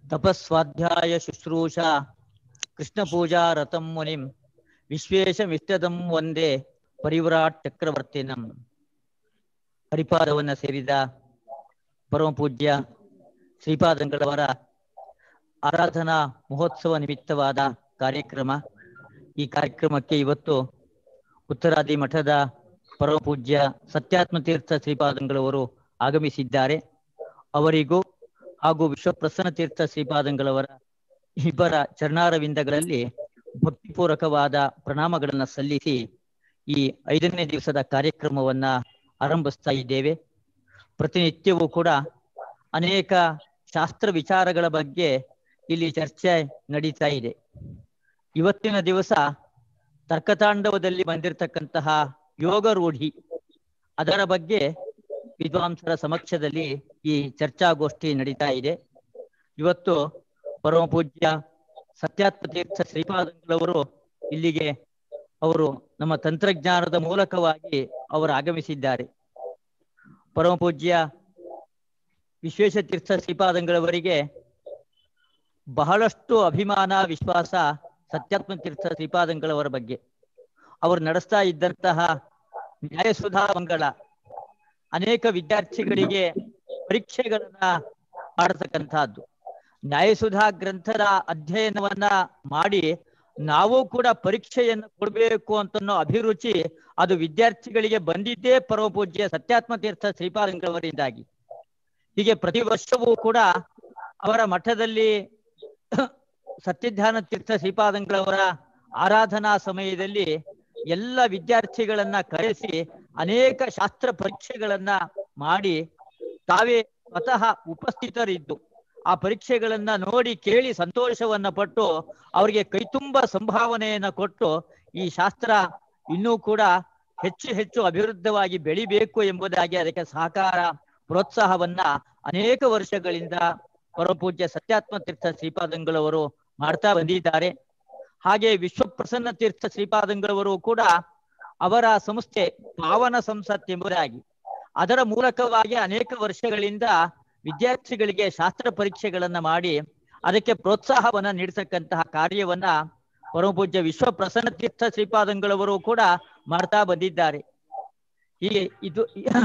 ತಪಸ್ವಾಧ್ಯಾಯ ಶುಶ್ರೂಷಾ ಕೃಷ್ಣ ಪೂಜಾ ರಥಂ ಮುನಿಂ ವಿಶ್ವೇಶಮಿಷ್ಟದಂ ವಂದೇ ಪರಿವ್ರಾಟ್ ಚಕ್ರವರ್ತಿನಂ. ಹರಿಪಾದವನ್ನು ಸೇರಿದ ಪರಮ ಪೂಜ್ಯ ಶ್ರೀಪಾದಂಗಳವರ ಆರಾಧನಾ ಮಹೋತ್ಸವ ನಿಮಿತ್ತವಾದ ಕಾರ್ಯಕ್ರಮ. ಈ ಕಾರ್ಯಕ್ರಮಕ್ಕೆ ಇವತ್ತು ಉತ್ತರಾದಿ ಮಠದ ಪರಮ ಪೂಜ್ಯ ಸತ್ಯಾತ್ಮತೀರ್ಥ ಶ್ರೀಪಾದಂಗಳವರು ಆಗಮಿಸಿದ್ದಾರೆ. ಅವರಿಗೂ ಹಾಗೂ ವಿಶ್ವಪ್ರಸನ್ನ ತೀರ್ಥ ಶ್ರೀಪಾದಂಗಳವರ ಇಬ್ಬರ ಚರಣಾರವಿಂದಗಳಲ್ಲಿ ಭಕ್ತಿಪೂರ್ವಕವಾದ ಪ್ರಣಾಮಗಳನ್ನು ಸಲ್ಲಿಸಿ ಈ 5ನೇ ದಿವಸದ ಕಾರ್ಯಕ್ರಮವನ್ನ ಆರಂಭಿಸ್ತಾ ಇದ್ದೇವೆ. ಪ್ರತಿನಿತ್ಯವೂ ಕೂಡ ಅನೇಕ ಶಾಸ್ತ್ರ ವಿಚಾರಗಳ ಬಗ್ಗೆ ಇಲ್ಲಿ ಚರ್ಚೆ ನಡೀತಾ ಇದೆ. ಇವತ್ತಿನ ದಿವಸ ತರ್ಕತಾಂಡವದಲ್ಲಿ ಬಂದಿರತಕ್ಕಂತಹ ಯೋಗ ರೂಢಿ, ಅದರ ಬಗ್ಗೆ ವಿದ್ವಾಂಸರ ಸಮಕ್ಷದಲ್ಲಿ ಈ ಚರ್ಚಾಗೋಷ್ಠಿ ನಡೀತಾ ಇದೆ. ಇವತ್ತು ಪರಮ ಪೂಜ್ಯ ಸತ್ಯಾತ್ಮತೀರ್ಥ ಶ್ರೀಪಾದಂಗಳವರು ಇಲ್ಲಿಗೆ ಅವರು ನಮ್ಮ ತಂತ್ರಜ್ಞಾನದ ಮೂಲಕವಾಗಿ ಅವರು ಆಗಮಿಸಿದ್ದಾರೆ. ಪರಮ ಪೂಜ್ಯ ವಿಶ್ವೇಶತೀರ್ಥ ಶ್ರೀಪಾದಂಗಳವರಿಗೆ ಬಹಳಷ್ಟು ಅಭಿಮಾನ, ವಿಶ್ವಾಸ ಸತ್ಯಾತ್ಮತೀರ್ಥ ಶ್ರೀಪಾದಂಗಳವರ ಬಗ್ಗೆ. ಅವರು ನಡೆಸ್ತಾ ಇದ್ದಂತಹ ನ್ಯಾಯಸುಧಾ ಮಂಗಳ ಅನೇಕ ವಿದ್ಯಾರ್ಥಿಗಳಿಗೆ ಪರೀಕ್ಷೆಗಳನ್ನ ಮಾಡತಕ್ಕಂತಹದ್ದು. ನ್ಯಾಯಸುಧಾ ಗ್ರಂಥದ ಅಧ್ಯಯನವನ್ನ ಮಾಡಿ ನಾವು ಕೂಡ ಪರೀಕ್ಷೆಯನ್ನು ಕೊಡಬೇಕು ಅಂತನ್ನೋ ಅಭಿರುಚಿ ಅದು ವಿದ್ಯಾರ್ಥಿಗಳಿಗೆ ಬಂದಿದ್ದೇ ಪರಮ ಪೂಜ್ಯ ಸತ್ಯಾತ್ಮತೀರ್ಥ ಶ್ರೀಪಾದಂಗಳವರಿಂದಾಗಿ. ಹೀಗೆ ಪ್ರತಿ ವರ್ಷವೂ ಕೂಡ ಅವರ ಮಠದಲ್ಲಿ ಸತ್ಯಧ್ಯಾನ ತೀರ್ಥ ಶ್ರೀಪಾದಂಗಳವರ ಆರಾಧನಾ ಸಮಯದಲ್ಲಿ ಎಲ್ಲ ವಿದ್ಯಾರ್ಥಿಗಳನ್ನ ಕರೆಸಿ ಅನೇಕ ಶಾಸ್ತ್ರ ಪರೀಕ್ಷೆಗಳನ್ನ ಮಾಡಿ ತಾವೇ ಸ್ವತಃ ಉಪಸ್ಥಿತರಿದ್ದು ಆ ಪರೀಕ್ಷೆಗಳನ್ನ ನೋಡಿ ಕೇಳಿ ಸಂತೋಷವನ್ನ ಪಟ್ಟು ಅವರಿಗೆ ಕೈತುಂಬ ಸಂಭಾವನೆಯನ್ನ ಕೊಟ್ಟು ಈ ಶಾಸ್ತ್ರ ಇನ್ನೂ ಕೂಡ ಹೆಚ್ಚು ಹೆಚ್ಚು ಅಭಿವೃದ್ಧವಾಗಿ ಬೆಳಿಬೇಕು ಎಂಬುದಾಗಿ ಅದಕ್ಕೆ ಸಹಕಾರ ಪ್ರೋತ್ಸಾಹವನ್ನ ಅನೇಕ ವರ್ಷಗಳಿಂದ ಪರಮಪೂಜ್ಯ ಸತ್ಯಾತ್ಮತೀರ್ಥ ಶ್ರೀಪಾದಂಗಳವರು ಮಾಡ್ತಾ ಬಂದಿದ್ದಾರೆ. ಹಾಗೆ ವಿಶ್ವಪ್ರಸನ್ನ ತೀರ್ಥ ಶ್ರೀಪಾದಂಗಳವರು ಕೂಡ ಅವರ ಸಂಸ್ಥೆ ಪಾವನ ಸಂಸತ್ ಎಂಬುದಾಗಿ ಅದರ ಮೂಲಕವಾಗಿ ಅನೇಕ ವರ್ಷಗಳಿಂದ ವಿದ್ಯಾರ್ಥಿಗಳಿಗೆ ಶಾಸ್ತ್ರ ಪರೀಕ್ಷೆಗಳನ್ನ ಮಾಡಿ ಅದಕ್ಕೆ ಪ್ರೋತ್ಸಾಹವನ್ನ ನೀಡತಕ್ಕಂತಹ ಕಾರ್ಯವನ್ನ ಪರಮಪೂಜ್ಯ ವಿಶ್ವಪ್ರಸನ್ನ ತೀರ್ಥ ಶ್ರೀಪಾದಂಗಳವರು ಕೂಡ ಮಾಡ್ತಾ ಬಂದಿದ್ದಾರೆ. ಹೀಗೆ ಇದು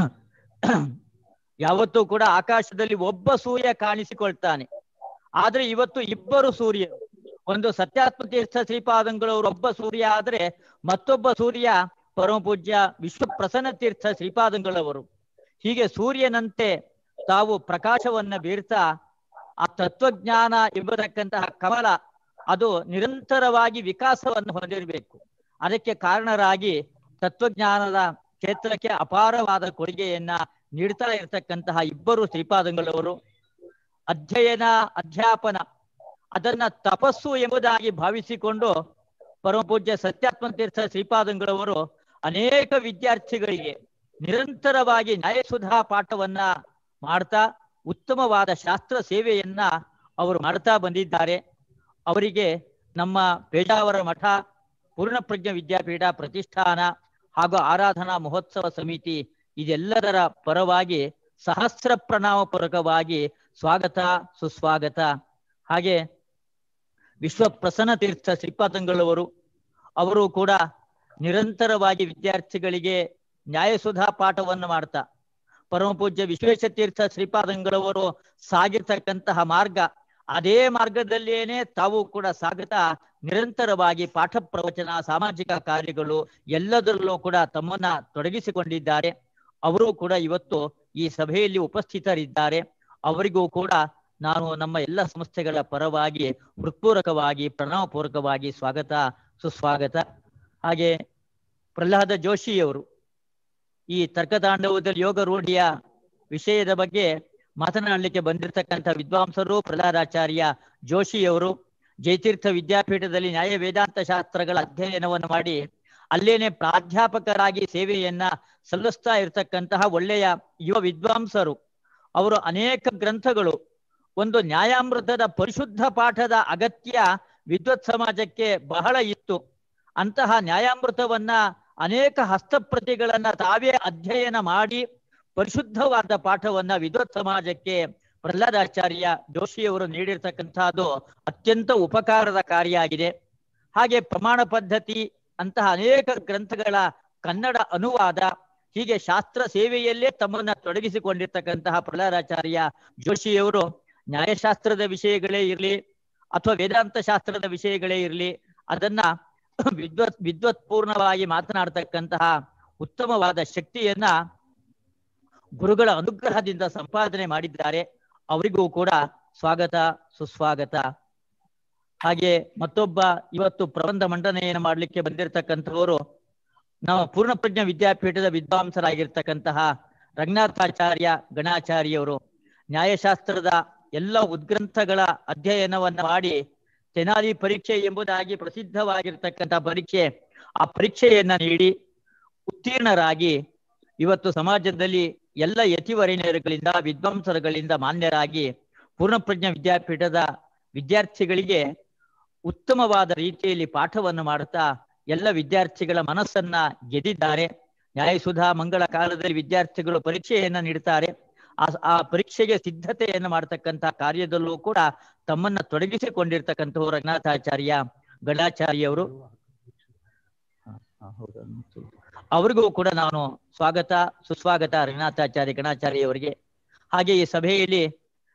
ಯಾವತ್ತೂ ಕೂಡ ಆಕಾಶದಲ್ಲಿ ಒಬ್ಬ ಸೂರ್ಯ ಕಾಣಿಸಿಕೊಳ್ತಾನೆ, ಆದ್ರೆ ಇವತ್ತು ಇಬ್ಬರು ಸೂರ್ಯರು. ಒಂದು ಸತ್ಯಾತ್ಮತೀರ್ಥ ಶ್ರೀಪಾದಂಗಳವರು ಒಬ್ಬ ಸೂರ್ಯ ಆದ್ರೆ ಮತ್ತೊಬ್ಬ ಸೂರ್ಯ ಪರಮಪೂಜ್ಯ ವಿಶ್ವಪ್ರಸನ್ನ ತೀರ್ಥ ಶ್ರೀಪಾದಂಗಳವರು. ಹೀಗೆ ಸೂರ್ಯನಂತೆ ತಾವು ಪ್ರಕಾಶವನ್ನ ಬೀರ್ತಾ ಆ ತತ್ವಜ್ಞಾನ ಎಂಬತಕ್ಕಂತಹ ಕಮಲ ಅದು ನಿರಂತರವಾಗಿ ವಿಕಾಸವನ್ನು ಹೊಂದಿರಬೇಕು. ಅದಕ್ಕೆ ಕಾರಣರಾಗಿ ತತ್ವಜ್ಞಾನದ ಕ್ಷೇತ್ರಕ್ಕೆ ಅಪಾರವಾದ ಕೊಡುಗೆಯನ್ನ ನೀಡ್ತಾ ಇರತಕ್ಕಂತಹ ಇಬ್ಬರು ಶ್ರೀಪಾದಂಗಳವರು. ಅಧ್ಯಯನ, ಅಧ್ಯಾಪನ ಅದನ್ನ ತಪಸ್ಸು ಎಂಬುದಾಗಿ ಭಾವಿಸಿಕೊಂಡು ಪರಮಪೂಜ್ಯ ಸತ್ಯಾತ್ಮತೀರ್ಥ ಶ್ರೀಪಾದಂಗಳವರು ಅನೇಕ ವಿದ್ಯಾರ್ಥಿಗಳಿಗೆ ನಿರಂತರವಾಗಿ ನ್ಯಾಯಸುಧಾ ಪಾಠವನ್ನ ಮಾಡ್ತಾ ಉತ್ತಮವಾದ ಶಾಸ್ತ್ರ ಸೇವೆಯನ್ನ ಅವರು ಮಾಡ್ತಾ ಬಂದಿದ್ದಾರೆ. ಅವರಿಗೆ ನಮ್ಮ ಪೇಜಾವರ ಮಠ, ಪೂರ್ಣಪ್ರಜ್ಞ ವಿದ್ಯಾಪೀಠ ಪ್ರತಿಷ್ಠಾನ ಹಾಗೂ ಆರಾಧನಾ ಮಹೋತ್ಸವ ಸಮಿತಿ ಇದೆಲ್ಲದರ ಪರವಾಗಿ ಸಹಸ್ರ ಪ್ರಣಾಮ ಪೂರ್ವಕವಾಗಿ ಸ್ವಾಗತ, ಸುಸ್ವಾಗತ. ಹಾಗೆ ವಿಶ್ವಪ್ರಸನ್ನ ತೀರ್ಥ ಶ್ರೀಪಾದಂಗಳವರು ಅವರು ಕೂಡ ನಿರಂತರವಾಗಿ ವಿದ್ಯಾರ್ಥಿಗಳಿಗೆ ನ್ಯಾಯಸುಧಾ ಪಾಠವನ್ನು ಮಾಡ್ತಾ ಪರಮಪೂಜ್ಯ ವಿಶ್ವೇಶತೀರ್ಥ ಶ್ರೀಪಾದಂಗಳವರು ಸಾಗಿರ್ತಕ್ಕಂತಹ ಮಾರ್ಗ, ಅದೇ ಮಾರ್ಗದಲ್ಲೇನೆ ತಾವು ಕೂಡ ಸಾಗುತ್ತಾ ನಿರಂತರವಾಗಿ ಪಾಠ ಪ್ರವಚನ, ಸಾಮಾಜಿಕ ಕಾರ್ಯಗಳು ಎಲ್ಲದರಲ್ಲೂ ಕೂಡ ತಮ್ಮನ್ನ ತೊಡಗಿಸಿಕೊಂಡಿದ್ದಾರೆ. ಅವರು ಕೂಡ ಇವತ್ತು ಈ ಸಭೆಯಲ್ಲಿ ಉಪಸ್ಥಿತರಿದ್ದಾರೆ. ಅವರಿಗೂ ಕೂಡ ನಾನು ನಮ್ಮ ಎಲ್ಲ ಸಂಸ್ಥೆಗಳ ಪರವಾಗಿ ಹೃತ್ಪೂರ್ವಕವಾಗಿ ಪ್ರಣಾಮಪೂರ್ವಕವಾಗಿ ಸ್ವಾಗತ, ಸುಸ್ವಾಗತ. ಹಾಗೆ ಪ್ರಹ್ಲಾದ ಜೋಶಿಯವರು ಈ ತರ್ಕತಾಂಡವದಲ್ಲಿ ಯೋಗ ರೂಢಿಯ ವಿಷಯದ ಬಗ್ಗೆ ಮಾತನಾಡಲಿಕ್ಕೆ ಬಂದಿರತಕ್ಕಂಥ ವಿದ್ವಾಂಸರು ಪ್ರಹ್ಲಾದಾಚಾರ್ಯ ಜೋಶಿಯವರು ಜಯತೀರ್ಥ ವಿದ್ಯಾಪೀಠದಲ್ಲಿ ನ್ಯಾಯ ವೇದಾಂತ ಶಾಸ್ತ್ರಗಳ ಅಧ್ಯಯನವನ್ನು ಮಾಡಿ ಅಲ್ಲೇನೆ ಪ್ರಾಧ್ಯಾಪಕರಾಗಿ ಸೇವೆಯನ್ನ ಸಲ್ಲಿಸ್ತಾ ಇರತಕ್ಕಂತಹ ಒಳ್ಳೆಯ ಯುವ ವಿದ್ವಾಂಸರು. ಅವರು ಅನೇಕ ಗ್ರಂಥಗಳು, ಒಂದು ನ್ಯಾಯಾಮೃತದ ಪರಿಶುದ್ಧ ಪಾಠದ ಅಗತ್ಯ ವಿದ್ವತ್ ಸಮಾಜಕ್ಕೆ ಬಹಳ ಇತ್ತು. ಅಂತಹ ನ್ಯಾಯಾಮೃತವನ್ನ ಅನೇಕ ಹಸ್ತಪ್ರತಿಗಳನ್ನ ತಾವೇ ಅಧ್ಯಯನ ಮಾಡಿ ಪರಿಶುದ್ಧವಾದ ಪಾಠವನ್ನ ವಿದ್ವತ್ ಸಮಾಜಕ್ಕೆ ಪ್ರಹ್ಲಾದಾಚಾರ್ಯ ಜೋಶಿಯವರು ನೀಡಿರ್ತಕ್ಕಂಥದ್ದು ಅತ್ಯಂತ ಉಪಕಾರದ ಕಾರ್ಯ. ಹಾಗೆ ಪ್ರಮಾಣ ಪದ್ಧತಿ ಅಂತಹ ಅನೇಕ ಗ್ರಂಥಗಳ ಕನ್ನಡ ಅನುವಾದ, ಹೀಗೆ ಶಾಸ್ತ್ರ ಸೇವೆಯಲ್ಲೇ ತಮ್ಮನ್ನ ತೊಡಗಿಸಿಕೊಂಡಿರ್ತಕ್ಕಂತಹ ಪ್ರಹ್ಲಾದಾಚಾರ್ಯ ಜೋಶಿಯವರು ನ್ಯಾಯಶಾಸ್ತ್ರದ ವಿಷಯಗಳೇ ಇರಲಿ ಅಥವಾ ವೇದಾಂತ ಶಾಸ್ತ್ರದ ವಿಷಯಗಳೇ ಇರಲಿ, ಅದನ್ನ ವಿದ್ವತ್ಪೂರ್ಣವಾಗಿ ಮಾತನಾಡ್ತಕ್ಕಂತಹ ಉತ್ತಮವಾದ ಶಕ್ತಿಯನ್ನ ಗುರುಗಳ ಅನುಗ್ರಹದಿಂದ ಸಂಪಾದನೆ ಮಾಡಿದ್ದಾರೆ. ಅವರಿಗೂ ಕೂಡ ಸ್ವಾಗತ ಸುಸ್ವಾಗತ. ಹಾಗೆ ಮತ್ತೊಬ್ಬ ಇವತ್ತು ಪ್ರಬಂಧ ಮಂಡನೆಯನ್ನು ಮಾಡಲಿಕ್ಕೆ ಬಂದಿರತಕ್ಕಂಥವರು ನಾವು ಪೂರ್ಣಪ್ರಜ್ಞ ವಿದ್ಯಾಪೀಠದ ವಿದ್ವಾಂಸರಾಗಿರ್ತಕ್ಕಂತಹ ರಂಗನಾಥಾಚಾರ್ಯ ಗಣಾಚಾರ್ಯವರು. ನ್ಯಾಯಶಾಸ್ತ್ರದ ಎಲ್ಲ ಉದ್ಗ್ರಂಥಗಳ ಅಧ್ಯಯನವನ್ನ ಮಾಡಿ ತೆನಾಲಿ ಪರೀಕ್ಷೆ ಎಂಬುದಾಗಿ ಪ್ರಸಿದ್ಧವಾಗಿರ್ತಕ್ಕಂಥ ಪರೀಕ್ಷೆ, ಆ ಪರೀಕ್ಷೆಯನ್ನ ನೀಡಿ ಉತ್ತೀರ್ಣರಾಗಿ ಇವತ್ತು ಸಮಾಜದಲ್ಲಿ ಎಲ್ಲ ಯತಿವರೇಣ್ಯರುಗಳಿಂದ ವಿದ್ವಾಂಸರುಗಳಿಂದ ಮಾನ್ಯರಾಗಿ ಪೂರ್ಣಪ್ರಜ್ಞ ವಿದ್ಯಾಪೀಠದ ವಿದ್ಯಾರ್ಥಿಗಳಿಗೆ ಉತ್ತಮವಾದ ರೀತಿಯಲ್ಲಿ ಪಾಠವನ್ನು ಮಾಡುತ್ತಾ ಎಲ್ಲ ವಿದ್ಯಾರ್ಥಿಗಳ ಮನಸ್ಸನ್ನ ಗೆದ್ದಿದ್ದಾರೆ. ನ್ಯಾಯಸುಧಾ ಮಂಗಳ ಕಾಲದಲ್ಲಿ ವಿದ್ಯಾರ್ಥಿಗಳು ಪರೀಕ್ಷೆಯನ್ನ ನೀಡುತ್ತಾರೆ. ಆ ಪರೀಕ್ಷೆಗೆ ಸಿದ್ಧತೆಯನ್ನು ಮಾಡತಕ್ಕಂಥ ಕಾರ್ಯದಲ್ಲೂ ಕೂಡ ತಮ್ಮನ್ನ ತೊಡಗಿಸಿಕೊಂಡಿರ್ತಕ್ಕಂಥವು ರಂಗನಾಥಾಚಾರ್ಯ ಗಣಾಚಾರ್ಯವರು. ಅವರಿಗೂ ಕೂಡ ನಾನು ಸ್ವಾಗತ ಸುಸ್ವಾಗತ ರಂಗನಾಥಾಚಾರ್ಯ ಗಣಾಚಾರ್ಯವರಿಗೆ. ಹಾಗೆ ಈ ಸಭೆಯಲ್ಲಿ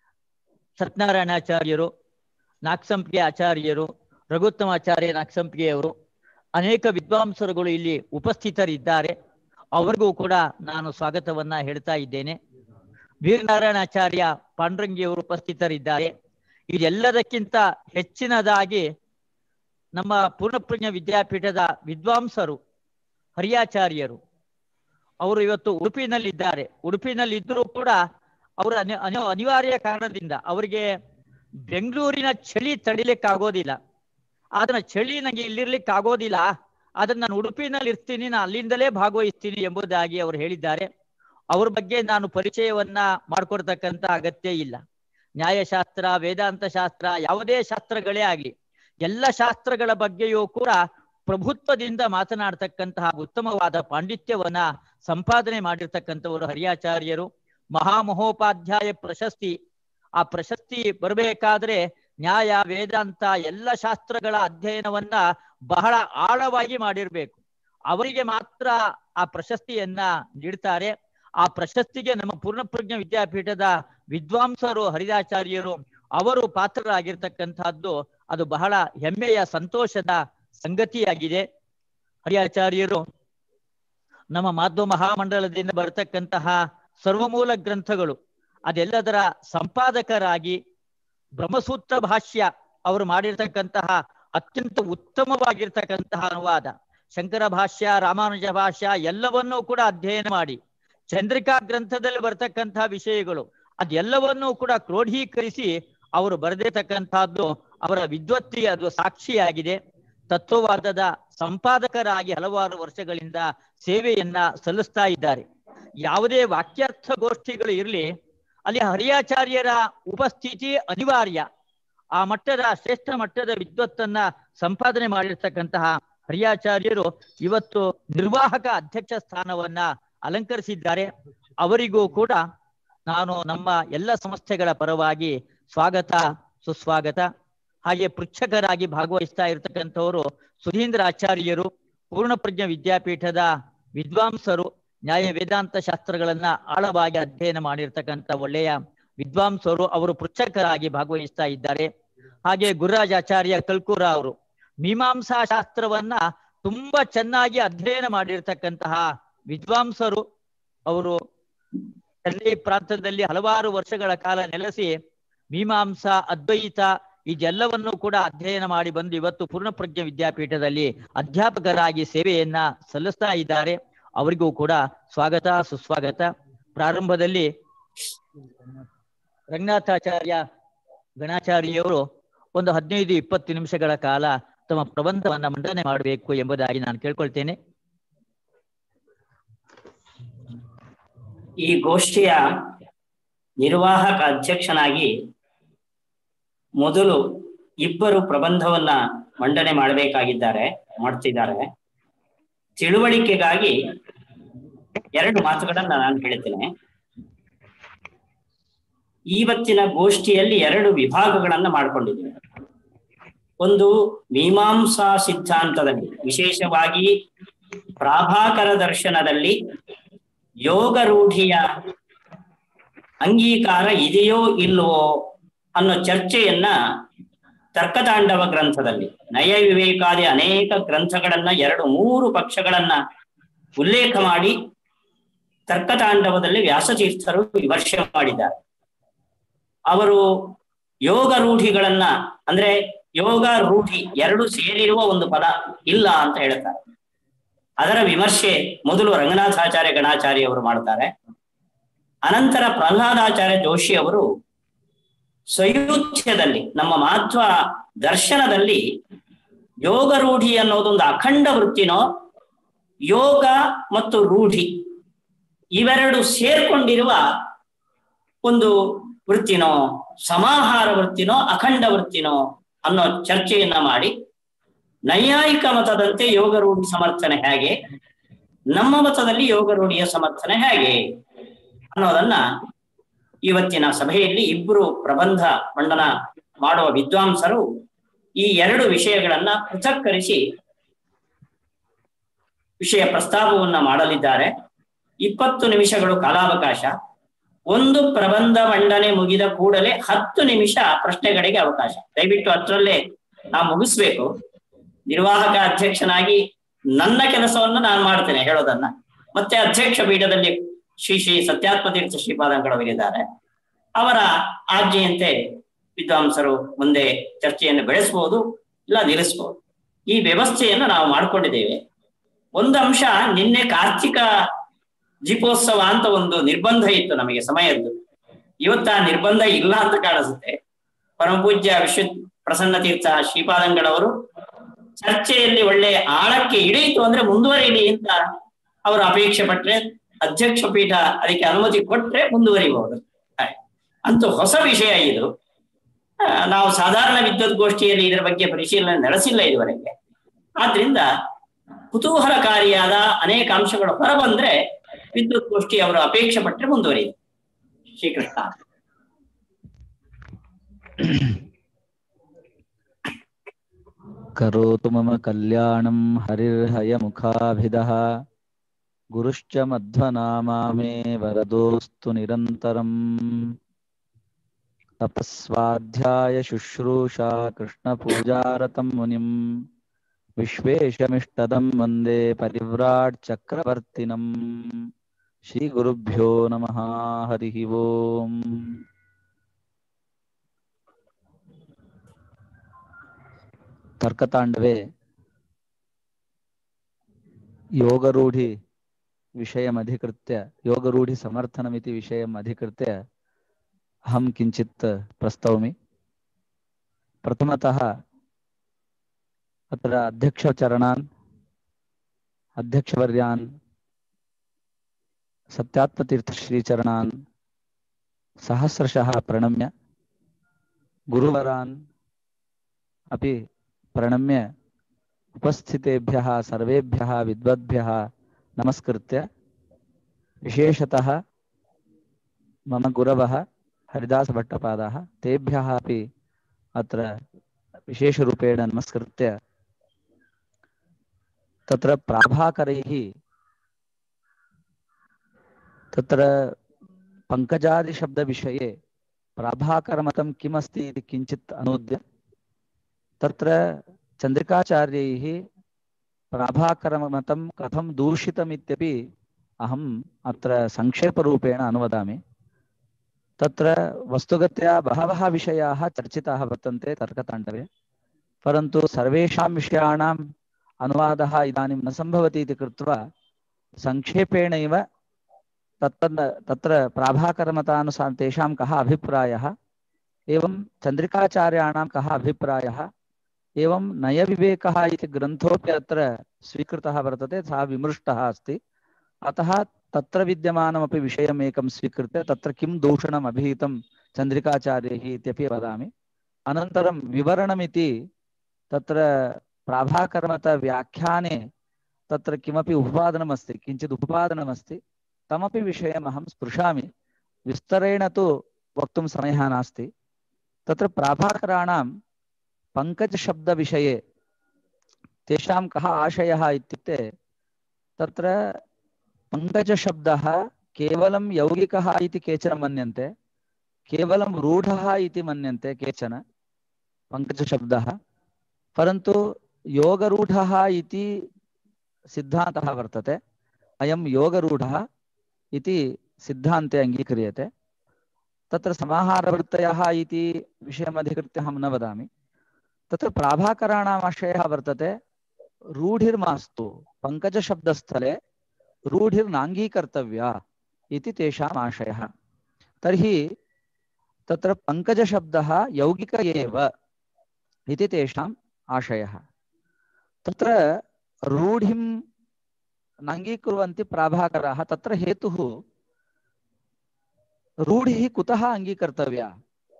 ಸತ್ಯನಾರಾಯಣಾಚಾರ್ಯರು, ನಾಕ್ಸಂಪಿಗೆ ಆಚಾರ್ಯರು, ರಘುತ್ತಮಾಚಾರ್ಯ ನಾಕ್ಸಂಪಿಗೆಯವರು, ಅನೇಕ ವಿದ್ವಾಂಸರುಗಳು ಇಲ್ಲಿ ಉಪಸ್ಥಿತರಿದ್ದಾರೆ. ಅವರಿಗೂ ಕೂಡ ನಾನು ಸ್ವಾಗತವನ್ನ ಹೇಳ್ತಾ ಇದ್ದೇನೆ. ವೀರನಾರಾಯಣಾಚಾರ್ಯ ಪಾಂಡ್ರಂಗಿಯವರು ಉಪಸ್ಥಿತರಿದ್ದಾರೆ. ಇದೆಲ್ಲದಕ್ಕಿಂತ ಹೆಚ್ಚಿನದಾಗಿ ನಮ್ಮ ಪೂರ್ಣಪ್ರಜ್ಞ ವಿದ್ಯಾಪೀಠದ ವಿದ್ವಾಂಸರು ಹರಿಯಾಚಾರ್ಯರು, ಅವರು ಇವತ್ತು ಉಡುಪಿನಲ್ಲಿದ್ದಾರೆ. ಉಡುಪಿನಲ್ಲಿದ್ದರೂ ಕೂಡ ಅವರ ಅನಿವಾರ್ಯ ಕಾರಣದಿಂದ ಅವರಿಗೆ ಬೆಂಗಳೂರಿನ ಚಳಿ ತಡಿಲಿಕ್ಕಾಗೋದಿಲ್ಲ. ಅದನ್ನ ಚಳಿ ನನಗೆ ಇಲ್ಲಿರ್ಲಿಕ್ಕೆ ಆಗೋದಿಲ್ಲ, ಅದನ್ನ ನಾನು ಉಡುಪಿನಲ್ಲಿ ಇರ್ತೀನಿ, ನಾನು ಅಲ್ಲಿಂದಲೇ ಭಾಗವಹಿಸ್ತೀನಿ ಎಂಬುದಾಗಿ ಅವರು ಹೇಳಿದ್ದಾರೆ. ಅವ್ರ ಬಗ್ಗೆ ನಾನು ಪರಿಚಯವನ್ನ ಮಾಡ್ಕೊಡ್ತಕ್ಕಂಥ ಅಗತ್ಯ ಇಲ್ಲ. ನ್ಯಾಯಶಾಸ್ತ್ರ, ವೇದಾಂತ ಶಾಸ್ತ್ರ, ಯಾವುದೇ ಶಾಸ್ತ್ರಗಳೇ ಆಗ್ಲಿ, ಎಲ್ಲ ಶಾಸ್ತ್ರಗಳ ಬಗ್ಗೆಯೂ ಕೂಡ ಪ್ರಭುತ್ವದಿಂದ ಮಾತನಾಡ್ತಕ್ಕಂತಹ ಉತ್ತಮವಾದ ಪಾಂಡಿತ್ಯವನ್ನ ಸಂಪಾದನೆ ಮಾಡಿರ್ತಕ್ಕಂಥವರು ಹರಿಯಾಚಾರ್ಯರು. ಮಹಾಮಹೋಪಾಧ್ಯಾಯ ಪ್ರಶಸ್ತಿ, ಆ ಪ್ರಶಸ್ತಿ ಬರಬೇಕಾದ್ರೆ ನ್ಯಾಯ ವೇದಾಂತ ಎಲ್ಲ ಶಾಸ್ತ್ರಗಳ ಅಧ್ಯಯನವನ್ನ ಬಹಳ ಆಳವಾಗಿ ಮಾಡಿರ್ಬೇಕು. ಅವರಿಗೆ ಮಾತ್ರ ಆ ಪ್ರಶಸ್ತಿಯನ್ನ ನೀಡ್ತಾರೆ. ಆ ಪ್ರಶಸ್ತಿಗೆ ನಮ್ಮ ಪೂರ್ಣಪ್ರಜ್ಞ ವಿದ್ಯಾಪೀಠದ ವಿದ್ವಾಂಸರು ಹರಿದಾಚಾರ್ಯರು ಅವರು ಪಾತ್ರರಾಗಿರ್ತಕ್ಕಂಥದ್ದು ಅದು ಬಹಳ ಹೆಮ್ಮೆಯ ಸಂತೋಷದ ಸಂಗತಿಯಾಗಿದೆ. ಹರಿಯಾಚಾರ್ಯರು ನಮ್ಮ ಮಾಧ್ವ ಮಹಾಮಂಡಲದಿಂದ ಬರತಕ್ಕಂತಹ ಸರ್ವಮೂಲ ಗ್ರಂಥಗಳು ಅದೆಲ್ಲದರ ಸಂಪಾದಕರಾಗಿ ಬ್ರಹ್ಮಸೂತ್ರ ಭಾಷ್ಯ ಅವರು ಮಾಡಿರ್ತಕ್ಕಂತಹ ಅತ್ಯಂತ ಉತ್ತಮವಾಗಿರ್ತಕ್ಕಂತಹ ಅನುವಾದ, ಶಂಕರ ಭಾಷ್ಯ, ರಾಮಾನುಜ ಭಾಷ್ಯ ಎಲ್ಲವನ್ನೂ ಕೂಡ ಅಧ್ಯಯನ ಮಾಡಿ ಚಂದ್ರಿಕಾ ಗ್ರಂಥದಲ್ಲಿ ಬರ್ತಕ್ಕಂತಹ ವಿಷಯಗಳು ಅದೆಲ್ಲವನ್ನೂ ಕೂಡ ಕ್ರೋಢೀಕರಿಸಿ ಅವರು ಬರೆದಿರ್ತಕ್ಕಂಥದ್ದು ಅವರ ವಿದ್ವತ್ತಿಗೆ ಅದು ಸಾಕ್ಷಿಯಾಗಿದೆ. ತತ್ವವಾದದ ಸಂಪಾದಕರಾಗಿ ಹಲವಾರು ವರ್ಷಗಳಿಂದ ಸೇವೆಯನ್ನ ಸಲ್ಲಿಸ್ತಾ ಇದ್ದಾರೆ. ಯಾವುದೇ ವಾಕ್ಯಾರ್ಥ ಗೋಷ್ಠಿಗಳು ಇರಲಿ, ಅಲ್ಲಿ ಹರಿಯಾಚಾರ್ಯರ ಉಪಸ್ಥಿತಿ ಅನಿವಾರ್ಯ. ಆ ಮಟ್ಟದ ಶ್ರೇಷ್ಠ ಮಟ್ಟದ ವಿದ್ವತ್ತನ್ನ ಸಂಪಾದನೆ ಮಾಡಿರ್ತಕ್ಕಂತಹ ಹರಿಯಾಚಾರ್ಯರು ಇವತ್ತು ನಿರ್ವಾಹಕ ಅಧ್ಯಕ್ಷ ಸ್ಥಾನವನ್ನ ಅಲಂಕರಿಸಿದ್ದಾರೆ. ಅವರಿಗೂ ಕೂಡ ನಾನು ನಮ್ಮ ಎಲ್ಲ ಸಂಸ್ಥೆಗಳ ಪರವಾಗಿ ಸ್ವಾಗತ ಸುಸ್ವಾಗತ. ಹಾಗೆ ಪೃಚ್ಛಕರಾಗಿ ಭಾಗವಹಿಸ್ತಾ ಇರತಕ್ಕಂಥವರು ಸುಧೀಂದ್ರ ಆಚಾರ್ಯರು, ಪೂರ್ಣಪ್ರಜ್ಞ ವಿದ್ಯಾಪೀಠದ ವಿದ್ವಾಂಸರು, ನ್ಯಾಯ ವೇದಾಂತ ಶಾಸ್ತ್ರಗಳನ್ನ ಆಳವಾಗಿ ಅಧ್ಯಯನ ಮಾಡಿರ್ತಕ್ಕಂಥ ಒಳ್ಳೆಯ ವಿದ್ವಾಂಸರು, ಅವರು ಪೃಚ್ಛಕರಾಗಿ ಭಾಗವಹಿಸ್ತಾ ಇದ್ದಾರೆ. ಹಾಗೆ ಗುರುರಾಜಾಚಾರ್ಯ ಕಲ್ಕೂರ ಅವರು ಮೀಮಾಂಸಾ ಶಾಸ್ತ್ರವನ್ನ ತುಂಬಾ ಚೆನ್ನಾಗಿ ಅಧ್ಯಯನ ಮಾಡಿರ್ತಕ್ಕಂತಹ ವಿದ್ವಾಂಸರು. ಅವರು ಚೆನ್ನೈ ಪ್ರಾಂತದಲ್ಲಿ ಹಲವಾರು ವರ್ಷಗಳ ಕಾಲ ನೆಲೆಸಿ ಮೀಮಾಂಸಾ, ಅದ್ವೈತ ಇದೆಲ್ಲವನ್ನೂ ಕೂಡ ಅಧ್ಯಯನ ಮಾಡಿ ಬಂದು ಇವತ್ತು ಪೂರ್ಣಪ್ರಜ್ಞ ವಿದ್ಯಾಪೀಠದಲ್ಲಿ ಅಧ್ಯಾಪಕರಾಗಿ ಸೇವೆಯನ್ನ ಸಲ್ಲಿಸ್ತಾ ಇದ್ದಾರೆ. ಅವರಿಗೂ ಕೂಡ ಸ್ವಾಗತ ಸುಸ್ವಾಗತ. ಪ್ರಾರಂಭದಲ್ಲಿ ರಂಗನಾಥಾಚಾರ್ಯ ಗಣಾಚಾರ್ಯವರು ಒಂದು 15-20 ನಿಮಿಷಗಳ ಕಾಲ ತಮ್ಮ ಪ್ರಬಂಧವನ್ನ ಮಂಡನೆ ಮಾಡಬೇಕು ಎಂಬುದಾಗಿ ನಾನು ಕೇಳ್ಕೊಳ್ತೇನೆ. ಈ ಗೋಷ್ಠಿಯ ನಿರ್ವಾಹಕ ಅಧ್ಯಕ್ಷನಾಗಿ ಮೊದಲು ಇಬ್ಬರು ಪ್ರಬಂಧವನ್ನ ಮಂಡನೆ ಮಾಡ್ತಿದ್ದಾರೆ. ತಿಳುವಳಿಕೆಗಾಗಿ 2 ಮಾತುಗಳನ್ನ ನಾನು ಹೇಳ್ತೇನೆ. ಇವತ್ತಿನ ಗೋಷ್ಠಿಯಲ್ಲಿ 2 ವಿಭಾಗಗಳನ್ನ ಮಾಡಿಕೊಂಡಿದ್ದೇವೆ. ಒಂದು ಮೀಮಾಂಸಾ ಸಿದ್ಧಾಂತದಲ್ಲಿ, ವಿಶೇಷವಾಗಿ ಪ್ರಾಭಾಕರ ದರ್ಶನದಲ್ಲಿ ಯೋಗ ರೂಢಿಯ ಅಂಗೀಕಾರ ಇದೆಯೋ ಇಲ್ವೋ ಅನ್ನೋ ಚರ್ಚೆಯನ್ನ ತರ್ಕತಾಂಡವ ಗ್ರಂಥದಲ್ಲಿ, ನಯ ವಿವೇಕಾದಿ ಅನೇಕ ಗ್ರಂಥಗಳನ್ನ 2-3 ಪಕ್ಷಗಳನ್ನ ಉಲ್ಲೇಖ ಮಾಡಿ ತರ್ಕತಾಂಡವದಲ್ಲಿ ವ್ಯಾಸತೀರ್ಥರು ವಿಮರ್ಶೆ ಮಾಡಿದ್ದಾರೆ. ಅವರು ಯೋಗ ರೂಢಿಗಳನ್ನ, ಅಂದ್ರೆ ಯೋಗ ರೂಢಿ 2 ಸೇರಿರುವ ಒಂದು ಪದ ಇಲ್ಲ ಅಂತ ಹೇಳ್ತಾರೆ. ಅದರ ವಿಮರ್ಶೆ ಮೊದಲು ರಂಗನಾಥಾಚಾರ್ಯ ಗಣಾಚಾರ್ಯ ಅವರು ಮಾಡ್ತಾರೆ. ಅನಂತರ ಪ್ರಹ್ಲಾದಾಚಾರ್ಯ ಜೋಶಿ ಅವರು ಸೈರುಧ್ಯದಲ್ಲಿ, ನಮ್ಮ ಮಹತ್ವ ದರ್ಶನದಲ್ಲಿ ಯೋಗ ರೂಢಿ ಅನ್ನೋದೊಂದು ಅಖಂಡ ವೃತ್ತಿನೋ, ಯೋಗ ಮತ್ತು ರೂಢಿ ಇವೆರಡು ಸೇರ್ಕೊಂಡಿರುವ ಒಂದು ವೃತ್ತಿನೋ, ಸಮಾಹಾರ ವೃತ್ತಿನೋ, ಅಖಂಡ ವೃತ್ತಿನೋ ಅನ್ನೋ ಚರ್ಚೆಯನ್ನ ಮಾಡಿ, ನೈಯಾಯಿಕ ಮತದಂತೆ ಯೋಗ ರೂಢಿ ಸಮರ್ಥನೆ ಹೇಗೆ, ನಮ್ಮ ಮತದಲ್ಲಿ ಯೋಗ ರೂಢಿಯ ಸಮರ್ಥನೆ ಹೇಗೆ ಅನ್ನೋದನ್ನ ಇವತ್ತಿನ ಸಭೆಯಲ್ಲಿ 2 ಪ್ರಬಂಧ ಮಂಡನ ಮಾಡುವ ವಿದ್ವಾಂಸರು ಈ 2 ವಿಷಯಗಳನ್ನ ಪೃಥಕ್ಕರಿಸಿ ವಿಷಯ ಪ್ರಸ್ತಾಪವನ್ನ ಮಾಡಲಿದ್ದಾರೆ. 20 ನಿಮಿಷಗಳು ಕಾಲಾವಕಾಶ. ಒಂದು ಪ್ರಬಂಧ ಮಂಡನೆ ಮುಗಿದ ಕೂಡಲೇ 10 ನಿಮಿಷ ಪ್ರಶ್ನೆಗಳಿಗೆ ಅವಕಾಶ. ದಯವಿಟ್ಟು ಅಷ್ಟರಲ್ಲೇ ನಾವು ಮುಗಿಸ್ಬೇಕು. ನಿರ್ವಾಹಕ ಅಧ್ಯಕ್ಷನಾಗಿ ನನ್ನ ಕೆಲಸವನ್ನು ನಾನು ಮಾಡ್ತೇನೆ ಹೇಳೋದನ್ನ. ಮತ್ತೆ ಅಧ್ಯಕ್ಷ ಪೀಠದಲ್ಲಿ ಶ್ರೀ ಶ್ರೀ ಸತ್ಯಾತ್ಮತೀರ್ಥ ಶ್ರೀಪಾದಂಗಳವರಿದ್ದಾರೆ. ಅವರ ಆಜ್ಞೆಯಂತೆ ವಿದ್ವಾಂಸರು ಮುಂದೆ ಚರ್ಚೆಯನ್ನು ಬೆಳೆಸಬಹುದು, ಇಲ್ಲ ನಿಲ್ಲಿಸಬಹುದು. ಈ ವ್ಯವಸ್ಥೆಯನ್ನು ನಾವು ಮಾಡಿಕೊಂಡಿದ್ದೇವೆ. ಒಂದು ಅಂಶ, ನಿನ್ನೆ ಕಾರ್ತಿಕ ದೀಪೋತ್ಸವ ಅಂತ ಒಂದು ನಿರ್ಬಂಧ ಇತ್ತು ನಮಗೆ ಸಮಯದ್ದು. ಇವತ್ತು ಆ ನಿರ್ಬಂಧ ಇಲ್ಲ ಅಂತ ಕಾಣಿಸುತ್ತೆ. ಪರಮಪೂಜ್ಯ ವಿಶ್ವ ಪ್ರಸನ್ನ ತೀರ್ಥ ಶ್ರೀಪಾದಂಗಳವರು ಚರ್ಚೆಯಲ್ಲಿ ಒಳ್ಳೆ ಆಳಕ್ಕೆ ಇಳಿಯಿತು ಅಂದ್ರೆ ಮುಂದುವರಿಯಲಿ ಅಂತ ಅವರು ಅಪೇಕ್ಷೆ ಪಟ್ರೆ, ಅಧ್ಯಕ್ಷ ಪೀಠ ಅದಕ್ಕೆ ಅನುಮತಿ ಕೊಟ್ರೆ ಮುಂದುವರಿಬಹುದು. ಅಂತೂ ಹೊಸ ವಿಷಯ ಇದು. ನಾವು ಸಾಧಾರಣ ವಿದ್ವತ್ ಗೋಷ್ಠಿಯಲ್ಲಿ ಇದರ ಬಗ್ಗೆ ಪರಿಶೀಲನೆ ನಡೆಸಿಲ್ಲ ಇದುವರೆಗೆ. ಆದ್ರಿಂದ ಕುತೂಹಲಕಾರಿಯಾದ ಅನೇಕ ಅಂಶಗಳು ಹೊರಬಂದ್ರೆ ವಿದ್ವತ್ ಗೋಷ್ಠಿ ಅವರು ಅಪೇಕ್ಷೆ ಪಟ್ರೆ ಮುಂದುವರಿಯುತ್ತೆ. ಶ್ರೀಕೃಷ್ಣ. ಕರೋತು ಮಮ ಕಲ್ಯಾಣಂ ಹರಿರ್ಹಯ ಮುಖಾಭಿದಃ ಗುರುಶ್ಚ ಮಧ್ವನಾಮಾ ಮೇ ವರದೋಸ್ತು ನಿರಂತರಂ. ತಪಸ್ವಾಧ್ಯಾಯ ಶುಶ್ರೂಷಾ ಕೃಷ್ಣ ಪೂಜಾರತಂ ಮುನಿಂ ವಿಶ್ವೇಶಮಿಷ್ಟದಂ ವಂದೇ ಪರಿವ್ರಾಟ್ ಚಕ್ರವರ್ತಿನಂ. ಶ್ರೀ ಗುರುಭ್ಯೋ ನಮಃ. ಹರಿ ಓಂ. तर्कतांडवे योगरूढ़ि विषयमधिकृत्य, योगरूढ़ि समर्थनमिति विषयम् अधिकृत्य अहं किञ्चित् प्रस्तौमि. प्रथमतः अत्र अध्यक्षचरणान्, अध्यक्षवर्यान्, सत्यात्मतीर्थश्रीचरणान् सहस्रशः प्रणम्य, गुरुवरान् अपि प्रणम्य उपस्थितेभ्यः सर्वेभ्यः विद्वद्भ्यः नमस्कृत्य, विशेषतः मम गुरवः हरिदासभट्टपादाः तेभ्यः अपि अत्र विशेषरूपेण नमस्कृत्य, तत्र प्राभाकरैः तत्र पङ्कजादिशब्दविषये प्राभाकरमतं किमस्ति इति किञ्चित् अनूद्य, तत्र चन्द्रिकाचार्यैः प्राभाकरमतं कथं दूषितमित्यपि अहम् अत्र संक्षेपरूपेण अनुवदामि. तत्र वस्तुगत्या बहवः विषयाः चर्चिताः वर्तन्ते तर्कताण्डवे, परन्तु सर्वेषां विषयाणाम् अनुवादः इदानीं न सम्भवति इति कृत्वा संक्षेपेणैव तत्र प्राभाकरमतानुसारं तेषां कः अभिप्रायः, एवं चन्द्रिकाचार्याणां कः अभिप्रायः, एवं नयविवेकः इति ग्रन्थोऽपि अत्र स्वीकृतः वर्तते, सः विमृष्टः अस्ति. अतः तत्र विद्यमानमपि विषयम् एकं स्वीकृत्य तत्र किं दूषणम् अभिहितं चन्द्रिकाचार्यैः इत्यपि वदामि. अनन्तरं विवरणमिति तत्र प्राभाकरमतव्याख्याने तत्र किमपि उपादानमस्ति, किञ्चित् उपादानमस्ति, तमपि विषयम् अहं स्पृशामि. विस्तरेण तु वक्तुं समयः नास्ति। तत्र प्राभाकराणां पङ्कजशब्दविषये तेषां कः आशयः इत्युक्ते तत्र पङ्कजशब्दः केवलं यौगिकः इति केचन मन्यन्ते, केवलं रूढः इति मन्यन्ते केचन पङ्कजशब्दः, परन्तु योगरूढः इति सिद्धान्तः वर्तते। अयं योगरूढः इति सिद्धान्ते अङ्गीक्रियते। तत्र समाहारवृत्तयः इति विषयमधिकृत्य अहं न वदामि। तत्र प्राभाकराणाम् आशयः वर्तते रूढिर्मास्तु, पङ्कजशब्दस्थले रूढिर्नाङ्गीकर्तव्या इति तेषाम् आशयः। तर्हि तत्र पङ्कजशब्दः यौगिक एव इति तेषाम् आशयः। तत्र रूढिं नाङ्गीकुर्वन्ति प्राभाकराः। तत्र हेतुः रूढिः कुतः अङ्गीकर्तव्या?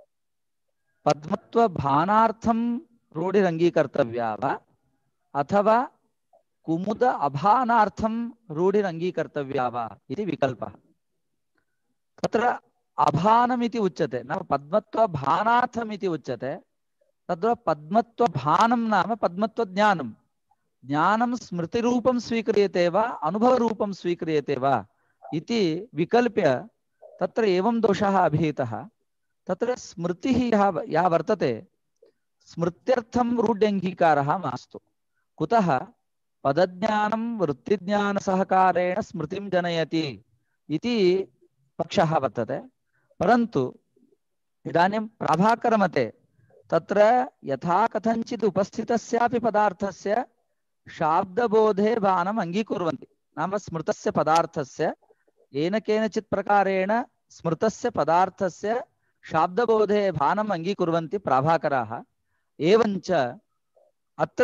पद्मत्वभानार्थं रूढिरङ्गीकर्तव्या वा अथवा कुमुद अभानार्थं रूढिरङ्गीकर्तव्या वा इति विकल्पः। तत्र अभानमिति उच्यते, नाम पद्मत्वभानार्थमिति उच्यते। तत्र पद्मत्वभानं नाम पद्मत्वज्ञानं, ज्ञानं स्मृतिरूपं स्वीक्रियते वा अनुभवरूपं स्वीक्रियते वा इति विकल्प्य तत्र एवं दोषः अभिहितः। तत्र स्मृतिः या वर्तते स्मृत्यर्थं रूढ्यङ्गीकारः मास्तु। कुतः? पदज्ञानं वृत्तिज्ञानसहकारेण स्मृतिं जनयति इति पक्षः वर्तते। परन्तु इदानीं प्राभाकरमते तत्र यथा कथञ्चित् उपस्थितस्यापि पदार्थस्य शाब्दबोधे भानम् अङ्गीकुर्वन्ति, नाम स्मृतस्य पदार्थस्य येन केनचित् प्रकारेण स्मृतस्य पदार्थस्य शाब्दबोधे भानम् अङ्गीकुर्वन्ति प्राभाकराः। एवञ्च अत्र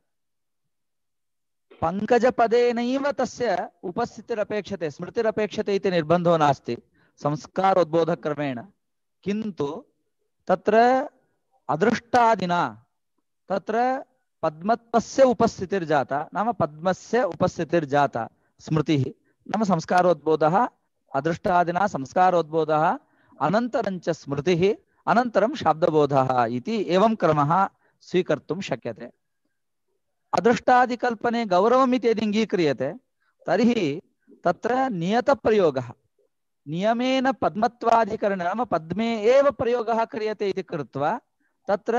पङ्कजपदेनैव तस्य उपस्थितिरपेक्षते, स्मृतिरपेक्षते इति निर्बन्धो नास्ति संस्कारोद्बोधक्रमेण। किन्तु तत्र अदृष्टादिना तत्र पद्मत्वस्य उपस्थितिर्जाता, नाम पद्मस्य उपस्थितिर्जाता स्मृतिः, नाम संस्कारोद्बोधः, अदृष्टादिना संस्कारोद्बोधः, अनन्तरञ्च स्मृतिः, अनन्तरं शाब्दबोधः इति एवं क्रमः स्वीकर्तुं शक्यते। अदृष्टादिकल्पने गौरवमिति यदि अङ्गीक्रियते तर्हि तत्र नियतप्रयोगः, नियमेन पद्मत्वाधिकरणे नाम पद्मे एव प्रयोगः क्रियते इति कृत्वा तत्र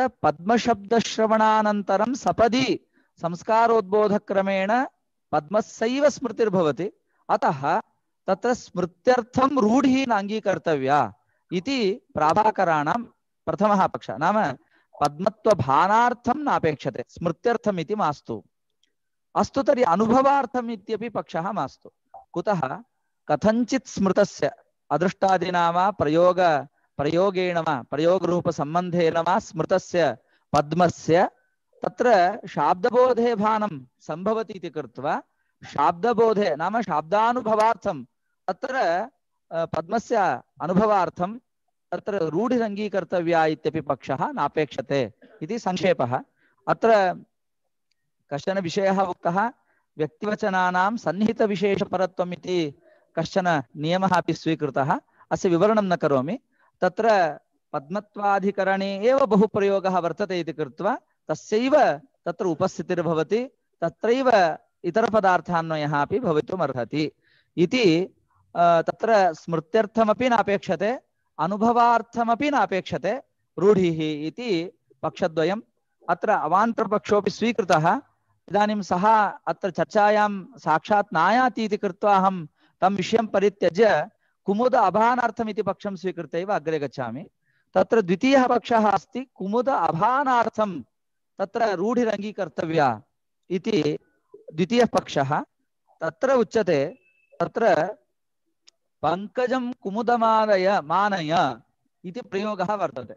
पद्मशब्दश्रवणानन्तरं सपदि संस्कारोद्बोधक्रमेण पद्मस्यैव स्मृतिर्भवति। अतः तत्र स्मृत्यर्थं रूढिः नाङ्गीकर्तव्या इति प्राभाकराणां प्रथमः पक्षः, नाम पद्मत्वभानार्थं नापेक्षते, स्मृत्यर्थम् इति मास्तु। अस्तु, तर्हि अनुभवार्थम् इत्यपि पक्षः मास्तु। कुतः? कथञ्चित् स्मृतस्य अदृष्टादिना वा प्रयोगेण वा प्रयोगरूपसम्बन्धेन वा स्मृतस्य पद्मस्य तत्र शाब्दबोधे भानं सम्भवति इति कृत्वा शाब्दबोधे नाम शाब्दानुभवार्थं तत्र पद्मस्य अनुभवार्थं तत्र रूढिरङ्गीकर्तव्या इत्यपि पक्षः नापेक्षते इति संक्षेपः। अत्र कश्चन विषयः उक्तः, व्यक्तिवचनानां सन्निहितविशेषपरत्वम् इति कश्चन नियमः अपि स्वीकृतः। अस्य विवरणं न करोमि। तत्र पद्मत्वाधिकरणे एव बहुप्रयोगः वर्तते इति कृत्वा तस्यैव तत्र उपस्थितिर्भवति, तत्रैव इतरपदार्थान्वयः अपि भवितुम् अर्हति इति तत्र स्मृत्यर्थमपि नापेक्षते, अनुभवार्थमपि नापेक्षते रूढिः इति पक्षद्वयम्। अत्र अवान्तरपक्षोऽपि स्वीकृतः। इदानीं सः अत्र चर्चायां साक्षात् नायाति इति कृत्वा अहं तं विषयं परित्यज्य कुमुद अभानार्थम् इति पक्षं स्वीकृत्य एव अग्रे गच्छामि। तत्र द्वितीयः पक्षः अस्ति कुमुद अभानार्थं तत्र रूढिरङ्गीकर्तव्या इति द्वितीयः पक्षः। तत्र उच्यते तत्र पङ्कजं कुमुदमानय मानय इति प्रयोगः वर्तते।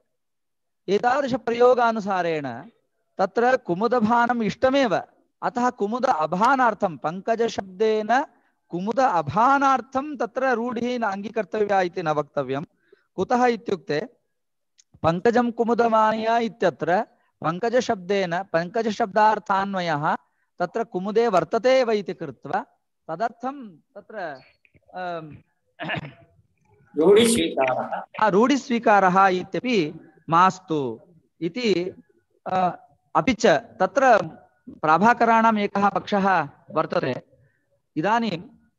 एतादृशप्रयोगानुसारेण तत्र कुमुदभानम् इष्टमेव, अतः कुमुद अभानार्थं पङ्कजशब्देन कुमुद अभानार्थं तत्र रूढिः नाङ्गीकर्तव्या इति न वक्तव्यं। कुतः इत्युक्ते पङ्कजं कुमुदमानय इत्यत्र पङ्कजशब्देन पङ्कजशब्दार्थान्वयः तत्र कुमुदे वर्तते एव इति कृत्वा तदर्थं तत्र रूढिस्वीकारः रूढिस्वीकारः इत्यपि मास्तु इति अपि च तत्र प्राभाकराणाम् एकः पक्षः वर्तते। इदानीं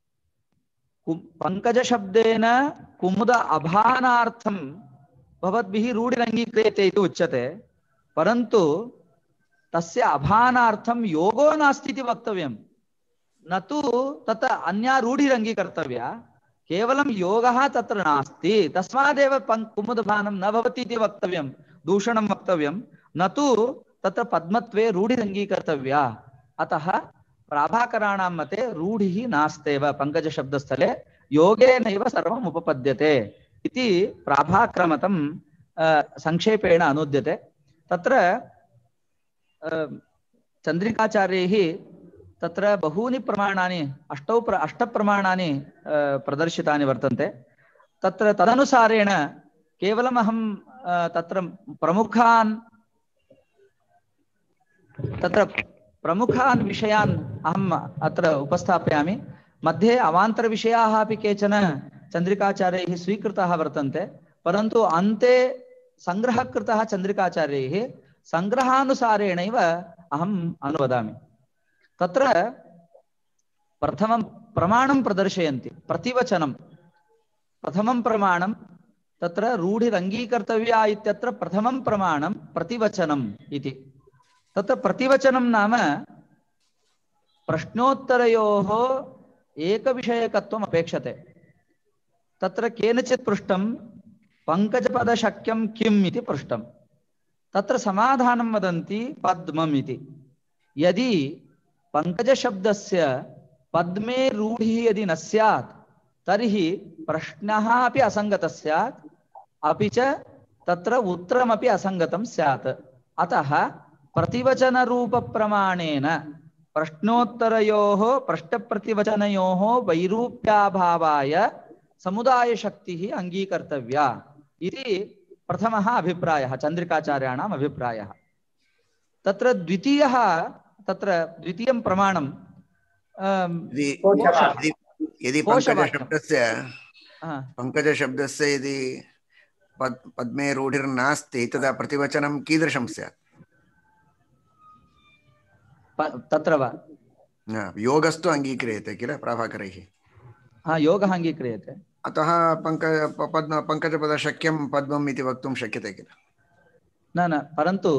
पङ्कजशब्देन कुमुद अभानार्थं भवद्भिः रूढिरङ्गीक्रियते इति उच्यते, परन्तु तस्य अभानार्थं योगो नास्ति इति वक्तव्यं, न तु तत् अन्या रूढिरङ्गीकर्तव्या, केवलं योगः तत्र नास्ति, तस्मादेव कुमुदभानं न भवति इति वक्तव्यं, दूषणं वक्तव्यं, न तु तत्र पद्मत्वे रूढिरङ्गीकर्तव्या। अतः प्राभाकराणां मते रूढिः नास्त्येव पङ्कजशब्दस्थले, योगेनैव सर्वम् उपपद्यते इति प्राभाकरमतं संक्षेपेण अनुद्यते। तत्र चन्द्रिकाचार्यैः तत्र बहूनि प्रमाणानि अष्टप्रमाणानि प्रदर्शितानि वर्तन्ते। तत्र तदनुसारेण केवलम् अहं तत्र प्रमुखान् विषयान् अहम् अत्र उपस्थापयामि। मध्ये अवान्तरविषयाः अपि केचन चन्द्रिकाचार्यैः स्वीकृताः वर्तन्ते, परन्तु अन्ते सङ्ग्रहः कृतः चन्द्रिकाचार्यैः, सङ्ग्रहानुसारेणैव अहम् अनुवदामि। तत्र प्रथमं प्रमाणं प्रदर्शयन्ति प्रतिवचनं। प्रथमं प्रमाणं तत्र रूढिरङ्गीकर्तव्या इत्यत्र प्रथमं प्रमाणं प्रतिवचनम् इति। तत्र प्रतिवचनं नाम प्रश्नोत्तरयोः एकविषयकत्वम् अपेक्षते। तत्र केनचित् पृष्टं पङ्कजपदशक्यं किम् इति पृष्टं, तत्र समाधानं वदन्ति पद्मम् इति। यदि पङ्कजशब्दस्य पद्मे रूढिः यदि न स्यात् तर्हि प्रश्नः अपि असङ्गतः स्यात्, अपि च तत्र उत्तरमपि असङ्गतं स्यात्। अतः प्रतिवचनरूपप्रमाणेन प्रश्नोत्तरयोः प्रश्नप्रतिवचनयोः वैरूप्याभावाय समुदायशक्तिः अङ्गीकर्तव्या इति प्रथमः अभिप्रायः, चन्द्रिकाचार्याणाम् अभिप्रायः। तत्र द्वितीयं प्रमाणं यदि पङ्कजशब्दस्य यदि पद्मे रूढिर्नास्ति तदा प्रतिवचनं कीदृशं स्यात्? तत्र वा योगस्तु अङ्गीक्रियते किल प्राभाकरैः? योगः अङ्गीक्रियते। अतः पङ्कजपदशक्यं पद्मम् इति वक्तुं शक्यते किल? न परन्तु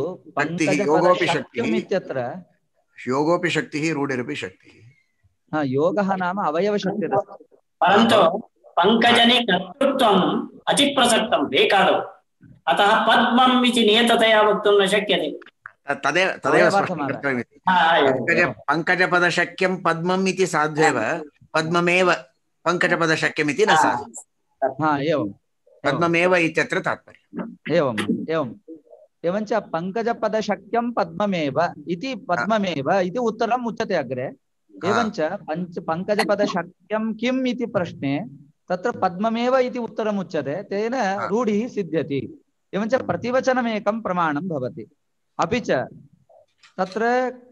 योगोऽपि शक्तिः रूढिरपि शक्तिः। योगः नाम अवयवशक्तिरस्ति, परन्तु पङ्कजने कर्तृत्वम् अचिप्रसक्तं बेकादौ, अतः पद्मम् इति नियततया वक्तुं न शक्यते। तदेव स्पष्टं कर्तव्यमिति। पङ्कजपदशक्यं पद्मम् इति साध्येव, पद्ममेव पङ्कजपदशक्यमिति न साध्यम्। पद्ममेव इत्यत्र तात्पर्यम्। एवम् एवञ्च पङ्कजपदशक्यं पद्ममेव इति उत्तरम् उच्यते अग्रे। एवञ्च पङ्कजपदशक्यं किम् इति प्रश्ने तत्र पद्ममेव इति उत्तरम् उच्यते, तेन रूढिः सिद्ध्यति। एवञ्च प्रतिवचनमेकं प्रमाणं भवति। अपि च तत्र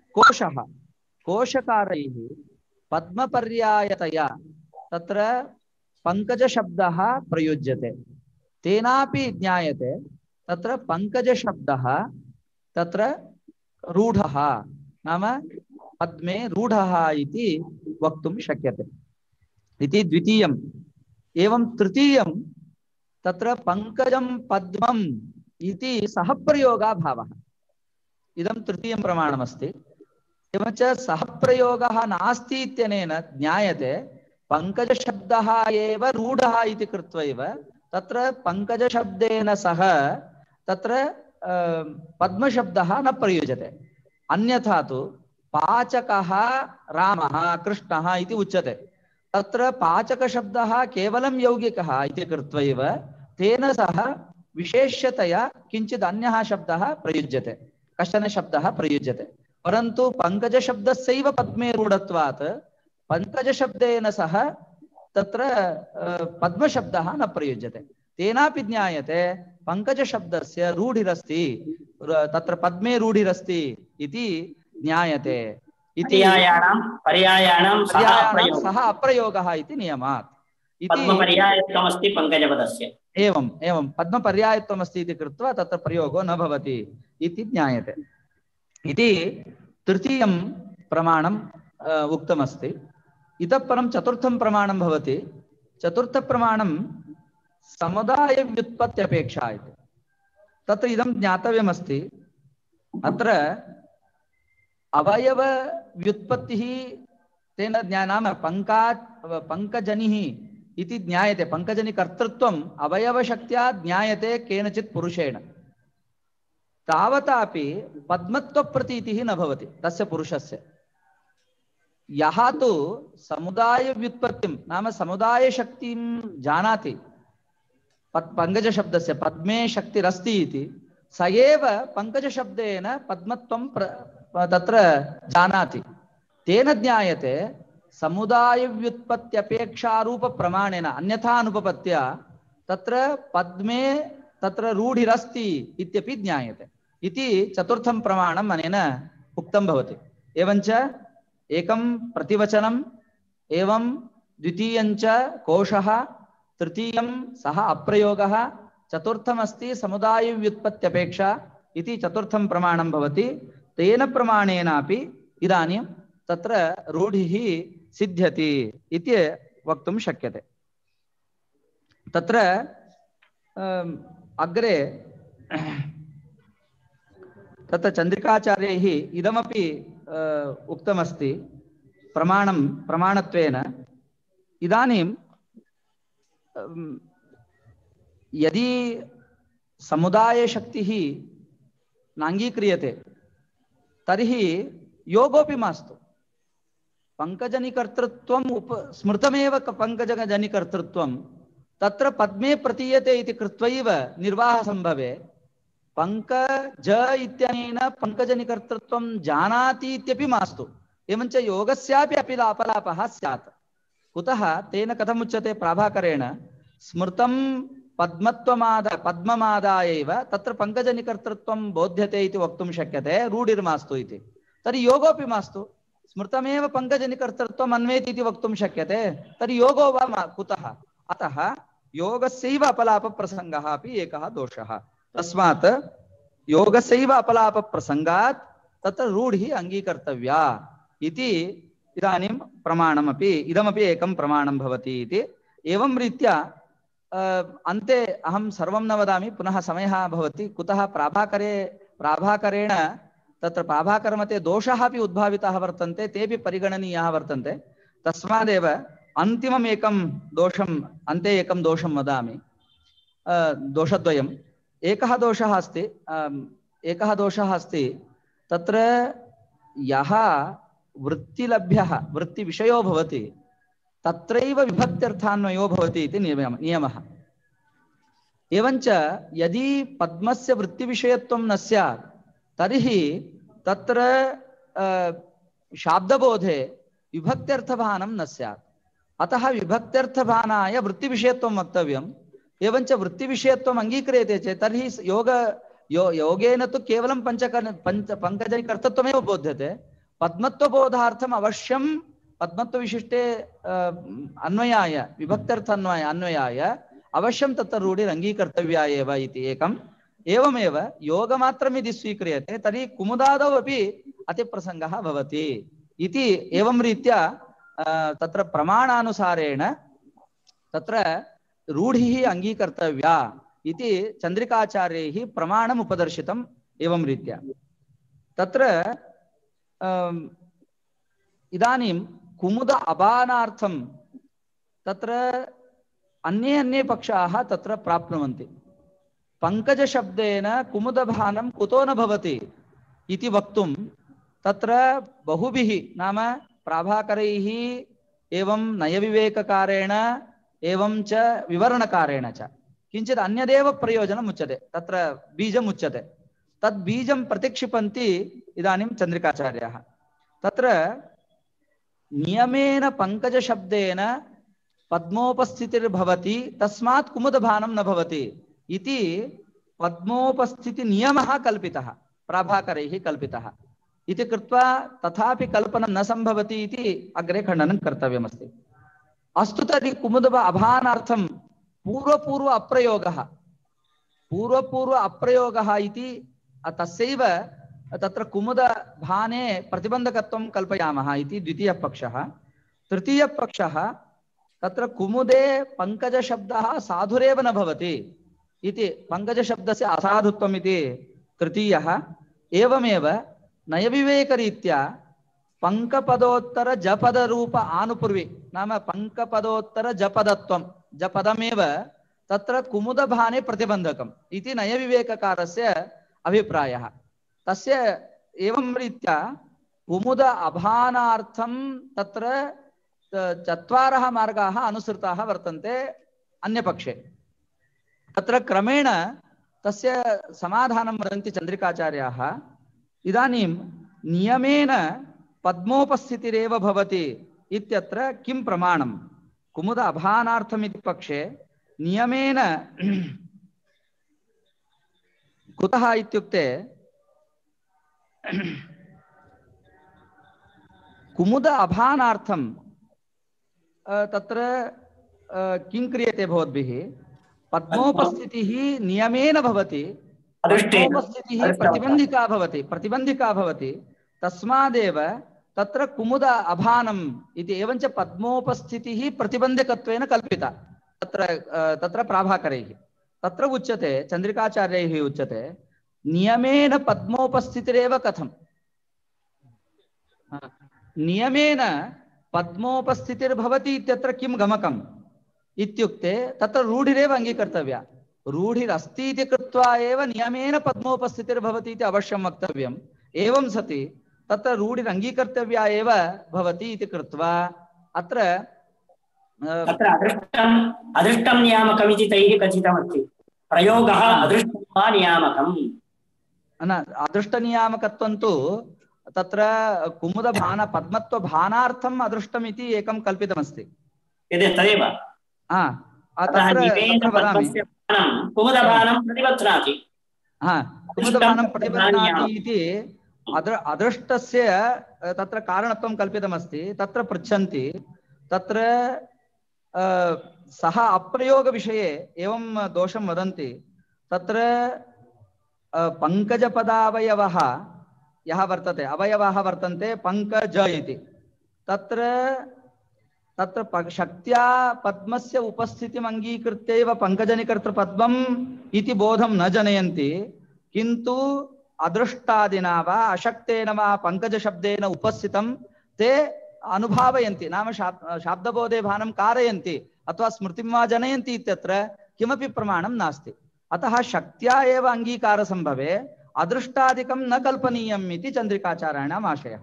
कोशकारैः पद्मपर्यायतया तत्र पङ्कजशब्दः प्रयुज्यते, तेनापि ज्ञायते तत्र पङ्कजशब्दः तत्र रूढः नाम पद्मे रूढः इति वक्तुं शक्यते इति द्वितीयम्। एवं तृतीयं तत्र पङ्कजं पद्मम् इति सह प्रयोगाभावः, इदं तृतीयं प्रमाणमस्ति। एवञ्च सह प्रयोगः नास्ति इत्यनेन ज्ञायते पङ्कजशब्दः एव रूढः इति कृत्वैव तत्र पङ्कजशब्देन सह तत्र पद्मशब्दः न प्रयुज्यते। अन्यथा तु पाचकः रामः कृष्णः इति उच्यते, तत्र पाचकशब्दः केवलं यौगिकः इति कृत्वैव तेन सह विशेष्यतया किञ्चित् अन्यः शब्दः प्रयुज्यते, कश्चन शब्दः प्रयुज्यते। परन्तु पङ्कजशब्दस्यैव पद्मे रूढत्वात् पङ्कजशब्देन सह तत्र पद्मशब्दः न प्रयुज्यते। तेनापि ज्ञायते पङ्कजशब्दस्य रूढिरस्ति, तत्र पद्मे रूढिरस्ति इति ज्ञायते। पर्यायाणां सह अप्रयोगः इति नियमात्। पद्मपर्यायत्वमस्ति पङ्कजपदस्य। एवम् एवं पद्मपर्यायत्वमस्ति इति कृत्वा तत्र प्रयोगो न भवति इति ज्ञायते इति तृतीयं प्रमाणम् उक्तमस्ति। इतः परं चतुर्थं प्रमाणं भवति। चतुर्थप्रमाणं समुदायव्युत्पत्त्यपेक्षा इति। तत्र इदं ज्ञातव्यमस्ति, अत्र अवयवव्युत्पत्तिः तेन नाम पङ्कजनिः इति ज्ञायते। पङ्कजनिकर्तृत्वम् अवयवशक्त्या ज्ञायते केनचित् पुरुषेण। तावतापि पद्मत्वप्रतीतिः न भवति तस्य पुरुषस्य। यः तु समुदायव्युत्पत्तिं नाम समुदायशक्तिं जानाति, पङ्कजशब्दस्य पद्मे शक्तिरस्ति इति, स एव पङ्कजशब्देन पद्मत्वं तत्र जानाति। तेन ज्ञायते समुदायव्युत्पत्त्यपेक्षारूपप्रमाणेन अन्यथा अनुपपत्या तत्र पद्मे तत्र रूढिरस्ति इत्यपि ज्ञायते इति चतुर्थं प्रमाणम् अनेन उक्तं भवति। एवञ्च एकं प्रतिवचनम्, एवं द्वितीयञ्च कोशः, तृतीयं सः अप्रयोगः, चतुर्थमस्ति समुदायव्युत्पत्त्यपेक्षा इति चतुर्थं प्रमाणं भवति। तेन प्रमाणेनापि इदानीं तत्र रूढिः सिद्ध्यति इति वक्तुं शक्यते। तत्र अग्रे तत्र चन्द्रिकाचार्यैः इदमपि उक्तमस्ति प्रमाणत्वेन। इदानीं यदि समुदायशक्तिः नाङ्गीक्रियते तर्हि योगोऽपि मास्तु। पङ्कजनिकर्तृत्वम् स्मृतमेव पङ्कजनिकर्तृत्वं तत्र पद्मे प्रतीयते इति कृत्वैव निर्वाहसम्भवे पङ्कज इत्यनेन पङ्कजनिकर्तृत्वं जानाति इत्यपि मास्तु। एवञ्च योगस्यापि अपलापः स्यात्। कुतः तेन कथमुच्यते प्राभाकरेण, स्मृतं पद्ममादायैव तत्र पङ्कजनिकर्तृत्वं बोध्यते इति वक्तुं शक्यते, रूढिर्मास्तु इति। तर्हि योगोऽपि मास्तु। स्मृतमेव पङ्कजनिकर्तृत्वम् अन्वेति इति वक्तुं शक्यते, तर्हि योगो वा कुतः? अतः योगस्यैव अपलापप्रसङ्गः अपि एकः दोषः। तस्मात् योगस्यैव अपलापप्रसङ्गात् तत्र रूढिः अङ्गीकर्तव्या इति इदानीं प्रमाणमपि इदमपि एकं प्रमाणं भवति इति। एवं रीत्या अन्ते अहं सर्वं न वदामि, पुनः समयः भवति। कुतः प्राभाकरेण तत्र प्राभाकरमते दोषाः अपि उद्भाविताः वर्तन्ते, तेपि परिगणनीयाः वर्तन्ते। तस्मादेव अन्तिमम् एकं दोषम् अन्ते एकं दोषं वदामि, दोषद्वयम्। एकः दोषः अस्ति तत्र यः वृत्तिलभ्यः वृत्तिविषयो भवति तत्रैव विभक्त्यर्थान्वयो भवति इति नियमः। एवञ्च यदि पद्मस्य वृत्तिविषयत्वं न स्यात् तर्हि तत्र शाब्दबोधे विभक्त्यर्थभानं न स्यात्। अतः विभक्त्यर्थभानाय वृत्तिविषयत्वं वक्तव्यम्। एवञ्च वृत्तिविषयत्वम् अङ्गीक्रियते चेत् तर्हि योगेन तु केवलं पङ्कजनिकर्तृत्वमेव बोध्यते। पद्मत्वबोधार्थम् अवश्यं पद्मत्वविशिष्टे अन्वयाय विभक्त्यर्थ अन्वयाय अवश्यं तत्र रूढिरङ्गीकर्तव्या एव इति एकम्। एवमेव योगमात्रम् यदि स्वीक्रियते तर्हि कुमुदादौ अपि अतिप्रसङ्गः भवति इति। एवं रीत्या तत्र प्रमाणानुसारेण तत्र रूढिः अङ्गीकर्तव्या इति चन्द्रिकाचार्यैः प्रमाणम् उपदर्शितम्। एवं रीत्या तत्र इदानीं कुमुद अपानार्थं तत्र अन्ये पक्षाः तत्र प्राप्नुवन्ति। पङ्कजशब्देन कुमुदभानं कुतो न भवति इति वक्तुं तत्र बहुभिः नाम प्राभाकरैः एवं नयविवेककारेण एवं च विवरणकारेण च किञ्चित् अन्यदेव प्रयोजनम् उच्यते, तत्र बीजम् उच्यते। तद् बीजं प्रतिक्षिपन्ति इदानीं चन्द्रिकाचार्याः। तत्र नियमेन पङ्कजशब्देन पद्मोपस्थितिर्भवति तस्मात् कुमुदभानं न भवति इति पद्मोपस्थितिनियमः कल्पितः, प्राभाकरैः कल्पितः इति कृत्वा तथापि कल्पनं न सम्भवति इति अग्रे खण्डनं कर्तव्यमस्ति। अस्तु तर्हि कुमुद अभानार्थं पूर्वपूर्व अप्रयोगः इति तस्यैव तत्र कुमुद भाने प्रतिबन्धकत्वं कल्पयामः इति द्वितीयः पक्षः। तृतीयः पक्षः तत्र कुमुदे पङ्कजशब्दः साधुरेव न भवति इति पङ्कजशब्दस्य असाधुत्वम् इति तृतीयः। एवमेव नयविवेकरीत्या पङ्कपदोत्तर जपदरूप आनुपूर्वी नाम पङ्कपदोत्तर जपदत्वं जपदमेव तत्र कुमुदभाने प्रतिबन्धकम् इति नयविवेककारस्य अभिप्रायः। तस्य एवं रीत्या कुमुद अभानार्थं तत्र चत्वारः मार्गाः अनुसृताः वर्तन्ते अन्यपक्षे। तत्र क्रमेण तस्य समाधानं वदन्ति चन्द्रिकाचार्याः। इदानीं नियमेन पद्मोपस्थितिरेव भवति इत्यत्र किं प्रमाणं? कुमुद अभानार्थमिति पक्षे नियमेन कुतः इत्युक्ते कुमुद अभानार्थं तत्र किं क्रियते भवद्भिः? पद्मोपस्थितिः नियमेन भवति, पद्मोपस्थितिः प्रतिबन्धिका भवति, तस्मादेव तत्र कुमुद अभानम् इति। एवञ्च पद्मोपस्थितिः प्रतिबन्धकत्वेन कल्पिता तत्र प्राभाकरैः। तत्र उच्यते, चन्द्रिकाचार्यैः उच्यते, नियमेन पद्मोपस्थितिरेव कथम्? नियमेन पद्मोपस्थितिर्भवति इत्यत्र किं गमकम् इत्युक्ते तत्र रूढिरेव अङ्गीकर्तव्या। रूढिरस्ति इति कृत्वा एव नियमेन पद्मोपस्थितिर्भवति इति अवश्यं वक्तव्यम्। एवं सति तत्र रूढिरङ्गीकर्तव्या एव भवति इति कृत्वा अत्र अदृष्टं नियामकम् इति तैः कथितमस्ति। प्रयोगः अदृष्टं वा नियामकम्? न, अदृष्टनियामकत्वं तु तत्र कुमुदभान पद्मत्वभानार्थम् अदृष्टम् इति एकं कल्पितमस्ति। तदेव कुमुदभानं प्रतिबध्नाति इति अदृष्टस्य तत्र कारणत्वं कल्पितमस्ति। तत्र पृच्छन्ति, तत्र सः अप्रयोगविषये एवं दोषं वदन्ति। तत्र पङ्कजपदावयवः यः वर्तते, अवयवाः वर्तन्ते पङ्कज इति, तत्र शक्त्या पद्मस्य उपस्थितिम् अङ्गीकृत्यैव पङ्कजनिकर्तृपद्मम् इति बोधं न जनयन्ति, किन्तु अदृष्टादिना वा अशक्तेन वा पङ्कजशब्देन उपस्थितं ते अनुभावयन्ति, नाम शाब्दबोधे भानं कारयन्ति अथवा स्मृतिं वा जनयन्ति इत्यत्र किमपि प्रमाणं नास्ति। अतः शक्त्या एव अङ्गीकारसम्भवे अदृष्टादिकं न कल्पनीयम् इति चन्द्रिकाचार्याणाम् आशयः।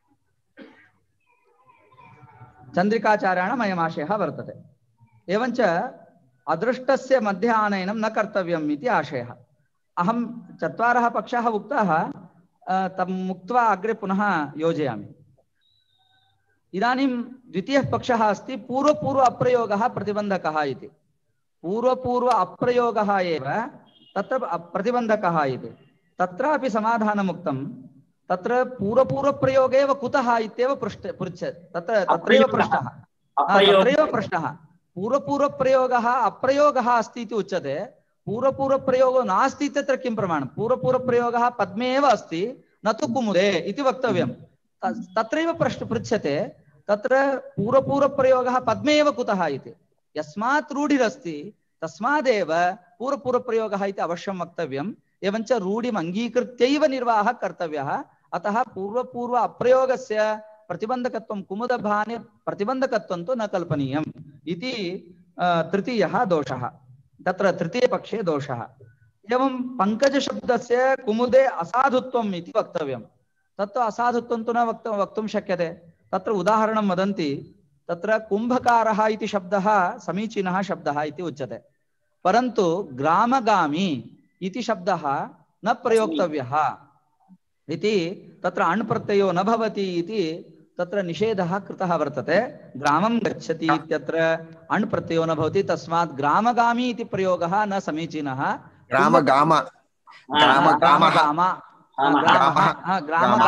चन्द्रिकाचार्याणाम् अयम् आशयः वर्तते। एवञ्च अदृष्टस्य मध्ये आनयनं न कर्तव्यम् इति आशयः। अहं चत्वारः पक्षाः उक्ताः, तम् उक्त्वा अग्रे पुनः योजयामि। इदानीं द्वितीयः पक्षः अस्ति पूर्वपूर्व अप्रयोगः प्रतिबन्धकः इति। पूर्वपूर्व अप्रयोगः एव तत्र प्रतिबन्धकः इति। तत्रापि समाधानमुक्तं। तत्र पूर्वपूर्वप्रयोगे एव कुतः इत्येव पृच्छति। तत्रैव प्रश्नः पूर्वपूर्वप्रयोगः अप्रयोगः अस्ति इति उच्यते। पूर्वपूर्वप्रयोगो नास्ति इत्यत्र किं प्रमाणं? पूर्वपूर्वप्रयोगः पद्मे एव अस्ति, न तु कुमुदे इति वक्तव्यं। तत्रैव पृच्छ्यते, तत्र पूर्वपूर्वप्रयोगः पद्मे एव कुतः इति। यस्मात् रूढिरस्ति तस्मादेव पूर्वपूर्वप्रयोगः इति अवश्यं वक्तव्यम्। एवञ्च रूढिम् अङ्गीकृत्यैव निर्वाहः कर्तव्यः। अतः पूर्वपूर्व अप्रयोगस्य प्रतिबन्धकत्वं कुमुदभाने प्रतिबन्धकत्वं तु न कल्पनीयम् इति तृतीयः दोषः, तत्र तृतीयपक्षे दोषः। एवं पङ्कजशब्दस्य कुमुदे असाधुत्वम् इति वक्तव्यं। तत्तु असाधुत्वं तु न वक्तुं शक्यते। तत्र उदाहरणं वदन्ति, तत्र कुम्भकारः इति शब्दः समीचीनः शब्दः इति उच्यते, परन्तु ग्रामगामी इति शब्दः न प्रयोक्तव्यः इति, तत्र अण् प्रत्ययो न भवति इति तत्र निषेधः कृतः वर्तते। ग्रामं गच्छति इत्यत्र अण् प्रत्ययो न भवति, तस्मात् ग्रामगामी इति प्रयोगः न समीचीनः। ग्रामगामः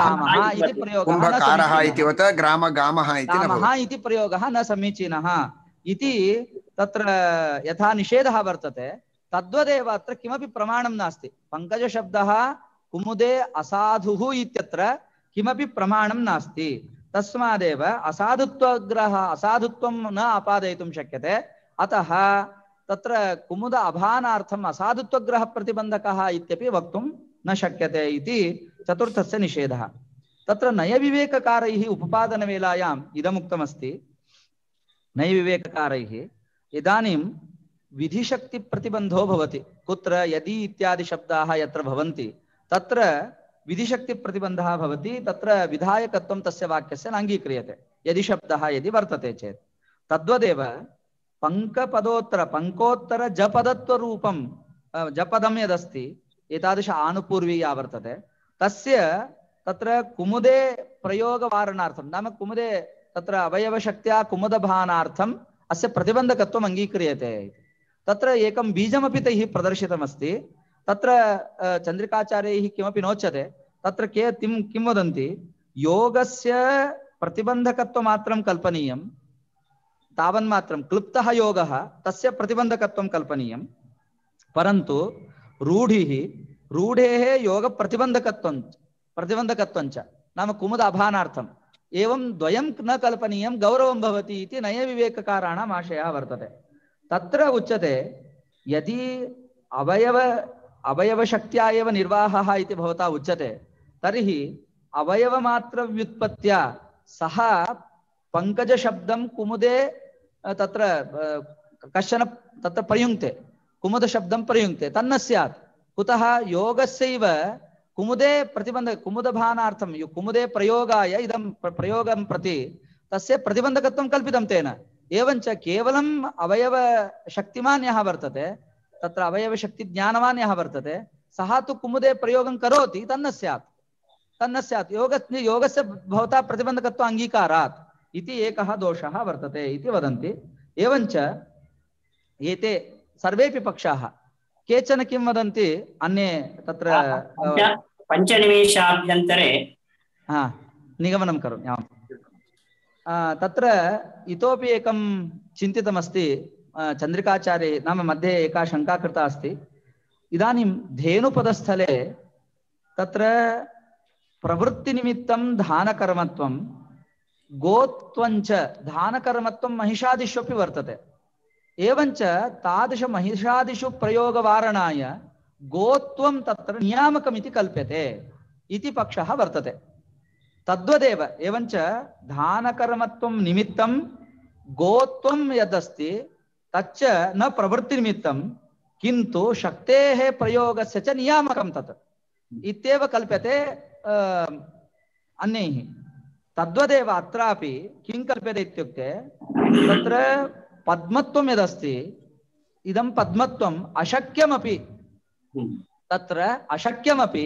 इति प्रयोगः न समीचीनः। इति तत्र यथा निषेधः वर्तते तद्वदेव अत्र किमपि प्रमाणं नास्ति। पङ्कजशब्दः कुमुदे असाधुः इत्यत्र किमपि प्रमाणं नास्ति। तस्मादेव असाधुत्वं न आपादयितुं शक्यते। अतः तत्र कुमुद अभानार्थम् असाधुत्वग्रह प्रतिबन्धकः इत्यपि वक्तुं न शक्यते इति चतुर्थस्य निषेधः। तत्र नयविवेककारैः उपपादनवेलायाम् इदमुक्तमस्ति। नयविवेककारैः इदानीं विधिशक्तिप्रतिबन्धो भवति। कुत्र यदि इत्यादि शब्दाः यत्र भवन्ति तत्र विधिशक्तिप्रतिबन्धः भवति। तत्र विधायकत्वं तस्य वाक्यस्य नाङ्गीक्रियते यदि शब्दः यदि वर्तते चेत्। तद्वदेव पङ्कोत्तर जपदत्वरूपं जपदं यदस्ति एतादृश आनुपूर्वीया वर्तते तस्य तत्र कुमुदे प्रयोगवारणार्थं नाम कुमुदे तत्र अवयवशक्त्या कुमुदभानार्थम् अस्य प्रतिबन्धकत्वम् अङ्गीक्रियते। तत्र एकं बीजमपि तैः प्रदर्शितमस्ति। तत्र चन्द्रिकाचार्यैः किमपि नोच्यते। तत्र किं वदन्ति, योगस्य प्रतिबन्धकत्वमात्रं कल्पनीयं, तावन्मात्रं क्लुप्तः योगः तस्य प्रतिबन्धकत्वं कल्पनीयं, परन्तु रूढेः योगप्रतिबन्धकत्वञ्च नाम कुमुद अभानार्थम् एवं द्वयं न कल्पनीयं, गौरवं भवति इति नयविवेककाराणाम् आशयः वर्तते। तत्र उच्यते यदि अवयवशक्त्या एव निर्वाहः इति भवता उच्यते तर्हि अवयवमात्रव्युत्पत्त्या सः पङ्कजशब्दं कुमुदे तत्र कश्चन तत्र प्रयुङ्क्ते, कुमुदशब्दं प्रयुङ्क्ते, तन्न स्यात्। कुतः योगस्यैव कुमुदे कुमुदभानार्थं कुमुदे प्रयोगाय इदं प्रयोगं प्रति तस्य प्रतिबन्धकत्वं कल्पितं तेन। एवञ्च केवलम् अवयवशक्तिमान् यः वर्तते, तत्र अवयवशक्तिज्ञानवान् यः वर्तते, सः तु कुमुदे प्रयोगं करोति, तन्न स्यात् योगस्य भवता प्रतिबन्धकत्व अङ्गीकारात् इति एकः दोषः वर्तते इति वदन्ति। एवञ्च एते सर्वेपि पक्षाः केचन किं वदन्ति, अन्ये तत्र पञ्चनिमेषाभ्यन्तरे निगमनं करोमि। तत्र इतोपि एकं चिन्तितमस्ति चन्द्रिकाचार्ये, नाम मध्ये एका शङ्का कृता अस्ति। इदानीं धेनुपदस्थले तत्र प्रवृत्तिनिमित्तं धानकर्मत्वं, गोत्वञ्च धानकर्मत्वं महिषादिष्वपि वर्तते। एवञ्च तादृश महिषादिषु प्रयोगवारणाय गोत्वं तत्र नियामकमिति कल्प्यते इति पक्षः वर्तते। तद्वदेव एवञ्च धानकर्मत्वं निमित्तं गोत्वं यदस्ति तच्च न प्रवृत्तिनिमित्तं किन्तु शक्तेः प्रयोगस्य च नियामकं तत् इत्येव कल्प्यते अन्यैः। तद्वदेव अत्रापि किं कल्प्यते इत्युक्ते तत्र पद्मत्वं यदस्ति इदं पद्मत्वम् अशक्यमपि, तत्र अशक्यमपि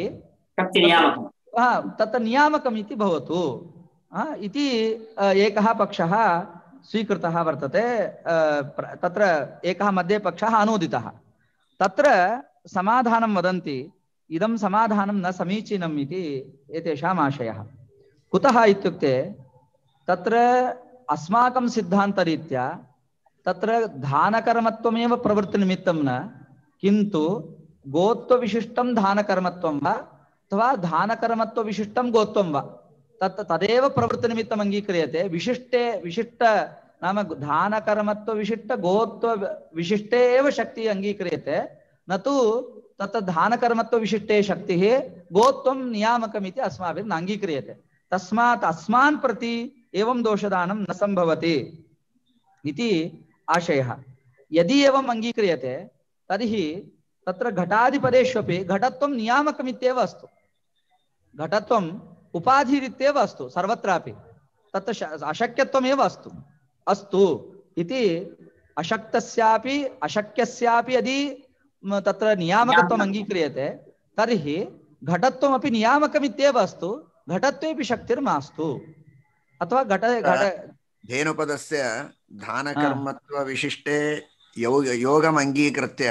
तत्र नियामकम् इति भवतु इति एकः पक्षः स्वीकृतः वर्तते। तत्र एकः मध्ये पक्षः अनूदितः। तत्र समाधानं वदन्ति, इदं समाधानं न समीचीनम् इति एतेषाम् आशयः। कुतः इत्युक्ते तत्र अस्माकं सिद्धान्तरीत्या तत्र धानकर्मत्वमेव प्रवृत्तिनिमित्तं न, किन्तु गोत्वविशिष्टं धानकर्मत्वं वा अथवा धानकर्मत्वविशिष्टं गोत्वं वा तदेव प्रवृत्तिनिमित्तम् अङ्गीक्रियते। विशिष्ट नाम धानकर्मत्वविशिष्ट गोत्वविशिष्टे एव शक्तिः अङ्गीक्रियते, न तु तत्र धानकर्मत्वविशिष्टे शक्तिः गोत्वं नियामकमिति अस्माभिः नाङ्गीक्रियते। तस्मात् अस्मान् प्रति एवं दोषदानं न सम्भवति इति आशयः। यदि एवम् अङ्गीक्रियते तर्हि तत्र घटादिपदेष्वपि घटत्वं नियामकमित्येव अस्तु, घटत्वम् उपाधिरित्येव अस्तु सर्वत्रापि, तत्र अशक्यत्वमेव अस्तु इति अशक्तस्यापि अशक्यस्यापि यदि तत्र नियामकत्वम् अङ्गीक्रियते तर्हि घटत्वमपि नियामकमित्येव अस्तु, घटत्वेपि शक्तिर्मास्तु। अथवा धेनुपदस्य धानकर्मत्व विशिष्टे योगम् अङ्गीकृत्य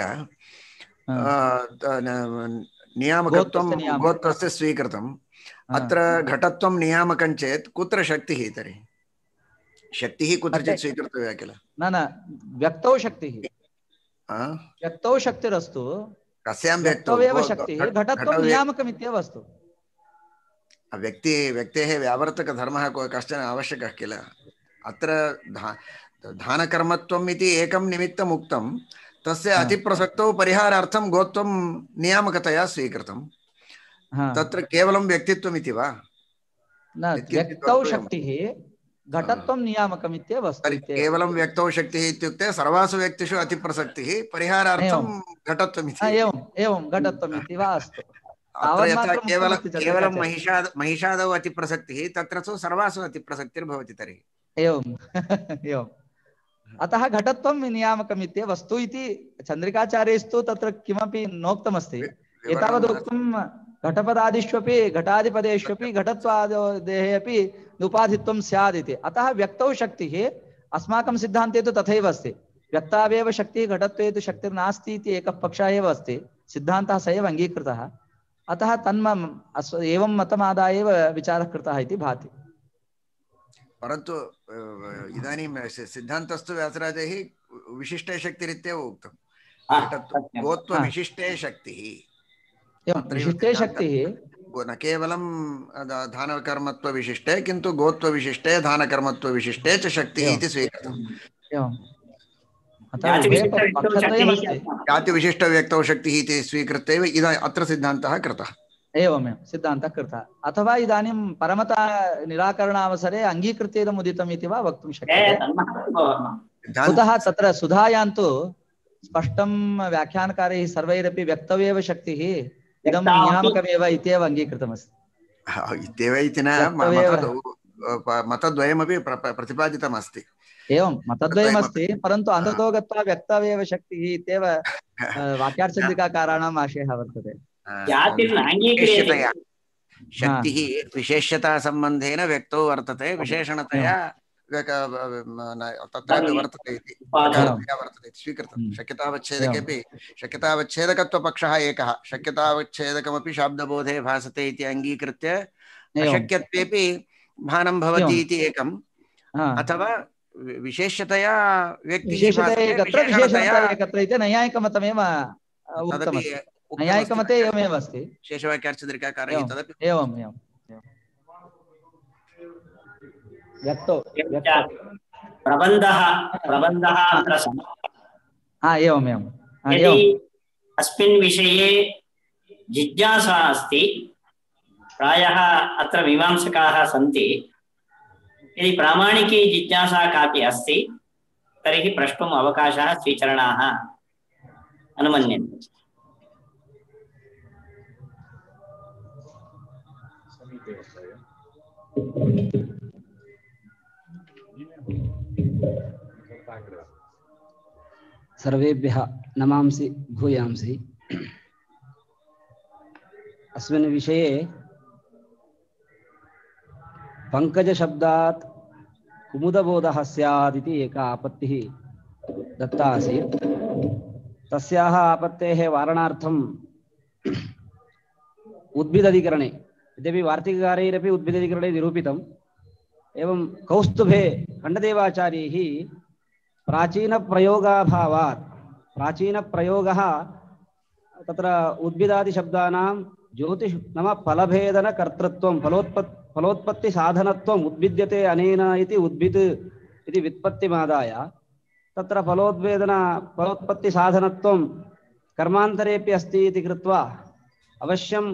नियामकत्वं गोत्रस्य स्वीकृतम्। अत्र घटत्वं नियामकं चेत् कुत्र शक्तिः तर्हि? शक्तिः कुत्रचित् स्वीकर्तव्या किल न न व्यक्तौ शक्तिः व्यक्तौ शक्तिरस्तु कस्यां व्यक्तौ व्यक्तव्येव शक्तिः घटत्वं नियामकमित्येव अस्तु व्यक्तेः व्यावर्तकधर्मः कश्चन आवश्यकः किल अत्र धानकर्मत्वम् इति एकं निमित्तम् उक्तं तस्य अतिप्रसक्तौ परिहारार्थं गोत्वं नियामकतया स्वीकृतं तत्र केवलं व्यक्तित्वमिति वा न व्यक्तौ शक्तिः घटत्वं नियामकमित्येव अस्तु केवलं व्यक्तौ शक्तिः इत्युक्ते सर्वासु व्यक्तिषु अतिप्रसक्तिः परिहारार्थं घटत्वमिति एवं एवं घटत्वमिति वा अस्तु अत्र यथा केवलं महिषादौ अतिप्रसक्तिः तत्र तु सर्वासु अतिप्रसक्तिर्भवति तर्हि एवम् एवम् अतः घटत्वं नियामकमित्येव वस्तु इति चन्द्रिकाचार्यस्तु तत्र किमपि नोक्तमस्ति एतावद् उक्तं घटपदादिष्वपि घटादिपदेष्वपि घटत्वादेः अपि उपाधित्वं स्यात् इति अतः व्यक्तौ शक्तिः अस्माकं सिद्धान्ते तु तथैव अस्ति व्यक्तावेव शक्तिः घटत्वे तु शक्तिर्नास्ति इति एकः पक्षः एव अस्ति सिद्धान्तः स एव अङ्गीकृतः अतः एवं मतमादाय एव विचारः कृतः इति भाति परन्तु इदानीं सिद्धान्तस्तु व्यासराजैः विशिष्टे शक्तिरित्येव उक्तं गोत्वविशिष्टे शक्तिः विशिष्टे शक्तिः न केवलं धानकर्मत्वविशिष्टे किन्तु गोत्वविशिष्टे धानकर्मत्वविशिष्टे च शक्तिः इति स्वीकृतम् जातिविशिष्टव्यक्तौ शक्तिः इति स्वीकृत्य एव अत्र सिद्धान्तः कृतः एवमेव सिद्धान्तः कृतः अथवा इदानीं परमता निराकरणावसरे अङ्गीकृत्य इदम् उदितम् इति वा वक्तुं शक्यते कुतः तत्र सुधायां तु स्पष्टं व्याख्यानकारैः सर्वैरपि व्यक्तव्येव शक्तिः इदं नियामकमेव इत्येव अङ्गीकृतमस्ति इत्येव इति न मतद्वयमपि प्रतिपादितमस्ति एवं मतद्वयमस्ति परन्तु अन्ततो गत्वा व्यक्तव्येव शक्तिः इत्येव वाक्यार्थचन्द्रिकाकाराणाम् आशयः वर्तते शक्तिः विशेष्यता सम्बन्धेन व्यक्तौ वर्तते विशेषणतया तत्रापि वर्तते इति वर्तते स्वीकृतं शक्यतावच्छेदकेपि शक्यतावच्छेदकत्वपक्षः एकः शक्यतावच्छेदकमपि शाब्दबोधे भासते इति अङ्गीकृत्य अशक्यत्वेपि भानं भवति इति एकम् अथवा विशेषतया व्यक्तिः नैयायिकमतमेव नैयायिकमते एवमेव अस्ति शेषवाक्यार्थचन्द्रिकाकारैः तदपि एवम् एवम् प्रबन्धः एवमेवं यदि अस्मिन् विषये जिज्ञासा अस्ति प्रायः अत्र मीमांसकाः सन्ति यदि प्रामाणिकी जिज्ञासा कापि अस्ति तर्हि प्रष्टुम् अवकाशः स्वीचरणाः अनुमन्यन्ते सर्वेभ्यः नमांसि भूयांसि अस्मिन् विषये पंकजशब्दात् कुमुदबोधः स्यात् इति एका आपत्तिः दत्ता आसीत् तस्याः आपत्तेः वारणार्थम् उद्भिदधिकरणे यद्यपि वार्तिककारैरपि उद्भिदधिकरणे निरूपितम् एवं कौस्तुभे खण्डदेवाचार्यैः प्राचीनप्रयोगाभावात् प्राचीनप्रयोगः तत्र उद्भिदादिशब्दानां ज्योतिष नाम फलभेदनकर्तृत्वं फलोत्पत्तिसाधनत्वम् उद्भिद्यते अनेन इति उद्भित् इति व्युत्पत्तिमादाय तत्र फलोत्पत्तिसाधनत्वं कर्मान्तरेपि अस्ति इति कृत्वा अवश्यं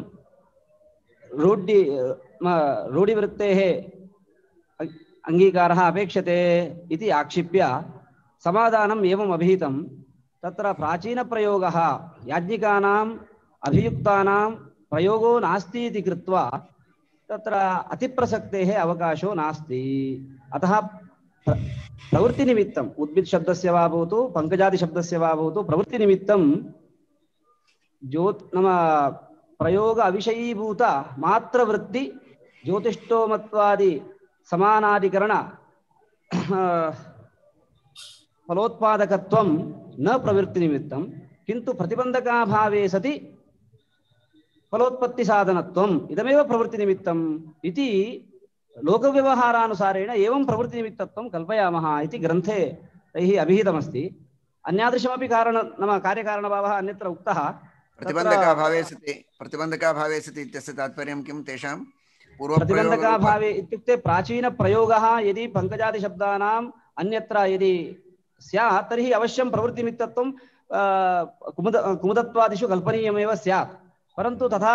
रूढिवृत्तेः अंगीकारः अपेक्षते इति आक्षिप्य समाधानम् एवम् अभिहितं तत्र प्राचीनप्रयोगः याज्ञिकानाम् अभियुक्तानां प्रयोगो नास्ति इति कृत्वा तत्र अतिप्रसक्तेः अवकाशो नास्ति अतः प्रवृत्तिनिमित्तम् उद्भिद शब्दस्य वा भवतु पंकजादि शब्दस्य वा भवतु प्रवृत्तिनिमित्तं नाम प्रयोग अविषयीभूत मात्रवृत्ति ज्योतिष्ठोमत्वादि समानाधिकरण फलोत्पादकत्वं न प्रवृत्तिनिमित्तं किन्तु प्रतिबंधकाभावे सति फलोत्पत्तिसाधनत्वम् इदमेव प्रवृत्तिनिमित्तम् इति लोकव्यवहारानुसारेण एवं प्रवृत्तिनिमित्तत्वं कल्पयामः इति ग्रन्थे तैः अभिहितमस्ति। अन्यादृशमपि कारण नाम कार्यकारणभावः अन्यत्र उक्तः। प्रतिबन्धकाभावे सति इत्यस्य तात्पर्यं किं तेषां प्रतिबन्धकाभावे इत्युक्ते प्राचीनप्रयोगः यदि पङ्कजादिशब्दानाम् अन्यत्र यदि स्यात् तर्हि अवश्यं प्रवृत्तिनिमित्तत्वं कुमुदत्वादिषु कल्पनीयमेव स्यात्, परन्तु तथा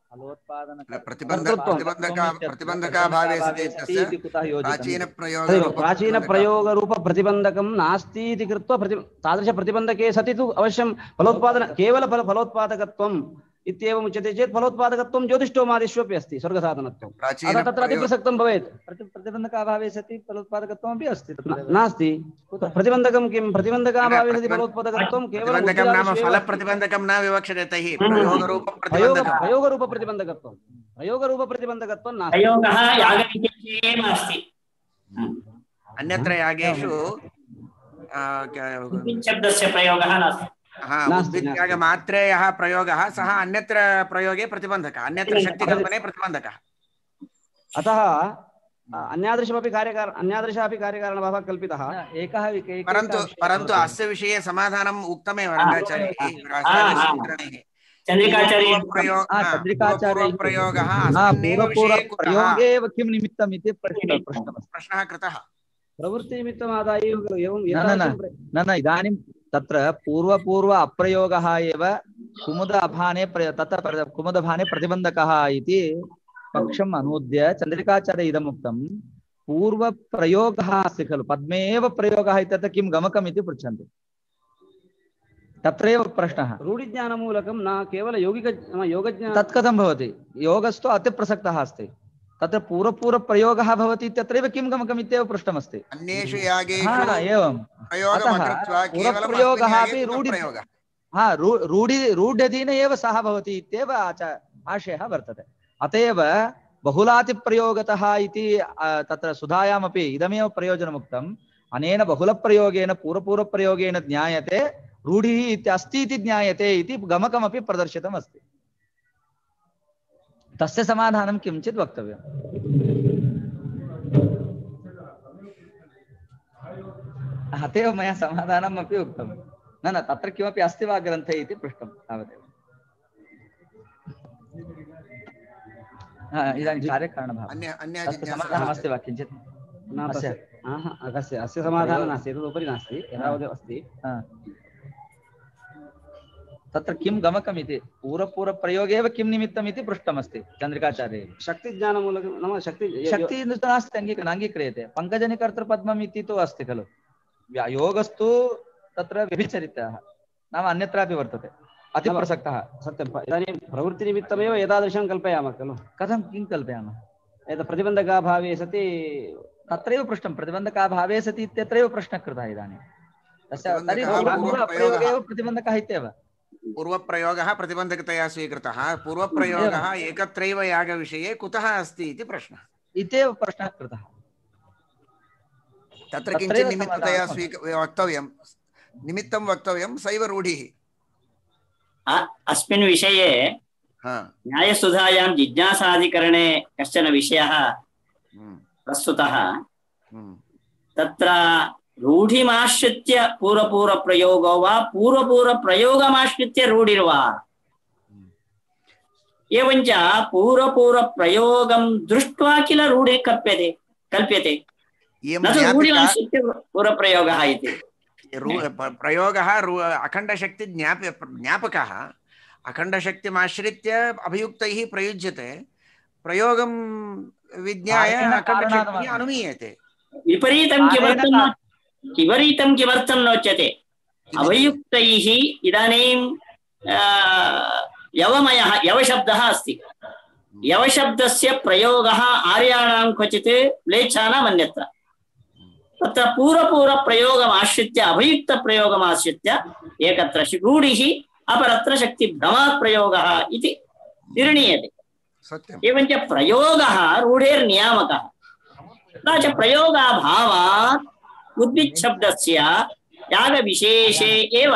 प्राचीनप्रयोगरूप नास्ति इति कृत्वा तादृशप्रतिबन्धके सति तु अवश्यं फलोत्पादन केवल फलोत्पादकत्वम् इत्येवम् उच्यते चेत् फलोत्पादकत्वं ज्योतिष्ठोमादिष्वपि अस्ति स्वर्गसाधनत्वं, तत्र अतिप्रसक्तं भवेत्। प्रतिबन्धकाभावे सति फलोत्पादकत्वमपि अस्ति, नास्ति। प्रतिबन्धकं किं? प्रतिबन्धकाभावे सति फलोत्पादकत्वं केवलं फलप्रतिबन्धकं न विवक्षते तैः प्रयोगरूपप्रतिबन्धकत्वं नास्ति। अन्यत्र यागेषु शब्दस्य प्रयोगः नास्ति। उद्भिद्यागमात्रे यः प्रयोगः सः अन्यत्र प्रयोगे प्रतिबन्धकः, अन्यत्र शक्तिकल्पने प्रतिबन्धकः। अतः अन्यादृशमपि अन्यादृशापि कार्यकारणभावः कल्पितः। परन्तु अस्य विषये समाधानम् उक्तमेव रङ्गाचार्यैः। प्रयोगे किं निमित्तम् इति प्रश्नः कृतः। प्रवृत्तिनिमित्तमादाय एवं न इदानीं तत्र पूर्व अप्रयोगः एव कुमुद अभाने तत्र कुमुदभाने प्रतिबन्धकः इति पक्षम् अनूद्य चन्द्रिकाचार्य इदमुक्तं पूर्वप्रयोगः अस्ति खलु, पद्मे एव प्रयोगः इत्यत्र किं गमकम् इति पृच्छन्ति। तत्रैव प्रश्नः। रूढिज्ञानमूलकं न केवल योगज्ञानं तत्कथं भवति? योगस्तु अतिप्रसक्तः अस्ति, तत्र पूर्वप्रयोगः भवति इत्यत्रैव किं गमकम् इत्येव पृष्टमस्ति। अन्येषु यागेषु एवं पूर्वप्रयोगः अपि रूढ्यधीन एव सः भवति इत्येव आशयः वर्तते। अत एव बहुलातिप्रयोगतः इति तत्र सुधायामपि इदमेव प्रयोजनमुक्तम्। अनेन बहुलप्रयोगेन पूर्वप्रयोगेन ज्ञायते रूढिः इत्यस्ति इति ज्ञायते इति गमकमपि प्रदर्शितमस्ति। तस्य समाधानं किञ्चित् वक्तव्यम्। अतएव मया समाधानम् अपि उक्तं। न तत्र किमपि अस्ति वा ग्रन्थे इति पृष्टं तावदेव। इदानीं कार्यकारणभावः समाधानमस्ति वा किञ्चित्? अस्य समाधानं नास्ति, एतदुपरि नास्ति, एतावदेव अस्ति। तत्र किं गमकम् इति पूर्वप्रयोगे एव किं निमित्तम् इति पृष्टमस्ति चन्द्रिकाचार्यैः। शक्तिज्ञानमूलकं नाम शक्ति नास्ति, अङ्गीक्रियते। पङ्कजनिकर्तृपद्मम् इति तु अस्ति खलु। योगस्तु तत्र व्यभिचरितः नाम अन्यत्रापि वर्तते, अतिप्रसक्तः। सत्यम्। इदानीं प्रवृत्तिनिमित्तमेव एतादृशं कल्पयामः खलु। कथं किं कल्पयामः? एतत् प्रतिबन्धकाभावे सति तत्रैव पृष्टं, प्रतिबन्धकाभावे सति इत्यत्रैव प्रश्नः कृतः इदानीं। तस्य तर्हि पूर्वप्रयोगे एव प्रतिबन्धकः इत्येव। पूर्वप्रयोगः प्रतिबन्धकतया स्वीकृतः, पूर्वप्रयोगः एकत्रैव यागविषये कुतः अस्ति इति प्रश्नः, इत्येव प्रश्नः कृतः। तत्र किञ्चित् निमित्ततया वक्तव्यं, निमित्तं वक्तव्यं, सैव रूढिः। अस्मिन् विषये न्यायसुधायां जिज्ञासाधिकरणे कश्चन विषयः प्रस्तुतः। तत्र रूढिमाश्रित्य पूर्वप्रयोगो वा पूर्वप्रयोगमाश्रित्य रूढिर्वा, एवञ्च पूर्वप्रयोगं दृष्ट्वा किल रूढिः कल्प्यते, न तु रूढिमाश्रित्य पूर्वप्रयोगः इति। प्रयोगः अखण्डशक्ति ज्ञापकः, अखण्डशक्तिमाश्रित्य अभियुक्तैः प्रयुज्यते, प्रयोगं विज्ञाय अखण्डशक्तिः अनुमीयते। विपरीतं किमर्थं नोच्यते? अवयुक्तैः इदानीं यवशब्दः अस्ति, यवशब्दस्य प्रयोगः आर्याणां क्वचित् म्लेच्छानाम् अन्यत्र। तत्र पूर्वप्रयोगमाश्रित्य अभयुक्तप्रयोगमाश्रित्य एकत्र रूढिः, अपरत्र शक्तिभ्रमात् प्रयोगः इति निर्णीयते। एवञ्च प्रयोगः रूढेर्नियामकः, तथा च प्रयोगाभावात् उद्भिच्छब्दस्य यागविशेषे एव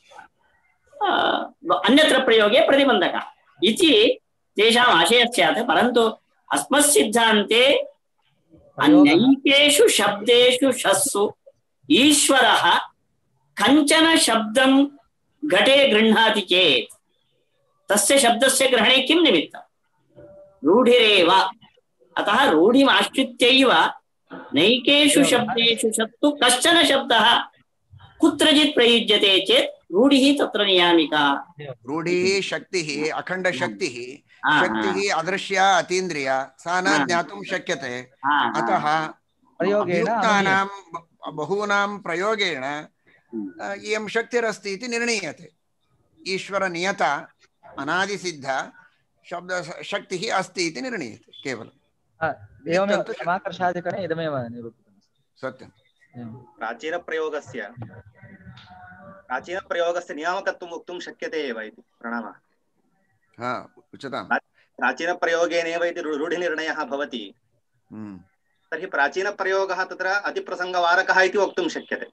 अन्यत्र प्रयोगे प्रतिबन्धकः इति तेषाम् आशयः स्यात्। परन्तु अस्मत्सिद्धान्ते अनैकेषु शब्देषु शस्सु ईश्वरः कञ्चन शब्दं घटे गृह्णाति चेत् तस्य शब्दस्य ग्रहणे किं निमित्तं? रूढिरेव। अतः रूढिम् आश्रित्यैव नैकेषु शब्देषु शब्दु कश्चन शब्दः कुत्रचित् प्रयुज्यते चेत् रूढिः तत्र नियामिका। रूढिः शक्तिः, अखण्ड शक्तिः, शक्तिः अदृश्या अतीन्द्रिया, सा न ज्ञातुं शक्यते। अतः अभियुक्तानां बहूनां प्रयोगेण इयं शक्तिरस्ति इति निर्णीयते। ईश्वरनियता अनादिसिद्धा शब्द शक्तिः अस्ति इति निर्णीयते केवलम्। एवमेव समाकर्षादिकरणे इदमेव निरूपितम्। सत्यं। प्राचीनप्रयोगस्य नियामकत्वं वक्तुं शक्यते एव इति। प्रणामः। हा, उच्यतां। प्राचीनप्रयोगेनैव इति रूढिनिर्णयः भवति। तर्हि प्राचीनप्रयोगः तत्र अतिप्रसङ्गवारकः इति वक्तुं शक्यते।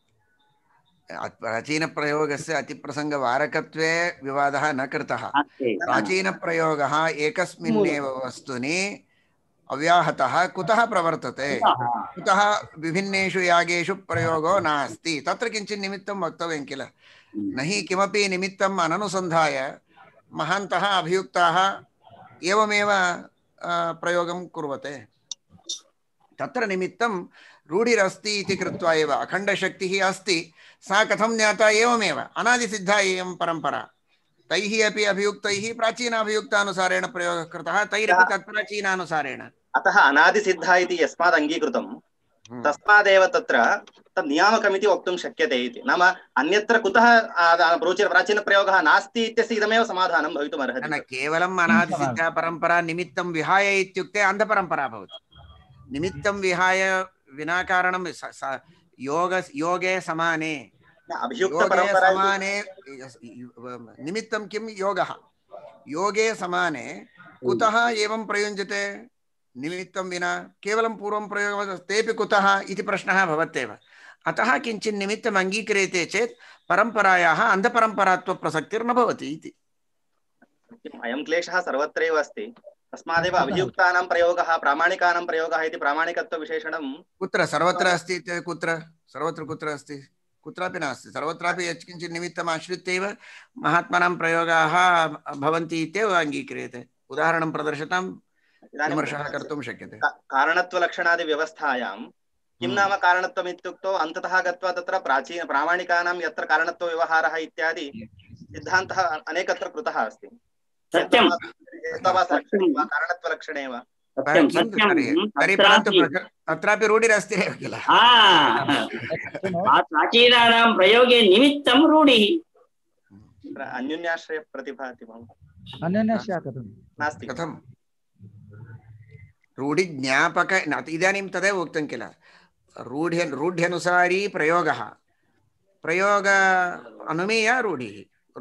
प्राचीनप्रयोगस्य अतिप्रसङ्गवारकत्वे विवादः न कृतः। प्राचीनप्रयोगः एकस्मिन्नेव वस्तुनि अव्याहतः कुतः प्रवर्तते, कुतः विभिन्नेषु यागेषु प्रयोगो नास्ति, तत्र किञ्चित् निमित्तं वक्तव्यं किल। न हि किमपि निमित्तम् अननुसन्धाय महान्तः अभियुक्ताः एवमेव प्रयोगं कुर्वते। तत्र निमित्तं रूढिरस्ति इति कृत्वा एव अखण्डशक्तिः अस्ति, सा कथं ज्ञाता? एवमेव अनादिसिद्धा इयं परम्परा। तैः अपि अभियुक्तैः प्राचीनाभियुक्तानुसारेण प्रयोगः कृतः, तैरपि तत्प्राचीनानुसारेण। अतः अनादिसिद्धा इति यस्मात् अङ्गीकृतं तस्मादेव तत्र तत् नियामकमिति वक्तुं शक्यते इति। नाम अन्यत्र कुतः प्राचीनप्रयोगः नास्ति इत्यस्य इदमेव समाधानं भवितुम् अर्हति। न केवलम् अनादिसिद्धा परम्परा निमित्तं विहाय इत्युक्ते अन्धपरम्परा भवति। निमित्तं विहाय विना कारणं योगे समाने समाने निमित्तं किं? योगः। योगे समाने कुतः एवं प्रयुञ्जते? निमित्तं विना केवलं पूर्वं प्रयोगः तेऽपि कुतः इति प्रश्नः भवत्येव। अतः किञ्चित् निमित्तम् अङ्गीक्रियते चेत् परम्परायाः अन्धपरम्परात्व प्रसक्तिर्न भवति इति। अयं क्लेशः सर्वत्रैव अस्ति। तस्मादेव अभियुक्तानां प्रयोगः प्रामाणिकानां प्रयोगः इति प्रामाणिकत्वविशेषणं कुत्र सर्वत्र अस्ति? कुत्र सर्वत्र कुत्र अस्ति? कुत्रापि नास्ति। सर्वत्रापि यत्किञ्चित् निमित्तम् आश्रित्यैव महात्मनां प्रयोगाः भवन्ति इत्येव अङ्गीक्रियते। उदाहरणं प्रदर्शतां, विमर्शः कर्तुं शक्यते। कारणत्वलक्षणादिव्यवस्थायां किं नाम कारणत्वम् इत्युक्तौ अन्ततः गत्वा तत्र प्रामाणिकानां यत्र कारणत्वव्यवहारः इत्यादि सिद्धान्तः अनेकत्र कृतः अस्ति। सत्यं कारणत्वलक्षणे वा तत्रापि रूढिरस्ति एव किल। प्राचीनानां प्रयोगे निमित्तं रूढिः। अन्योन्याश्रय प्रतिभाति अन्योन्याश्रय कथं नास्ति? कथं रूढिज्ञापक? इदानीं तदेव उक्तं किल। रूढ्यनुसारी प्रयोगः, प्रयोग अनुमीय रूढिः।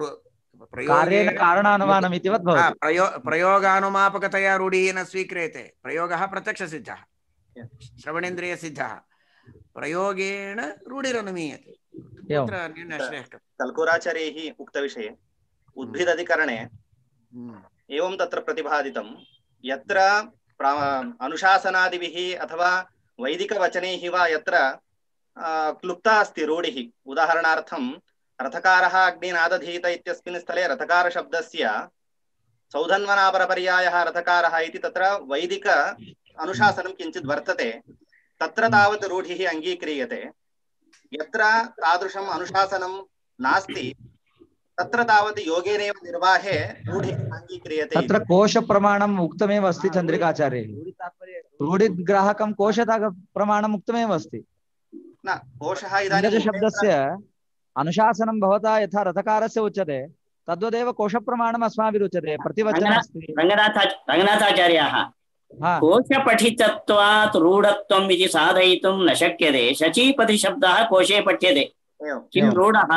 प्रयोगानुमापकतया रूढिः न स्वीक्रियते। प्रयोगः प्रत्यक्षसिद्धः, श्रवणेन्द्रियसिद्धः, प्रयोगेण रूढिरनुमीयते। कल्कुराचार्यैः उक्तविषये उद्भिदधिकरणे एवं तत्र प्रतिपादितं यत्र अनुशासनादिभिः अथवा वैदिकवचनैः वा यत्र क्लुप्ता अस्ति रूढिः। उदाहरणार्थं रथकारः अग्निनादधीत इत्यस्मिन् स्थले रथकारशब्दस्य सौधन्वनापरपर्यायः रथकारः इति तत्र वैदिक अनुशासनं किञ्चित् वर्तते। तत्र तावत् रूढिः अङ्गीक्रियते। यत्र तादृशम् अनुशासनं नास्ति तत्र तावत् योगेनैव निर्वाहे रूढिः अङ्गीक्रियते। तत्र कोशप्रमाणम् उक्तमेव अस्ति चन्द्रिकाचार्यैः। रूढिग्राहकं कोशतः प्रमाणम् उक्तमेव अस्ति। न कोशः इदानीं शब्दस्य अनुशासनं भवता यथा रथकारस्य उच्यते तद्वदेव कोशप्रमाणम् अस्माभिः उच्यते। प्रतिवचनमस्ति। रङ्गनाथाचार्याः कोशपठितत्वात् रूढत्वम् इति साधयितुं न शक्यते। शचीपतिशब्दः कोशे पठ्यते, किं रूढः?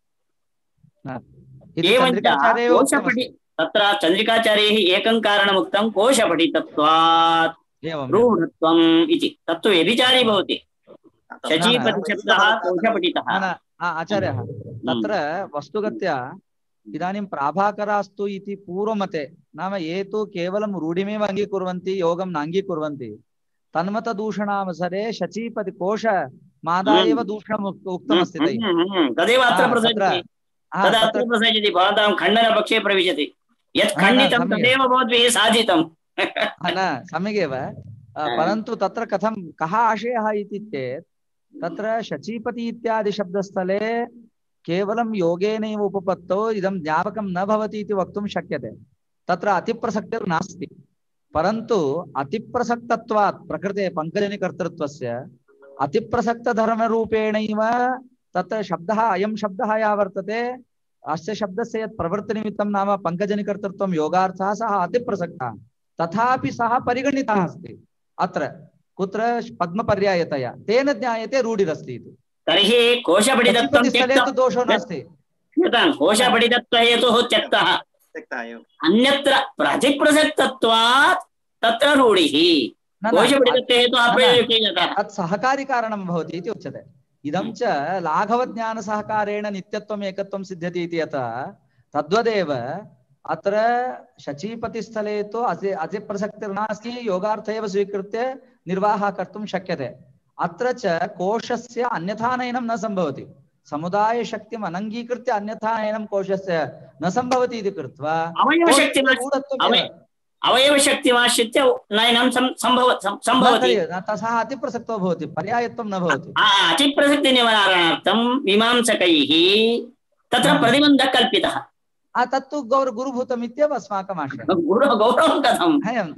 एवञ्च तत्र चन्द्रिकाचार्यैः एकं कारणमुक्तं कोशपठितत्वात् रूढत्वम् इति। तत्तु व्यभिचारी भवति। शचीपतिशब्दः कोशपठितः। आचार्यः तत्र वस्तुगत्या इदानीं प्राभाकरास्तु इति पूर्वमते, नाम ये तु केवलं रूढिमेव अङ्गीकुर्वन्ति, योगं नाङ्गीकुर्वन्ति, तन्मत दूषणावसरे शचीपति कोश मादा एव दूषणम् उक्तमस्ति तैः। तदेव अत्र प्रसज्यते, तदत्र प्रसज्यते, भवतां खण्डनपक्षे प्रविशति, यत् खण्डितं तदेव भवद्भिः साधितं। न सम्यगेव, परन्तु तत्र कथं कः आशयः इति चेत् तत्र शचीपति इत्यादि शब्दस्थले केवलं योगेनैव उपपत्तौ इदं ज्ञापकं न भवति इति वक्तुं शक्यते। तत्र अतिप्रसक्तिर्नास्ति, परन्तु अतिप्रसक्तत्वात् प्रकृते पङ्कजनिकर्तृत्वस्य अतिप्रसक्तधर्मरूपेणैव तत्र शब्दः, अयं शब्दः या वर्तते, अस्य शब्दस्य यत् प्रवृत्तिनिमित्तं नाम पङ्कजनिकर्तृत्वं योगार्थः, सः अतिप्रसक्तः, तथापि सः परिगणितः अस्ति अत्र कुत्र पद्मपर्यायतया, तेन ज्ञायते रूढिरस्ति इति। तर्हि कोशपठितत्वं त्यक्तं दोषो नास्ति, कोशपठितत्व हेतुः त्यक्तः, अन्यत्र प्रतिप्रसक्तत्वात् तत्र रूढिः, कोशपठितत्व हेतुः अप्रयोगे जातः, तत् सहकारी कारणं भवति इति उच्यते। इदं च लाघवज्ञानसहकारेण नित्यत्वम् एकत्वं सिद्ध्यति इति यतः तद्वदेव अत्र शचीपतिस्थले तु अतिप्रसक्तिर्नास्ति, योगार्थ एव स्वीकृत्य निर्वाहः कर्तुं शक्यते। अत्र च कोशस्य अन्यथा नयनं न सम्भवति, समुदायशक्तिम् अनङ्गीकृत्य अन्यथा नयनं कोशस्य न सम्भवति इति कृत्वा अवयवशक्तिमाश्रित्य नयनं सम्भवति, सः अतिप्रसक्तो भवति, पर्यायत्वं न भवति। अतिप्रसक्तिनिवारणार्थं मीमांसकैः तत्र प्रतिबन्धः कल्पितः, तत्तु गुरुभूतम् इत्येव अस्माकम् आशयः। गौरवं कथं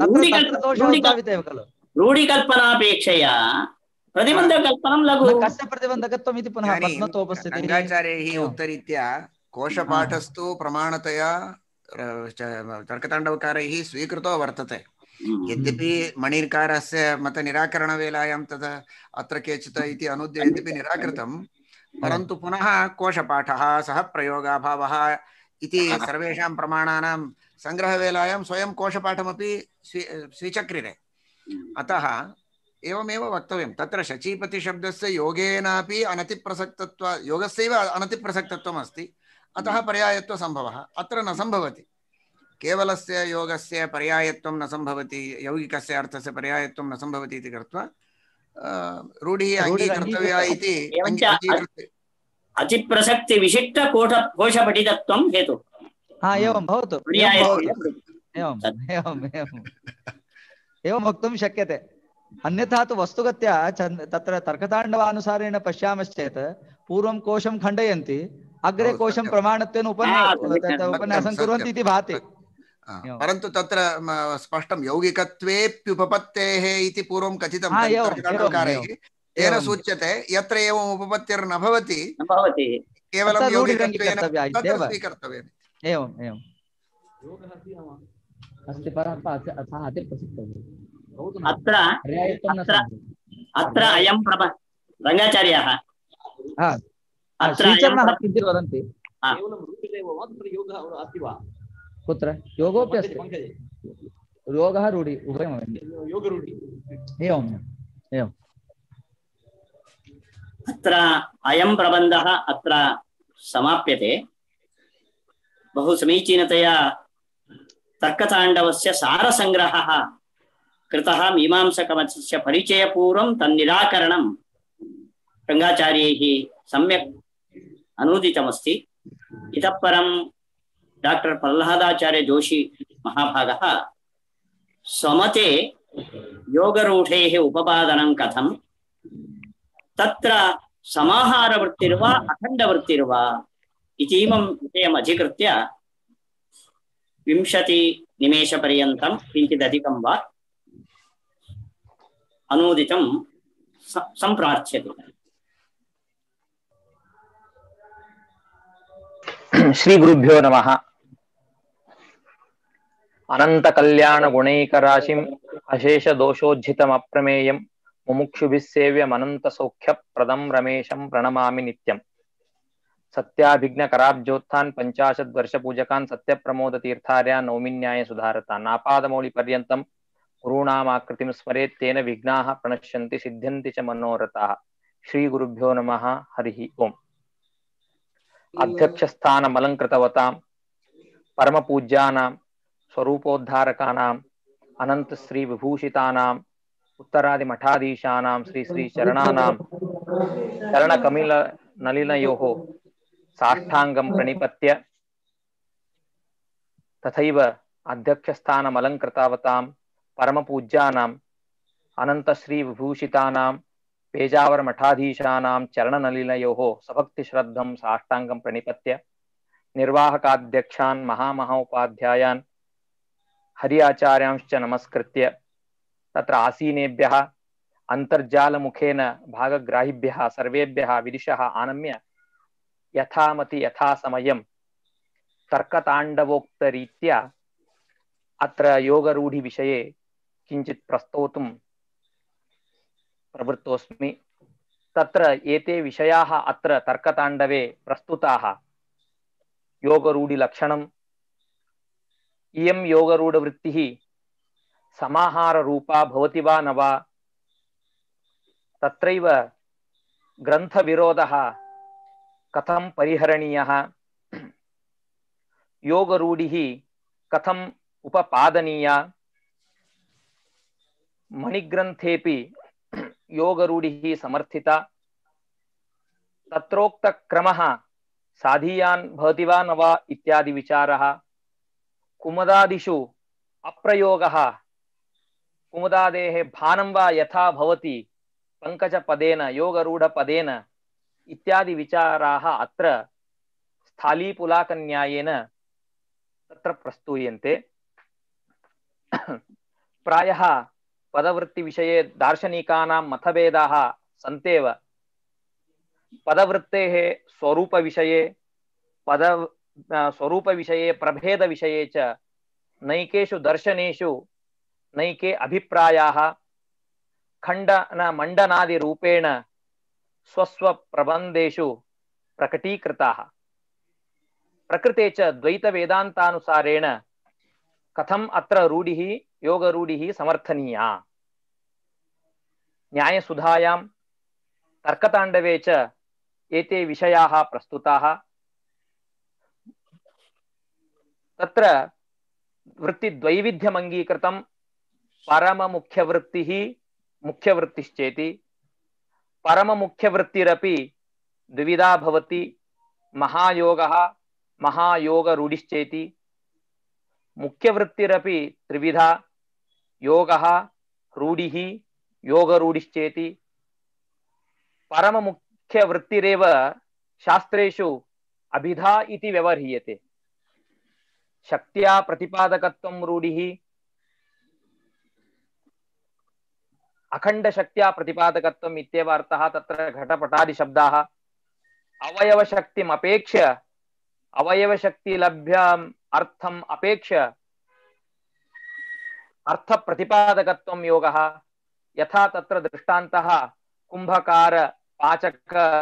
रूढिकल्पनापेक्षया प्रतिबन्धकल्पनं लघु, कस्य प्रतिबन्धकत्वम् इति पुनः पद्मतोपस्थितिः। रङ्गाचार्यैः उत्तरीत्या कोशपाठस्तु प्रमाणतया तर्कताण्डवकारैः स्वीकृतो वर्तते, यद्यपि मणिर्कारस्य मतनिराकरणवेलायां तद् अत्र केचित् इति अनुद्य यद्यपि निराकृतं, परन्तु पुनः कोशपाठः सः प्रयोगाभावः इति सर्वेषां प्रमाणानां सङ्ग्रहवेलायां स्वयं कोशपाठमपि स्वीचक्रिरे। अतः एवमेव वक्तव्यं, तत्र शचीपतिशब्दस्य योगेनापि अनतिप्रसक्तत्व, योगस्यैव अनतिप्रसक्तत्वम् अस्ति, अतः पर्यायत्वसम्भवः अत्र न सम्भवति। केवलस्य योगस्य पर्यायत्वं न सम्भवति, यौगिकस्य अर्थस्य पर्यायत्वं न सम्भवति इति कृत्वा रूढिः अङ्गीकर्तव्या इति अङ्गीकृत्य अतिप्रसक्ति विशिष्ट कोशपठितत्वं हेतु। एवं भवतु, एवं वक्तुं शक्यते। अन्यथा तु वस्तुगत्या तत्र तर्कताण्डवानुसारेण पश्यामश्चेत् पूर्वं कोशं खण्डयन्ति, अग्रे कोशं प्रमाणत्वेन उपन्यासं कुर्वन्ति इति भाति। परन्तु तत्र स्पष्टं यौगिकत्वेऽप्युपपत्तेः इति पूर्वं कथितं तर्कताण्डवकारैः, तेन सूच्यते यत्र एवम् उपपत्तिर्न भवति केवलं यौगिकत्वेन तत्र स्वीकर्तव्यम्। एवम् एवम् अस्ति, परन्तु अतः अतिप्रसक्तः अत्र अयं रङ्गाचार्याः श्रीचरणः किञ्चित् वदन्ति, कुत्र योगोऽपि अस्ति, योगः रूढि उभयम्, एवम् एवम्। अत्र अयं प्रबन्धः अत्र समाप्यते। बहु समीचीनतया तर्कताण्डवस्य सारसङ्ग्रहः कृतः, मीमांसकमतस्य परिचयपूर्वं तन्निराकरणं रङ्गाचार्यैः सम्यक् अनूदितमस्ति। इतः परं डॉक्टर प्रह्लादाचार्य जोशी महाभागः स्वमते योगरूढेः उपपादनं कथं, तत्र समाहारवृत्तिर्वा अखण्डवृत्तिर्वा इतीमं विषयम् अधिकृत्य 20 निमेषपर्यन्तं किञ्चिदधिकं वा अनूदितं सम्प्रार्थ्यते। श्री गुरुभ्यो नमः। अनंत कल्याण गुणैकराशिं अशेष दोषोज्झितम् अप्रमेयं मुमुक्षुभिः सेव्यमनंत सौख्य प्रदं रमेशं प्रणमामि नित्यं। सत्याभिघ्न कराब्जोत्थान 50 वर्ष पूजकान् सत्य प्रमोद तीर्थार्यान् नौमिन्याय सुधारतान् आपादमौलि पर्यन्तं गुरूणामाकृतिं स्मरेत् तेन विघ्नाः प्रणश्यन्ति सिद्ध्यन्ति च मनोरथाः। श्री गुरुभ्यो नमः। हरिः ओम्। अध्यक्षस्थानमलङ्कृतवतां परमपूज्यानां स्वरूपोद्धारकानां अनंत श्री विभूषितानां उत्तरादि मठाधीशानां श्री श्री चरणानां चरणकमिल नलिनयोः साष्टांगं प्रणिपत्य तथैव अध्यक्षस्थानमलङ्कृतावतां परमपूज्यानाम् अनन्तश्री विभूषितानां पेजावर मठाधीशानां चरणनलिनयोः सभक्तिश्रद्धं साष्टांगं प्रणिपत्य निर्वाहकाध्यक्षान् महामहोपाध्यायान् हरि आचार्यांश्च नमस्कृत्य तत्र आसीनेभ्यः अन्तर्जालमुखेन भागग्राहिभ्यः सर्वेभ्यः विदिशः आनम्य यथामति यथासमयं तर्कताण्डवोक्तरीत्या अत्र योगरूढिविषये किञ्चित् प्रस्तोतुं प्रवृत्तोऽस्मि। तत्र एते विषयाः अत्र तर्कताण्डवे प्रस्तुताः। योगरूढिलक्षणम्, इयं योगरूढवृत्तिः समाहाररूपा भवति वा न वा, तत्रैव ग्रन्थविरोधः कथं परिहरणीयः, योगरूढिः कथम् उपपादनीया, मणिग्रन्थेपि योगरूढिः समर्थिता, तत्रोक्तक्रमः साधीयान् भवति वा न वा इत्यादि विचारः, कुमुदादिषु अप्रयोगः कुमुदादेः भानं वा यथा भवति पंकजपदेन योगरूढपदेन इत्यादि विचाराः अत्र स्थालीपुलाकन्यायेन तत्र प्रस्तूयन्ते। प्रायः पदवृत्तिविषये दार्शनिकानां मतभेदाः सन्त्येव। पदवृत्तेः स्वरूपविषये स्वरूपविषये प्रभेदविषये च नैकेषु दर्शनेषु नैके अभिप्रायाः खण्डनमण्डनादिरूपेण स्वस्वप्रबन्धेषु प्रकटीकृताः। प्रकृते च द्वैतवेदान्तानुसारेण कथम् अत्र रूढिः योगरूढिः समर्थनीया। न्यायसुधायां तर्कताण्डवे च एते विषयाः प्रस्तुताः। तत्र वृत्तिद्वैविध्यमङ्गीकृतं परममुख्यवृत्तिः मुख्यवृत्तिश्चेति, परममुख्यवृत्तिरपि द्विविधा भवति, महायोगः महायोगरूढिश्चेति, मुख्यवृत्तिरपि त्रिविधा, योगः रूढिः योगरूढिश्चेति। परममुख्यवृत्तिरेव शास्त्रेषु अभिधा इति व्यवह्रियते। शक्त्या प्रतिपादकत्वं रूढिः, अखण्डशक्त्या प्रतिपादकत्वम् इत्येव अर्थः। तत्र घटपटादि शब्दाः अवयवशक्तिम् अपेक्ष्य अवयवशक्तिलभ्यम् अर्थम् अपेक्ष्य अर्थप्रतिपादकत्वं योगः। यथा तत्र दृष्टान्तः कुम्भकार पाचक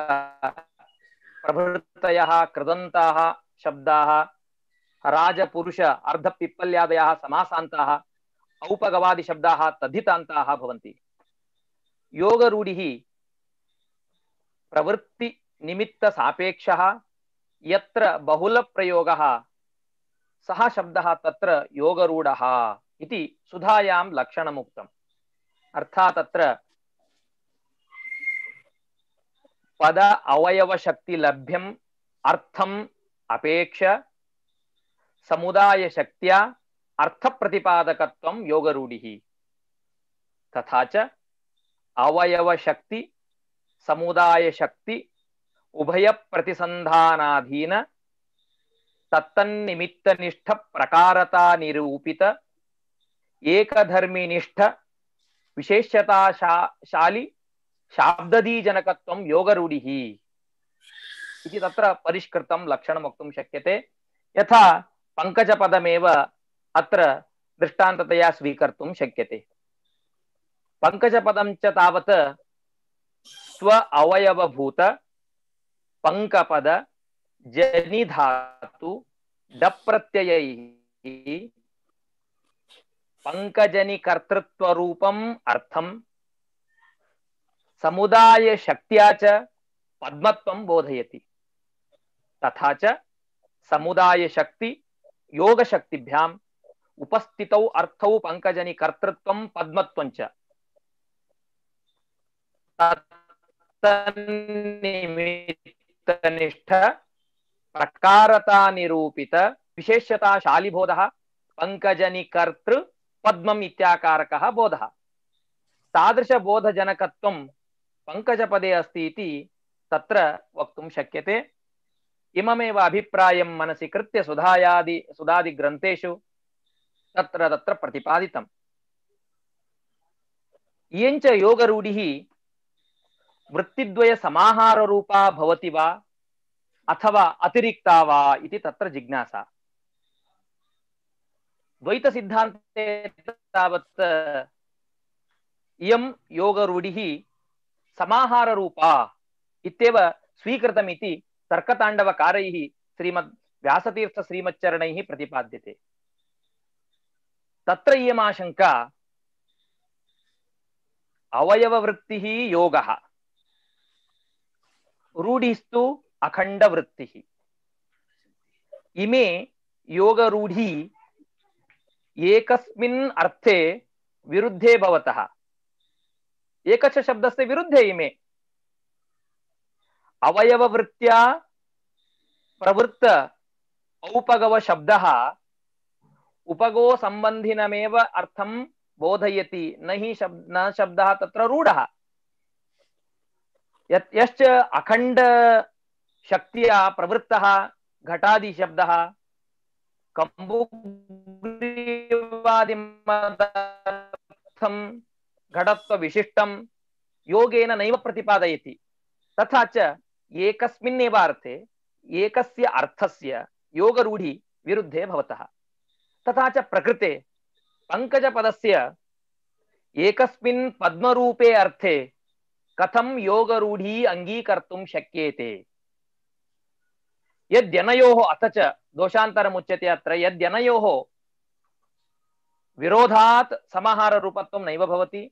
प्रभृतयः कृदन्ताः शब्दाः, राजपुरुष अर्धपिप्पल्यादयः समासान्ताः, औपगवादि शब्दाः तद्धितान्ताः भवन्ति। योगरूढिः प्रवृत्ति निमित्त सापेक्षः, यत्र बहुलप्रयोगः सः शब्दः तत्र योगरूढः इति सुधायां लक्षणमुक्तम्। अर्थात् तत्र पद अवयवशक्ति लभ्यम् अर्थम् अपेक्ष समुदाय शक्त्या अर्थप्रतिपादकत्वं योगरूढिः। तथा च अवयवशक्ति समुदाय शक्ति उभय प्रतिसंधानाधीन तत्तन्निमित्तनिष्ठ प्रकारता निरूपित एकधर्मिनिष्ठ विशेषताशाली शाब्ददीजनकत्वं योगरूढिः इति तत्र परिष्कृतं लक्षणं वक्तुं शक्यते। यथा पंकजपदमेव अत्र दृष्टान्ततया स्वीकर्तुं शक्यते। पंकजपदं च तावत् स्व अवयवभूत पंकपद जनिधातु डप्रत्ययैः पंकजनि कर्तृत्वरूपम् अर्थं समुदाय शक्त्या च पद्मत्वं बोधयति। तथा च समुदाय शक्ति योग शक्तिभ्याम उपस्थितौ अर्थौ पंकजनि कर्तृत्वं पद्मत्वं च तत्तन्निमित्तनिष्ठ प्रकारता निरूपित विशेषता शालिबोधः पंकजनिकर्तृ पद्मम् इत्याकारकः बोधः। तादृशबोधजनकत्वं पंकजपदे अस्ति इति तत्र वक्तुं शक्यते। इममेव अभिप्रायं मनसि कृत्य सुधादिग्रन्थेषु तत्र तत्र प्रतिपादितम्। इयञ्च योगरूढिः वृत्तिद्वय समाहाररूपा भवति वा अथवा अतिरिक्ता वा इति तत्र जिज्ञासा। द्वैतसिद्धान्ते तावत् इयं योगरूढिः समाहाररूपा इत्येव स्वीकृतमिति तर्कताण्डवकारैः श्रीमद् व्यासतीर्थ श्रीमच्चरणैः प्रतिपाद्यते। तत्र इयमाशङ्का अवयववृत्तिः योगः, रूढिस्तु अखण्डवृत्तिः। इमे योगरूढी एकस्मिन् अर्थे विरुद्धे भवतः। एकस्य शब्दस्य विरुद्धे इमे अवयववृत्त्या प्रवृत्त औपगव शब्दः उपगो संबंधिनमेव अर्थं बोधयति, न शब्दः तत्र रूढः। यश्च अखण्ड शक्तिया प्रवृत्तः घटादि शब्दः कम्बुग्रीवादिमदर्थं घटत्व विशिष्टं योगेन नैव प्रतिपादयति। तथा च एकस्मिन्नेव अर्थे एकस्य अर्थस्य योगरूढि विरुद्धे भवतः। तथा च प्रकृते पंकजपदस्य एकस्मिन् पद्मरूपे अर्थे कथं योगरूढी अंगीकर्तुं शक्येते। यद्यनयोः अथ च दोषान्तरमुच्यते अत्र यद्यनयोः विरोधात् समाहार रूपत्वं नैव भवति।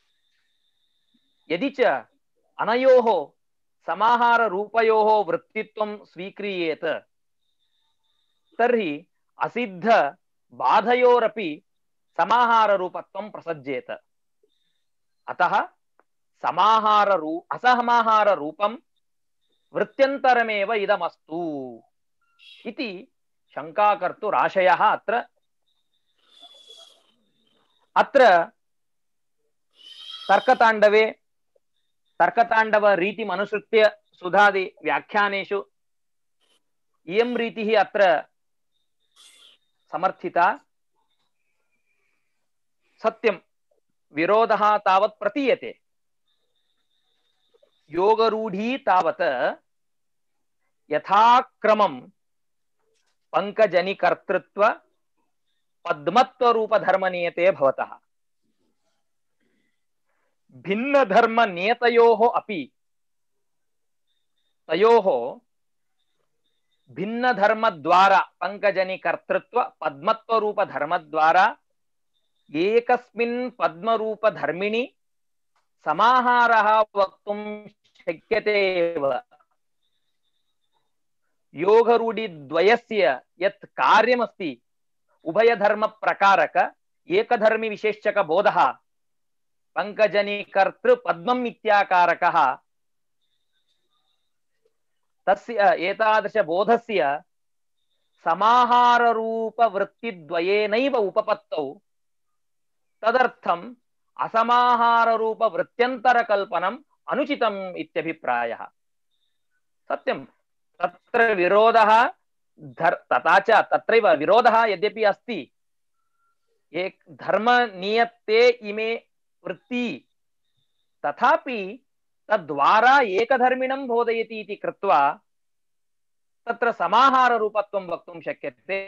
यदि च अनयोः समाहार रूपयोः वृत्तित्वं स्वीक्रियेत तर्हि असिद्ध बाधयोरपि समाहार रूपत्वं प्रसज्येत। अतः असमाहार रूपं वृत्त्यन्तरमेव इदमस्तु इति शंका कर्तुराशयः अत्र तर्कताण्डव रीतिमनुसृत्य सुधादि व्याख्यानेषु इयं रीतिः अत्र समर्थिता। सत्यं विरोधः तावत् प्रतीयते। योगरूढी तावत् यथाक्रमं पंकजनिकर्तृत्व पद्मत्वरूपधर्मनियते भवतः। भिन्नधर्मनियतयोः अपि तयोः भिन्नधर्मद्वारा पंकजनिकर्तृत्व पद्मत्वरूपधर्मद्वारा एकस्मिन् पद्मरूपधर्मिणि समाहारः वक्तुं शक्यते एव। योगरूढिद्वयस्य यत् कार्यमस्ति उभयधर्मप्रकारक एकधर्मि विशेषक बोधः पंकजनिकर्तृ पद्मम् इत्याकारकः तस्य एतादृश बोधस्य समाहाररूपवृत्तिद्वयेनैव उपपत्तौ तदर्थम् असमाहाररूपवृत्त्यन्तरकल्पनम् अनुचितम् इत्यभिप्रायः। सत्यं तत्र विरोधः तथा च तत्रैव विरोधः यद्यपि अस्ति, एक धर्मनियते इमे वृत्ति तथापि तद्वारा एकधर्मिणं बोधयति इति कृत्वा तत्र समाहाररूपत्वं वक्तुं शक्यते।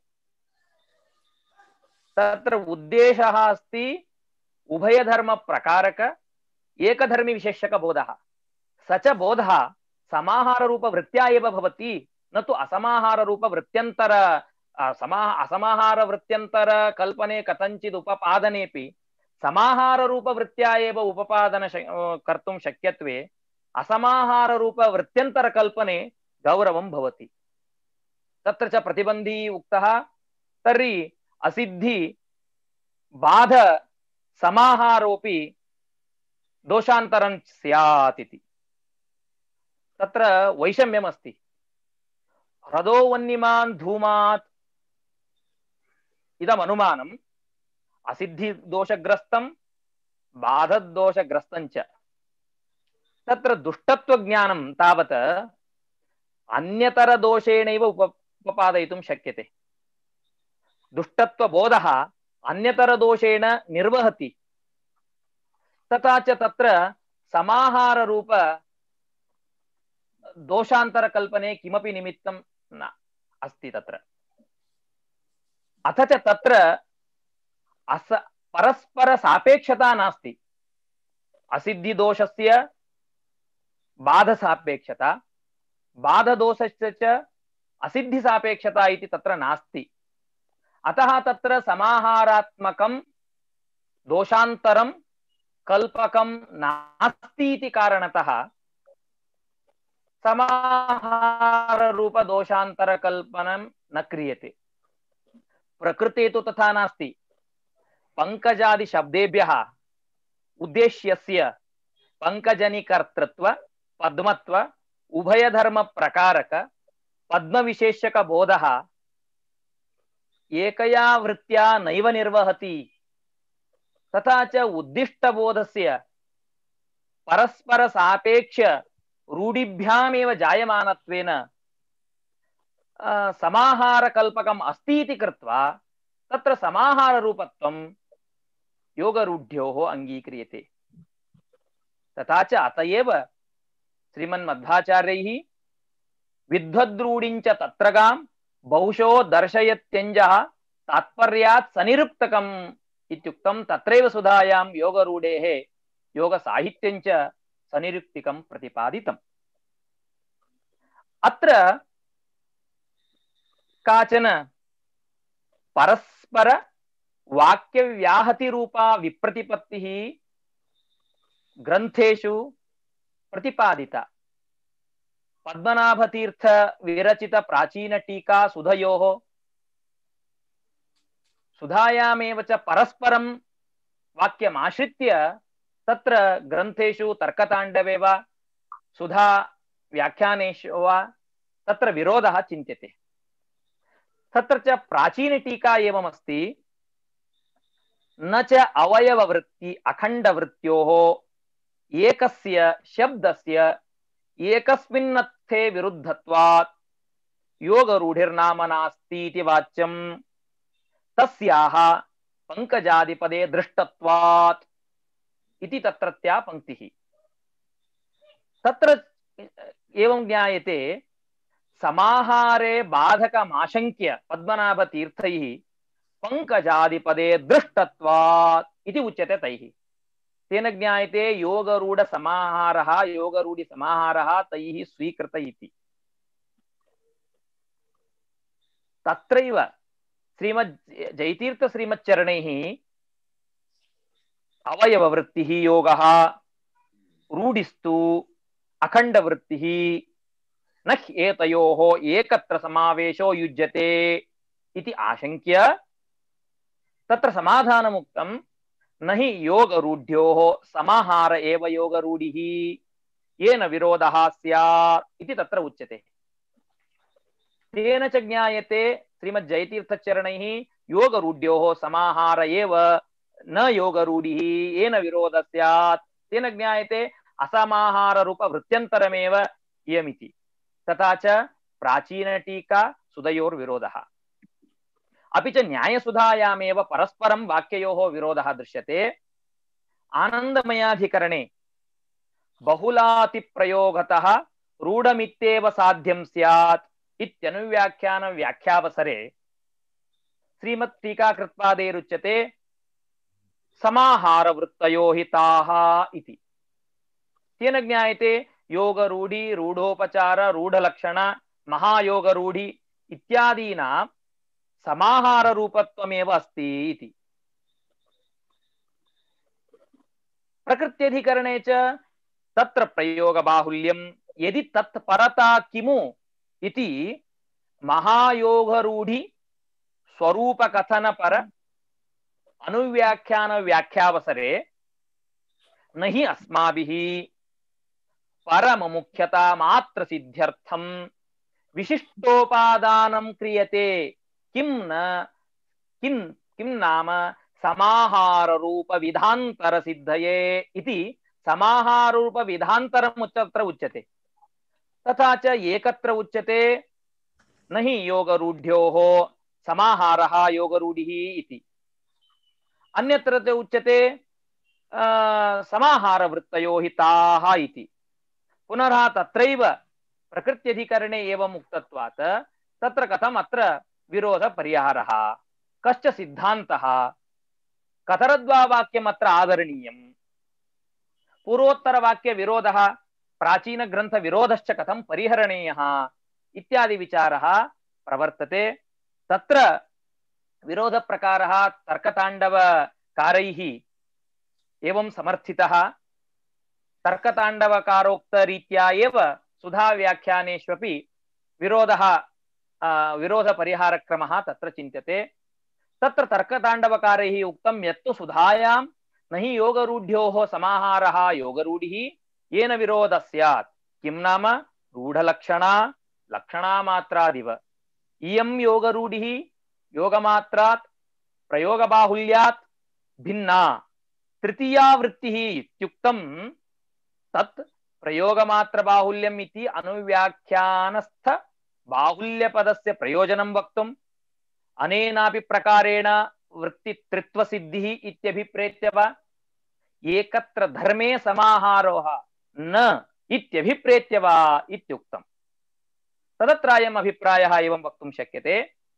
तत्र उद्देशः अस्ति उभयधर्मप्रकारक एकधर्मि विशेषक बोधः। स च बोधः समाहाररूपवृत्त्या एव भवति, न तु असमाहाररूपवृत्त्यन्तर असमाहारवृत्त्यन्तर कल्पने कथंचित् उपपादनेपि समाहाररूपवृत्त्या एव उपपादन कर्तुं शक्यत्वे असमाहाररूपवृत्त्यन्तरकल्पने गौरवं भवति। तत्र च प्रतिबन्धी उक्तः। तर्हि असिद्धि बाध समाहारोपि दोषान्तरं स्यात् इति। तत्र वैषम्यमस्ति। ह्रदो वह्निमान् धूमात् इदम् अनुमानम् असिद्धिदोषग्रस्तं बाधदोषग्रस्तं च। तत्र दुष्टत्वज्ञानं तावत् अन्यतरदोषेणैव उपपादयितुं शक्यते। दुष्टत्वबोधः अन्यतरदोषेण निर्वहति। तथा च तत्र समाहाररूप दोषान्तरकल्पने किमपि निमित्तं न अस्ति तत्र। अथ च तत्र परस्पर सापेक्षता नास्ति। असिद्धिदोषस्य बाधसापेक्षता, बाधदोषस्य च असिद्धिसापेक्षता इति तत्र नास्ति। अतः तत्र समाहारात्मकं दोषान्तरं कल्पकं नास्ति इति कारणतः समाहाररूप दोषान्तरकल्पनं न क्रियते। प्रकृते तु तथा नास्ति। पंकजादि शब्देभ्यः उद्देश्यस्य पंकजनिकर्तृत्व पद्मत्व उभयधर्म प्रकारक पद्मविशेषक बोधः एकया वृत्त्या नैव निर्वहति। तथा च उद्दिष्टबोधस्य परस्पर सापेक्ष रूढिभ्यामेव जायमानत्वेन समाहारकल्पकम् अस्ति इति कृत्वा तत्र समाहाररूपत्वं योगरूढ्योः अङ्गीक्रियते। तथा च अतएव श्रीमन्मध्वाचार्यैः विद्वद्रूढिञ्च तत्रगां बहुशो दर्शयत्यञ्जः तात्पर्यात् सनिरुक्तकम् इत्युक्तं। तत्रैव सुधायां योगरूढेः योगसाहित्यञ्च सनिरुक्तिकं प्रतिपादितम्। अत्र काचन परस्पर वाक्यव्याहतिरूपा विप्रतिपत्तिः ग्रन्थेषु प्रतिपादिता। पद्मनाभतीर्थ विरचित प्राचीन टीका सुधयोः सुधायामेव च परस्परं वाक्यमाश्रित्य तत्र ग्रन्थेषु तर्कताण्डवे वा सुधा व्याख्यानेषु वा तत्र विरोधः चिन्त्यते। तत्र च प्राचीन टीका एवमस्ति। न च अवयववृत्ति अखण्डवृत्त्योः एकस्य शब्दस्य एकस्मिन्नर्थे विरुद्धत्वात् योगरूढिर्नाम नास्ति इति वाच्यं तस्याः पंकजादिपदे दृष्टत्वात् इति तत्रत्या पंक्तिः। तत्र एवं ज्ञायते समाहारे बाधकमाशंक्य पद्मनाभतीर्थैः पंकजादिपदे दृष्टत्वात् इति उच्यते तैः। तेन ज्ञायते योगरूढ समाहारः योगरूढि समाहारः तैः स्वीकृत इति। तत्रैव श्रीमद् जयतीर्थ श्रीमच्चरणैः अवयववृत्तिः योगः रूढिस्तु अखण्डवृत्तिः न एतयोः एकत्र समावेशो युज्यते इति आशंक्य तत्र समाधानमुक्तं न हि योगरूढ्योः समाहार एव योगरूढिः येन विरोधः स्यात् इति तत्र उच्यते। तेन च ज्ञायते श्रीमज्जयतीर्थचरणैः योगरूढ्योः समाहार एव न योगरूढिः येन विरोधः स्यात्। तेन ज्ञायते असमाहार रूप वृत्त्यन्तरमेव इयमिति। तथा च प्राचीन टीका सुधयोर्विरोधः। अपि च न्यायसुधायामेव परस्परं वाक्ययोः विरोधः दृश्यते। आनन्दमयाधिकरणे बहुलातिप्रयोगतः रूढमित्येव साध्यं स्यात् इत्यनुव्याख्यान व्याख्यावसरे श्रीमत् टीकाकृत्पादेरुच्यते समाहारवृत्तयो हि ताः इति। तेन ज्ञायते योगरूढि रूढोपचार रूढलक्षण महायोगरूढि इत्यादीनां समाहार रूपत्वमेव अस्ति इति। प्रकृत्यधिकरणे च तत्र प्रयोग बाहुल्यं यदि तत्परता किमु इति महायोगरूढि स्वरूप कथन पर अनुव्याख्यान व्याख्यावसरे न हि अस्माभिः परममुख्यता मात्र सिद्ध्यर्थम विशिष्टोपादानं क्रियते किं न किं किं नाम समाहार रूप विधांतर सिद्धये इति समाहार रूप विधांतरम् तत्र उच्यते। तथा च एकत्र उच्यते न हि योगरूढ्योः समाहारः योगरूढिः इति। अन्यत्र च उच्यते समाहारवृत्तयो हि ताः इति। पुनः तत्रैव प्रकृत्यधिकरणे एवं उक्तत्वात् तत्र कथम् अत्र विरोधपरिहारः कश्च सिद्धान्तः कतरद्वा वाक्यम् अत्र आदरणीयम् पूर्वोत्तरवाक्यविरोधः प्राचीनग्रन्थविरोधश्च कथं परिहरणीयः इत्यादि विचारः प्रवर्तते। तत्र विरोधप्रकारः तर्कताण्डवकारैः एवं समर्थितः। तर्कताण्डवकारोक्तरीत्या एव सुधाव्याख्यानेष्वपि विरोधपरिहारक्रमः तत्र चिन्त्यते। तत्र तर्कताण्डवकारैः उक्तं यत्तु सुधायां न हि योगरूढ्योः समाहारः योगरूढिः येन विरोधः स्यात् किं नाम रूढलक्षणा लक्षणामात्रादिव। इयं योगरूढिः योगमात्रात् प्रयोगबाहुल्यात् भिन्ना तृतीया वृत्तिः इत्युक्तं तत् प्रयोगमात्रबाहुल्यम् इति अनुव्याख्यानस्थ बाहुल्यपदस्य प्रयोजनं वक्तुम् अनेनापि प्रकारेण वृत्तित्रित्वसिद्धिः इत्यभिप्रेत्य वा एकत्र धर्मे समाहारोः न इत्यभिप्रेत्य वा इत्युक्तम्। तदत्रायम् अभिप्रायः एवं वक्तुं शक्यते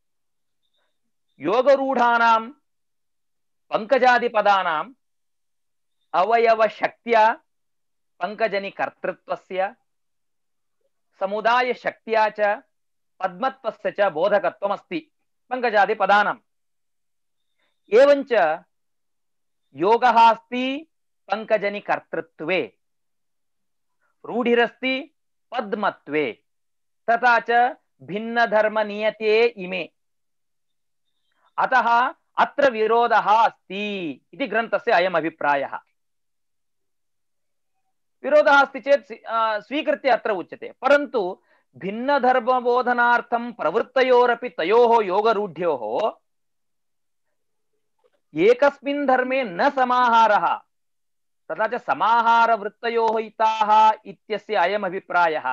योगरूढानां पङ्कजादिपदानाम् अवयवशक्त्या पङ्कजनिकर्तृत्वस्य समुदायशक्त्या च पद्मत्वस्य च बोधकत्वमस्ति पङ्कजादिपदानाम्। एवञ्च योगः अस्ति पङ्कजनिकर्तृत्वे रूढिरस्ति पद्मत्वे तथा च भिन्नधर्मनियते इमे। अतः अत्र विरोधः अस्ति इति ग्रन्थस्य अयम् अभिप्रायः। विरोधः अस्ति चेत् स्वीकृत्य अत्र उच्यते। परन्तु भिन्नधर्मबोधनार्थं प्रवृत्तयोरपि तयोः योगरूढ्योः एकस्मिन् धर्मे न समाहारः तथा च समाहारवृत्तयोः हिताः इत्यस्य अयम् अभिप्रायः।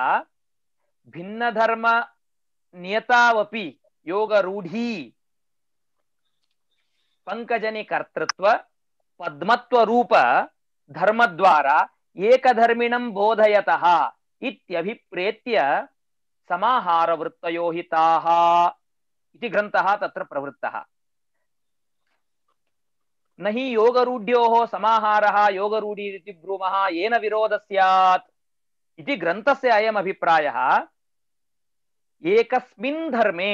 भिन्नधर्मनियतावपि योगरूढी पङ्कजनिकर्तृत्व पद्मत्वरूप धर्मद्वारा एकधर्मिणं बोधयतः इत्यभिप्रेत्य समाहारवृत्तयो हिताः इति ग्रन्थः तत्र प्रवृत्तः। न हि योगरूढ्योः समाहारः योगरूढिरिति ब्रूमः येन विरोधः स्यात् इति ग्रन्थस्य अयम् अभिप्रायः। एकस्मिन् धर्मे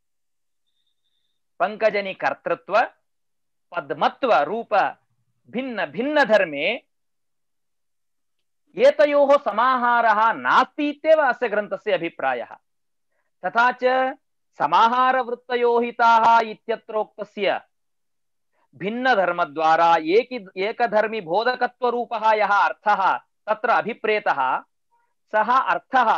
पङ्कजनिकर्तृत्व पद्मत्व रूप भिन्न भिन्न धर्मे एतयोः समाहारः नास्ति इत्येव अस्य ग्रन्थस्य अभिप्रायः। तथा च समाहारवृत्तयो हिताः इत्यत्रोक्तस्य भिन्नधर्मद्वारा एकधर्मी बोधकत्वरूपः यः अर्थः तत्र अभिप्रेतः सः अर्थः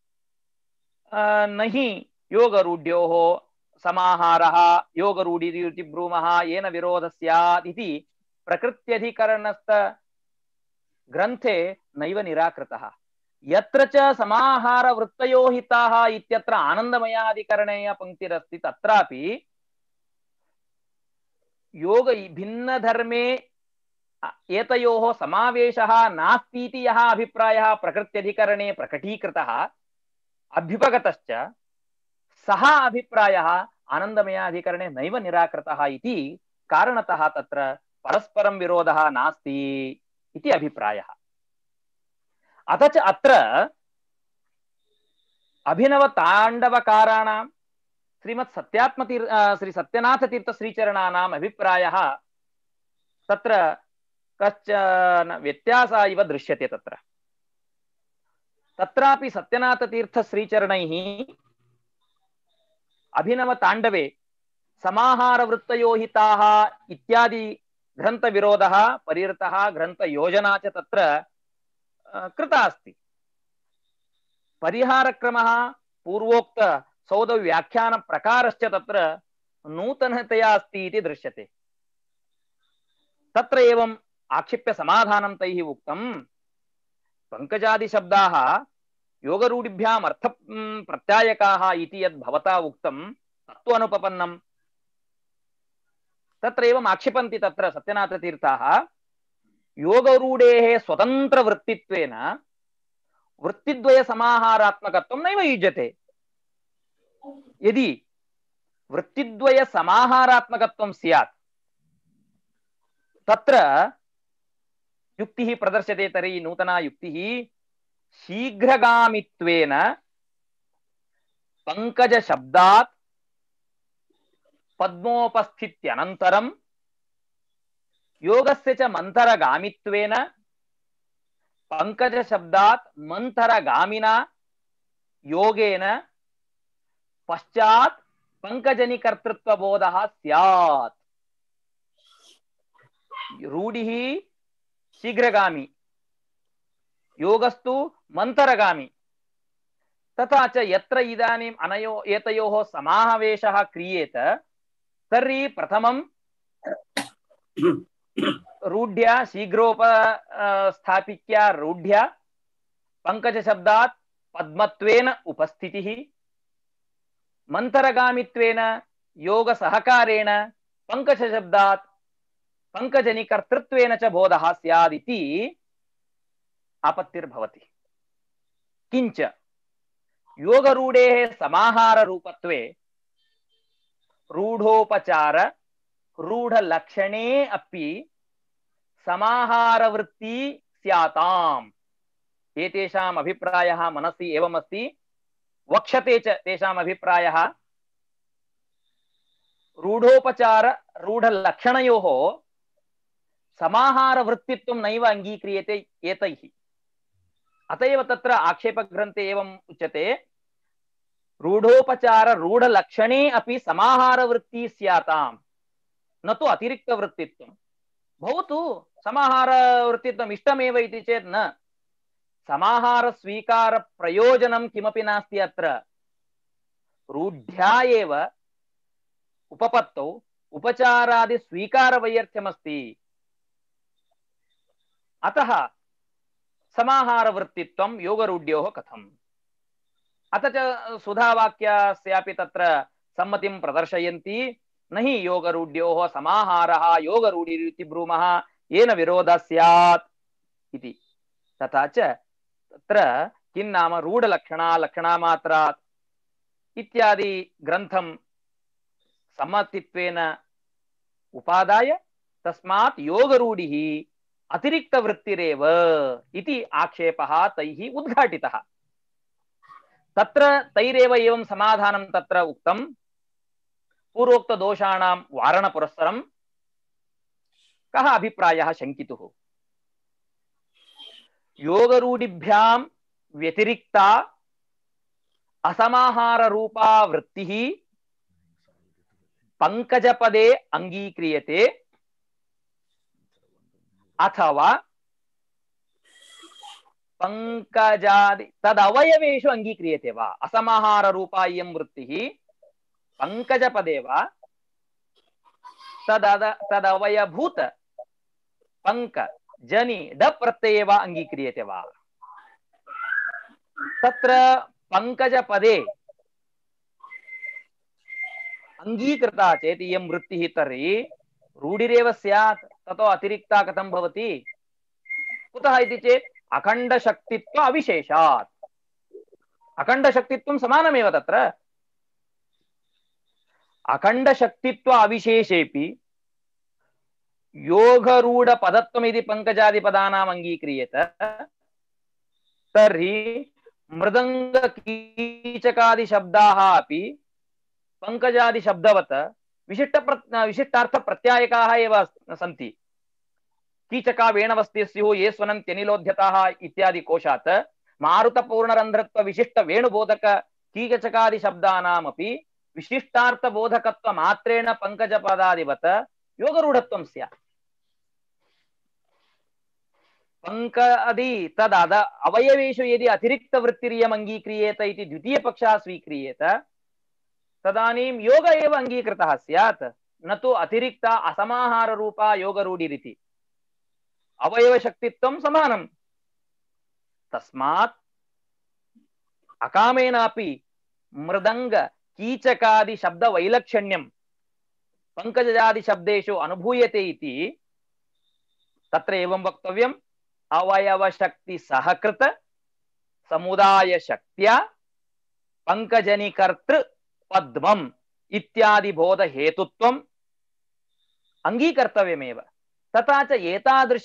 न हि योगरूढ्योः समाहारः योगरूढिरिति ब्रूमः येन विरोधः स्यात् इति प्रकृत्यधिकरणस्थ ग्रन्थे नैव निराकृतः। यत्र च समाहारवृत्तयो हिताः इत्यत्र आनन्दमयाधिकरणेय पंक्तिरस्ति तत्रापि योग भिन्नधर्मे एतयोः समावेशः नास्ति इति यः अभिप्रायः प्रकृत्यधिकरणे प्रकटीकृतः अभ्युपगतश्च सः अभिप्रायः आनन्दमयाधिकरणे नैव निराकृतः इति कारणतः तत्र परस्परं विरोधः नास्ति इति अभिप्रायः। अथ च अत्र अभिनवताण्डवकाराणां श्री सत्यनाथतीर्थश्रीचरणानाम् अभिप्रायः तत्र कश्चन व्यत्यासः इव दृश्यते। तत्रापि सत्यनाथतीर्थश्रीचरणैः अभिनवताण्डवे समाहारवृत्तयो हिताः इत्यादि ग्रन्थविरोधः परिहृतः ग्रन्थयोजना च तत्र कृता अस्ति। परिहारक्रमः पूर्वोक्त सौधव्याख्यानप्रकारश्च तत्र नूतनतया अस्ति इति दृश्यते। तत्र एवम् आक्षिप्य समाधानं तैः उक्तं पङ्कजादिशब्दाः योगरूढिभ्याम् अर्थ प्रत्यायकाः इति यद् भवता उक्तं तत्तु अनुपपन्नं। तत्र एवम् आक्षिपन्ति तत्र सत्यनाथतीर्थाः योगरूढेः स्वतन्त्रवृत्तित्वेन वृत्तिद्वय समाहारात्मकत्वं नैव युज्यते। यदि वृत्तिद्वय समाहारात्मकत्वं स्यात् तत्र युक्तिः प्रदर्श्यते। तर्हि नूतना युक्तिः शीघ्रगामित्वेन पङ्कजशब्दात् पद्मोपस्थित्यनन्तरं योगस्य च मन्थरगामित्वेन पङ्कजशब्दात् मन्थरगामिना योगेन पश्चात् पङ्कजनिकर्तृत्वबोधः स्यात्। रूढिः शीघ्रगामी, योगस्तु मन्थरगामी। तथा च यत्र इदानीम् एतयोः समावेशः क्रियेत तर्हि प्रथमं रूढ्या शीघ्रोपस्थापिक्या रूढ्या पङ्कजशब्दात् पद्मत्वेन उपस्थितिः, मन्थरगामित्वेन योगसहकारेण पङ्कजशब्दात् पङ्कजनिकर्तृत्वेन च बोधः स्यात् इति आपत्तिर्भवति। किञ्च योगरूढेः समाहाररूपत्वे रूढोपचार रूढलक्षणे अपि समाहारवृत्ति स्याताम्। एतेषाम् अभिप्रायः मनसि एवमस्ति, वक्ष्यते च तेषाम् अभिप्रायः। रूढोपचार रूढलक्षणयोः समाहारवृत्तित्वं नैव अङ्गीक्रियते एतैः। अत एव तत्र आक्षेपग्रन्थे एवम् उच्यते रूढोपचार रूढलक्षणे अपि समाहारवृत्तिः स्याताम्, न तु अतिरिक्तवृत्तित्वं। भवतु समाहारवृत्तित्वम् इष्टमेव इति चेत् न, समाहारस्वीकारप्रयोजनं किमपि नास्ति अत्र। रूढ्या एव उपपत्तौ उपचारादिस्वीकारवैयर्थ्यमस्ति। अतः समाहारवृत्तित्वं योगरूढ्योः कथम्? अथ च सुधावाक्यस्यापि तत्र सम्मतिं प्रदर्शयन्ति। न हि योगरूढ्योः समाहारः योगरूढिरिति ब्रूमः येन विरोधः स्यात् इति। तथा च तत्र किं नाम रूढलक्षणा लक्षणामात्रात् इत्यादि ग्रन्थं सम्मतित्वेन उपादाय तस्मात् योगरूढिः अतिरिक्तवृत्तिरेव इति आक्षेपः तैः उद्घाटितः। तत्र तैरेव एवं समाधानं तत्र उक्तं। पूर्वोक्तदोषाणां वारणपुरस्सरं कः अभिप्रायः शङ्कितुः? योगरूढिभ्यां व्यतिरिक्ता असमाहाररूपा वृत्तिः पङ्कजपदे अङ्गीक्रियते अथवा पङ्कजादि तदवयवेषु अङ्गीक्रियते वा? असमाहाररूपा इयं वृत्तिः पङ्कजपदे वा तदवयभूत पङ्कजनि डप्रत्यये वा अङ्गीक्रियते वा? तत्र पङ्कजपदे अङ्गीकृता चेत् इयं वृत्तिः तर्हि रूढिरेव स्यात्, ततो अतिरिक्ता कथं भवति? कुतः इति चेत् अखण्डशक्तित्व अविशेषात्। अखण्डशक्तित्वं समानमेव तत्र। अखण्डशक्तित्व अविशेषेपि योगरूढपदत्वमिति पङ्कजादिपदानाम् अङ्गीक्रियेत तर्हि मृदङ्गकीचकादिशब्दाः अपि पङ्कजादिशब्दवत् विशिष्टार्थप्रत्यायकाः एव सन्ति। कीचका वेणवस्ति स्युः ये स्वनन्त्यनिलोध्यताः इत्यादि कोशात् मारुतपूर्णरन्ध्रत्व विशिष्ट वेणुबोधक कीचकादिशब्दानामपि विशिष्टार्थबोधकत्व मात्रेण पङ्कजपदादिवत् योगरूढत्वं स्यात्। पंकदि तद अवयवेषु यदि अतिरिक्त वृत्तिरियम् अङ्गीक्रियेत इति द्वितीय पक्षः स्वीक्रियेत तदानीं योग एव अङ्गीकृतः स्यात् न तु अतिरिक्त असमाहार रूपा योगरूढिरिति। अवयवशक्तित्वं समानं, तस्मात् अकामेनापि मृदंग कीचकादि शब्द वैलक्षण्यं पंकजादि शब्देषु अनुभूयते इति तत्र एवं वक्तव्यम्। अवयव शक्ति सहकृत समुदाय शक्त्या पंकजनिकर्तृ पद्मम् इत्यादि बोध हेतुत्वम् अंगीकर्तव्यमेव। तथा च एतादृश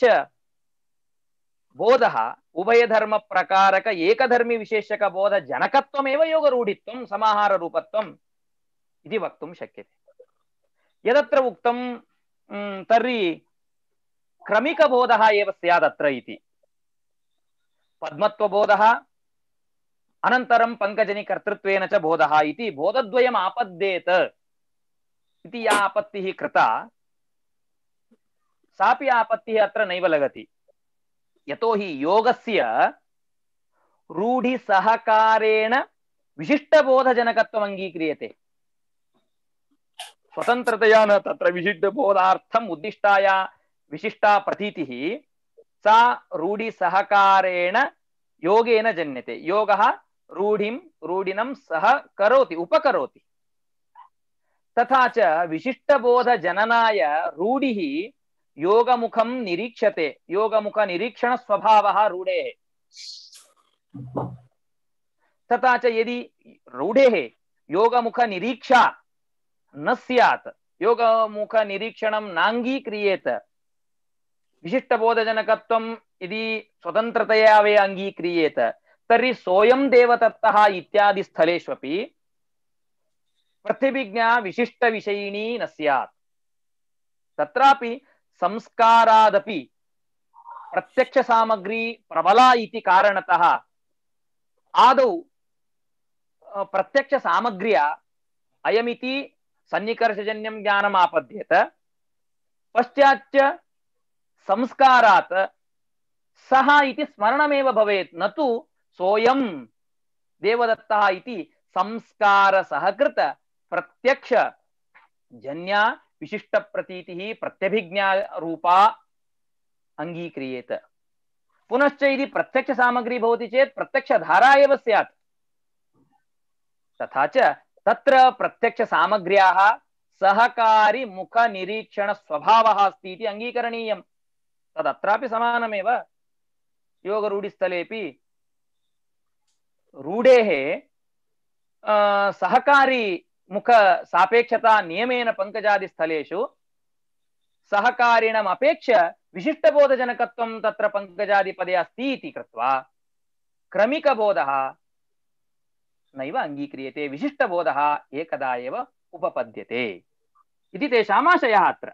बोधः उभयधर्म प्रकारक एकधर्मी विशेषक बोध जनकत्वमेव योगरूढित्वं समाहार रूपत्वम् इति वक्तुं शक्यते। यदत्र उक्तं तर्हि क्रमिकबोधः एव स्यादत्र इति। पद्मत्वबोधः अनन्तरं पंकजनिकर्तृत्वेन च बोधः इति बोधद्वयम् आपद्येत इति या आपत्तिः कृता सापि आपत्तिः अत्र नैव लगति। यतोहि योगस्य रूढि सहकारेण विशिष्टबोधजनकत्वम् अङ्गीक्रियते। स्वतन्त्रतया न तत्र विशिष्टबोधार्थम् उद्दिष्टाया विशिष्टा प्रतीतिः सा रूढि सहकारेण योगेन जन्यते। योगः रूढिनं सह करोति उपकरोति। तथा च विशिष्टबोधजननाय रूढिः योगमुखं निरीक्षते। योगमुख निरीक्षण स्वभावः रूढेः। तथा च यदि रूढेः योगमुख निरीक्षा न स्यात्, योगमुख निरीक्षणं नाङ्गीक्रियेत, विशिष्टबोधजनकत्वं यदि स्वतन्त्रतया वे अङ्गीक्रियेत तर्हि सोऽयं देवदत्तः इत्यादि स्थलेष्वपि प्रतिभिज्ञा विशिष्टविषयिणी न स्यात्। तत्रापि संस्कारादपि प्रत्यक्ष सामग्री प्रबला इति कारणतः आदौ प्रत्यक्ष सामग्र्या अयमिति सन्निकर्षजन्यं ज्ञानम् आपद्येत। पश्चाच्च संस्कारात् सः इति स्मरणमेव भवेत्, न तु सोऽयं देवदत्तः इति संस्कार सहकृत प्रत्यक्ष जन्या विशिष्ट प्रतीतिः प्रत्यभिज्ञा रूपा अंगीक्रियेत। पुनश्च यदि प्रत्यक्ष सामग्री भवति चेत् प्रत्यक्ष धारा एव स्यात्। तथा च तत्र प्रत्यक्ष सामग्र्याः सहकारी मुख निरीक्षण स्वभावः अस्ति इति अंगीकरणीयम्। तदत्रापि समानमेव। योगरूढिस्थलेपि रूढेः सहकारी मुख सापेक्षता नियमेन पंकजादि स्थलेषु सहकारिणम् अपेक्ष्य विशिष्टबोधजनकत्वं तत्र पंकजादि पदे अस्ति इति कृत्वा क्रमिकबोधः नैव अङ्गीक्रियते, विशिष्टबोधः एकदा एव उपपद्यते इति तेषाम् आशयः। अत्र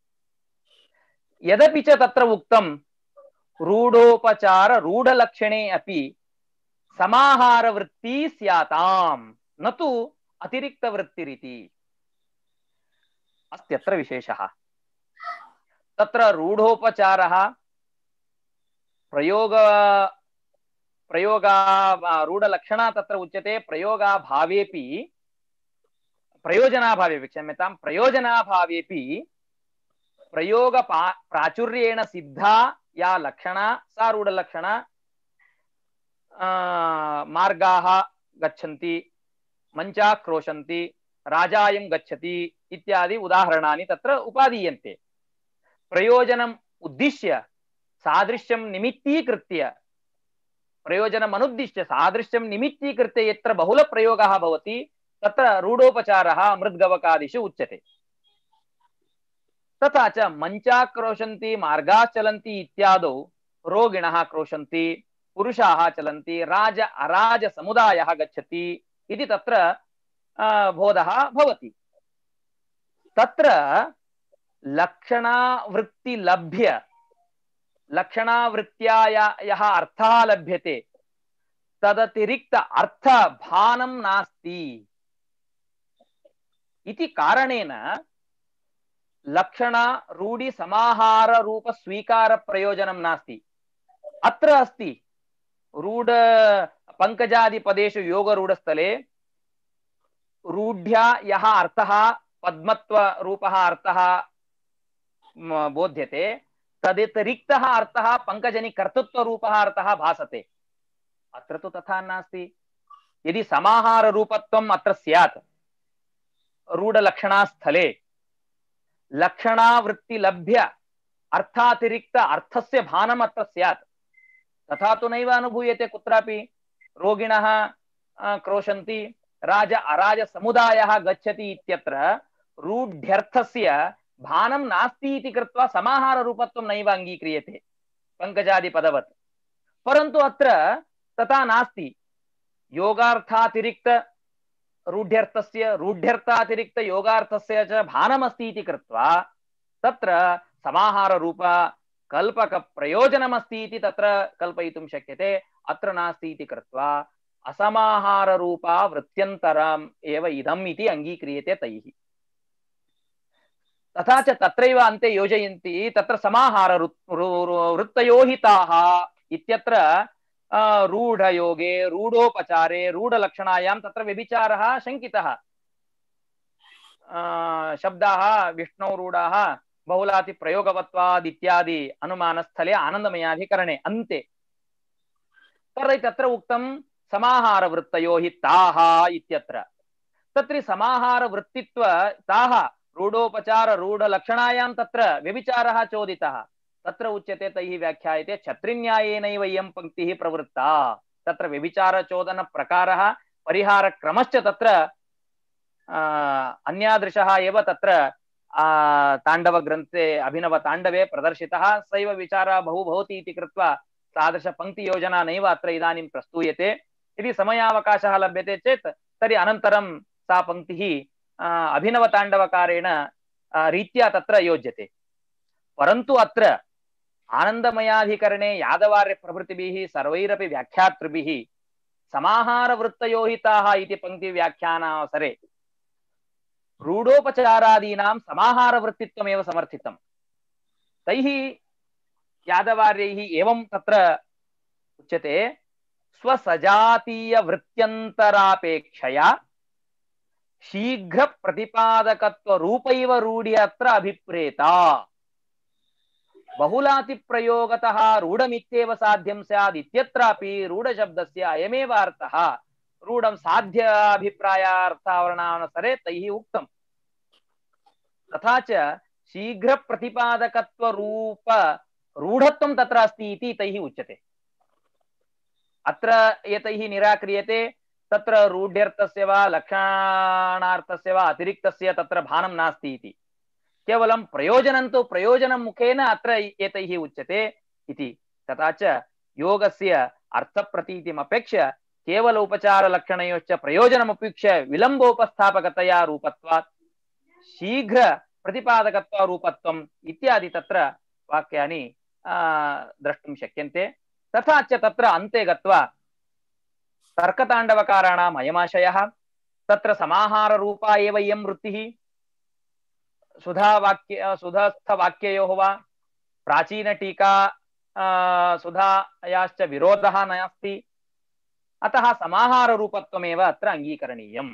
यदपि च तत्र उक्तं रूढोपचार रूढलक्षणे अपि समाहारवृत्ति स्याताम् न तु अतिरिक्तवृत्तिरिति अस्त्यत्र विशेषः। तत्र रूढोपचारः प्रयोगा रूढलक्षणा तत्र उच्यते। प्रयोगाभावेपि प्रयोजनाभावेपि क्षम्यतां प्रयोजनाभावेपि प्रयोग प्राचुर्येण सिद्धा या लक्षणा सा रूढलक्षणा। मार्गाः गच्छन्ति, मञ्चाः क्रोशन्ति, राजायं गच्छति इत्यादि उदाहरणानि तत्र उपादीयन्ते। प्रयोजनम् उद्दिश्य सादृश्यं निमित्तीकृत्य प्रयोजनम् अनुद्दिश्य सादृश्यं निमित्तीकृत्य यत्र बहुलप्रयोगः भवति तत्र रूढोपचारः मृद्गवकादिषु उच्यते। तथा च मञ्चाः क्रोशन्ति, मार्गाः चलन्ति इत्यादौ रोगिणः क्रोशन्ति, पुरुषाः चलन्ति, राज अराज समुदायः गच्छति इति तत्र बोधः भवति। तत्र लक्षणावृत्ति लभ्य लक्षणावृत्त्या यः अर्थः लभ्यते तदतिरिक्त अर्थभानं नास्ति इति कारणेन लक्षण रूढि समाहार रूप स्वीकार प्रयोजनं नास्ति। अत्र अस्ति रूढ पंकजादिपदेषु योगरूढस्थले रूढ्या यः अर्थः पद्मत्व रूपः अर्थः बोध्यते तदितरिक्तः अर्थः पंकजनि कर्तृत्व रूपः अर्थः भासते। अत्र तु तथा नास्ति। यदि समाहार रूपत्वम् अत्र स्यात् रूढलक्षणास्थले लक्षणावृत्ति लभ्य अर्थातिरिक्त अर्थस्य भानम् अत्र स्यात्, तथा तु नैव अनुभूयते कुत्रापि। रोगिणः क्रोशन्ति, राज अराज समुदायः गच्छति इत्यत्र रूढ्यर्थस्य भानं नास्ति इति कृत्वा समाहार रूपत्वं नैव अङ्गीक्रियते पंकजादिपदवत्। परन्तु अत्र तथा नास्ति। योगार्थातिरिक्त रूढ्यर्थस्य रूढ्यर्थातिरिक्त योगार्थस्य च भानमस्ति इति कृत्वा तत्र समाहार रूप कल्पक प्रयोजनमस्ति इति तत्र कल्पयितुं शक्यते। अत्र नास्ति इति कृत्वा असमाहार रूपा वृत्त्यन्तरम् एव इदम् इति अङ्गीक्रियते तैः। तथा च तत्रैव अन्ते योजयन्ति तत्र समाहार वृत्तयो हि ताः इत्यत्र रूढयोगे रूढोपचारे रूढलक्षणायां तत्र व्यभिचारः शङ्कितः। शब्दाः विष्णौ रूढाः बहुलाति प्रयोगवत्वाद् इत्यादि अनुमानस्थले आनन्दमयाधिकरणे अन्ते तर्हि तत्र उक्तं समाहार वृत्तयो हि ताः इत्यत्र। तत्र समाहार वृत्तित्व ताः रूढोपचार रूढलक्षणायां तत्र व्यभिचारः चोदितः। तत्र उच्यते तैः व्याख्यायते छत्रिन्यायेनैव इयं पंक्तिः प्रवृत्ता। तत्र व्यभिचार चोदन प्रकारः परिहार क्रमश्च तत्र अन्यादृशः एव तत्र ताण्डव ग्रन्थे अभिनव ताण्डवे प्रदर्शितः। सैव विचारः बहु भवति इति कृत्वा तादृश पंक्ति योजना नैव अत्र इदानीं प्रस्तूयते। यदि समयावकाशः लभ्यते चेत् तर्हि अनन्तरं सा पंक्तिः अभिनव ताण्डवकारेण रीत्या तत्र योज्यते। परन्तु अत्र आनन्दमयाधिकरणे यादवार्य प्रभृतिभिः सर्वैरपि व्याख्यातृभिः समाहार वृत्तयो हि ताः इति पंक्ति व्याख्यानावसरे रूढोपचारादीनां समाहार वृत्तित्वमेव समर्थितम्। तैः यादवार्यैः एवं तत्र उच्यते स्वसजातीय वृत्त्यन्तरापेक्षया शीघ्र प्रतिपादकत्व रूपैव रूढि अत्र अभिप्रेता। बहुलाति प्रयोगतः रूढमित्येव साध्यं स्यात् इत्यत्रापि रूढशब्दस्य अयमेव अर्थः रूढं साध्य अभिप्रायार्थावरणावसरे तैः उक्तम्। तथा च शीघ्र प्रतिपादकत्व रूप रूढत्वं तत्र अस्ति इति तैः उच्यते। अत्र एतैः निराक्रियते तत्र रूढ्यर्थस्य वा लक्षणार्थस्य वा अतिरिक्तस्य तत्र भानं नास्ति इति। केवलं प्रयोजनं तु प्रयोजनं मुखेन अत्र एतैः उच्यते इति। तथा च योगस्य अर्थप्रतीतिमपेक्ष्य केवल उपचार लक्षणयोश्च प्रयोजनमपेक्ष्य विलम्बोपस्थापकतया रूपत्वात् शीघ्र प्रतिपादकत्व रूपत्वम् इत्यादि तत्र वाक्यानि द्रष्टुं शक्यन्ते। तथा च तत्र अन्ते गत्वा तर्कताण्डवकाराणाम् अयमाशयः तत्र समाहार रूपा एव इयं वृत्तिः सुधास्थवाक्ययोः वा प्राचीन टीका सुधायाश्च विरोधः नास्ति। अतः समाहार रूपत्वमेव अत्र अङ्गीकरणीयम्।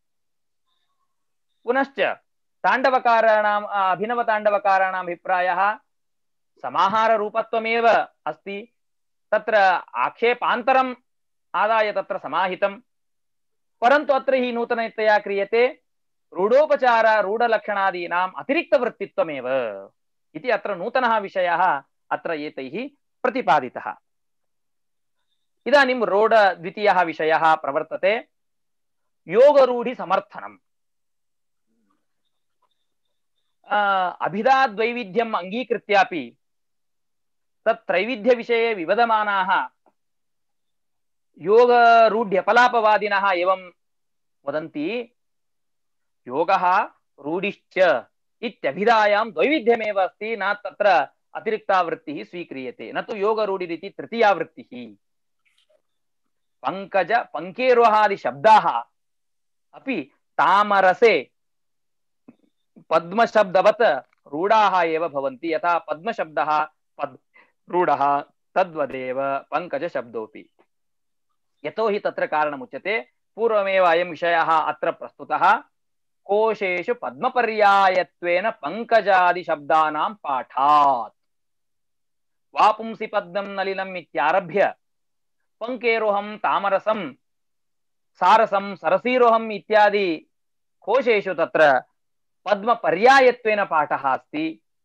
पुनश्च ताण्डवकाराणाम् अभिनव ताण्डवकाराणाम् अभिप्रायः समाहार रूपत्वमेव अस्ति। तत्र आक्षेपान्तरम् आदाय तत्र समाहितं। परन्तु अत्र हि नूतनतया क्रियते रूढोपचार रूढलक्षणादीनाम् अतिरिक्तवृत्तित्वमेव इति अत्र नूतनः विषयः अत्र एतैः प्रतिपादितः। इदानीं रूढ द्वितीयः विषयः प्रवर्तते योगरूढि समर्थनम्। अभिधाद्वैविध्यम् अङ्गीकृत्यापि तत् विषये विवदमानाः योगरूढ्यपलापवादिनः एवं वदन्ति योगः रूढिश्च इत्यभिधायां द्वैविध्यमेव अस्ति, न तत्र अतिरिक्ता वृत्तिः स्वीक्रियते, न तु योगरूढिरिति तृतीया वृत्तिः। पंकज पंकेरोहादि शब्दाः अपि तामरसे पद्मशब्दवत् रूढाः एव भवन्ति। यथा पद्मशब्दः रूढः, तद्वदेव पङ्कजशब्दोऽपि यतो हि तत्र कारणमुच्यते पूर्वमेव अयं विषयः अत्र प्रस्तुतः कोशेषु पद्मपर्यायत्वेन पङ्कजादिशब्दानां पाठात् वापुंसि पद्मं नलिनम् इत्यारभ्य पङ्केरोहं तामरसं सारसं सरसीरोहम् इत्यादि कोशेषु तत्र पद्मपर्यायत्वेन पाठः अस्ति।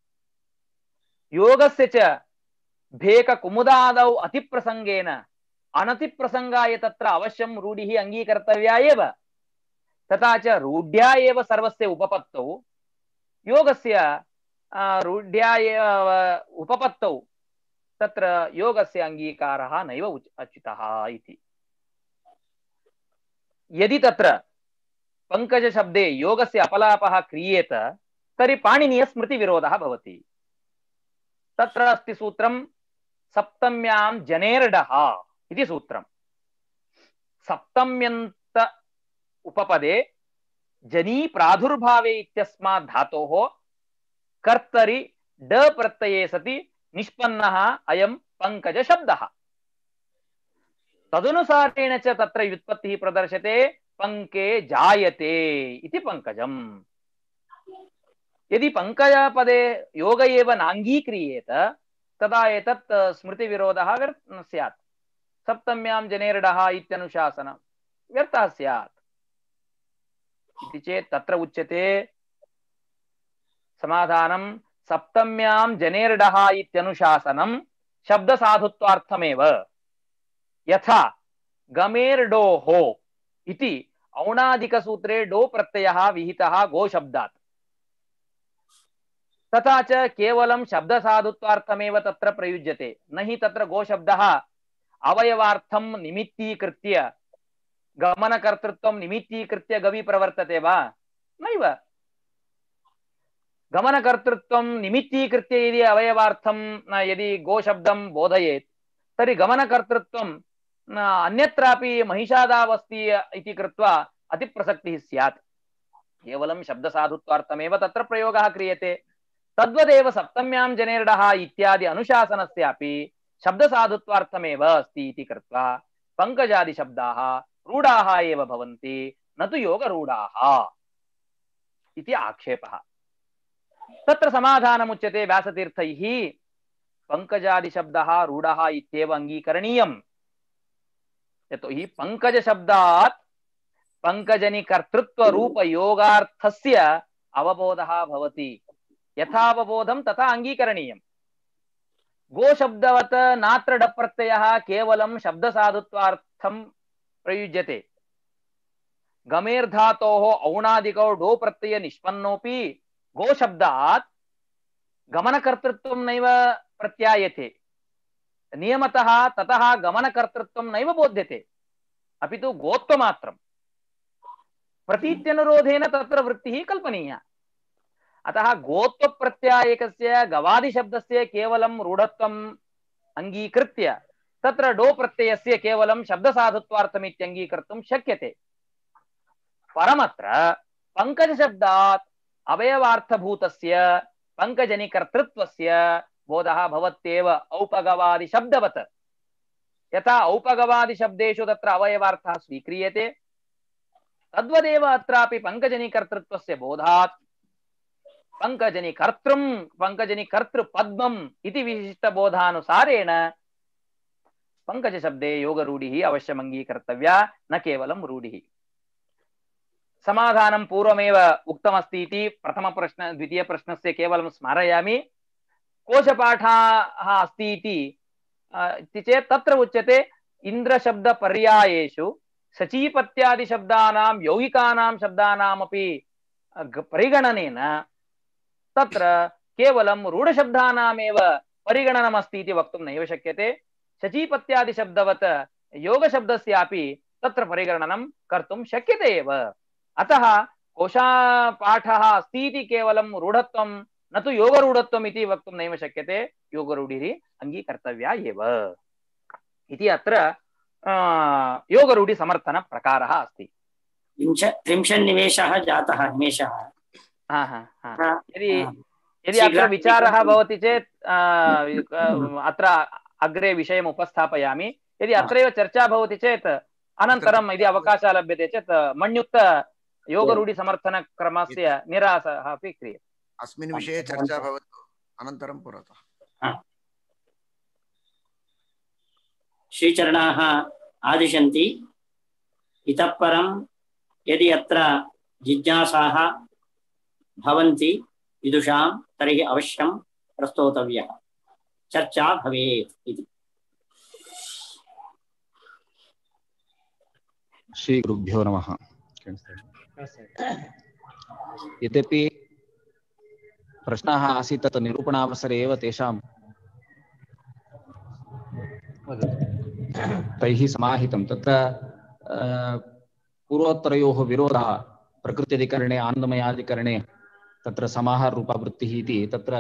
योगस्य च भेककुमुदादौ अतिप्रसङ्गेन अनतिप्रसङ्गाय तत्र अवश्यं रूढिः अङ्गीकर्तव्या एव। तथा च रूढ्या एव सर्वस्य उपपत्तौ योगस्य रूढ्या उपपत्तौ तत्र योगस्य अङ्गीकारः नैव उचितः इति। यदि तत्र पङ्कजशब्दे योगस्य अपलापः क्रियेत तर्हि पाणिनीयस्मृतिविरोधः भवति। तत्र अस्ति सूत्रं सप्तम्यां जनेर्डः इति सूत्रम्। सप्तम्यन्त उपपदे जनी प्रादुर्भावे इत्यस्मात् धातोः कर्तरि ड प्रत्यये सति निष्पन्नः अयं पङ्कजशब्दः। तदनुसारेण च तत्र व्युत्पत्तिः प्रदर्श्यते पङ्के जायते इति पङ्कजम्। यदि पङ्कजपदे योग एव नाङ्गीक्रियेत तदा एतत् स्मृतिविरोधः स्यात्। सप्तम्यां जनेर्डः इत्यनुशासनं व्यर्थः स्यात् इति चेत् तत्र उच्यते समाधानं सप्तम्यां जनेर्डः इत्यनुशासनं शब्दसाधुत्वार्थमेव। यथा गमेर्डोः इति औणादिकसूत्रे डो प्रत्ययः विहितः गोशब्दात् तथा च केवलं शब्दसाधुत्वार्थमेव तत्र प्रयुज्यते। न हि तत्र गोशब्दः अवयवार्थं निमित्तीकृत्य गमनकर्तृत्वं निमित्तीकृत्य गवि प्रवर्तते वा? नैव। गमनकर्तृत्वं निमित्तीकृत्य यदि अवयवार्थं यदि गोशब्दं बोधयेत् तर्हि गमनकर्तृत्वं अन्यत्रापि महिषादावस्ति इति कृत्वा अतिप्रसक्तिः स्यात्। केवलं शब्दसाधुत्वार्थमेव तत्र प्रयोगः क्रियते। तद्वदेव सप्तम्यां जनेर्डः इत्यादि अनुशासनस्यापि शब्दसाधुत्वार्थमेव अस्ति इति कृत्वा पङ्कजादिशब्दाः रूढाः एव भवन्ति, न तु योगरूढाः इति आक्षेपः। तत्र समाधानमुच्यते व्यासतीर्थैः पङ्कजादिशब्दः रूढः इत्येव अङ्गीकरणीयम्। यतोहि पङ्कजशब्दात् पङ्कजनिकर्तृत्वरूपयोगार्थस्य अवबोधः भवति। यथावबोधं तथा अङ्गीकरणीयम्। गोशब्दवत् नात्र डप् प्रत्ययः केवलं शब्दसाधुत्वार्थं प्रयुज्यते। गमेर्धातोः औणादिकौ डो प्रत्यय निष्पन्नोऽपि गोशब्दात् गमनकर्तृत्वं नैव प्रत्यायते। नियमतः ततः गमनकर्तृत्वं नैव बोध्यते, अपि तु गोत्वमात्रम्। प्रतीत्यनुरोधेन तत्र वृत्तिः कल्पनीया। अतः गोत्वप्रत्यायकस्य गवादिशब्दस्य केवलं रूढत्वम् अङ्गीकृत्य तत्र डो प्रत्ययस्य केवलं शब्दसाधुत्वार्थमित्यङ्गीकर्तुं शक्यते। परमत्र पङ्कजशब्दात् अवयवार्थभूतस्य पङ्कजनिकर्तृत्वस्य बोधः भवत्येव औपगवादिशब्दवत्। यथा औपगवादिशब्देषु तत्र अवयवार्थः स्वीक्रियते तद्वदेव अत्रापि पङ्कजनिकर्तृत्वस्य बोधात् पङ्कजनिकर्तृपद्मम् इति विशिष्टबोधानुसारेण पङ्कजशब्दे योगरूढिः अवश्यम् अङ्गीकर्तव्या, न केवलं रूढिः। समाधानं पूर्वमेव उक्तमस्ति इति प्रथमप्रश्न द्वितीयप्रश्नस्य केवलं स्मारयामि। कोशपाठः अस्ति इति चेत् तत्र उच्यते इन्द्रशब्दपर्यायेषु शचीपत्यादिशब्दानां यौगिकानां शब्दानामपि परिगणनेन तत्र केवलं रूढशब्दानामेव परिगणनमस्ति इति वक्तुं नैव शक्यते। शचीपत्यादिशब्दवत् योगशब्दस्यापि तत्र परिगणनं कर्तुं शक्यते एव। अतः कोशपाठः अस्ति इति केवलं रूढत्वं न तु योगरूढत्वम् इति वक्तुं नैव शक्यते। योगरूढिः अङ्गीकर्तव्या एव इति अत्र योगरूढिसमर्थनप्रकारः अस्ति। त्रिंशन्निमेषः जातः निमेषः। यदि अत्र विचारः भवति चेत् अत्र अग्रे विषयम् उपस्थापयामि। यदि अत्रैव चर्चा भवति चेत् अनन्तरं यदि अवकाशः लभ्यते चेत् मण्युक्त योगरूढिसमर्थनक्रमस्य निरासः अपि क्रियते। अस्मिन् विषये चर्चा भवतु अनन्तरं पुरतः। श्रीचरणाः आदिशन्ति। इतः परं यदि अत्र जिज्ञासाः भवन्ति विदुषां तर्हि अवश्यं प्रस्तोतव्यः, चर्चा भवेत् इति। श्री गुरुभ्यो नमः। यद्यपि प्रश्नः आसीत् तत् निरूपणावसरे एव तेषां तैः समाहितं। तत्र पूर्वोत्तरयोः विरोधः प्रकृत्यधिकरणे आनन्दमयाधिकरणे तत्र समाहाररूपा वृत्तिः इति तत्र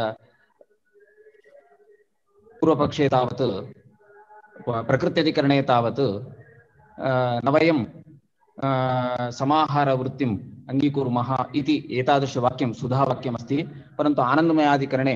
पूर्वपक्षे तावत् प्रकृत्यधिकरणे तावत् न वयं समाहारवृत्तिम् अङ्गीकुर्मः इति एतादृशवाक्यं सुधावाक्यमस्ति। परन्तु आनन्दमयाधिकरणे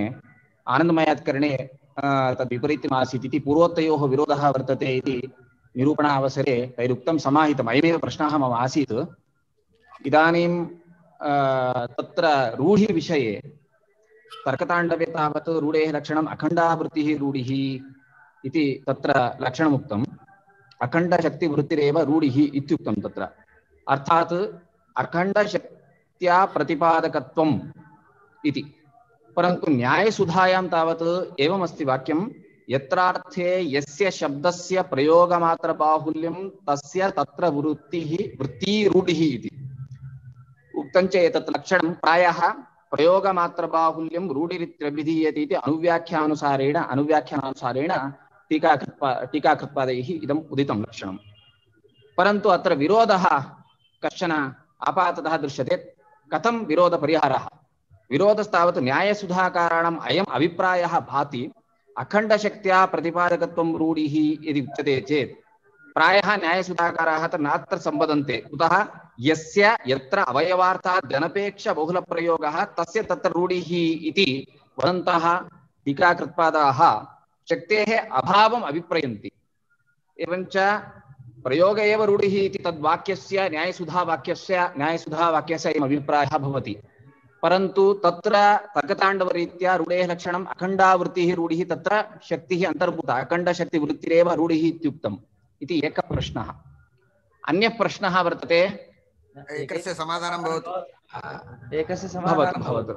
तद्विपरीत्यमासीत् इति पूर्वोत्तरयोः विरोधः वर्तते इति निरूपणावसरे तैरुक्तं समाहितम्। अयमेव प्रश्नः मम आसीत्। इदानीं तत्र रूढिविषये तर्कताण्डवे तावत् रूढेः लक्षणम् अखण्डावृत्तिः रूढिः इति तत्र लक्षणमुक्तम्। अखण्डशक्तिवृत्तिरेव रूढिः इत्युक्तं तत्र, अर्थात् अखण्डशक्त्या प्रतिपादकत्वम् इति। परन्तु न्यायसुधायां तावत् एवमस्ति वाक्यं, यत्रार्थे यस्य शब्दस्य प्रयोगमात्रबाहुल्यं तस्य तत्र वृत्तिरूढिः इति उक्तं च एतत् लक्षणं प्रायः प्रयोगमात्रबाहुल्यं रूढिरित्यभिधीयते इति अनुव्याख्यानानुसारेण टीकाकृत्पादैः इदम् उदितं लक्षणं। परन्तु अत्र विरोधः कश्चन आपाततः दृश्यते। कथं विरोधपरिहारः? विरोधस्तावत् न्यायसुधाकाराणाम् अयम् अभिप्रायः भाति, अखण्डशक्त्या प्रतिपादकत्वं रूढिः यदि उच्यते चेत् प्रायः न्यायसुधाकाराः नात्र सम्वदन्ते। कुतः? यस्य यत्र अवयवार्थात् जनपेक्ष बहुलप्रयोगः तस्य तत्र रूढिः इति वदन्तः टीकाकृत्पादाः शक्तेः अभावम् अभिप्रयन्ति। एवञ्च प्रयोग एव रूढिः इति तद्वाक्यस्य न्यायसुधावाक्यस्य अयम् अभिप्रायः भवति। परन्तु तत्र तर्कताण्डवरीत्या रूढेः लक्षणम् अखण्डावृत्तिः रूढिः, तत्र शक्तिः अन्तर्भूता, अखण्डशक्तिवृत्तिरेव रूढिः इत्युक्तम् इति एकः प्रश्नः। अन्यः प्रश्नः वर्तते, एकस्य समाधानं भवतु। एकस्य समाधानं भवतु।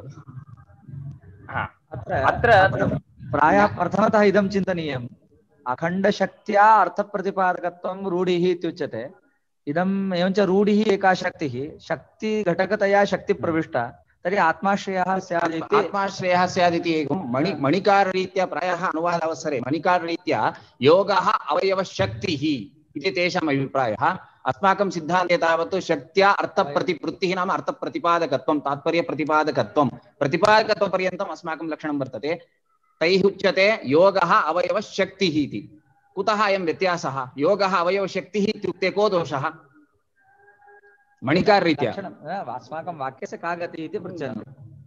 अत्र प्रायः प्रथमतः इदं चिन्तनीयम्, अखण्डशक्त्या अर्थप्रतिपादकत्वं रूढिः इत्युच्यते। इदम् एवञ्च रूढिः एका शक्तिः, शक्तिघटकतया शक्तिप्रविष्टा, तर्हि आत्माश्रयः स्यादिति एकं मणिकाररीत्या प्रायः अनुवादावसरे मणिकाररीत्या योगः अवयवशक्तिः इति तेषाम् अभिप्रायः। अस्माकं सिद्धान्ते तावत् शक्त्या अर्थप्रतिवृत्तिः नाम अर्थप्रतिपादकत्वं, तात्पर्यप्रतिपादकत्वपर्यन्तम् अस्माकं लक्षणं वर्तते। तैः उच्यते योगः अवयवशक्तिः इति। कुतः अयं व्यत्यासः? योगः अवयवशक्तिः इत्युक्ते को दोषः? मणिकाररीत्या अस्माकं वाक्यस्य का गतिः इति पृच्छन्ति।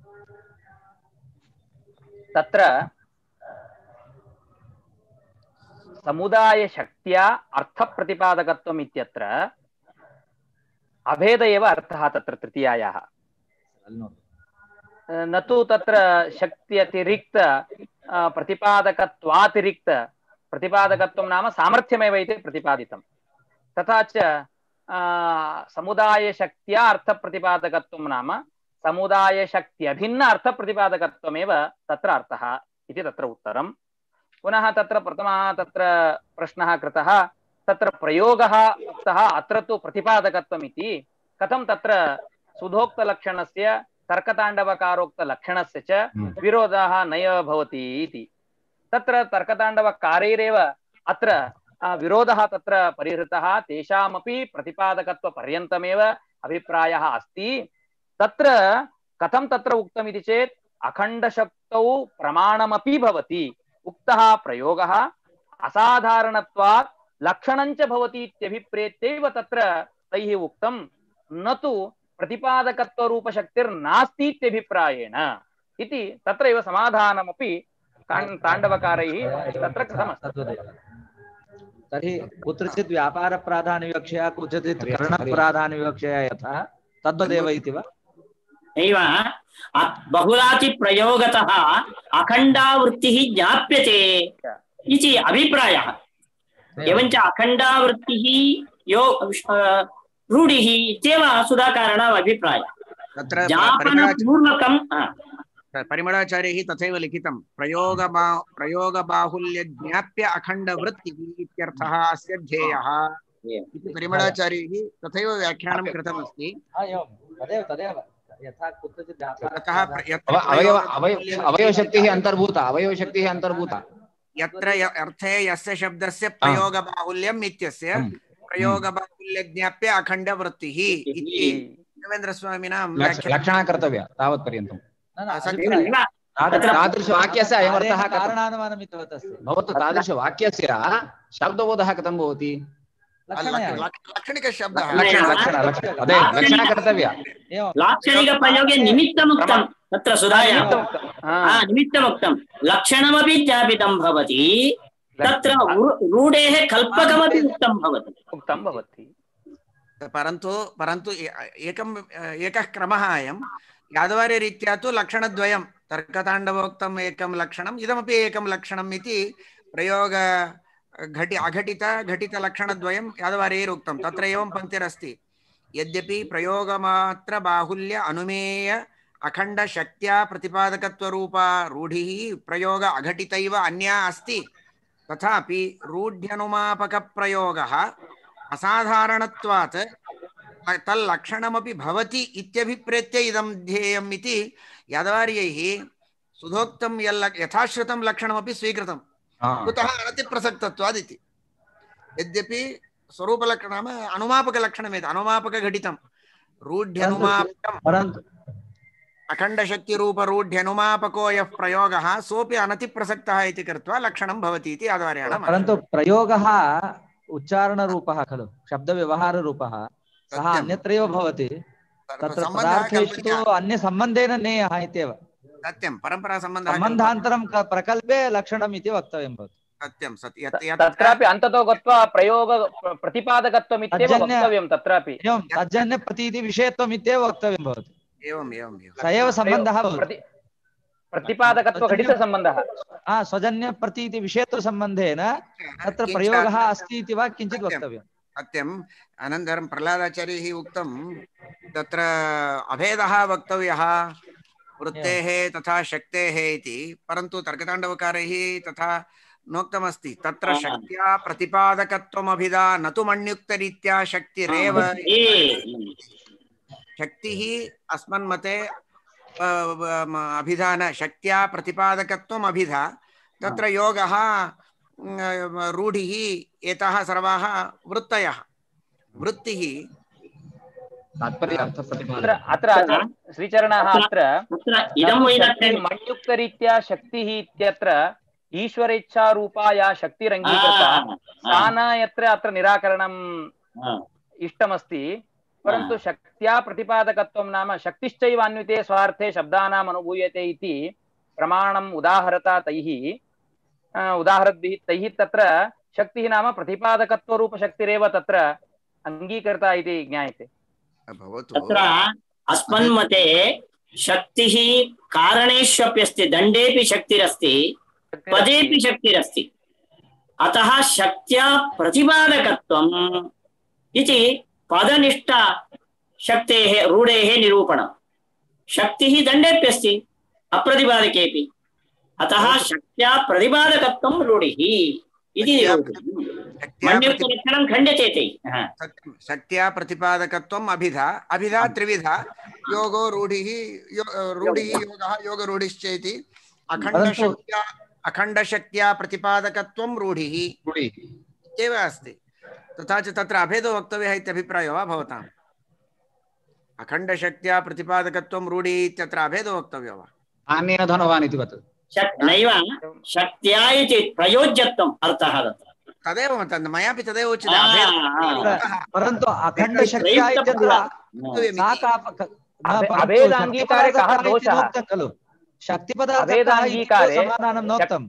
तत्र समुदायशक्त्या अर्थप्रतिपादकत्वम् इत्यत्र अभेद एव अर्थः तत्र तृतीयायाः, न तु तत्र शक्त्यतिरिक्त प्रतिपादकत्वातिरिक्त प्रतिपादकत्वं नाम सामर्थ्यमेव इति प्रतिपादितं। तथा च समुदायशक्त्या अर्थप्रतिपादकत्वं नाम समुदायशक्त्यभिन्न अर्थप्रतिपादकत्वमेव तत्र अर्थः इति तत्र उत्तरं। पुनः तत्र प्रथमः तत्र प्रश्नः कृतः, तत्र प्रयोगः उक्तः, अत्र तु प्रतिपादकत्वम् इति कथं तत्र सुधोक्तलक्षणस्य तर्कताण्डवकारोक्तलक्षणस्य च विरोधः नैव भवति इति। तत्र तर्कताण्डवकारैरेव अत्र विरोधः तत्र परिहृतः, तेषामपि प्रतिपादकत्वपर्यन्तमेव अभिप्रायः अस्ति। तत्र कथं तत्र उक्तमिति चेत् अखण्डशक्तौ प्रमाणमपि भवति, उक्तः प्रयोगः असाधारणत्वात् लक्षणञ्च भवति इत्यभिप्रेत्यैव तत्र तैः उक्तं, न तु प्रतिपादकत्वरूपशक्तिर्नास्ति इत्यभिप्रायेण इति। तत्रैव समाधानमपि ताण्डवकारैः तत्र कृतमस्ति। तर्हि कुत्रचित् व्यापारप्राधान्यविवक्षया कुत्रचित् करणप्राधान्यविवक्षया यथा तद्वदेव इति वा? नैव बहुलाति प्रयोगतः अखण्डावृत्तिः ज्ञाप्यते इति अभिप्रायः। एवञ्च अखण्डावृत्तिः यो रूढिः इत्येव सुधाकाराणाम् अभिप्रायः। ज्ञापनपूर्वकं परिमलाचार्यैः तथैव लिखितं प्रयोगबाहुल्य ज्ञाप्य अखण्डवृत्तिः इत्यर्थः अस्य ध्येयः इति परिमलाचार्यैः तथैव व्याख्यानं कृतमस्ति। तदेव यथा कुत्रचित् अवयवशक्तिः अन्तर्भूता यत्र अर्थे यस्य शब्दस्य प्रयोगबाहुल्यम् इत्यस्य प्रयोगबाहुल्य ज्ञाप्य अखण्डवृत्तिः इति देवेन्द्रस्वामिनां लक्षणा कर्तव्या तावत्पर्यन्तम्। तादृशवाक्यस्य अयमर्थः कारणानुमानम् इतिवत् अस्ति। भवतु तादृशवाक्यस्य शब्दबोधः कथं भवति? लाक्षणिकशब्दः लक्षणा कर्तव्या। लाक्षणिकप्रयोगे निमित्तमुक्तं तत्र सुधायां निमित्तमुक्तं लक्षणमपि ज्ञापितं भवति, तत्र रूढेः कल्पकमपि उक्तं भवति। परन्तु एकः क्रमः अयं यादवार्यरीत्या तु लक्षणद्वयं तर्कताण्डवोक्तम् एकं लक्षणम् इदमपि एकं लक्षणम् इति प्रयोग अघटित घटितलक्षणद्वयं यादवार्यैरुक्तं। तत्र एवं पङ्क्तिरस्ति यद्यपि प्रयोगमात्र बाहुल्य अनुमेय अखण्डशक्त्या प्रतिपादकत्वरूपा रूढिः प्रयोग अघटितैव अन्या अस्ति, तथापि रूढ्यनुमापकप्रयोगः असाधारणत्वात् तल्लक्षणमपि भवति इत्यभिप्रेत्य इदं ध्येयम् इति यादवार्यैः सुधोक्तं यथाश्रुतं लक्षणमपि स्वीकृतं। कुतः अनतिप्रसक्तत्वात् इति। यद्यपि स्वरूपलक्षणं नाम अनुमापकलक्षणमेतत् अनुमापकघटितं रूढ्यनुमापकम् अखण्डशक्तिरूपरूढ्यनुमापको यः प्रयोगः सोऽपि अनतिप्रसक्तः इति कृत्वा लक्षणं भवति इति यादवार्याणां। परन्तु प्रयोगः उच्चारणरूपः खलु, शब्दव्यवहाररूपः, सः अन्यत्रैव भवति, तत्र पदार्थेषु तु अन्यसम्बन्धेन नेयः इत्येव। सत्यं परम्परासम्बन्धः सम्बन्धान्तरं प्रकल्पे लक्षणम् इति वक्तव्यं भवति। सत्यं तत्रापि अन्ततो गत्वा प्रयोग प्रतिपादकत्वम् इत्येव वक्तव्यं। तत्रापि एवं तज्जन्य प्रतीति विषयत्वम् इत्येव वक्तव्यं भवति। एवं स एव सम्बन्धः भवति। प्रतिपादकत्व घटितसम्बन्धः स्वजन्य प्रतीति विषयत्वसम्बन्धेन तत्र प्रयोगः अस्ति इति वा किञ्चित् वक्तव्यम्। सत्यम्। अनन्तरं प्रह्लादाचार्यैः उक्तं तत्र अभेदः वक्तव्यः वृत्तेः तथा शक्तेः इति, परन्तु तर्कताण्डवकारैः तथा नोक्तमस्ति। तत्र शक्त्या प्रतिपादकत्वमभिधा न तु मण्युक्तरीत्या शक्तिरेव। शक्तिः अस्मन्मते अभिधान शक्त्या प्रतिपादकत्वम् अभिधा, तत्र योगः रूढिः एताः सर्वाः वृत्तयः। वृत्तिः अत्र श्रीचरणाः अत्र मण्युक्तरीत्या शक्तिः इत्यत्र ईश्वरेच्छारूपा या शक्तिरङ्गीकृता सा न यत्र अत्र निराकरणम् इष्टमस्ति, परन्तु शक्त्या प्रतिपादकत्वं नाम शक्तिश्चैव अन्विते स्वार्थे शब्दानाम् अनुभूयते इति प्रमाणम् उदाहरता उदाहरद्भिः तैः तत्र शक्तिः नाम प्रतिपादकत्वरूपशक्तिरेव तत्र अङ्गीकृता इति ज्ञायते। तत्र अस्मन्मते शक्तिः कारणेष्वप्यस्ति, दण्डेऽपि शक्तिरस्ति, पदेऽपि शक्तिरस्ति। अतः शक्त्या प्रतिपादकत्वम् इति पदनिष्ठा शक्तेः रूढेः निरूपणम्। शक्तिः दण्डेऽप्यस्ति अप्रतिपादकेऽपि, अतः शक्त्या प्रतिपादकत्वं रूढिः इति मण्युक्तलक्षणं खण्ड्यते तैः। शक्त्या प्रतिपादकत्वम् अभिधा अभिधा त्रिविधा योगो रूढिः योगः योगरूढिश्चेति अखण्डशक्त्या प्रतिपादकत्वं रूढिः इत्येव अस्ति। तथा च तत्र अभेदो वक्तव्यः इत्यभिप्रायो वा भवताम्? अखण्डशक्त्या प्रतिपादकत्वं रूढिः इत्यत्र अभेदो वक्तव्यो वा? अन्येन धनवान् इति वत् नैव शक्त्या इति प्रयोज्यत्वम् अर्थः तदेव मयापि तदेव उच्यते। परन्तु अखण्डशक्त्या इत्यत्र अभेदाङ्गीकारे कः दोषः? खलु शक्तिपदार्थकाः समाधानं नोक्तम्।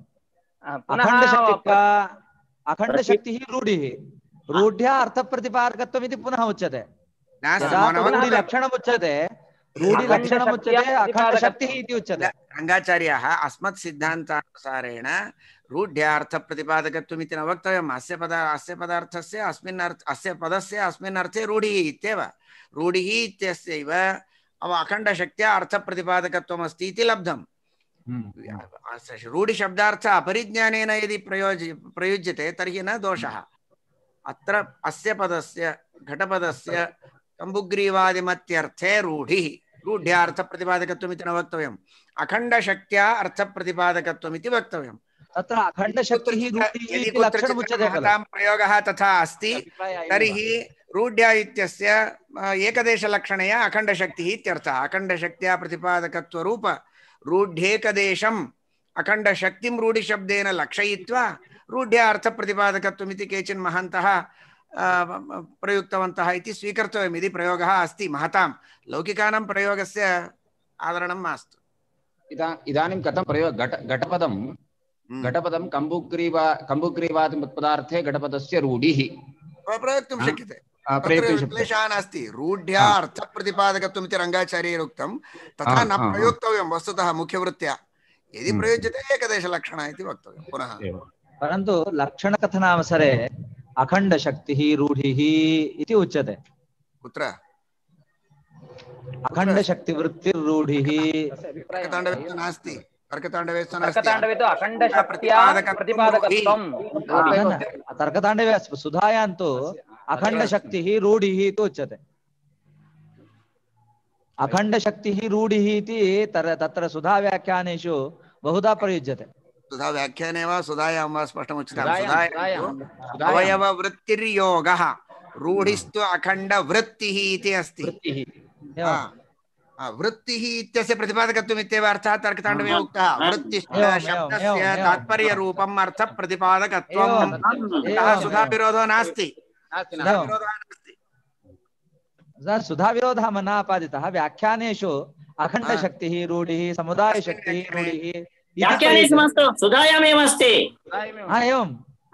अखण्डशक्तिः रूढिः, रूढ्या अर्थप्रतिपादकत्वम् इति पुनः उच्यते। रूढिलक्षणम् उच्यते, रूढिलक्षणम् उच्यते, अखण्डशक्तिः इति उच्यते। रङ्गाचार्याः अस्मत् सिद्धान्तानुसारेण रूढ्यार्थप्रतिपादकत्वम् इति न वक्तव्यम्। अस्य पदार्थस्य अस्य पदस्य अस्मिन् अर्थे रूढिः इत्येव। रूढिः इत्यस्यैव अखण्डशक्त्या अर्थप्रतिपादकत्वम् अस्ति इति लब्धम्। रूढिशब्दार्थ अपरिज्ञानेन यदि प्रयुज्यते तर्हि न दोषः। अत्र अस्य पदस्य घटपदस्य कम्बुग्रीवादिमत्यर्थे रूढिः, रूढ्या अर्थप्रतिपादकत्वम् इति न वक्तव्यम्, अखण्डशक्त्या अर्थप्रतिपादकत्वम् इति वक्तव्यम्। तत्र अखण्डशक्तिः यदि कुत्रचित् महतां प्रयोगः तथा अस्ति तर्हि रूढ्या इत्यस्य एकदेशलक्षणया अखण्डशक्तिः इत्यर्थः। अखण्डशक्त्या प्रतिपादकत्वरूप रूढ्येकदेशम् अखण्डशक्तिं रूढिशब्देन लक्षयित्वा रूढ्या अर्थप्रतिपादकत्वम् इति केचन महन्तः प्रयुक्तवन्तः इति स्वीकर्तव्यम्। यदि प्रयोगः अस्ति महतां, लौकिकानां प्रयोगस्य आदरणं मास्तु। इदानीं कथं प्रयोग घटपदं कम्बुग्रीवादिपदार्थे घटपदस्य रूढिः प्रयोक्तुं शक्यते, क्लेशः नास्ति। रूढ्या अर्थप्रतिपादकत्वम् इति रङ्गाचार्यैरुक्तं, तथा न प्रयोक्तव्यं वस्तुतः मुख्यवृत्त्या। यदि प्रयुज्यते एकदेशलक्षणः इति वक्तव्यं पुनः। परन्तु लक्षणकथनावसरे अखण्डशक्तिः रूढिः इति उच्यते। कुत्र? अखण्डशक्तिवृत्तिर्रूढिः नास्ति। तर्कताण्डवे तर्कताण्डवे सुधायां तु अखण्डशक्तिः रूढिः इति उच्यते। अखण्डशक्तिः रूढिः इति तत्र सुधाव्याख्यानेषु बहुधा प्रयुज्यते। सुधा व्याख्याने वा सुधायां वा स्पष्टमुच्यताम्। अवयववृत्तिर्योगः, रूढिस्तु अखण्डवृत्तिः इति अस्ति। वृत्तिः इत्यस्य प्रतिपादकत्वम् इत्येव अर्थः तर्कताण्डवे उक्तः। वृत्तिश्च शब्दस्य तात्पर्यरूपम् अर्थप्रतिपादकत्वम्। सुधाविरोधो नास्ति। सुधाविरोधः मनापादितः। व्याख्यानेषु अखण्डशक्तिः रूढिः, समुदायशक्तिः रूढिः व्याख्यानेषु मास्तु, सुधायामेव अस्ति। एवं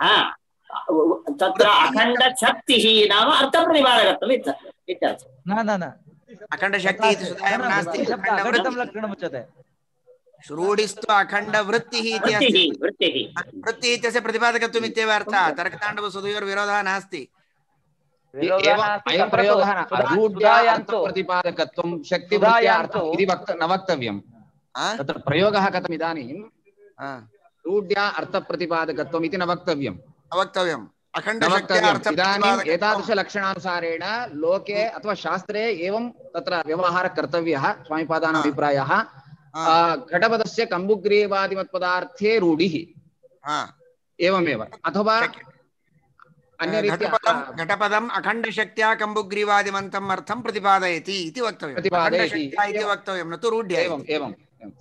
तत्र अखण्डशक्तिः नाम अर्थप्रतिपादकत्वम् इत्यर्थः। न अखण्डशक्तिः इति सुधायां नास्ति, लक्षणमुच्यते। रूढिस्तु अखण्डवृत्तिः इति अस्ति। वृत्तिः इत्यस्य प्रतिपादकत्वम् इत्येव अर्थः। तर्कताण्डवसुधयोर्विरोधः नास्ति। अयं प्रयोगः रूढ्या अर्थप्रतिपादकत्वं शक्तिवृत्त्या इति न वक्तव्यम्। तत्र प्रयोगः कथम् इदानीं रूढ्या अर्थप्रतिपादकत्वम् इति न वक्तव्यम्। अवक्तव्यम्। इदानीम् एतादृशलक्षणानुसारेण लोके अथवा शास्त्रे एवं तत्र व्यवहारः कर्तव्यः। स्वामिपादानाम् अभिप्रायः घटपदस्य कम्बुग्रीवादिमत्पदार्थे रूढिः एवमेव, अथवा घटपदम् अखण्डशक्त्या कम्बुग्रीवादिमन्तम् अर्थं प्रतिपादयति इति वक्तव्यं, न तु रूढ्या। एवं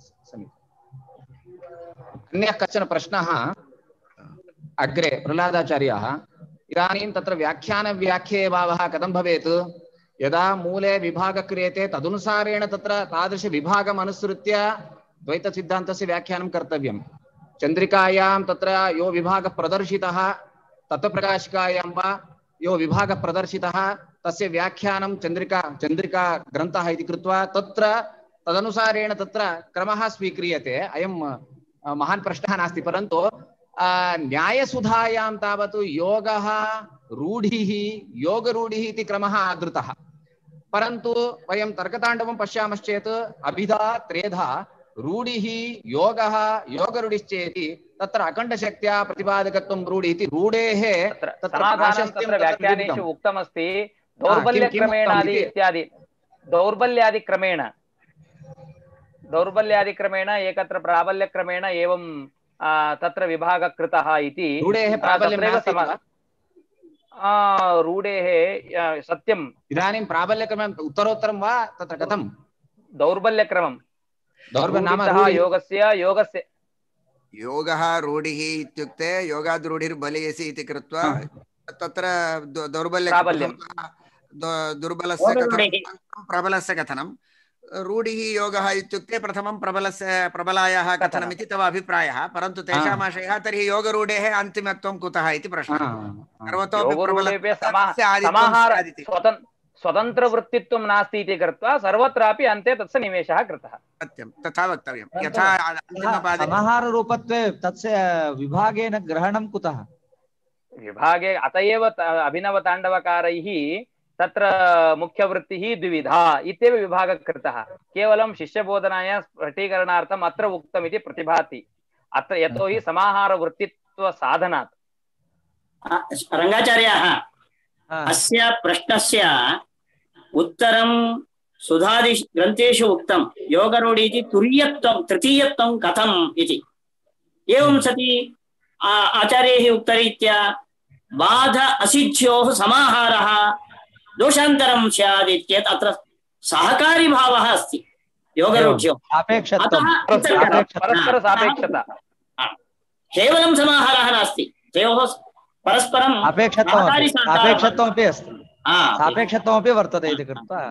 अन्यः कश्चन प्रश्नः अग्रे प्रह्लादाचार्याः। इदानीं तत्र व्याख्यानव्याख्ये भावः कथं भवेत्? यदा मूले विभागः क्रियते तदनुसारेण तत्र तादृशविभागम् अनुसृत्य द्वैतसिद्धान्तस्य व्याख्यानं कर्तव्यं। चन्द्रिकायां तत्र यो विभागः प्रदर्शितः, तत्त्वप्रकाशिकायां वा यो विभागः प्रदर्शितः, तस्य व्याख्यानं चन्द्रिका ग्रन्थः इति कृत्वा तत्र तदनुसारेण तत्र क्रमः स्वीक्रियते। अयं महान् प्रश्नः नास्ति। परन्तु न्यायसुधायां तावत् योगः रूढिः योगरूढिः इति क्रमः आदृतः। परन्तु वयं तर्कताण्डवं पश्यामश्चेत् अभिधा त्रेधा रूढिः योगः योगरूढिश्चेति तत्र अखण्डशक्त्या प्रतिपादकत्वं रूढि इति रूढेः तत्र व्याख्यानेषु उक्तमस्ति दौर्बल्यक्रमेणादि इत्यादि। दौर्बल्यादिक्रमेण एकत्र प्राबल्यक्रमेण एवं तत्र विभागः कृतः इति। रूढेः प्राबल्यं रूढेः सत्यम्। इदानीं प्राबल्यक्रमम् उत्तरोत्तरं वा तत्र कथं? दौर्बल्यक्रमं योगस्य योगः रूढिः इत्युक्ते योगाद्रूढिर्बलीयसि इति कृत्वा तत्र दुर्बलस्य कथनं प्रबलस्य कथनं रूढिः योगः इत्युक्ते प्रथमं प्रबलायाः कथनमिति तव अभिप्रायः, परन्तु तेषाम् आशयः तर्हि योगरूढेः अन्तिमत्वं कुतः इति प्रश्नः। सर्वतोपि स्वतन्त्रवृत्तित्वं नास्ति इति कृत्वा सर्वत्रापि अन्ते तस्य निवेशः कृतः। सत्यं, तथा वक्तव्यं। यथा अन्तिमपादे समाहाररूपत्वे तस्य विभागेन ग्रहणं कुतः? विभागे अत एव अभिनवताण्डवकारैः तत्र मुख्यवृत्तिः द्विविधा इत्येव विभागः कृतः। केवलं शिष्यबोधनाय स्फटीकरणार्थम् अत्र उक्तमिति प्रतिभाति। अत्र यतोहि समाहारवृत्तित्वसाधनात्। रङ्गाचार्याः, अस्य प्रश्नस्य उत्तरं सुधादि ग्रन्थेषु उक्तं। योगरूढि इति तुर्यत्वं तृतीयत्वं कथम् इति। एवं सति आचार्यैः उक्तरीत्या बाध असिद्ध्योः समाहारः दोषान्तरं स्यात् इत्येतत् अत्र सहकारी भावः अस्ति योगरूढ्योः। परस्परसापेक्षता केवलं समाहारः नास्ति, तयोः परस्परम् सापेक्षत्वमपि अस्ति, सापेक्षत्वमपि वर्तते इति कृत्वा।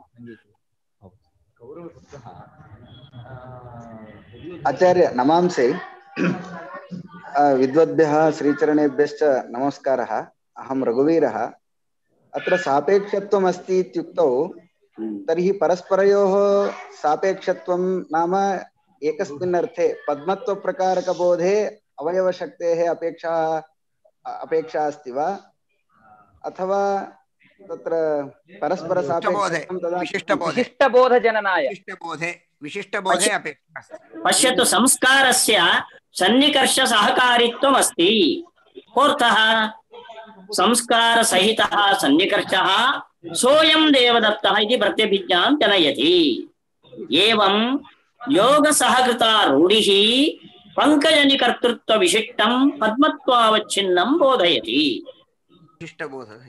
आचार्य नमांसि। विद्वद्भ्यः श्रीचरणेभ्यश्च नमस्कारः। अहं रघुवीरः। अत्र सापेक्षत्वम् अस्ति इत्युक्तौ तर्हि परस्परयोः सापेक्षत्वं नाम एकस्मिन् अर्थे पद्मत्वप्रकारकबोधे अवयवशक्तेः अपेक्षा अस्ति वा, अथवा तत्र परस्परसापेक्षत्वं विशिष्टबोधे अपेक्षा अस्ति? पश्यतु, संस्कारस्य सन्निकर्ष सहकारित्वम् अस्ति। कोऽर्थः? संस्कारसहितः सन्निकर्षः सोऽयं देवदत्तः इति प्रत्यभिज्ञां जनयति। एवं योगसहकृता रूढिः पङ्कजनिकर्तृत्वविशिष्टं पद्मत्वावच्छिन्नं बोधयति। विशिष्टबोधः।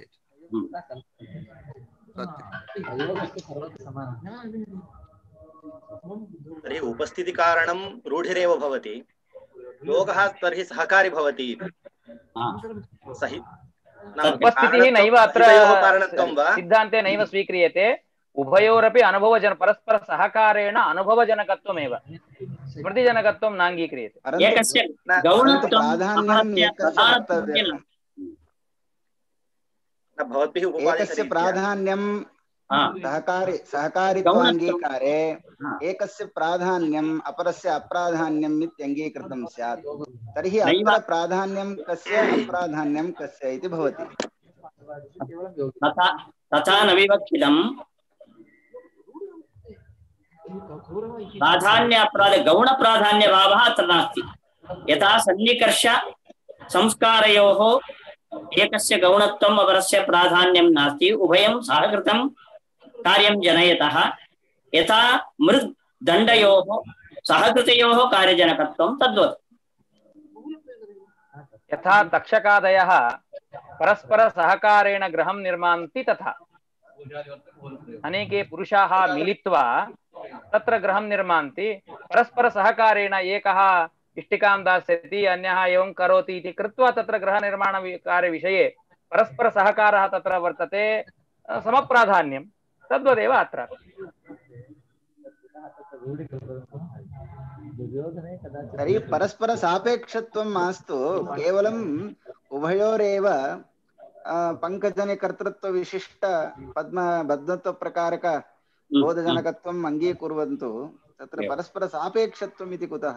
तर्हि उपस्थितिकारणं रूढिरेव भवति, योगः तर्हि सहकारी भवति। उपस्थितिः नैव अत्र सिद्धान्ते नैव स्वीक्रियते। उभयोरपि अनुभवजन परस्पर सहकारेण अनुभवजनकत्वमेव, स्मृतिजनकत्वं नाङ्गीक्रियते। एकस्य प्राधान्यं सहकारित्वाङ्गीकारे एकस्य प्राधान्यम् अपरस्य अप्राधान्यम् इत्यङ्गीकृतं स्यात्। तर्हि अत्र प्राधान्यं कस्य अप्राधान्यं कस्य इति भवति। तथा न विवक्षितम्। गौणप्राधान्यभावः अत्र नास्ति। यथा सन्निकर्ष संस्कारयोः एकस्य गौणत्वम् अपरस्य प्राधान्यं नास्ति, उभयं सहकृतं कार्यं जनयतः। यथा मृद्दण्डयोः सहकृतयोः कार्यजनकत्वं तद्वत्। यथा तक्षकादयः परस्पर सहकारेण गृहं निर्मान्ति, तथा अनेके पुरुषाः मिलित्वा तत्र गृहं निर्मान्ति। परस्पर सहकारेण एकः इष्टिकां दास्यति, अन्यः एवं करोति इति कृत्वा तत्र गृहनिर्माणकार्यविषये परस्पर सहकारः तत्र वर्तते, समप्राधान्यं। तद्वदेव अत्र। तर्हि परस्पर सापेक्षत्वं मास्तु, केवलम् उभयोरेव पङ्कजनिकर्तृत्व विशिष्ट पद्मत्वप्रकारक बोधजनकत्वम् अङ्गीकुर्वन्तु। तत्र परस्पर सापेक्षत्वम् इति कुतः?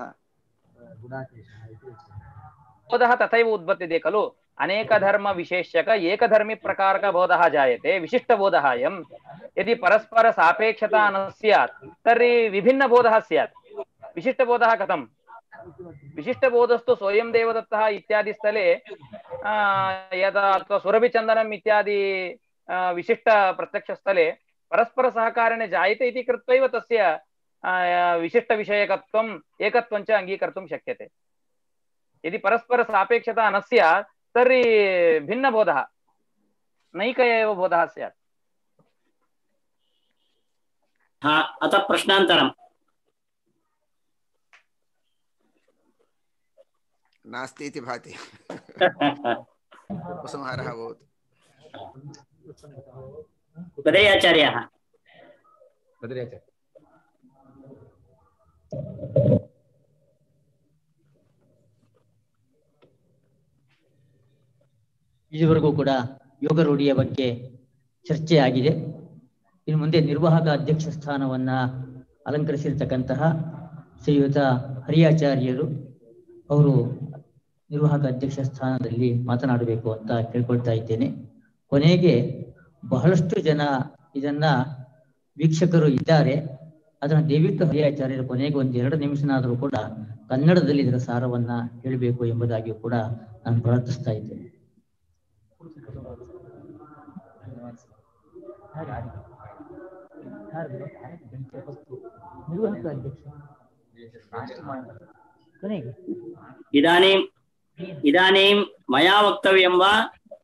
बोधः तथैव उत्पद्यते खलु। अनेकधर्म विशेष्यक एकधर्मी प्रकारक बोधः जायते, विशिष्टबोधः अयम्। यदि परस्पर सापेक्षता न स्यात् तर्हि विभिन्नबोधः स्यात्। विशिष्टबोधः कथम्? विशिष्टबोधस्तु स्वयं देवदत्तः इत्यादि स्थले यदा अथवा सुरभिचन्दनम् इत्यादि विशिष्ट प्रत्यक्षस्थले परस्पर सहकारेण जायते इति कृत्वैव तस्य विशिष्टविषयकत्वम् एकत्वं च अङ्गीकर्तुं शक्यते। यदि परस्पर सापेक्षता न स्यात् तर्हि भिन्नबोधः, नैक एव बोधः स्यात्। अतः प्रश्नान्तरम् नास्ति इति भाति। उपसंहारः भवतु। आचार्याः ಇದುವರೆಗೂ ಕೂಡ ಯೋಗ ರೂಢಿಯ ಬಗ್ಗೆ ಚರ್ಚೆ ಆಗಿದೆ. ಇನ್ನು ಮುಂದೆ ನಿರ್ವಾಹಕ ಅಧ್ಯಕ್ಷ ಸ್ಥಾನವನ್ನ ಅಲಂಕರಿಸಿರ್ತಕ್ಕಂತಹ ಶ್ರೀಯುತ ಹರಿಯಾಚಾರ್ಯರು ಅವರು ನಿರ್ವಾಹಕ ಅಧ್ಯಕ್ಷ ಸ್ಥಾನದಲ್ಲಿ ಮಾತನಾಡಬೇಕು ಅಂತ ಕೇಳ್ಕೊಳ್ತಾ ಇದ್ದೇನೆ. ಕೊನೆಗೆ ಬಹಳಷ್ಟು ಜನ ಇದನ್ನ ವೀಕ್ಷಕರು ಇದ್ದಾರೆ, ಅದನ್ನ ದಯವಿಟ್ಟು ಹರಿಯಾಚಾರ್ಯರು ಕೊನೆಗೆ 1-2 ನಿಮಿಷನಾದರೂ ಕೂಡ ಕನ್ನಡದಲ್ಲಿ ಇದರ ಸಾರವನ್ನ ಹೇಳಬೇಕು ಎಂಬುದಾಗಿಯೂ ಕೂಡ ನಾನು ಪ್ರಾರ್ಥಿಸ್ತಾ ಇದ್ದೇನೆ. ಇದಾನೀಂ ಮಯಾ ವಕ್ತವ್ಯಂ ವಾ.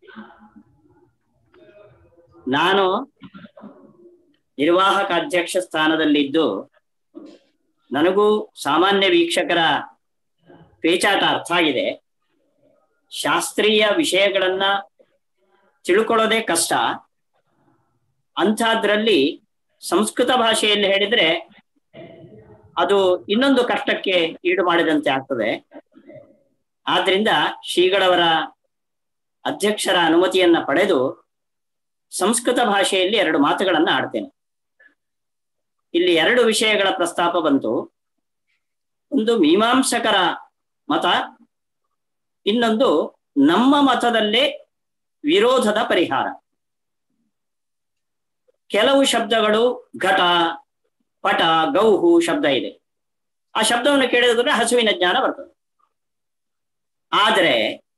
ನಾನು ನಿರ್ವಾಹಕ ಅಧ್ಯಕ್ಷ ಸ್ಥಾನದಲ್ಲಿದ್ದು ನನಗೂ ಸಾಮಾನ್ಯ ವೀಕ್ಷಕರ ಪೇಚಾಟ ಅರ್ಥ ಆಗಿದೆ. ಶಾಸ್ತ್ರೀಯ ವಿಷಯಗಳನ್ನ ತಿಳ್ಕೊಳ್ಳೋದೇ ಕಷ್ಟ. ಅಂಥದ್ರಲ್ಲಿ ಸಂಸ್ಕೃತ ಭಾಷೆಯಲ್ಲಿ ಹೇಳಿದ್ರೆ ಅದು ಇನ್ನೊಂದು ಕಷ್ಟಕ್ಕೆ ಈಡು ಮಾಡಿದಂತೆ ಆಗ್ತದೆ. ಆದ್ರಿಂದ ಶ್ರೀಗಳವರ ಅಧ್ಯಕ್ಷರ ಅನುಮತಿಯನ್ನ ಪಡೆದು ಸಂಸ್ಕೃತ ಭಾಷೆಯಲ್ಲಿ 2 ಮಾತುಗಳನ್ನ ಆಡ್ತೇನೆ. ಇಲ್ಲಿ 2 ವಿಷಯಗಳ ಪ್ರಸ್ತಾಪ ಬಂತು. ಒಂದು ಮೀಮಾಂಸಕರ ಮತ, ಇನ್ನೊಂದು ನಮ್ಮ ಮತದಲ್ಲೇ ವಿರೋಧದ ಪರಿಹಾರ. ಕೆಲವು ಶಬ್ದಗಳು ಘಟ, ಪಟ, ಗೌಹು ಶಬ್ದ ಇದೆ. ಆ ಶಬ್ದವನ್ನು ಕೇಳಿದ್ರೆ ಹಸುವಿನ ಜ್ಞಾನ ಬರ್ತದೆ. ಆದರೆ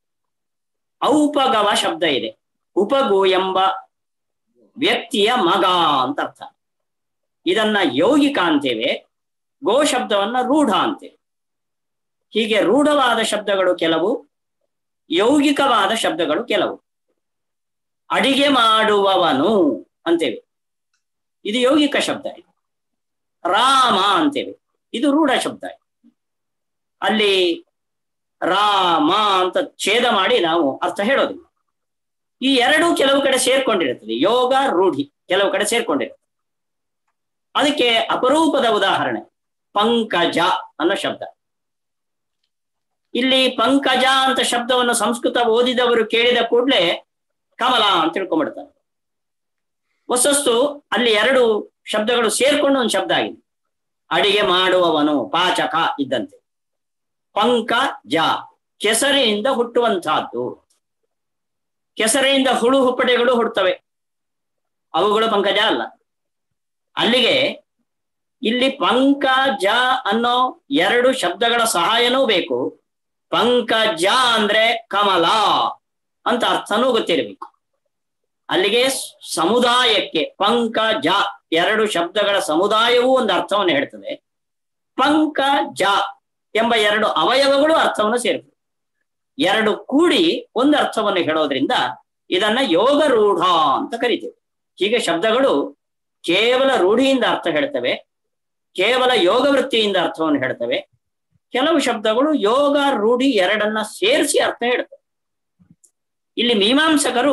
ಔಪಗವ ಶಬ್ದ ಇದೆ. ಉಪಗು ಎಂಬ ವ್ಯಕ್ತಿಯ ಮಗ ಅಂತ ಅರ್ಥ. ಇದನ್ನ ಯೌಗಿಕ ಅಂತೇವೆ, ಗೋ ಶಬ್ದವನ್ನ ರೂಢ ಅಂತೇವೆ. ಹೀಗೆ ರೂಢವಾದ ಶಬ್ದಗಳು ಕೆಲವು, ಯೌಗಿಕವಾದ ಶಬ್ದಗಳು ಕೆಲವು. ಅಡಿಗೆ ಮಾಡುವವನು ಅಂತೇವೆ, ಇದು ಯೌಗಿಕ ಶಬ್ದ. ರಾಮ ಅಂತೇವೆ, ಇದು ರೂಢ ಶಬ್ದ. ಅಲ್ಲಿ ರಾಮ ಅಂತ ಛೇದ ಮಾಡಿ ನಾವು ಅರ್ಥ ಹೇಳೋದಿಲ್ಲ. ಈ 2 ಕೆಲವು ಕಡೆ ಸೇರ್ಕೊಂಡಿರುತ್ತದೆ. ಯೋಗ ರೂಢಿ ಕೆಲವು ಕಡೆ ಸೇರ್ಕೊಂಡಿರ್ತದೆ. ಅದಕ್ಕೆ ಅಪರೂಪದ ಉದಾಹರಣೆ ಪಂಕಜ ಅನ್ನೋ ಶಬ್ದ. ಇಲ್ಲಿ ಪಂಕಜ ಅಂತ ಶಬ್ದವನ್ನು ಸಂಸ್ಕೃತ ಓದಿದವರು ಕೇಳಿದ ಕೂಡಲೇ ಕಮಲ ಅಂತ ತಿಳ್ಕೊಂಡ್ಬಿಡ್ತಾರೆ. ಹೊಸಸ್ತು ಅಲ್ಲಿ 2 ಶಬ್ದಗಳು ಸೇರ್ಕೊಂಡು ಒಂದು ಶಬ್ದ ಆಗಿದೆ. ಅಡಿಗೆ ಮಾಡುವವನು ಪಾಚಕ ಇದ್ದಂತೆ. ಪಂಕಜ ಕೆಸರಿನಿಂದ ಹುಟ್ಟುವಂತಹದ್ದು. ಕೆಸರಿನಿಂದ ಹುಳು ಹುಪ್ಪಟೆಗಳು ಹುಟ್ಟುತ್ತವೆ, ಅವುಗಳು ಪಂಕಜ ಅಲ್ಲ. ಅಲ್ಲಿಗೆ ಇಲ್ಲಿ ಪಂಕಜ ಅನ್ನೋ 2 ಶಬ್ದಗಳ ಸಹಾಯನೂ ಬೇಕು. ಪಂಕಜ ಅಂದ್ರೆ ಕಮಲ ಅಂತ ಅರ್ಥನೂ ಗೊತ್ತಿರಬೇಕು. ಅಲ್ಲಿಗೆ ಸಮುದಾಯಕ್ಕೆ ಪಂಕಜ 2 ಶಬ್ದಗಳ ಸಮುದಾಯವೂ ಒಂದು ಅರ್ಥವನ್ನು ಹೇಳ್ತದೆ. ಪಂಕಜ ಎಂಬ 2 ಅವಯವಗಳು ಅರ್ಥವನ್ನು ಸೇರ್ತದೆ. 2 ಕೂಡಿ ಒಂದು ಅರ್ಥವನ್ನು ಹೇಳೋದ್ರಿಂದ ಇದನ್ನ ಯೋಗ ರೂಢ ಅಂತ ಕರಿತೇವೆ. ಹೀಗೆ ಶಬ್ದಗಳು ಕೇವಲ ರೂಢಿಯಿಂದ ಅರ್ಥ ಹೇಳ್ತವೆ, ಕೇವಲ ಯೋಗ ವೃತ್ತಿಯಿಂದ ಅರ್ಥವನ್ನು ಹೇಳ್ತವೆ. ಕೆಲವು ಶಬ್ದಗಳು ಯೋಗ ರೂಢಿ 2 ಸೇರಿಸಿ ಅರ್ಥ ಹೇಳ್ತವೆ. ಇಲ್ಲಿ ಮೀಮಾಂಸಕರು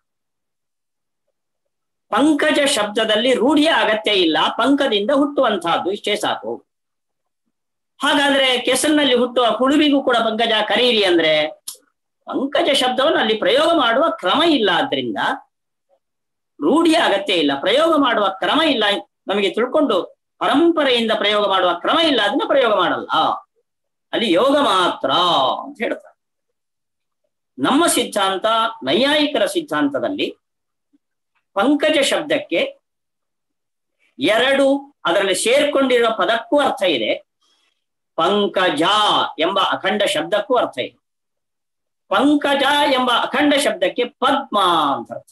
ಪಂಕಜ ಶಬ್ದದಲ್ಲಿ ರೂಢಿಯ ಅಗತ್ಯ ಇಲ್ಲ, ಪಂಕದಿಂದ ಹುಟ್ಟುವಂತಹದ್ದು ಇಷ್ಟೇ ಸಾಕು. ಹಾಗಾದ್ರೆ ಕೆಸರಿನಲ್ಲಿ ಹುಟ್ಟುವ ಹುಳುವಿಗೂ ಕೂಡ ಪಂಕಜ ಕರೀರಿ ಅಂದ್ರೆ ಪಂಕಜ ಶಬ್ದವನ್ನು ಅಲ್ಲಿ ಪ್ರಯೋಗ ಮಾಡುವ ಕ್ರಮ ಇಲ್ಲ. ಆದ್ರಿಂದ ರೂಢಿಯ ಅಗತ್ಯ ಇಲ್ಲ, ಪ್ರಯೋಗ ಮಾಡುವ ಕ್ರಮ ಇಲ್ಲ. ನಮಗೆ ತಿಳ್ಕೊಂಡು ಪರಂಪರೆಯಿಂದ ಪ್ರಯೋಗ ಮಾಡುವ ಕ್ರಮ ಇಲ್ಲ, ಅದನ್ನ ಪ್ರಯೋಗ ಮಾಡಲ್ಲ. ಅಲ್ಲಿ ಯೋಗ ಮಾತ್ರ ಅಂತ ಹೇಳ್ತಾರೆ. ನಮ್ಮ ಸಿದ್ಧಾಂತ, ನೈಯಾಯಿಕರ ಸಿದ್ಧಾಂತದಲ್ಲಿ ಪಂಕಜ ಶಬ್ದಕ್ಕೆ 2 ಅದರಲ್ಲಿ ಸೇರ್ಕೊಂಡಿರುವ ಪದಕ್ಕೂ ಅರ್ಥ ಇದೆ. ಪಂಕಜ ಎಂಬ ಅಖಂಡ ಶಬ್ದಕ್ಕೂ ಅರ್ಥ ಇದೆ. ಪಂಕಜ ಎಂಬ ಅಖಂಡ ಶಬ್ದಕ್ಕೆ ಪದ್ಮ ಅಂತ ಅರ್ಥ.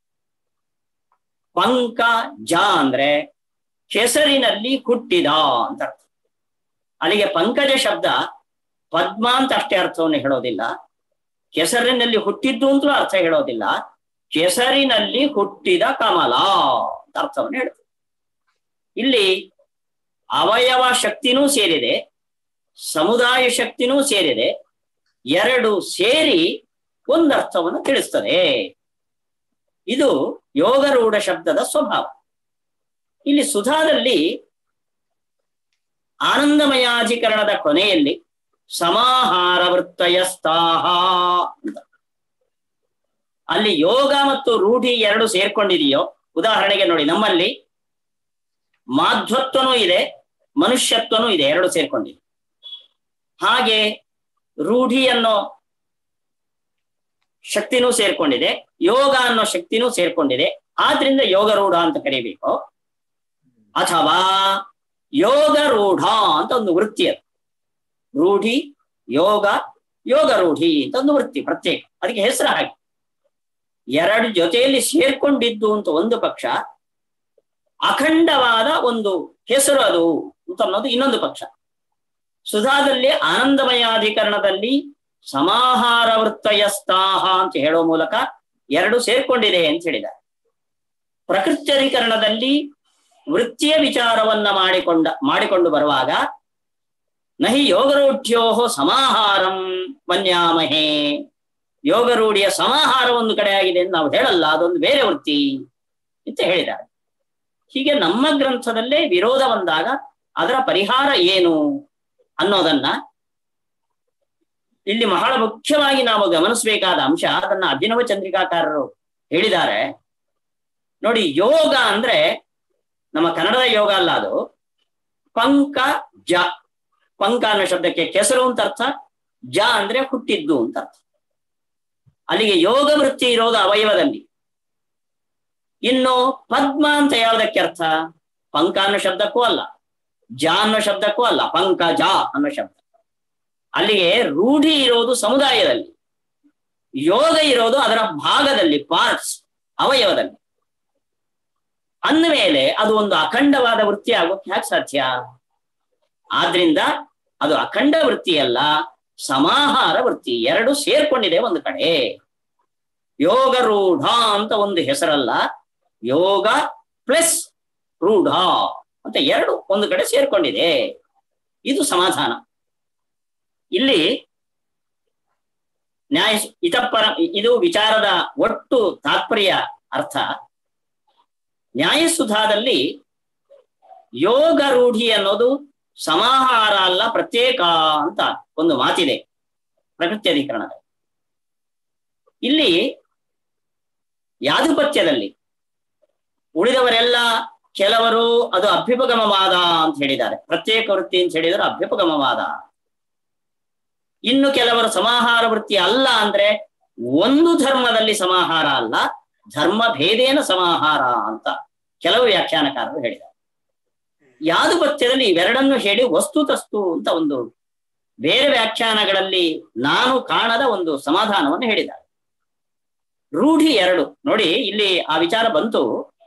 ಪಂಕಜ ಅಂದ್ರೆ ಕೆಸರಿನಲ್ಲಿ ಹುಟ್ಟಿದ ಅಂತ ಅರ್ಥ. ಅಲ್ಲಿಗೆ ಪಂಕಜ ಶಬ್ದ ಪದ್ಮ ಅಂತ ಅಷ್ಟೇ ಅರ್ಥವನ್ನು ಹೇಳೋದಿಲ್ಲ, ಕೆಸರಿನಲ್ಲಿ ಹುಟ್ಟಿದ್ದು ಅಂತಲೂ ಅರ್ಥ ಹೇಳೋದಿಲ್ಲ. ಕೆಸರಿನಲ್ಲಿ ಹುಟ್ಟಿದ ಕಮಲ ಅಂತ ಅರ್ಥವನ್ನು ಹೇಳುತ್ತೆ. ಇಲ್ಲಿ ಅವಯವ ಶಕ್ತಿನೂ ಸೇರಿದೆ, ಸಮುದಾಯ ಶಕ್ತಿನೂ ಸೇರಿದೆ. 2 ಸೇರಿ ಒಂದು ಅರ್ಥವನ್ನು ತಿಳಿಸ್ತದೆ. ಇದು ಯೋಗರೂಢ ಶಬ್ದದ ಸ್ವಭಾವ. ಇಲ್ಲಿ ಸುಧಾದಲ್ಲಿ ಆನಂದಮಯಾಧಿಕರಣದ ಕೊನೆಯಲ್ಲಿ ಸಮಾಹಾರ ವೃತ್ತಯಸ್ತಾಹ ಅಂತ ಅಲ್ಲಿ ಯೋಗ ಮತ್ತು ರೂಢಿ ಎರಡು ಸೇರ್ಕೊಂಡಿದೆಯೋ. ಉದಾಹರಣೆಗೆ ನೋಡಿ, ನಮ್ಮಲ್ಲಿ ಮಾಧ್ವತ್ವನೂ ಇದೆ, ಮನುಷ್ಯತ್ವನೂ ಇದೆ, ಎರಡು ಸೇರ್ಕೊಂಡಿದೆ. ಹಾಗೆ ರೂಢಿ ಅನ್ನೋ ಶಕ್ತಿನೂ ಸೇರ್ಕೊಂಡಿದೆ, ಯೋಗ ಅನ್ನೋ ಶಕ್ತಿನೂ ಸೇರ್ಕೊಂಡಿದೆ. ಆದ್ರಿಂದ ಯೋಗರೂಢ ಅಂತ ಕರೀಬೇಕು. ಅಥವಾ ಯೋಗರೂಢ ಅಂತ ಒಂದು ವೃತ್ತಿ, ಅದು ರೂಢಿ ಯೋಗ, ಯೋಗ ರೂಢಿ ಅಂತ ಒಂದು ವೃತ್ತಿ ಪ್ರತ್ಯೇಕ, ಅದಕ್ಕೆ ಹೆಸರು ಹಾಗೆ. ಎರಡು ಜೊತೆಯಲ್ಲಿ ಸೇರ್ಕೊಂಡಿದ್ದು ಅಂತ ಒಂದು ಪಕ್ಷ, ಅಖಂಡವಾದ ಒಂದು ಹೆಸರು ಅದು ಅಂತ ಅನ್ನೋದು ಇನ್ನೊಂದು ಪಕ್ಷ. ಸುಧಾದಲ್ಲಿ ಆನಂದಮಯಾಧಿಕರಣದಲ್ಲಿ ಸಮಾಹಾರ ವೃತ್ತಯಸ್ತಾಹ ಅಂತ ಹೇಳೋ ಮೂಲಕ ಎರಡು ಸೇರ್ಕೊಂಡಿದೆ ಅಂತ ಹೇಳಿದ್ದಾರೆ. ಪ್ರಕೃತ್ಯಧಿಕರಣದಲ್ಲಿ ವೃತ್ತಿಯ ವಿಚಾರವನ್ನ ಮಾಡಿಕೊಂಡು ಬರುವಾಗ ನಹಿ ಯೋಗರೂಢ್ಯೋ ಸಮಾಹಾರಂ ಮನ್ಯಾಮಹೇ, ಯೋಗರೂಢಿಯ ಸಮಾಹಾರ ಒಂದು ಕಡೆ ಆಗಿದೆ ಅಂತ ನಾವು ಹೇಳಲ್ಲ, ಅದೊಂದು ಬೇರೆ ವೃತ್ತಿ ಅಂತ ಹೇಳಿದ್ದಾರೆ. ಹೀಗೆ ನಮ್ಮ ಗ್ರಂಥದಲ್ಲೇ ವಿರೋಧ ಬಂದಾಗ ಅದರ ಪರಿಹಾರ ಏನು ಅನ್ನೋದನ್ನ ಇಲ್ಲಿ ಬಹಳ ಮುಖ್ಯವಾಗಿ ನಾವು ಗಮನಿಸಬೇಕಾದ ಅಂಶ. ಅದನ್ನ ಅಭಿನವ ಚಂದ್ರಿಕಾಕಾರರು ಹೇಳಿದ್ದಾರೆ ನೋಡಿ. ಯೋಗ ಅಂದ್ರೆ ನಮ್ಮ ಕನ್ನಡದ ಯೋಗ ಅಲ್ಲ, ಅದು ಪಂಕ ಜ. ಪಂಕ ಅನ್ನೋ ಶಬ್ದಕ್ಕೆ ಕೆಸರು ಅಂತ ಅರ್ಥ, ಜ ಅಂದ್ರೆ ಹುಟ್ಟಿದ್ದು ಅಂತ ಅರ್ಥ. ಅಲ್ಲಿಗೆ ಯೋಗ ವೃತ್ತಿ ಇರೋದು ಅವಯವದಲ್ಲಿ. ಇನ್ನು ಪದ್ಮ ಅಂತ ಯಾವುದಕ್ಕೆ ಅರ್ಥ? ಪಂಕ ಅನ್ನೋ ಶಬ್ದಕ್ಕೂ ಅಲ್ಲ, ಜ ಅನ್ನೋ ಶಬ್ದಕ್ಕೂ ಅಲ್ಲ, ಪಂಕ ಜ ಅನ್ನೋ ಶಬ್ದ. ಅಲ್ಲಿಗೆ ರೂಢಿ ಇರೋದು ಸಮುದಾಯದಲ್ಲಿ, ಯೋಗ ಇರೋದು ಅದರ ಭಾಗದಲ್ಲಿ, ಪಾರ್ಟ್ಸ್, ಅವಯವದಲ್ಲಿ. ಅಂದಮೇಲೆ ಅದು ಒಂದು ಅಖಂಡವಾದ ವೃತ್ತಿ ಆಗೋಕೆ ಯಾಕೆ ಸಾಧ್ಯ? ಆದ್ರಿಂದ ಅದು ಅಖಂಡ ವೃತ್ತಿಯಲ್ಲ, ಸಮಾಹಾರ ವೃತ್ತಿ. ಎರಡು ಸೇರ್ಕೊಂಡಿದೆ ಒಂದು ಕಡೆ. ಯೋಗ ರೂಢ ಅಂತ ಒಂದು ಹೆಸರಲ್ಲ, ಯೋಗ ಪ್ಲಸ್ ರೂಢ ಅಂತ ಎರಡು ಒಂದು ಕಡೆ ಸೇರ್ಕೊಂಡಿದೆ. ಇದು ಸಮಾಧಾನ. ಇಲ್ಲಿ ನ್ಯಾಯ ಇತಪರ, ಇದು ವಿಚಾರದ ಒಟ್ಟು ತಾತ್ಪರ್ಯ ಅರ್ಥ. ನ್ಯಾಯಸುಧಾದಲ್ಲಿ ಯೋಗ ರೂಢಿ ಅನ್ನೋದು ಸಮಾಹಾರ ಅಲ್ಲ, ಪ್ರತ್ಯೇಕ ಅಂತ ಒಂದು ಮಾತಿದೆ ಪ್ರಕೃತ್ಯಧಿಕರಣದಲ್ಲಿ. ಇಲ್ಲಿ ಯಾದುಪತ್ಯದಲ್ಲಿ ಉಳಿದವರೆಲ್ಲ ಕೆಲವರು ಅದು ಅಭ್ಯುಪಗಮವಾದ ಅಂತ ಹೇಳಿದ್ದಾರೆ, ಪ್ರತ್ಯೇಕ ವೃತ್ತಿ ಅಂತ ಹೇಳಿದರೆ ಅಭ್ಯುಪಗಮವಾದ. ಇನ್ನು ಕೆಲವರು ಸಮಾಹಾರ ವೃತ್ತಿ ಅಲ್ಲ ಅಂದ್ರೆ ಒಂದು ಧರ್ಮದಲ್ಲಿ ಸಮಾಹಾರ ಅಲ್ಲ, ಧರ್ಮ ಭೇದೇನ ಸಮಾಹಾರ ಅಂತ ಕೆಲವು ವ್ಯಾಖ್ಯಾನಕಾರರು ಹೇಳಿದ್ದಾರೆ. ಯಾದುಪತ್ಯದಲ್ಲಿ ಇವೆರಡನ್ನು ಹೇಳಿ ವಸ್ತುತಸ್ತು ಅಂತ ಒಂದು ಬೇರೆ ವ್ಯಾಖ್ಯಾನಗಳಲ್ಲಿ ನಾನು ಕಾಣದ ಒಂದು ಸಮಾಧಾನವನ್ನು ಹೇಳಿದ್ದಾರೆ. ರೂಢಿ ಎರಡು ನೋಡಿ, ಇಲ್ಲಿ ಆ ವಿಚಾರ ಬಂತು.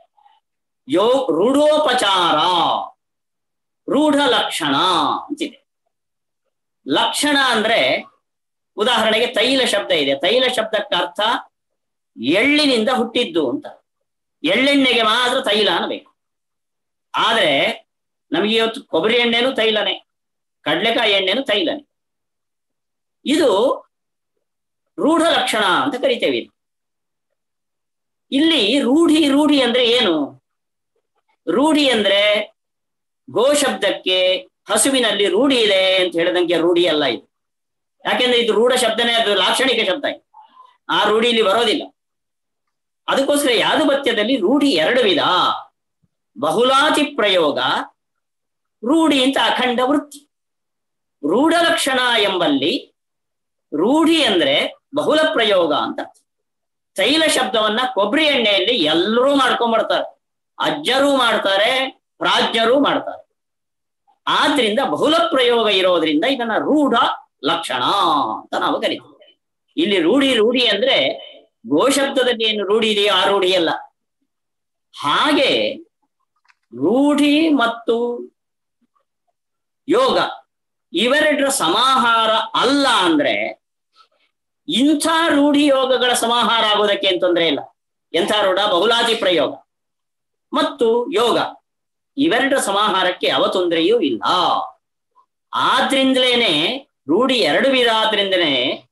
ರೂಢೋಪಚಾರ, ರೂಢ ಲಕ್ಷಣ ಅಂತಿದೆ. ಲಕ್ಷಣ ಅಂದ್ರೆ ಉದಾಹರಣೆಗೆ ತೈಲ ಶಬ್ದ ಇದೆ. ತೈಲ ಶಬ್ದಕ್ಕೆ ಅರ್ಥ ಎಳ್ಳಿನಿಂದ ಹುಟ್ಟಿದ್ದು ಅಂತ. ಎಳ್ಳೆಣ್ಣೆಗೆ ಮಾತ್ರ ತೈಲ ಅನ್ನಬೇಕು. ಆದ್ರೆ ನಮಗೆ ಇವತ್ತು ಕೊಬ್ಬರಿ ಎಣ್ಣೆನೂ ತೈಲನೇ, ಕಡ್ಲೆಕಾಯಿ ಎಣ್ಣೆನೂ ತೈಲನೇ. ಇದು ರೂಢ ಲಕ್ಷಣ ಅಂತ ಕರಿತೇವೆ. ಇಲ್ಲಿ ರೂಢಿ ಅಂದ್ರೆ ಏನು? ರೂಢಿ ಅಂದ್ರೆ ಗೋ ಶಬ್ದಕ್ಕೆ ಹಸುವಿನಲ್ಲಿ ರೂಢಿ ಇದೆ ಅಂತ ಹೇಳಿದಂಗೆ ರೂಢಿ ಅಲ್ಲ ಇದು. ಯಾಕೆಂದ್ರೆ ಇದು ರೂಢ ಶಬ್ದನೇ, ಅದು ಲಾಕ್ಷಣಿಕ ಶಬ್ದ. ಆ ರೂಢಿ ಇಲ್ಲಿ ಬರೋದಿಲ್ಲ. ಅದಕ್ಕೋಸ್ಕರ ಯಾದುಪತ್ಯದಲ್ಲಿ ರೂಢಿ ಎರಡು ವಿಧ. ಬಹುಲಾತಿ ಪ್ರಯೋಗ, ರೂಢಿ ಅಂತ ಅಖಂಡ ವೃತ್ತಿ. ರೂಢ ಲಕ್ಷಣ ಎಂಬಲ್ಲಿ ರೂಢಿ ಅಂದ್ರೆ ಬಹುಲ ಪ್ರಯೋಗ ಅಂತ. ತೈಲ ಶಬ್ದವನ್ನ ಕೊಬ್ಬರಿ ಎಣ್ಣೆಯಲ್ಲಿ ಎಲ್ಲರೂ ಮಾಡ್ಕೊಂಡ್ಬರ್ತಾರೆ, ಅಜ್ಜರೂ ಮಾಡ್ತಾರೆ, ಪ್ರಾಜ್ಞರೂ ಮಾಡ್ತಾರೆ. ಆದ್ರಿಂದ ಬಹುಲ ಪ್ರಯೋಗ ಇರೋದ್ರಿಂದ ಇದನ್ನ ರೂಢ ಲಕ್ಷಣ ಅಂತ ನಾವು ಕರಿತೀವಿ. ಇಲ್ಲಿ ರೂಢಿ ಅಂದ್ರೆ ಗೋಶಬ್ದದಲ್ಲಿ ಏನು ರೂಢಿ ಇದೆಯೋ ಆ ರೂಢಿ ಅಲ್ಲ. ಹಾಗೆ ರೂಢಿ ಮತ್ತು ಯೋಗ ಇವೆರಡರ ಸಮಾಹಾರ ಅಲ್ಲ ಅಂದ್ರೆ ಇಂಥ ರೂಢಿ ಯೋಗಗಳ ಸಮಾಹಾರ ಆಗೋದಕ್ಕೆ ಏನ್ ತೊಂದರೆ ಇಲ್ಲ. ಎಂಥ ರೂಢ? ಬಹುಲಾತಿ ಪ್ರಯೋಗ ಮತ್ತು ಯೋಗ ಇವೆರಡರ ಸಮಾಹಾರಕ್ಕೆ ಯಾವ ತೊಂದರೆಯೂ ಇಲ್ಲ. ಆದ್ರಿಂದಲೇನೆ ರೂಢಿ ಎರಡು ವಿಧ. ಆದ್ರಿಂದನೇ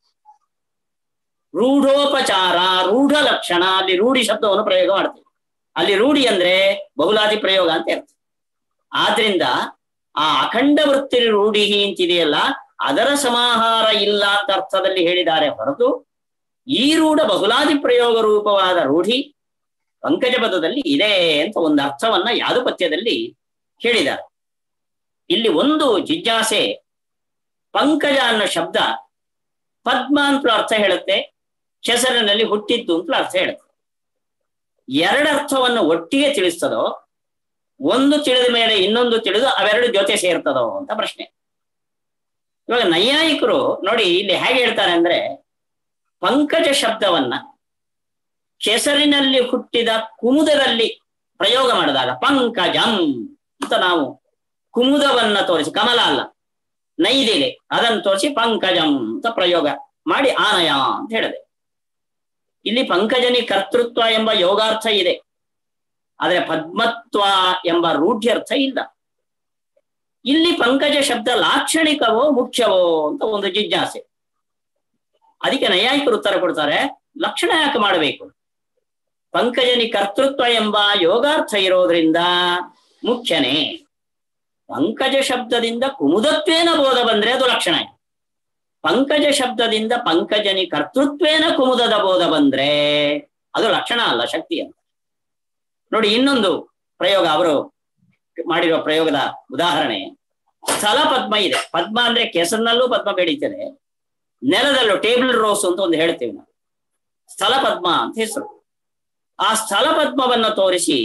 ರೂಢೋಪಚಾರ, ರೂಢ ಲಕ್ಷಣ, ಅಲ್ಲಿ ರೂಢಿ ಶಬ್ದವನ್ನು ಪ್ರಯೋಗ ಮಾಡ್ತೀವಿ. ಅಲ್ಲಿ ರೂಢಿ ಅಂದ್ರೆ ಬಹುಲಾತಿ ಪ್ರಯೋಗ ಅಂತ ಇರ್ತದೆ. ಆದ್ರಿಂದ ಆ ಅಖಂಡ ವೃತ್ತಿ ರೂಢಿ ಅಂತಿದೆಯಲ್ಲ ಅದರ ಸಮಾಹಾರ ಇಲ್ಲ ಅಂತ ಅರ್ಥದಲ್ಲಿ ಹೇಳಿದ್ದಾರೆ ಹೊರತು ಈ ರೂಢ ಬಹುಲಾದಿ ಪ್ರಯೋಗ ರೂಪವಾದ ರೂಢಿ ಪಂಕಜ ಪದದಲ್ಲಿ ಇದೆ ಅಂತ ಒಂದು ಅರ್ಥವನ್ನ ಯಾದುಪತ್ಯದಲ್ಲಿ ಹೇಳಿದ್ದಾರೆ. ಇಲ್ಲಿ ಒಂದು ಜಿಜ್ಞಾಸೆ, ಪಂಕಜ ಅನ್ನೋ ಶಬ್ದ ಪದ್ಮ ಅಂತಲೂ ಅರ್ಥ ಹೇಳುತ್ತೆ, ಕೆಸರಿನಲ್ಲಿ ಹುಟ್ಟಿದ್ದು ಅಂತಲೂ ಅರ್ಥ ಹೇಳುತ್ತೆ. ಎರಡರ್ಥವನ್ನು ಒಟ್ಟಿಗೆ ತಿಳಿಸ್ತದೋ, ಒಂದು ತಿಳಿದ ಮೇಲೆ ಇನ್ನೊಂದು ತಿಳಿದು ಅವೆರಡು ಜೊತೆ ಸೇರ್ತದೋ ಅಂತ ಪ್ರಶ್ನೆ. ಇವಾಗ ನೈಯಾಯಿಕರು ನೋಡಿ ಇಲ್ಲಿ ಹೇಗೆ ಹೇಳ್ತಾರೆ ಅಂದ್ರೆ, ಪಂಕಜ ಶಬ್ದವನ್ನ ಕೆಸರಿನಲ್ಲಿ ಹುಟ್ಟಿದ ಕುಮುದದಲ್ಲಿ ಪ್ರಯೋಗ ಮಾಡಿದಾಗ ಪಂಕಜಂ ಅಂತ ನಾವು ಕುಮುದವನ್ನ ತೋರಿಸಿ, ಕಮಲ ಅಲ್ಲ ನೈದಿಲೆ ಅದನ್ನು ತೋರಿಸಿ ಪಂಕಜಂ ಅಂತ ಪ್ರಯೋಗ ಮಾಡಿ ಆನಯ ಅಂತ ಹೇಳಿದೆ. ಇಲ್ಲಿ ಪಂಕಜನಿ ಕರ್ತೃತ್ವ ಎಂಬ ಯೋಗಾರ್ಥ ಇದೆ, ಆದರೆ ಪದ್ಮತ್ವ ಎಂಬ ರೂಢ್ಯರ್ಥ ಇಲ್ಲ. ಇಲ್ಲಿ ಪಂಕಜ ಶಬ್ದ ಲಾಕ್ಷಣಿಕವೋ ಮುಖ್ಯವೋ ಅಂತ ಒಂದು ಜಿಜ್ಞಾಸೆ. ಅದಕ್ಕೆ ನೈಯಾಯಿಕರು ಉತ್ತರ ಕೊಡ್ತಾರೆ, ಲಕ್ಷಣ ಯಾಕೆ ಮಾಡಬೇಕು? ಪಂಕಜನಿ ಕರ್ತೃತ್ವ ಎಂಬ ಯೋಗಾರ್ಥ ಇರೋದ್ರಿಂದ ಮುಖ್ಯನೇ. ಪಂಕಜ ಶಬ್ದದಿಂದ ಕುಮುದತ್ವೇನ ಬೋಧ ಬಂದ್ರೆ ಅದು ಲಕ್ಷಣ. ಪಂಕಜ ಶಬ್ದದಿಂದ ಪಂಕಜನಿ ಕರ್ತೃತ್ವೇನ ಕುಮುದದ ಬೋಧ ಬಂದ್ರೆ ಅದು ಲಕ್ಷಣ ಅಲ್ಲ, ಶಕ್ತಿ ಅಂತ. ನೋಡಿ ಇನ್ನೊಂದು ಪ್ರಯೋಗ, ಅವರು ಮಾಡಿರೋ ಪ್ರಯೋಗದ ಉದಾಹರಣೆ, ಸ್ಥಳ ಪದ್ಮ ಇದೆ. ಪದ್ಮ ಅಂದ್ರೆ ಕೆಸರಿನಲ್ಲೂ ಪದ್ಮ ಬೆಳೀತದೆ, ನೆಲದಲ್ಲೂ ಟೇಬಲ್ ರೋಸ್ ಅಂತ ಒಂದು ಹೇಳ್ತೇವೆ ನಾವು, ಸ್ಥಳ ಪದ್ಮ ಅಂತ ಹೆಸರು. ಆ ಸ್ಥಳ ಪದ್ಮವನ್ನು ತೋರಿಸಿ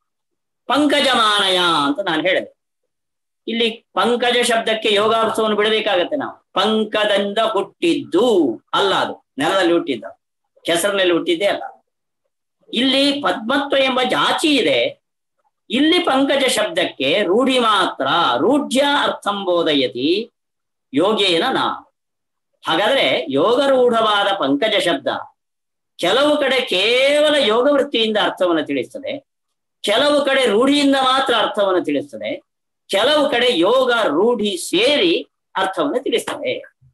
ಪಂಕಜಮಾನಯ ಅಂತ ನಾನು ಹೇಳಿದೆ. ಇಲ್ಲಿ ಪಂಕಜ ಶಬ್ದಕ್ಕೆ ಯೋಗಾರ್ಥವನ್ನು ಬಿಡಬೇಕಾಗತ್ತೆ ನಾವು. ಪಂಕದಿಂದ ಹುಟ್ಟಿದ್ದು ಅಲ್ಲ, ಅದು ನೆಲದಲ್ಲಿ ಹುಟ್ಟಿದ್ದ, ಕೆಸರಿನಲ್ಲಿ ಹುಟ್ಟಿದ್ದೇ ಅಲ್ಲ. ಇಲ್ಲಿ ಪದ್ಮತ್ವ ಎಂಬ ಜಾತಿ ಇದೆ, ಇಲ್ಲಿ ಪಂಕಜ ಶಬ್ದಕ್ಕೆ ರೂಢಿ ಮಾತ್ರ, ರೂಢ್ಯ ಅರ್ಥಂ ಬೋಧಯತಿ ಯೋಗೇನ ನಾ. ಹಾಗಾದ್ರೆ ಯೋಗರೂಢವಾದ ಪಂಕಜ ಶಬ್ದ ಕೆಲವು ಕಡೆ ಕೇವಲ ಯೋಗ ವೃತ್ತಿಯಿಂದ ಅರ್ಥವನ್ನು ತಿಳಿಸ್ತದೆ, ಕೆಲವು ಕಡೆ ರೂಢಿಯಿಂದ ಮಾತ್ರ ಅರ್ಥವನ್ನು ತಿಳಿಸ್ತದೆ, ಕೆಲವು ಕಡೆ ಯೋಗ ರೂಢಿ ಸೇರಿ ಅರ್ಥವನ್ನು ತಿಳಿಸ್ತದೆ.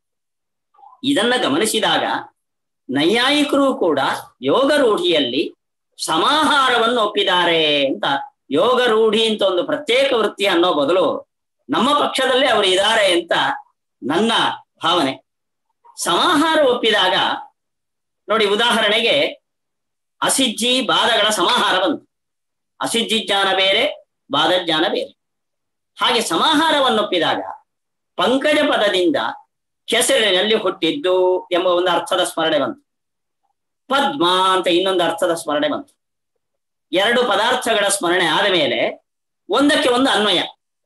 ಇದನ್ನ ಗಮನಿಸಿದಾಗ ನೈಯಾಯಿಕರು ಕೂಡ ಯೋಗ ರೂಢಿಯಲ್ಲಿ ಸಮಾಹಾರವನ್ನು ಒಪ್ಪಿದ್ದಾರೆ ಅಂತ, ಯೋಗ ರೂಢಿ ಅಂತ ಒಂದು ಪ್ರತ್ಯೇಕ ವೃತ್ತಿ ಅನ್ನೋ ಬದಲು ನಮ್ಮ ಪಕ್ಷದಲ್ಲೇ ಅವರು ಇದ್ದಾರೆ ಅಂತ ನನ್ನ ಭಾವನೆ. ಸಮಾಹಾರ ಒಪ್ಪಿದಾಗ ನೋಡಿ, ಉದಾಹರಣೆಗೆ ಅಸಿಜ್ಜಿ ಬಾಧಗಳ ಸಮಾಹಾರ ಬಂತು. ಅಸಿಜ್ಜಿ ಜ್ಞಾನ ಬೇರೆ, ಬಾಧ ಜ್ಞಾನ ಬೇರೆ. ಹಾಗೆ ಸಮಾಹಾರವನ್ನೊಪ್ಪಿದಾಗ ಪಂಕಜ ಪದದಿಂದ ಕೆಸರಿನಲ್ಲಿ ಹುಟ್ಟಿದ್ದು ಎಂಬ ಒಂದು ಅರ್ಥದ ಸ್ಮರಣೆ ಬಂತು, ಪದ್ಮ ಅಂತ ಇನ್ನೊಂದು ಅರ್ಥದ ಸ್ಮರಣೆ ಬಂತು. ಎರಡು ಪದಾರ್ಥಗಳ ಸ್ಮರಣೆ ಆದ ಮೇಲೆ ಒಂದಕ್ಕೆ ಒಂದು ಅನ್ವಯ,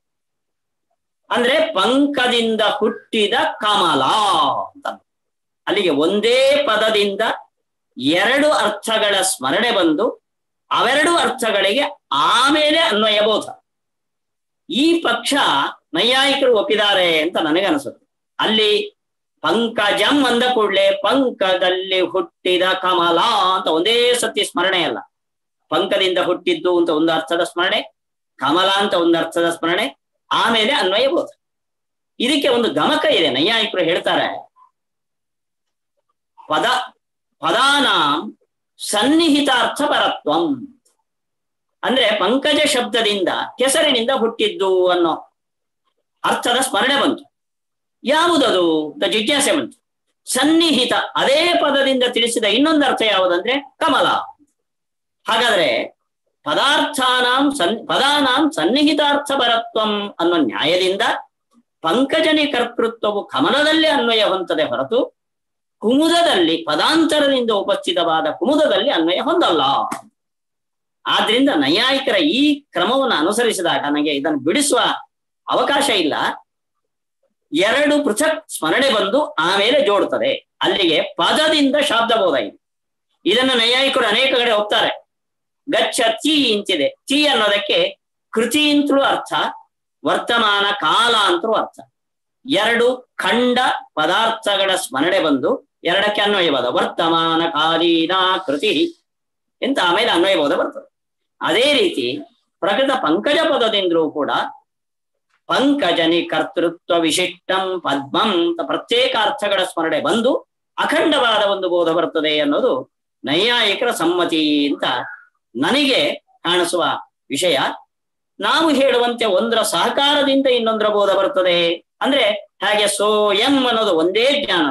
ಅಂದ್ರೆ ಪಂಕದಿಂದ ಹುಟ್ಟಿದ ಕಮಲ ಅಂತ. ಅಲ್ಲಿಗೆ ಒಂದೇ ಪದದಿಂದ ಎರಡು ಅರ್ಥಗಳ ಸ್ಮರಣೆ ಬಂದು ಅವೆರಡು ಅರ್ಥಗಳಿಗೆ ಆಮೇಲೆ ಅನ್ವಯ ಬೋಧ. ಈ ಪಕ್ಷ ನೈಯಾಯಿಕರು ಒಪ್ಪಿದ್ದಾರೆ ಅಂತ ನನಗನಿಸುತ್ತೆ. ಅಲ್ಲಿ ಪಂಕಜಂ ಅಂದ ಕೂಡಲೇ ಪಂಕದಲ್ಲಿ ಹುಟ್ಟಿದ ಕಮಲ ಅಂತ ಒಂದೇ ಸತಿ ಸ್ಮರಣೆ ಅಲ್ಲ, ಪಂಕದಿಂದ ಹುಟ್ಟಿದ್ದು ಅಂತ ಒಂದು ಅರ್ಥದ ಸ್ಮರಣೆ, ಕಮಲ ಅಂತ ಒಂದು ಅರ್ಥದ ಸ್ಮರಣೆ, ಆಮೇಲೆ ಅನ್ವಯ ಬೋಧ. ಇದಕ್ಕೆ ಒಂದು ಗಮಕ ಇದೆ. ನೈಯಾಯಿಕರು ಹೇಳ್ತಾರೆ, ಪದಾನಾಂ ಸನ್ನಿಹಿತಾರ್ಥ ಪರತ್ವಂ, ಅಂದ್ರೆ ಪಂಕಜ ಶಬ್ದದಿಂದ ಕೆಸರಿನಿಂದ ಹುಟ್ಟಿದ್ದು ಅನ್ನೋ ಅರ್ಥದ ಸ್ಮರಣೆ ಬಂತು. ಯಾವುದದು ಅಂತ ಜಿಜ್ಞಾಸೆ ಬಂತು. ಸನ್ನಿಹಿತ, ಅದೇ ಪದದಿಂದ ತಿಳಿಸಿದ ಇನ್ನೊಂದು ಅರ್ಥ ಯಾವುದಂದ್ರೆ ಕಮಲ. ಹಾಗಾದ್ರೆ ಪದಾನಾಂ ಸನ್ನಿಹಿತಾರ್ಥ ಪರತ್ವಂ ಅನ್ನೋ ನ್ಯಾಯದಿಂದ ಪಂಕಜನಿ ಕರ್ತೃತ್ವವು ಕಮಲದಲ್ಲಿ ಅನ್ವಯ ಹೊಂದದೆ ಹೊರತು ಕುಮುದದಲ್ಲಿ, ಪದಾಂತರದಿಂದ ಉಪಸ್ಥಿತವಾದ ಕುಮುದದಲ್ಲಿ ಅನ್ವಯ ಹೊಂದಲ್ಲ. ಆದ್ರಿಂದ ನೈಯಾಯಿಕರ ಈ ಕ್ರಮವನ್ನು ಅನುಸರಿಸಿದಾಗ ನನಗೆ ಇದನ್ನು ಬಿಡಿಸುವ ಅವಕಾಶ ಇಲ್ಲ. ಎರಡು ಪೃಥಕ್ ಸ್ಮರಣೆ ಬಂದು ಆಮೇಲೆ ಜೋಡ್ತದೆ. ಅಲ್ಲಿಗೆ ಪದದಿಂದ ಶಾಬ್ದಬೋಧ ಇದೆ. ಇದನ್ನು ನೈಯಾಯಿಕರು ಅನೇಕ ಕಡೆ ಒಪ್ತಾರೆ. ಗಚ್ಚ ತಿ ಅಂತಿದೆ, ತಿ ಅನ್ನೋದಕ್ಕೆ ಕೃತಿ ಅಂತಲೂ ಅರ್ಥ, ವರ್ತಮಾನ ಕಾಲ ಅಂತಲೂ ಅರ್ಥ. ಎರಡು ಖಂಡ ಪದಾರ್ಥಗಳ ಸ್ಮರಣೆ ಬಂದು ಎರಡಕ್ಕೆ ಅನ್ವಯವಾದ ವರ್ತಮಾನ ಕಾಲೀನ ಕೃತಿ ಅಂತ ಆಮೇಲೆ ಅನ್ವಯಬೋಧ ಬರ್ತದೆ. ಅದೇ ರೀತಿ ಪ್ರಕೃತ ಪಂಕಜ ಪದದಿಂದಲೂ ಕೂಡ ಪಂಕಜನಿ ಕರ್ತೃತ್ವ ವಿಶಿಷ್ಟಂ ಪದ್ಮಂ ಅಂತ ಪ್ರತ್ಯೇಕ ಅರ್ಥಗಳ ಸ್ಮರಣೆ ಬಂದು ಅಖಂಡವಾದ ಒಂದು ಬೋಧ ಬರ್ತದೆ ಅನ್ನೋದು ನೈಯಾಯಿಕರ ಸಮ್ಮತಿ ಅಂತ ನನಗೆ ಕಾಣಿಸುವ ವಿಷಯ. ನಾವು ಹೇಳುವಂತೆ ಒಂದರ ಸಹಕಾರದಿಂದ ಇನ್ನೊಂದರ ಬೋಧ ಬರ್ತದೆ. ಅಂದ್ರೆ ಹಾಗೆ ಸೋಯಂ ಅನ್ನೋದು ಒಂದೇ ಜ್ಞಾನ.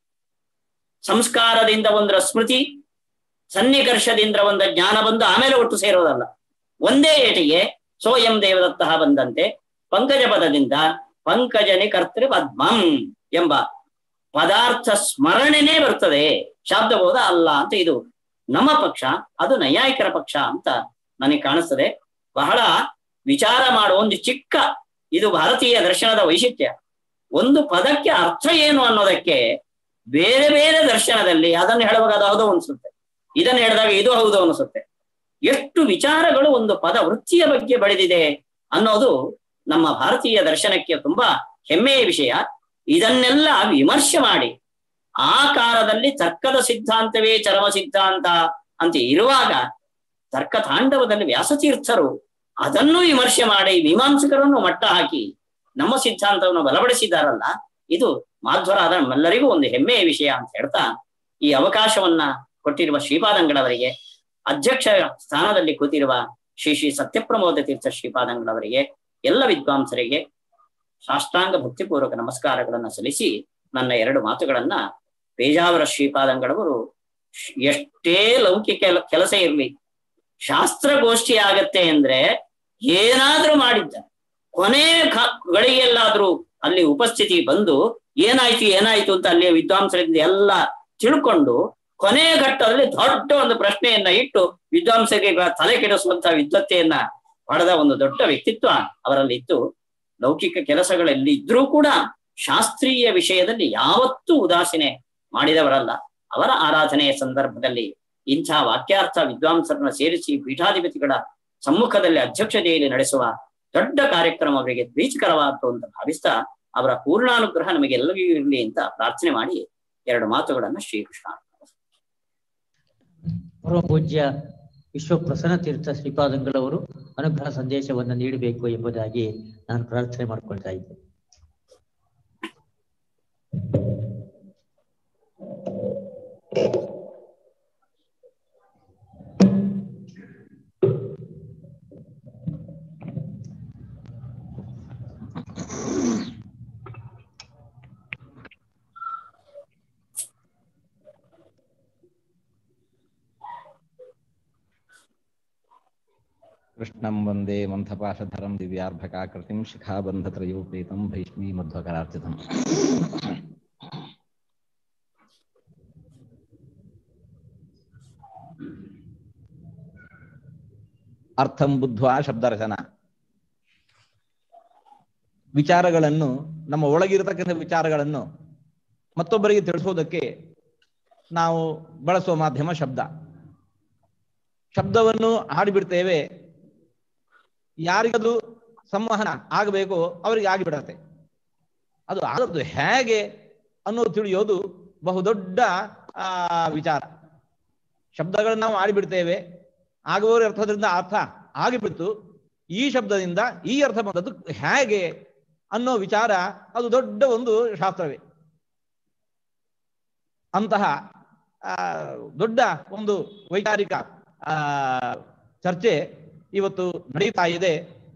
ಸಂಸ್ಕಾರದಿಂದ ಒಂದರ ಸ್ಮೃತಿ, ಸನ್ನಿಕರ್ಷದಿಂದ ಒಂದ ಜ್ಞಾನ ಬಂದು ಆಮೇಲೆ ಒಟ್ಟು ಸೇರೋದಲ್ಲ. ಒಂದೇ ಏಟಿಗೆ ಸೋಯಂ ದೇವದತ್ತಃ ಬಂದಂತೆ ಪಂಕಜ ಪದದಿಂದ ಪಂಕಜನಿ ಕರ್ತೃ ಪದ್ಮಂ ಎಂಬ ಪದಾರ್ಥ ಸ್ಮರಣೆನೇ ಬರ್ತದೆ, ಶಾಬ್ದಬೋಧ ಅಲ್ಲ ಅಂತ ಇದು ನಮ್ಮ ಪಕ್ಷ, ಅದು ನೈಯಾಯಿಕರ ಪಕ್ಷ ಅಂತ ನನಗೆ ಕಾಣಿಸ್ತದೆ. ಬಹಳ ವಿಚಾರ ಮಾಡುವ ಒಂದು ಚಿಕ್ಕ, ಇದು ಭಾರತೀಯ ದರ್ಶನದ ವೈಶಿಷ್ಟ್ಯ. ಒಂದು ಪದಕ್ಕೆ ಅರ್ಥ ಏನು ಅನ್ನೋದಕ್ಕೆ ಬೇರೆ ಬೇರೆ ದರ್ಶನದಲ್ಲಿ ಅದನ್ನು ಹೇಳುವಾಗ ಅದು ಹೌದು ಅನಿಸುತ್ತೆ, ಇದನ್ನು ಹೇಳಿದಾಗ ಇದು ಹೌದು ಅನಿಸುತ್ತೆ. ಎಷ್ಟು ವಿಚಾರಗಳು ಒಂದು ಪದ ವೃತ್ತಿಯ ಬಗ್ಗೆ ಬೆಳೆದಿದೆ ಅನ್ನೋದು ನಮ್ಮ ಭಾರತೀಯ ದರ್ಶನಕ್ಕೆ ತುಂಬಾ ಹೆಮ್ಮೆಯ ವಿಷಯ. ಇದನ್ನೆಲ್ಲ ವಿಮರ್ಶೆ ಮಾಡಿ ಆ ಕಾಲದಲ್ಲಿ ತರ್ಕದ ಸಿದ್ಧಾಂತವೇ ಚರಮ ಸಿದ್ಧಾಂತ ಅಂತ ಇರುವಾಗ ತರ್ಕ ತಾಂಡವದಲ್ಲಿ ವ್ಯಾಸತೀರ್ಥರು ಅದನ್ನು ವಿಮರ್ಶೆ ಮಾಡಿ ಮೀಮಾಂಸಕರನ್ನು ಮಟ್ಟ ಹಾಕಿ ನಮ್ಮ ಸಿದ್ಧಾಂತವನ್ನು ಬಲಪಡಿಸಿದ್ದಾರಲ್ಲ, ಇದು ಮಾಧ್ವರಾದ ನಮ್ಮೆಲ್ಲರಿಗೂ ಒಂದು ಹೆಮ್ಮೆಯ ವಿಷಯ ಅಂತ ಹೇಳ್ತಾ, ಈ ಅವಕಾಶವನ್ನ ಕೊಟ್ಟಿರುವ ಶ್ರೀಪಾದಂಗಳವರಿಗೆ, ಅಧ್ಯಕ್ಷ ಸ್ಥಾನದಲ್ಲಿ ಕೂತಿರುವ ಶ್ರೀ ಶ್ರೀ ಸತ್ಯಪ್ರಮೋದ ತೀರ್ಥ ಶ್ರೀಪಾದಂಗಳವರಿಗೆ, ಎಲ್ಲ ವಿದ್ವಾಂಸರಿಗೆ ಸಾಷ್ಟಾಂಗ ಭಕ್ತಿಪೂರ್ವಕ ನಮಸ್ಕಾರಗಳನ್ನು ಸಲ್ಲಿಸಿ ನನ್ನ ಎರಡು ಮಾತುಗಳನ್ನ ಪೇಜಾವರ ಶ್ರೀಪಾದಂಗಳವರು ಎಷ್ಟೇ ಲೌಕಿಕ ಕೆಲಸ ಇರಲಿ, ಶಾಸ್ತ್ರಗೋಷ್ಠಿ ಆಗತ್ತೆ ಅಂದ್ರೆ ಏನಾದ್ರೂ ಮಾಡಿದ್ದ ಕೊನೆ ಗಳಿಗೆಲ್ಲಾದ್ರೂ ಅಲ್ಲಿ ಉಪಸ್ಥಿತಿ ಬಂದು ಏನಾಯ್ತು ಅಂತ ಅಲ್ಲಿ ವಿದ್ವಾಂಸರಿಂದ ಎಲ್ಲ ತಿಳ್ಕೊಂಡು ಕೊನೆಯ ಘಟ್ಟದಲ್ಲಿ ದೊಡ್ಡ ಒಂದು ಪ್ರಶ್ನೆಯನ್ನ ಇಟ್ಟು ವಿದ್ವಾಂಸರಿಗೆ ತಲೆ ಕೆಡಿಸುವಂತಹ ವಿದ್ವತ್ತೆಯನ್ನ ಪಡೆದ ಒಂದು ದೊಡ್ಡ ವ್ಯಕ್ತಿತ್ವ ಅವರಲ್ಲಿ ಇತ್ತು. ಲೌಕಿಕ ಕೆಲಸಗಳಲ್ಲಿ ಇದ್ರೂ ಕೂಡ ಶಾಸ್ತ್ರೀಯ ವಿಷಯದಲ್ಲಿ ಯಾವತ್ತೂ ಉದಾಸೀನೆ ಮಾಡಿದವರಲ್ಲ. ಅವರ ಆರಾಧನೆಯ ಸಂದರ್ಭದಲ್ಲಿ ಇಂಥ ವಾಕ್ಯಾರ್ಥ ವಿದ್ವಾಂಸರನ್ನ ಸೇರಿಸಿ ಪೀಠಾಧಿಪತಿಗಳ ಸಮ್ಮುಖದಲ್ಲಿ ಅಧ್ಯಕ್ಷತೆಯಲ್ಲಿ ನಡೆಸುವ ದೊಡ್ಡ ಕಾರ್ಯಕ್ರಮ ಅವರಿಗೆ ಪ್ರೀತಿಕರವಾದ್ದು ಅಂತ ಭಾವಿಸ್ತಾ ಅವರ ಪೂರ್ಣಾನುಗ್ರಹ ನಮಗೆಲ್ಲರಿಗೂ ಇರಲಿ ಅಂತ ಪ್ರಾರ್ಥನೆ ಮಾಡಿ ಎರಡು ಮಾತುಗಳನ್ನ ಶ್ರೀಕೃಷ್ಣ. ಪರಮ ಪೂಜ್ಯ ವಿಶ್ವಪ್ರಸನ್ನ ತೀರ್ಥ ಶ್ರೀಪಾದಂಗಳವರು ಅನುಗ್ರಹ ಸಂದೇಶವನ್ನು ನೀಡಬೇಕು ಎಂಬುದಾಗಿ ನಾನು ಪ್ರಾರ್ಥನೆ ಮಾಡಿಕೊಳ್ತಾ ಇದ್ದೆ. ಕೃಷ್ಣಂ ವಂದೇ ಮಂಥಪಾಶಧರಂ ದಿವ್ಯಾರ್ಭಕಾಕೃತಿಂ ಶಿಖಾಬಂಧತ್ರಯೋಪೇತಂ ಭೈಷ್ಮೀ ಮಧ್ವಕರಾರ್ಚಿತಂ. ಅರ್ಥಂ ಬುದ್ಧ್ವಾ ಶಬ್ದರಚನ. ವಿಚಾರಗಳನ್ನು, ನಮ್ಮ ಒಳಗಿರತಕ್ಕಂಥ ವಿಚಾರಗಳನ್ನು ಮತ್ತೊಬ್ಬರಿಗೆ ತಿಳಿಸೋದಕ್ಕೆ ನಾವು ಬಳಸುವ ಮಾಧ್ಯಮ ಶಬ್ದ. ಶಬ್ದವನ್ನು ಹಾಡಿಬಿಡ್ತೇವೆ, ಯಾರಿಗದು ಸಂವಹನ ಆಗಬೇಕು ಅವರಿಗೆ ಆಗಿಬಿಡತ್ತೆ. ಅದು ಆದದ್ದು ಹೇಗೆ ಅನ್ನೋದು ತಿಳಿಯೋದು ಬಹುದೊಡ್ಡ ವಿಚಾರ. ಶಬ್ದಗಳನ್ನು ನಾವು ಆಡಿಬಿಡ್ತೇವೆ, ಆಗುವವರ ಅರ್ಥದಿಂದ ಅರ್ಥ ಆಗಿಬಿಡ್ತು, ಈ ಶಬ್ದದಿಂದ ಈ ಅರ್ಥ ಬಂದದ್ದು ಹೇಗೆ ಅನ್ನೋ ವಿಚಾರ ಅದು ದೊಡ್ಡ ಒಂದು ಶಾಸ್ತ್ರವೇ. ಅಂತಹ ದೊಡ್ಡ ಒಂದು ವೈಚಾರಿಕ ಚರ್ಚೆ ಇವತ್ತು ನಡೀತಾ ಇದೆ.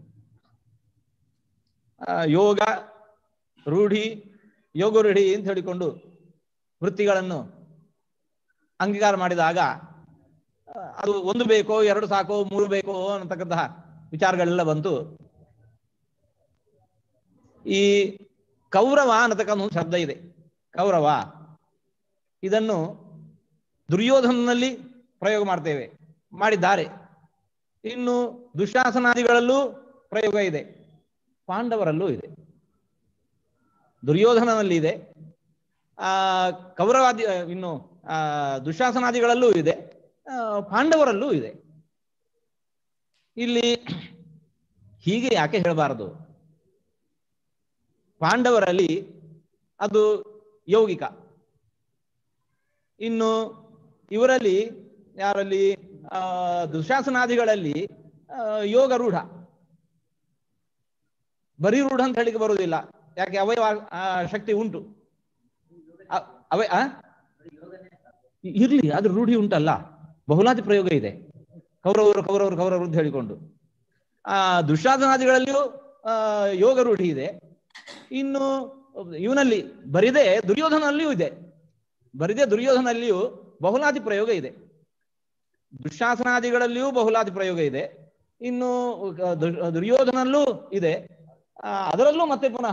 ಯೋಗ ರೂಢಿ, ಯೋಗ ರೂಢಿ ಅಂತ ಹೇಳಿಕೊಂಡು ವೃತ್ತಿಗಳನ್ನು ಅಂಗೀಕಾರ ಮಾಡಿದಾಗ ಅದು ಒಂದು ಬೇಕೋ, ಎರಡು ಸಾಕೋ, ಮೂರು ಬೇಕೋ ಅನ್ನತಕ್ಕಂತಹ ವಿಚಾರಗಳೆಲ್ಲ ಬಂತು. ಈ ಕೌರವ ಅನ್ನತಕ್ಕಂಥ ಒಂದು ಶಬ್ದ ಇದೆ. ಕೌರವ ಇದನ್ನು ದುರ್ಯೋಧನಲ್ಲಿ ಪ್ರಯೋಗ ಮಾಡ್ತೇವೆ, ಮಾಡಿದ್ದಾರೆ. ಇನ್ನು ದುಶ್ಯಾಸನಾದಿಗಳಲ್ಲೂ ಪ್ರಯೋಗ ಇದೆ, ಪಾಂಡವರಲ್ಲೂ ಇದೆ. ದುರ್ಯೋಧನನಲ್ಲಿ ಇದೆ, ಕೌರವಾದಿ ಇನ್ನು ದುಶ್ಯಾಸನಾದಿಗಳಲ್ಲೂ ಇದೆ, ಪಾಂಡವರಲ್ಲೂ ಇದೆ. ಇಲ್ಲಿ ಹೀಗೆ ಯಾಕೆ ಹೇಳಬಾರದು? ಪಾಂಡವರಲ್ಲಿ ಅದು ಯೌಗಿಕ, ಇನ್ನು ಇವರಲ್ಲಿ ಯಾರಲ್ಲಿ ದುಶ್ಯಾಸನಾದಿಗಳಲ್ಲಿ ಯೋಗ ರೂಢ. ಬರೀ ರೂಢ ಅಂತ ಹೇಳಿಕೆ ಬರುವುದಿಲ್ಲ, ಯಾಕೆ ಅವಯವ ಶಕ್ತಿ ಉಂಟು. ಇರ್ಲಿ, ಅದು ರೂಢಿ ಉಂಟಲ್ಲ, ಬಹುಲಾತಿ ಪ್ರಯೋಗ ಇದೆ. ಕೌರವರು ಅಂತ ಹೇಳಿಕೊಂಡು ದುಶ್ಯಾಸನಾದಿಗಳಲ್ಲಿಯೂ ಯೋಗ ರೂಢಿ ಇದೆ. ಇನ್ನು ಇವನಲ್ಲಿ ಬರಿದೆ ದುರ್ಯೋಧನಲ್ಲಿಯೂ ಇದೆ. ಬರಿದೆ ದುರ್ಯೋಧನಲ್ಲಿಯೂ ಬಹುಲಾದಿ ಪ್ರಯೋಗ ಇದೆ. ದುಶ್ಯಾಸನಾದಿಗಳಲ್ಲಿಯೂ ಬಹುಲಾದಿ ಪ್ರಯೋಗ ಇದೆ. ಇನ್ನು ದುರ್ಯೋಧನಲ್ಲೂ ಇದೆ. ಅದರಲ್ಲೂ ಮತ್ತೆ ಪುನಃ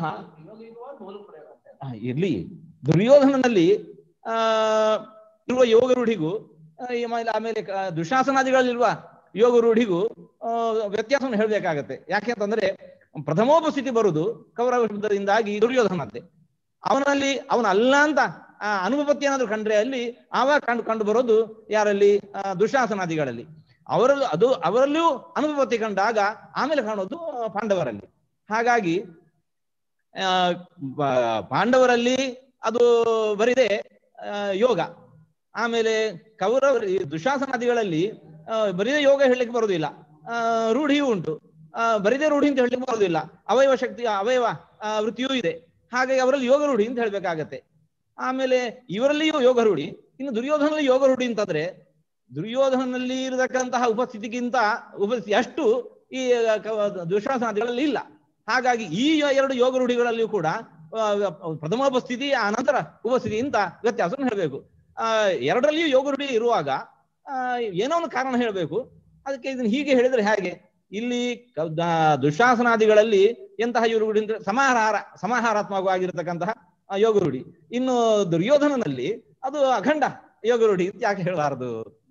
ಇರ್ಲಿ, ದುರ್ಯೋಧನನಲ್ಲಿ ಇರುವ ಯೋಗ ರೂಢಿಗೂ ಆಮೇಲೆ ದುಶ್ಯಾಸನಾದಿಗಳಲ್ಲಿರುವ ಯೋಗ ರೂಢಿಗೂ ವ್ಯತ್ಯಾಸವನ್ನು ಹೇಳಬೇಕಾಗತ್ತೆ. ಯಾಕೆಂತಂದ್ರೆ ಪ್ರಥಮೋಪಸ್ಥಿತಿ ಬರುವುದು ಕೌರವ ಶಬ್ದದಿಂದಾಗಿ ದುರ್ಯೋಧನದ್ದೇ. ಅವನಲ್ಲಿ ಅವನಲ್ಲ ಅಂತ ಅನುಪಪತ್ತಿ ಏನಾದ್ರು ಕಂಡ್ರೆ ಅಲ್ಲಿ ಆವಾಗ ಕಂಡು ಬರೋದು ಯಾರಲ್ಲಿ? ದುಶ್ಯಾಸನಾದಿಗಳಲ್ಲಿ. ಅವರಲ್ಲಿಯೂ ಅನುಪಪತ್ತಿ ಕಂಡಾಗ ಆಮೇಲೆ ಕಾಣೋದು ಪಾಂಡವರಲ್ಲಿ. ಹಾಗಾಗಿ ಪಾಂಡವರಲ್ಲಿ ಅದು ಬರಿದೆ ಯೋಗ. ಆಮೇಲೆ ದುಶ್ಯಾಸನಾದಿಗಳಲ್ಲಿ ಬರಿದೇ ಯೋಗ ಹೇಳಲಿಕ್ಕೆ ಬರೋದಿಲ್ಲ, ರೂಢಿಯೂ ಉಂಟು. ಬರಿದೇ ರೂಢಿ ಅಂತ ಹೇಳಲಿಕ್ಕೆ ಬರೋದಿಲ್ಲ, ಅವಯವ ಶಕ್ತಿ ಅವಯವ ವೃತ್ತಿಯೂ ಇದೆ. ಹಾಗಾಗಿ ಅವರಲ್ಲಿ ಯೋಗ ರೂಢಿ ಅಂತ ಹೇಳ್ಬೇಕಾಗತ್ತೆ. ಆಮೇಲೆ ಇವರಲ್ಲಿಯೂ ಯೋಗ ರೂಢಿ. ಇನ್ನು ದುರ್ಯೋಧನಲ್ಲಿ ಯೋಗ ರೂಢಿ ಅಂತಂದ್ರೆ ದುರ್ಯೋಧನಲ್ಲಿ ಇರತಕ್ಕಂತಹ ಉಪಸ್ಥಿತಿಗಿಂತ ಉಪಸ್ಥಿತಿ ಅಷ್ಟು ಈ ದುಶ್ಯಾಸನಾದಿಗಳಲ್ಲಿ ಇಲ್ಲ. ಹಾಗಾಗಿ ಈ ಎರಡು ಯೋಗ ರೂಢಿಗಳಲ್ಲಿಯೂ ಕೂಡ ಪ್ರಥಮೋಪಸ್ಥಿತಿ ಆ ನಂತರ ಉಪಸ್ಥಿತಿಗಿಂತ ವ್ಯತ್ಯಾಸವನ್ನು ಹೇಳಬೇಕು. ಎರಡರಲ್ಲಿಯೂ ಯೋಗ ರೂಢಿ ಇರುವಾಗ ಏನೋ ಒಂದು ಕಾರಣ ಹೇಳಬೇಕು. ಅದಕ್ಕೆ ಇದನ್ನು ಹೀಗೆ ಹೇಳಿದ್ರೆ ಹೇಗೆ? ಇಲ್ಲಿ ದುಶ್ಯಾಸನಾದಿಗಳಲ್ಲಿ ಎಂತಹ ಯೋಗ ರೂಢಿ ಅಂದ್ರೆ ಸಮಾಹಾರಾತ್ಮಕವಾಗಿರತಕ್ಕಂತಹ ಯೋಗ ರೂಢಿ. ಇನ್ನು ದುರ್ಯೋಧನನಲ್ಲಿ ಅದು ಅಖಂಡ ಯೋಗ ರೂಢಿ ಅಂತ ಯಾಕೆ ಹೇಳಬಾರದು?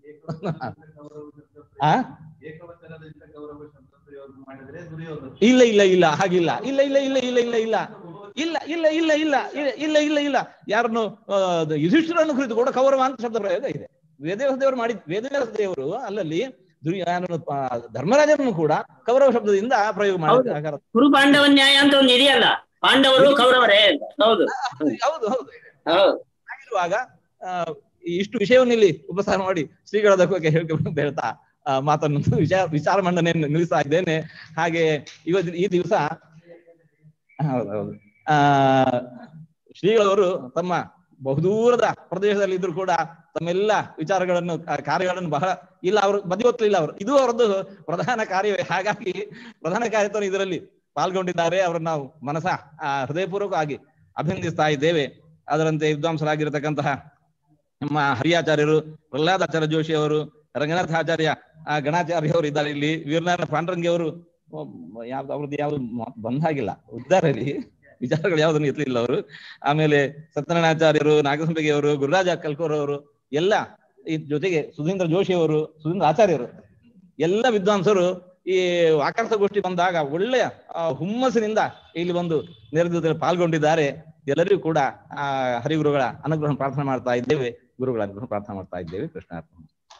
ಇಲ್ಲ ಇಲ್ಲ ಇಲ್ಲ ಹಾಗಿಲ್ಲ. ಇಲ್ಲ ಇಲ್ಲ ಇಲ್ಲ ಇಲ್ಲ ಇಲ್ಲ ಇಲ್ಲ ಇಲ್ಲ ಇಲ್ಲ ಇಲ್ಲ ಇಲ್ಲ ಇಲ್ಲ ಇಲ್ಲ ಇಲ್ಲ ಯಾರನ್ನು ಯುಧಿಷ್ಠಿರನ್ನು ಕುರಿತು ಕೂಡ ಕೌರವ ಅಂತ ಶಬ್ದ ಪ್ರಯೋಗ ಇದೆ. ವೇದವ್ಯಾಸ ದೇವರು ಅಲ್ಲಲ್ಲಿ ಧರ್ಮರಾಜನನ್ನು ಕೂಡ ಕೌರವ ಶಬ್ದದಿಂದ ಪ್ರಯೋಗ ಮಾಡಿದ್ದಾರೆ. ಕುರು ಪಾಂಡವ ನ್ಯಾಯ ಅಂತ ಒಂದು ಇದೆಯಲ್ಲ, ಪಾಂಡವರು ಕೌರವರೇ. ಹೌದು ಹೌದು ಹೌದು. ಹಾಗಿರುವಾಗ ಇಷ್ಟು ವಿಷಯವನ್ನು ಇಲ್ಲಿ ಉಪಸಾರ ಮಾಡಿ ಶ್ರೀಗಳ ಬಗ್ಗೆ ಹೇಳ್ಕೊಂಡು ಅಂತ ಹೇಳ್ತಾ ಮಾತನ್ನು ವಿಚಾರ ಮಂಡನೆಯನ್ನು ನಿಲ್ಲಿಸ್ತಾ ಇದ್ದೇನೆ. ಹಾಗೆ ಈ ದಿವಸ ಹೌದೌದು ಶ್ರೀಗಳವರು ತಮ್ಮ ಬಹುದೂರದ ಪ್ರದೇಶದಲ್ಲಿ ಇದ್ರು ಕೂಡ ತಮ್ಮೆಲ್ಲ ವಿಚಾರಗಳನ್ನು ಕಾರ್ಯಗಳನ್ನು ಬಹಳ ಇಲ್ಲ, ಅವರು ಬದಿಗೊತ್ತಲಿಲ್ಲ. ಅವರು ಇದು ಅವರದ್ದು ಪ್ರಧಾನ ಕಾರ್ಯವೇ. ಹಾಗಾಗಿ ಪ್ರಧಾನ ಕಾರ್ಯತನ ಇದರಲ್ಲಿ ಪಾಲ್ಗೊಂಡಿದ್ದಾರೆ. ಅವರನ್ನು ನಾವು ಹೃದಯಪೂರ್ವಕವಾಗಿ ಅಭಿನಂದಿಸ್ತಾ ಇದ್ದೇವೆ. ಅದರಂತೆ ವಿದ್ವಾಂಸರಾಗಿರತಕ್ಕಂತಹ ನಮ್ಮ ಹರಿಯಾಚಾರ್ಯರು, ಪ್ರಹ್ಲಾದಾಚಾರ್ಯ ಜೋಶಿ ಅವರು, ರಂಗನಾಥಾಚಾರ್ಯ ಗಣಾಚಾರ್ಯ ಅವರು ಇದ್ದಾರೆ ಇಲ್ಲಿ. ವೀರನಾರಾಯಣ ಪಾಂಡ್ರಂಗಿ ಅವರು ಅವ್ರದ್ದು ಯಾವ್ದು ಬಂದಾಗಿಲ್ಲ, ಉದ್ದಾರಲ್ಲಿ ವಿಚಾರಗಳು ಯಾವುದನ್ನು ಎತ್ತಲಿಲ್ಲ ಅವರು. ಆಮೇಲೆ ಸತ್ಯನಾರಾಯಣಾಚಾರ್ಯರು, ನಾಗಸಂಬೆಗೆ ಅವರು, ಗುರುರಾಜ ಕಲ್ಕೋರ್ ಅವರು ಎಲ್ಲ, ಈ ಜೊತೆಗೆ ಸುಧೀಂದ್ರ ಜೋಶಿ ಅವರು, ಸುಧೀಂದ್ರ ಆಚಾರ್ಯರು, ಎಲ್ಲ ವಿದ್ವಾಂಸರು ಈ ವಾಕಾಂಶಗೋಷ್ಠಿ ಬಂದಾಗ ಒಳ್ಳೆಯ ಹುಮ್ಮಸ್ಸಿನಿಂದ ಇಲ್ಲಿ ಬಂದು ನೇತೃತ್ವದಲ್ಲಿ ಪಾಲ್ಗೊಂಡಿದ್ದಾರೆ. ಎಲ್ಲರಿಗೂ ಕೂಡ ಹರಿಗುರುಗಳ ಅನುಗ್ರಹ ಪ್ರಾರ್ಥನೆ ಮಾಡ್ತಾ ಇದ್ದೇವೆ. ಗುರುಗಳ ಅನುಗ್ರಹ ಪ್ರಾರ್ಥನೆ ಮಾಡ್ತಾ ಇದ್ದೇವೆ. ಕೃಷ್ಣಾರ್ಪಣ.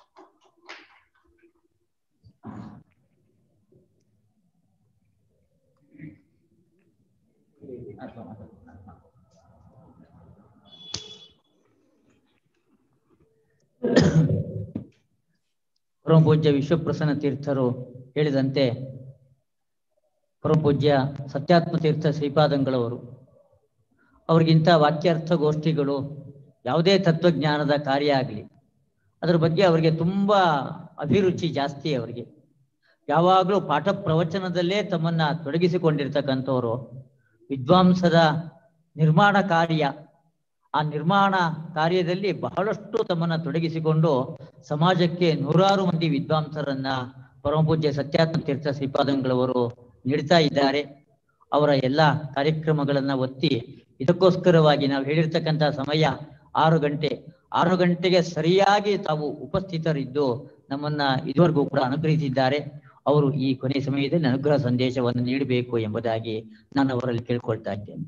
ಪರಮಪೂಜ್ಯ ವಿಶ್ವಪ್ರಸನ್ನ ತೀರ್ಥರು ಹೇಳಿದಂತೆ ಪರಮಪೂಜ್ಯ ಸತ್ಯಾತ್ಮ ತೀರ್ಥ ಶ್ರೀಪಾದಂಗಳವರು ಅವ್ರಿಗಿಂತ ವಾಕ್ಯಾರ್ಥ ಗೋಷ್ಠಿಗಳು ಯಾವುದೇ ತತ್ವಜ್ಞಾನದ ಕಾರ್ಯ ಆಗಲಿ ಅದ್ರ ಬಗ್ಗೆ ಅವರಿಗೆ ತುಂಬಾ ಅಭಿರುಚಿ ಜಾಸ್ತಿ. ಅವರಿಗೆ ಯಾವಾಗಲೂ ಪಾಠ ಪ್ರವಚನದಲ್ಲೇ ತಮ್ಮನ್ನ ತೊಡಗಿಸಿಕೊಂಡಿರ್ತಕ್ಕಂಥವ್ರು. ವಿದ್ವಾಂಸದ ನಿರ್ಮಾಣ ಕಾರ್ಯ, ಆ ನಿರ್ಮಾಣ ಕಾರ್ಯದಲ್ಲಿ ಬಹಳಷ್ಟು ತಮ್ಮನ್ನ ತೊಡಗಿಸಿಕೊಂಡು ಸಮಾಜಕ್ಕೆ ನೂರಾರು ಮಂದಿ ವಿದ್ವಾಂಸರನ್ನ ಪರಮಪೂಜ್ಯ ಸತ್ಯಾತ್ಮ ತೀರ್ಥ ಶ್ರೀಪಾದಂಗಳವರು ನೀಡ್ತಾ ಇದ್ದಾರೆ. ಅವರ ಎಲ್ಲ ಕಾರ್ಯಕ್ರಮಗಳನ್ನ ಒತ್ತಿ ಇದಕ್ಕೋಸ್ಕರವಾಗಿ ನಾವು ಹೇಳಿರ್ತಕ್ಕಂಥ ಸಮಯ 6 ಗಂಟೆ. 6 ಗಂಟೆಗೆ ಸರಿಯಾಗಿ ತಾವು ಉಪಸ್ಥಿತರಿದ್ದು ನಮ್ಮನ್ನ ಇದುವರೆಗೂ ಕೂಡ ಅನುಗ್ರಹಿಸಿದ್ದಾರೆ. ಅವರು ಈ ಕೊನೆಯ ಸಮಯದಲ್ಲಿ ಅನುಗ್ರಹ ಸಂದೇಶವನ್ನು ನೀಡಬೇಕು ಎಂಬುದಾಗಿ ನಾನು ಅವರಲ್ಲಿ ಕೇಳ್ಕೊಳ್ತಾ ಇದ್ದೇನೆ.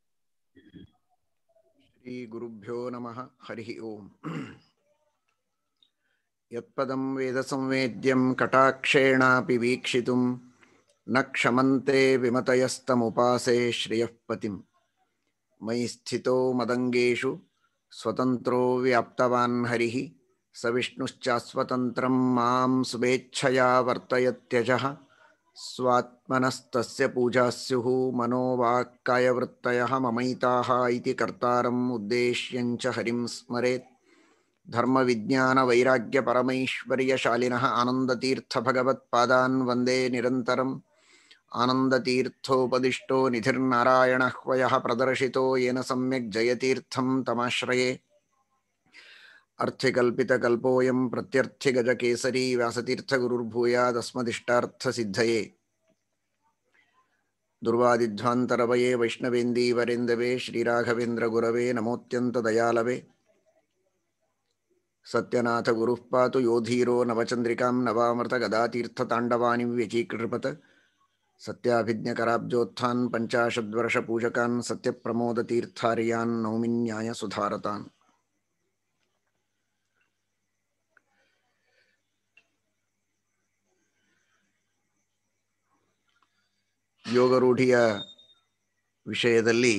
ಶ್ರೀ ಗುರುಭ್ಯೋ ನಮಃ. ಹರಿ ಓಂ. ಯತ್ಪದಂ ವೇದ ಸಂವೇದ್ಯಂ ಕಟಾಕ್ಷೇಣಾಪಿ ವೀಕ್ಷಿತುಂ ನ ಕ್ಷಮಂತೆ ವಿಮತಯಸ್ತಮುಪಾಸೆ ಶ್ರಿಯಃ ಪತಿಂ. ಮಯಿ ಸ್ಥಿತೋ ಮದಂಗೇಶು ಸ್ವತಂತ್ರೋ ವ್ಯಾಪ್ತವಾನ್ ಹರಿಃ ಸ ವಿಷ್ಣುಶ್ಚಾಸ್ವತಂತ್ರಂ ಮಾಂ ಶುಭೇಚ್ಛಯಾ ವರ್ತಯತ್ಯಜಃ. ಸ್ವಾತ್ಮನಸ್ತಸ್ಯ ಪೂಜಾ ಸ್ಯುಃ ಮನೋವಾಕ್ಕಾಯವೃತ್ತಯಃ ಮಮೈತಾಃ ಇತಿ ಕರ್ತಾರಂ ಉದ್ದೇಶ್ಯಂಚ ಹರಿಂ ಸ್ಮರೇತ್. ಧರ್ಮ ವಿಜ್ಞಾನ ವೈರಾಗ್ಯ ಪರಮೈಶ್ವರ್ಯ ಶಾಲಿನಃ ಆನಂದತೀರ್ಥ ಭಗವತ್ಪಾದಾನ್ ವಂದೇ ನಿರಂತರಂ. ಆನಂದತೀರ್ಥೋಪದಿಷ್ಟೋ ನಿಧಿರ್ನಾರಾಯಣಃ ವಯಃ ಪ್ರದರ್ಶಿತೋ ಯೇನ ಸಮ್ಯಕ್ ಜಯತೀರ್ಥಂ ತಮಾಶ್ರಯೇ. ಅರ್ಥಿಕಲ್ಪಿತಕಲ್ಪೋಯಂ ಪ್ರತ್ಯರ್ಥಿಗಜಕೇಸರಿ ವ್ಯಾಸತೀರ್ಥಗುರುರ್ಭೂಯಾದಸ್ಮದಿಷ್ಟಾರ್ಥಸಿದ್ಧಯೇ. ದುರ್ವಾದಿಧ್ವಾಂತರವಯೇ ವೈಷ್ಣವೇಂದೀವರೆಂದವೇ ಶ್ರೀರಾಘವೇಂದ್ರ ಗುರವೇ ನಮೋತ್ಯಂತದಯಾಲವೇ. ಸತ್ಯನಾಥ ಗುರುಃ ಪಾತು ಯೋಧೀರೋ ನವಚಂದ್ರಿಕಾಂ ನವಾಮೃತ ಗದಾತೀರ್ಥತಾಂಡವಾನಿ ವ್ಯಚೀಕೃಪತ್. ಸತ್ಯಾಭಿಜ್ಞಕರಾಬ್ಜೋತ್ಥಾನ್ ಪಂಚಾಶದ್ವರ್ಷ ಪೂಜಕಾನ್ ಸತ್ಯಪ್ರಮೋದತೀರ್ಥಾರ್ಯಾನ್ ನೌಮಿನ್ಯಾಯ ಸುಧಾರತಾನ್. ಯೋಗರೂಢಿಯ ವಿಷಯದಲ್ಲಿ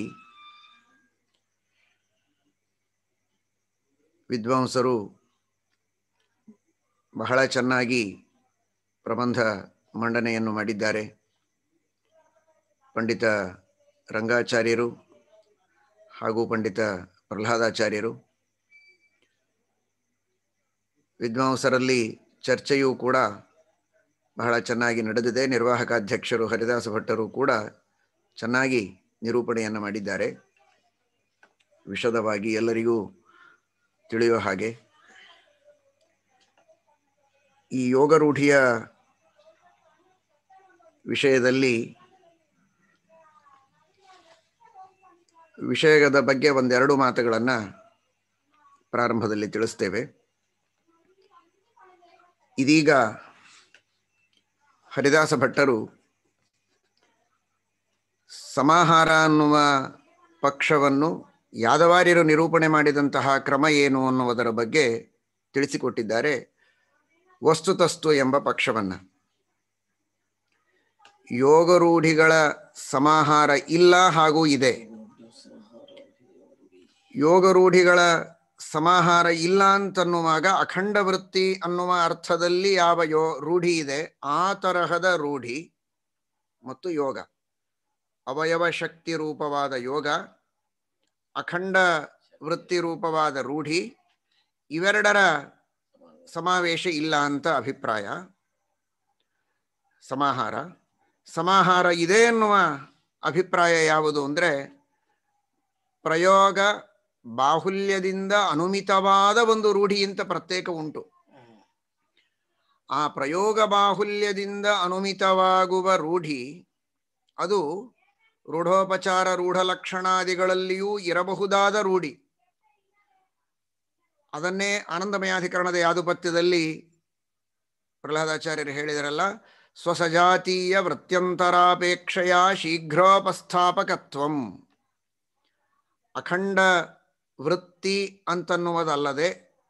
ವಿದ್ವಾಂಸರು ಬಹಳ ಚೆನ್ನಾಗಿ ಪ್ರಬಂಧ ಮಂಡನೆಯನ್ನು ಮಾಡಿದ್ದಾರೆ. ಪಂಡಿತ ರಂಗಾಚಾರ್ಯರು ಹಾಗೂ ಪಂಡಿತ ಪ್ರಹ್ಲಾದಾಚಾರ್ಯರು. ವಿದ್ವಾಂಸರಲ್ಲಿ ಚರ್ಚೆಯೂ ಕೂಡ ಬಹಳ ಚೆನ್ನಾಗಿ ನಡೆದಿದೆ. ನಿರ್ವಾಹಕಾಧ್ಯಕ್ಷರು ಹರಿದಾಸ ಭಟ್ಟರು ಕೂಡ ಚೆನ್ನಾಗಿ ನಿರೂಪಣೆಯನ್ನು ಮಾಡಿದ್ದಾರೆ, ವಿಶದವಾಗಿ ಎಲ್ಲರಿಗೂ ತಿಳಿಯುವ ಹಾಗೆ. ಈ ಯೋಗರೂಢಿಯ ವಿಷಯದಲ್ಲಿ ವಿಷಯದ ಬಗ್ಗೆ ಒಂದೆರಡು ಮಾತುಗಳನ್ನು ಪ್ರಾರಂಭದಲ್ಲಿ ತಿಳಿಸ್ತೇವೆ. ಇದೀಗ ಹರಿದಾಸ ಭಟ್ಟರು ಸಮಾಹಾರ ಅನ್ನುವ ಪಕ್ಷವನ್ನು ಯಾದವಾರ್ಯರು ನಿರೂಪಣೆ ಮಾಡಿದಂತಹ ಕ್ರಮ ಏನು ಅನ್ನುವುದರ ಬಗ್ಗೆ ತಿಳಿಸಿಕೊಟ್ಟಿದ್ದಾರೆ. ವಸ್ತುತಸ್ತು ಎಂಬ ಪಕ್ಷವನ್ನು, ಯೋಗರೂಢಿಗಳ ಸಮಾಹಾರ ಇಲ್ಲ ಹಾಗೂ ಇದೆ. ಯೋಗರೂಢಿಗಳ ಸಮಾಹಾರ ಇಲ್ಲ ಅಂತನ್ನುವಾಗ ಅಖಂಡ ವೃತ್ತಿ ಅನ್ನುವ ಅರ್ಥದಲ್ಲಿ ಯಾವ ರೂಢಿ ಇದೆ ಆ ತರಹದ ರೂಢಿ ಮತ್ತು ಯೋಗ, ಅವಯವ ಶಕ್ತಿ ರೂಪವಾದ ಯೋಗ, ಅಖಂಡ ವೃತ್ತಿ ರೂಪವಾದ ರೂಢಿ, ಇವೆರಡರ ಸಮಾವೇಶ ಇಲ್ಲ ಅಂತ ಅಭಿಪ್ರಾಯ. ಸಮಾಹಾರ ಇದೆ ಎನ್ನುವ ಅಭಿಪ್ರಾಯ ಯಾವುದು ಅಂದರೆ, ಪ್ರಯೋಗ ಬಾಹುಲ್ಯದಿಂದ ಅನುಮಿತವಾದ ಒಂದು ರೂಢಿ ಅಂತ ಪ್ರತ್ಯೇಕ ಉಂಟು. ಆ ಪ್ರಯೋಗ ಬಾಹುಲ್ಯದಿಂದ ಅನುಮಿತವಾಗುವ ರೂಢಿ ಅದು ರೂಢೋಪಚಾರ ರೂಢ ಲಕ್ಷಣಾದಿಗಳಲ್ಲಿಯೂ ಇರಬಹುದಾದ ರೂಢಿ. ಅದನ್ನೇ ಆನಂದಮಯಾಧಿಕರಣದ ಯಾದುಪತ್ಯದಲ್ಲಿ ಪ್ರಹ್ಲಾದಾಚಾರ್ಯರು ಹೇಳಿದರಲ್ಲ, ಸ್ವಸಜಾತೀಯ ವೃತ್ಯಂತರಾಪೇಕ್ಷೆಯ ಶೀಘ್ರೋಪಸ್ಥಾಪಕತ್ವಂ. ಅಖಂಡ ವೃತ್ತಿ ಅಂತನ್ನುವುದಲ್ಲದೆ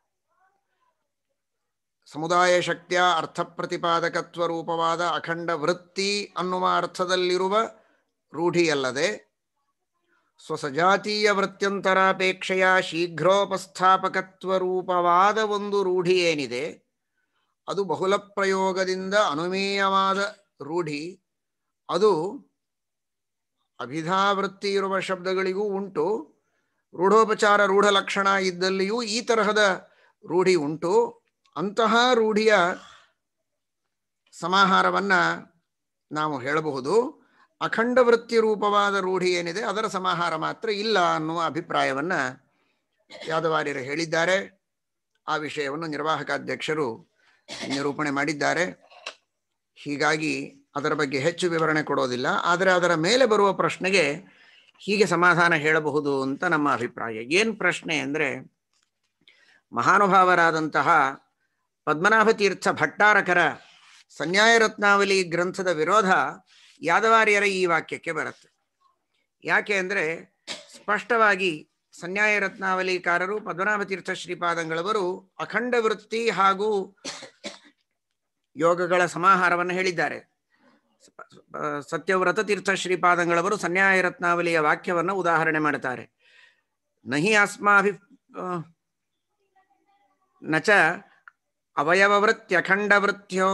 ಸಮುದಾಯ ಶಕ್ತಿಯ ಅರ್ಥ ಪ್ರತಿಪಾದಕತ್ವ ರೂಪವಾದ ಅಖಂಡ ವೃತ್ತಿ ಅನ್ನುವ ಅರ್ಥದಲ್ಲಿರುವ ರೂಢಿಯಲ್ಲದೆ ಸ್ವಸಜಾತೀಯ ವೃತ್ಯಂತರಾಪೇಕ್ಷೆಯ ಶೀಘ್ರೋಪಸ್ಥಾಪಕತ್ವ ರೂಪವಾದ ಒಂದು ರೂಢಿ ಏನಿದೆ ಅದು ಬಹುಲ ಪ್ರಯೋಗದಿಂದ ಅನುಮೇಯವಾದ ರೂಢಿ. ಅದು ಅಭಿಧಾವೃತ್ತಿ ಇರುವ ಶಬ್ದಗಳಿಗೂ ಉಂಟು, ರೂಢೋಪಚಾರ ರೂಢ ಲಕ್ಷಣ ಇದ್ದಲ್ಲಿಯೂ ಈ ತರಹದ ರೂಢಿ ಉಂಟು. ಅಂತಹ ರೂಢಿಯ ಸಮಾಹಾರವನ್ನು ನಾವು ಹೇಳಬಹುದು. ಅಖಂಡ ವೃತ್ತಿ ರೂಪವಾದ ರೂಢಿ ಏನಿದೆ ಅದರ ಸಮಾಹಾರ ಮಾತ್ರ ಇಲ್ಲ ಅನ್ನುವ ಅಭಿಪ್ರಾಯವನ್ನು ಯಾದವಾರ್ಯರು ಹೇಳಿದ್ದಾರೆ. ಆ ವಿಷಯವನ್ನು ನಿರ್ವಾಹಕಾಧ್ಯಕ್ಷರು ನಿರೂಪಣೆ ಮಾಡಿದ್ದಾರೆ. ಹೀಗಾಗಿ ಅದರ ಬಗ್ಗೆ ಹೆಚ್ಚು ವಿವರಣೆ ಕೊಡೋದಿಲ್ಲ. ಆದರೆ ಅದರ ಮೇಲೆ ಬರುವ ಪ್ರಶ್ನೆಗೆ ಹೀಗೆ ಸಮಾಧಾನ ಹೇಳಬಹುದು ಅಂತ ನಮ್ಮ ಅಭಿಪ್ರಾಯ. ಏನು ಪ್ರಶ್ನೆ ಅಂದರೆ, ಮಹಾನುಭಾವರಾದಂತಹ ಪದ್ಮನಾಭ ತೀರ್ಥ ಭಟ್ಟಾರಕರ ಸಂನ್ಯಾಯ ರತ್ನಾವಲಿ ಗ್ರಂಥದ ವಿರೋಧ ಯಾದವಾರ್ಯರ ಈ ವಾಕ್ಯಕ್ಕೆ ಬರುತ್ತೆ. ಯಾಕೆ ಅಂದರೆ, ಸ್ಪಷ್ಟವಾಗಿ ಸಂನ್ಯಾಯ ರತ್ನಾವಲಿಕಾರರು ಪದ್ಮನಾಭ ತೀರ್ಥ ಶ್ರೀಪಾದಂಗಳವರು ಅಖಂಡ ವೃತ್ತಿ ಹಾಗೂ ಯೋಗಗಳ ಸಮಾಹಾರವನ್ನು ಹೇಳಿದ್ದಾರೆ. ಸತ್ಯವ್ರತ ತೀರ್ಥ ಶ್ರೀಪಾದಂಗಳವರು ಸಂನ್ಯಾಯ ರತ್ನಾವಲಿಯ ವಾಕ್ಯವನ್ನು ಉದಾಹರಣೆ ಮಾಡುತ್ತಾರೆ. ನಹಿ ಅಸ್ಮಾಭಿ ನಚ ಅವಯವವೃತ್ಯಖಂಡವೃತ್ಯೋ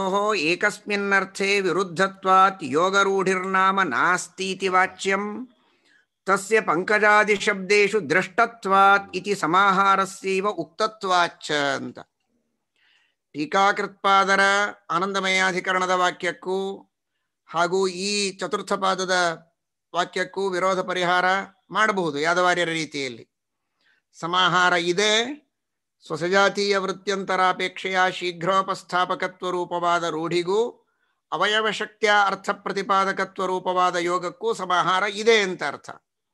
ಏಕಸ್ಮಿನ್ನರ್ಥೇ ವಿರುದ್ಧತ್ವಾತ್ ಯೋಗರೂಢಿರ್ನಾಮ ನಾಸ್ತೀತಿ ವಾಚ್ಯಂ ತಸ್ಯ ಪಂಕಜಾದಿಶಬ್ದೇಷು ದೃಷ್ಟತ್ವಾತ್ ಇತಿ ಸಮಾಹಾರಸ್ಯೈವ ಉಕ್ತತ್ವಾಚ್ಚ ಅಂತ ಟೀಕಾಕೃತ್ಪಾದರ ಆನಂದಮಯಾಧಿಕರಣದ ವಾಕ್ಯಕ್ಕೂ ಹಾಗೂ ಈ ಚತುರ್ಥ ಪಾದದ ವಾಕ್ಯಕ್ಕೂ ವಿರೋಧ ಪರಿಹಾರ ಮಾಡಬಹುದು ಯಾದವಾರ್ಯರ ರೀತಿಯಲ್ಲಿ. ಸಮಾಹಾರ ಇದೆ, ಸ್ವಸಜಾತೀಯ ವೃತ್ಯಂತರಾಪೇಕ್ಷೆಯ ಶೀಘ್ರೋಪಸ್ಥಾಪಕತ್ವ ರೂಪವಾದ ರೂಢಿಗೂ ಅವಯವ ಶಕ್ತಿಯ ಅರ್ಥ ಪ್ರತಿಪಾದಕತ್ವ ರೂಪವಾದ ಯೋಗಕ್ಕೂ ಸಮಾಹಾರ ಇದೆ ಅಂತ ಅರ್ಥ.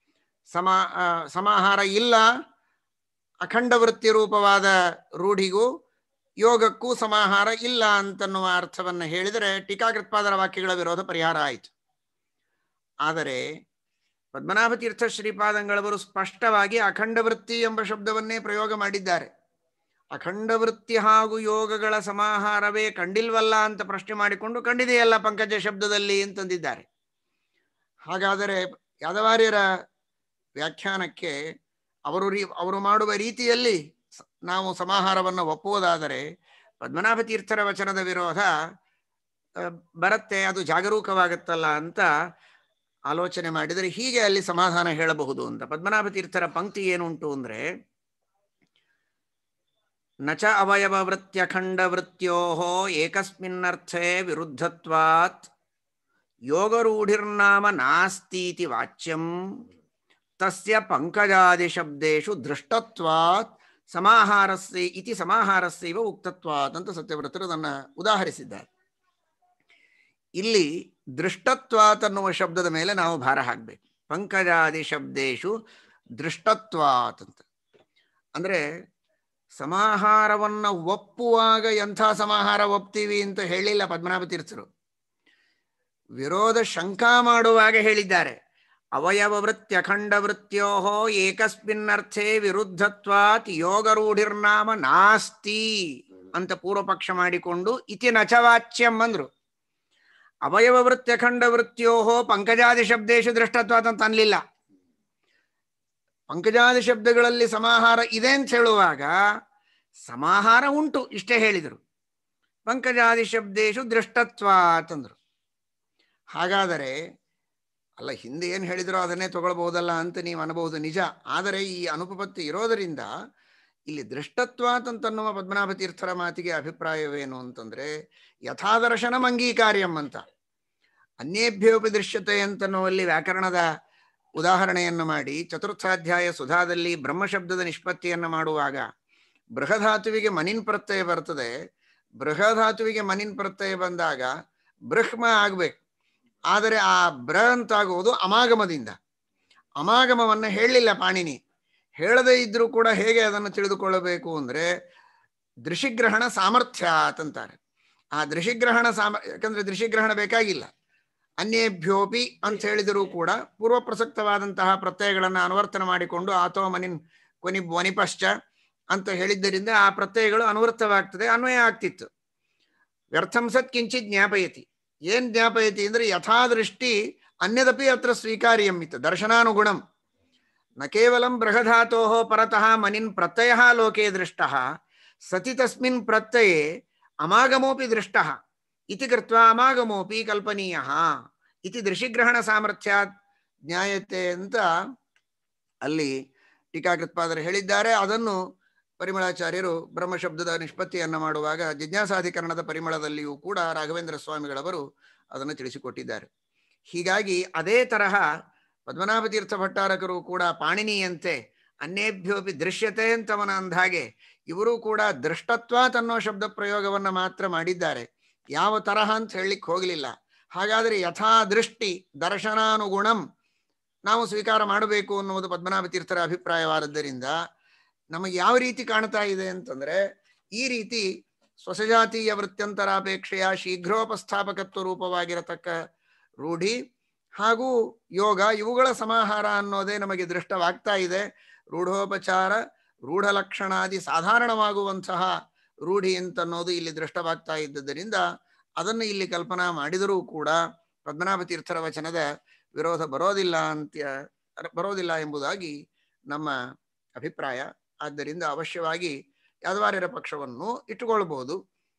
ಸಮಾಹಾರ ಇಲ್ಲ, ಅಖಂಡ ವೃತ್ತಿ ರೂಪವಾದ ರೂಢಿಗೂ ಯೋಗಕ್ಕೂ ಸಮಾಹಾರ ಇಲ್ಲ ಅಂತನ್ನುವ ಅರ್ಥವನ್ನು ಹೇಳಿದರೆ ಟೀಕಾಕೃತ್ಪಾದರ ವಾಕ್ಯಗಳ ವಿರೋಧ ಪರಿಹಾರ ಆಯಿತು. ಆದರೆ ಪದ್ಮನಾಭ ತೀರ್ಥ ಶ್ರೀಪಾದಂಗಳವರು ಸ್ಪಷ್ಟವಾಗಿ ಅಖಂಡ ವೃತ್ತಿ ಎಂಬ ಶಬ್ದವನ್ನೇ ಪ್ರಯೋಗ ಮಾಡಿದ್ದಾರೆ. ಅಖಂಡ ವೃತ್ತಿ ಹಾಗೂ ಯೋಗಗಳ ಸಮಾಹಾರವೇ ಕಂಡಿಲ್ವಲ್ಲ ಅಂತ ಪ್ರಶ್ನೆ ಮಾಡಿಕೊಂಡು ಕಂಡಿದೆಯಲ್ಲ ಪಂಕಜ ಶಬ್ದದಲ್ಲಿ ಅಂತಂದಿದ್ದಾರೆ. ಹಾಗಾದರೆ ಯಾದವಾರ್ಯರ ವ್ಯಾಖ್ಯಾನಕ್ಕೆ ಅವರು ಮಾಡುವ ರೀತಿಯಲ್ಲಿ ನಾವು ಸಮಾಹಾರವನ್ನು ಒಪ್ಪುವುದಾದರೆ ಪದ್ಮನಾಭ ತೀರ್ಥರ ವಚನದ ವಿರೋಧ ಬರುತ್ತೆ, ಅದು ಜಾಗರೂಕವಾಗುತ್ತಲ್ಲ ಅಂತ ಆಲೋಚನೆ ಮಾಡಿದರೆ ಹೀಗೆ ಅಲ್ಲಿ ಸಮಾಧಾನ ಹೇಳಬಹುದು ಅಂತ. ಪದ್ಮನಾಭ ತೀರ್ಥರ ಪಂಕ್ತಿ ಏನುಂಟು ಅಂದರೆ, ನಚ ಅವಯವ ವೃತ್ಯಖಂಡ ವೃತ್ಯೋ ಏಕಸ್ಮಿನ್ನರ್ಥೇ ವಿರುದ್ಧತ್ವಾತ್ ಯೋಗರೂಢಿರ್ನಾಮ ನಾಸ್ತೀತಿ ವಾಚ್ಯಂ ತಸ್ಯ ಪಂಕಜಾದಿಶಬ್ದೇಷು ದೃಷ್ಟತ್ವಾತ್ ಸಮಾಹಾರಸ್ಯ ಇತಿ ಸಮಾಹಾರಸ್ಯೈವ ಉಕ್ತತ್ವಾತ್ ಅಂತ ಸತ್ಯವ್ರತರು ಅದನ್ನು ಉದಾಹರಿಸಿದ್ದಾರೆ. ಇಲ್ಲಿ ದೃಷ್ಟತ್ವಾತ್ ಅನ್ನುವ ಶಬ್ದದ ಮೇಲೆ ನಾವು ಭಾರ ಹಾಕಬೇಕು. ಪಂಕಜಾದಿ ಶಬ್ದೇಶು ದೃಷ್ಟತ್ವಾತ್ ಅಂತ ಅಂದರೆ ಸಮಾಹಾರವನ್ನು ಒಪ್ಪುವಾಗ ಎಂಥ ಸಮಾಹಾರ ಒಪ್ತೀವಿ ಅಂತ ಹೇಳಿಲ್ಲ ಪದ್ಮನಾಭ ತೀರ್ಥರು. ವಿರೋಧ ಶಂಕಾ ಮಾಡುವಾಗ ಹೇಳಿದ್ದಾರೆ. ಅವಯವ ವೃತ್ತಿ ಅಖಂಡ ವೃತ್ಯೋ ಏಕಸ್ಮಿನ್ನರ್ಥೇ ವಿರುದ್ಧತ್ವಾತ್ ಯೋಗರೂಢಿರ್ನಾಮ ನಾಸ್ತಿ ಅಂತ ಪೂರ್ವಪಕ್ಷ ಮಾಡಿಕೊಂಡು ಇತಿ ನಚವಾಚ್ಯಂ ಅಂದ್ರು. ಅವಯವ ವೃತ್ತಿ ಅಖಂಡ ವೃತ್ಯೋ ಪಂಕಜಾದಿ ಶಬ್ದೇಶು ದೃಷ್ಟತ್ವಾತ್ ಅಂತ ಅನ್ಲಿಲ್ಲ. ಪಂಕಜಾದಿ ಶಬ್ದಗಳಲ್ಲಿ ಸಮಾಹಾರ ಇದೆ ಅಂತ ಹೇಳುವಾಗ ಸಮಾಹಾರ ಉಂಟು ಇಷ್ಟೇ ಹೇಳಿದರು. ಪಂಕಜಾದಿ ಶಬ್ದೇಶು ದೃಷ್ಟತ್ವಾತ್ ಅಂದ್ರು. ಹಾಗಾದರೆ ಅಲ್ಲ, ಹಿಂದೆ ಏನು ಹೇಳಿದ್ರೋ ಅದನ್ನೇ ತಗೊಳ್ಬಹುದಲ್ಲ ಅಂತ ನೀವು ಅನ್ಬಹುದು, ನಿಜ. ಆದರೆ ಈ ಅನುಪಪತ್ತಿ ಇರೋದರಿಂದ ಇಲ್ಲಿ ದೃಷ್ಟತ್ವಾತ್ ಅಂತನ್ನುವ ಪದ್ಮನಾಭ ತೀರ್ಥರ ಮಾತಿಗೆ ಅಭಿಪ್ರಾಯವೇನು ಅಂತಂದ್ರೆ ಯಥಾದರ್ಶನಂ ಅಂಗೀಕಾರ್ಯಂ ಅಂತ. ಅನ್ಯೇಭ್ಯೋಪಿ ದೃಶ್ಯತೆ ಅಂತನ್ನುವಲ್ಲಿ ವ್ಯಾಕರಣದ ಉದಾಹರಣೆಯನ್ನು ಮಾಡಿ ಚತುರ್ಥಾಧ್ಯಾಯ ಸುಧಾದಲ್ಲಿ ಬ್ರಹ್ಮಶಬ್ದದ ನಿಷ್ಪತ್ತಿಯನ್ನು ಮಾಡುವಾಗ ಬೃಹಧಾತುವಿಗೆ ಮನಿನ್ ಪ್ರತ್ಯಯ ಬರ್ತದೆ. ಬೃಹಧಾತುವಿಗೆ ಮನಿನ್ ಪ್ರತ್ಯಯ ಬಂದಾಗ ಬೃಹ್ಮ ಆಗ್ಬೇಕು. ಆದರೆ ಆ ಬ್ರ ಅಂತಾಗುವುದು ಅಮಾಗಮದಿಂದ. ಅಮಾಗಮವನ್ನು ಹೇಳಲಿಲ್ಲ ಪಾಣಿನಿ. ಹೇಳದೇ ಇದ್ರೂ ಕೂಡ ಹೇಗೆ ಅದನ್ನು ತಿಳಿದುಕೊಳ್ಳಬೇಕು ಅಂದರೆ ದೃಶಿಗ್ರಹಣ ಸಾಮರ್ಥ್ಯ ಅಂತಂತಾರೆ. ಆ ದೃಶಿಗ್ರಹಣ ಯಾಕಂದ್ರೆ ದೃಶಿಗ್ರಹಣ ಬೇಕಾಗಿಲ್ಲ. ಅನ್ಯೇಭ್ಯೋಪಿ ಅಂತ ಹೇಳಿದರೂ ಕೂಡ ಪೂರ್ವ ಪ್ರಸಕ್ತವಾದಂತಹ ಪ್ರತ್ಯಯಗಳನ್ನು ಅನುವರ್ತನ ಮಾಡಿಕೊಂಡು ಆತೋ ಮನಿನ್ ಕೊನಿ ವನಿಪಶ್ಚ ಅಂತ ಹೇಳಿದ್ದರಿಂದ ಆ ಪ್ರತ್ಯಯಗಳು ಅನುವರ್ತವಾಗ್ತದೆ, ಅನ್ವಯ ಆಗ್ತಿತ್ತು. ವ್ಯರ್ಥಂ ಸತ್ ಕಿಂಚಿತ್ ಜ್ಞಾಪಯತಿ. ಏನ್ ಜ್ಞಾಪಯತಿ ಅಂದ್ರೆ ಯಥಾದೃಷ್ಟಿ ಅನ್ಯದಪಿ ಅತ್ರ ಸ್ವೀಕಾರ್ಯಂ ಇತ್ತು ದರ್ಶನಾನುಗುಣಂ. ನ ಕೇವಲಂ ಬೃಹಧಾತೋ ಪರತಃ ಮನಿನ್ ಪ್ರತ್ಯಯ ಲೋಕೆ ದೃಷ್ಟ ಸತಿ ತಸ್ಮಿನ್ ಪ್ರತ್ಯಯೇ ಅಮಾಗಮೋಪಿ ದೃಷ್ಟ ಇತಿ ಕೃತ್ವಾ ಅಮಾಗಮೋಪಿ ಕಲ್ಪನೀಯ ಇತಿ ದೃಶಿಗ್ರಹಣ ಸಾಮರ್ಥ್ಯ ಜ್ಞಾಯತೆ ಅಂತ ಅಲ್ಲಿ ಟೀಕಾಕೃತ್ಪಾದರು ಹೇಳಿದ್ದಾರೆ. ಅದನ್ನು ಪರಿಮಳಾಚಾರ್ಯರು ಬ್ರಹ್ಮಶಬ್ದದ ನಿಷ್ಪತ್ತಿಯನ್ನು ಮಾಡುವಾಗ ಜಿಜ್ಞಾಸಾಧಿಕರಣದ ಪರಿಮಳದಲ್ಲಿಯೂ ಕೂಡ ರಾಘವೇಂದ್ರ ಸ್ವಾಮಿಗಳವರು ಅದನ್ನು ತಿಳಿಸಿಕೊಟ್ಟಿದ್ದಾರೆ. ಹೀಗಾಗಿ ಅದೇ ತರಹ ಪದ್ಮನಾಭ ತೀರ್ಥ ಭಟ್ಟಾರಕರು ಕೂಡ ಪಾಣಿನಿಯಂತೆ ಅನ್ಯೇಭ್ಯೋಪಿ ದೃಶ್ಯತೆ ಅಂತವನ ಅಂದಾಗೆ ಇವರು ಕೂಡ ದೃಷ್ಟತ್ವಾತ್ ಅನ್ನೋ ಶಬ್ದ ಪ್ರಯೋಗವನ್ನು ಮಾತ್ರ ಮಾಡಿದ್ದಾರೆ. ಯಾವ ತರಹ ಅಂತ ಹೇಳಲಿಕ್ಕೆ ಹೋಗಲಿಲ್ಲ. ಹಾಗಾದರೆ ಯಥಾದೃಷ್ಟಿ ದರ್ಶನಾನುಗುಣಂ ನಾವು ಸ್ವೀಕಾರ ಮಾಡಬೇಕು ಅನ್ನುವುದು ಪದ್ಮನಾಭ ತೀರ್ಥರ ಅಭಿಪ್ರಾಯವಾದದ್ದರಿಂದ ನಮಗೆ ಯಾವ ರೀತಿ ಕಾಣ್ತಾ ಇದೆ ಅಂತಂದ್ರೆ ಈ ರೀತಿ ಸ್ವಸಜಾತೀಯ ವೃತ್ಯಂತರಾಪೇಕ್ಷೆಯ ಶೀಘ್ರೋಪಸ್ಥಾಪಕತ್ವ ರೂಪವಾಗಿರತಕ್ಕ ರೂಢಿ ಹಾಗೂ ಯೋಗ ಇವುಗಳ ಸಮಾಹಾರ ಅನ್ನೋದೇ ನಮಗೆ ದೃಷ್ಟವಾಗ್ತಾ ಇದೆ. ರೂಢೋಪಚಾರ ರೂಢಲಕ್ಷಣಾದಿ ಸಾಧಾರಣವಾಗುವಂತಹ ರೂಢಿ ಅಂತನ್ನೋದು ಇಲ್ಲಿ ದೃಷ್ಟವಾಗ್ತಾ ಇದ್ದರಿಂದ ಅದನ್ನು ಇಲ್ಲಿ ಕಲ್ಪನಾ ಮಾಡಿದರೂ ಕೂಡ ಪದ್ಮನಾಭ ತೀರ್ಥರ ವಚನದ ವಿರೋಧ ಬರೋದಿಲ್ಲ ಎಂಬುದಾಗಿ ನಮ್ಮ ಅಭಿಪ್ರಾಯ. ಆದ್ದರಿಂದ ಅವಶ್ಯವಾಗಿ ಯಾದವಾರ್ಯರ ಪಕ್ಷವನ್ನು ಇಟ್ಟುಕೊಳ್ಬಹುದು.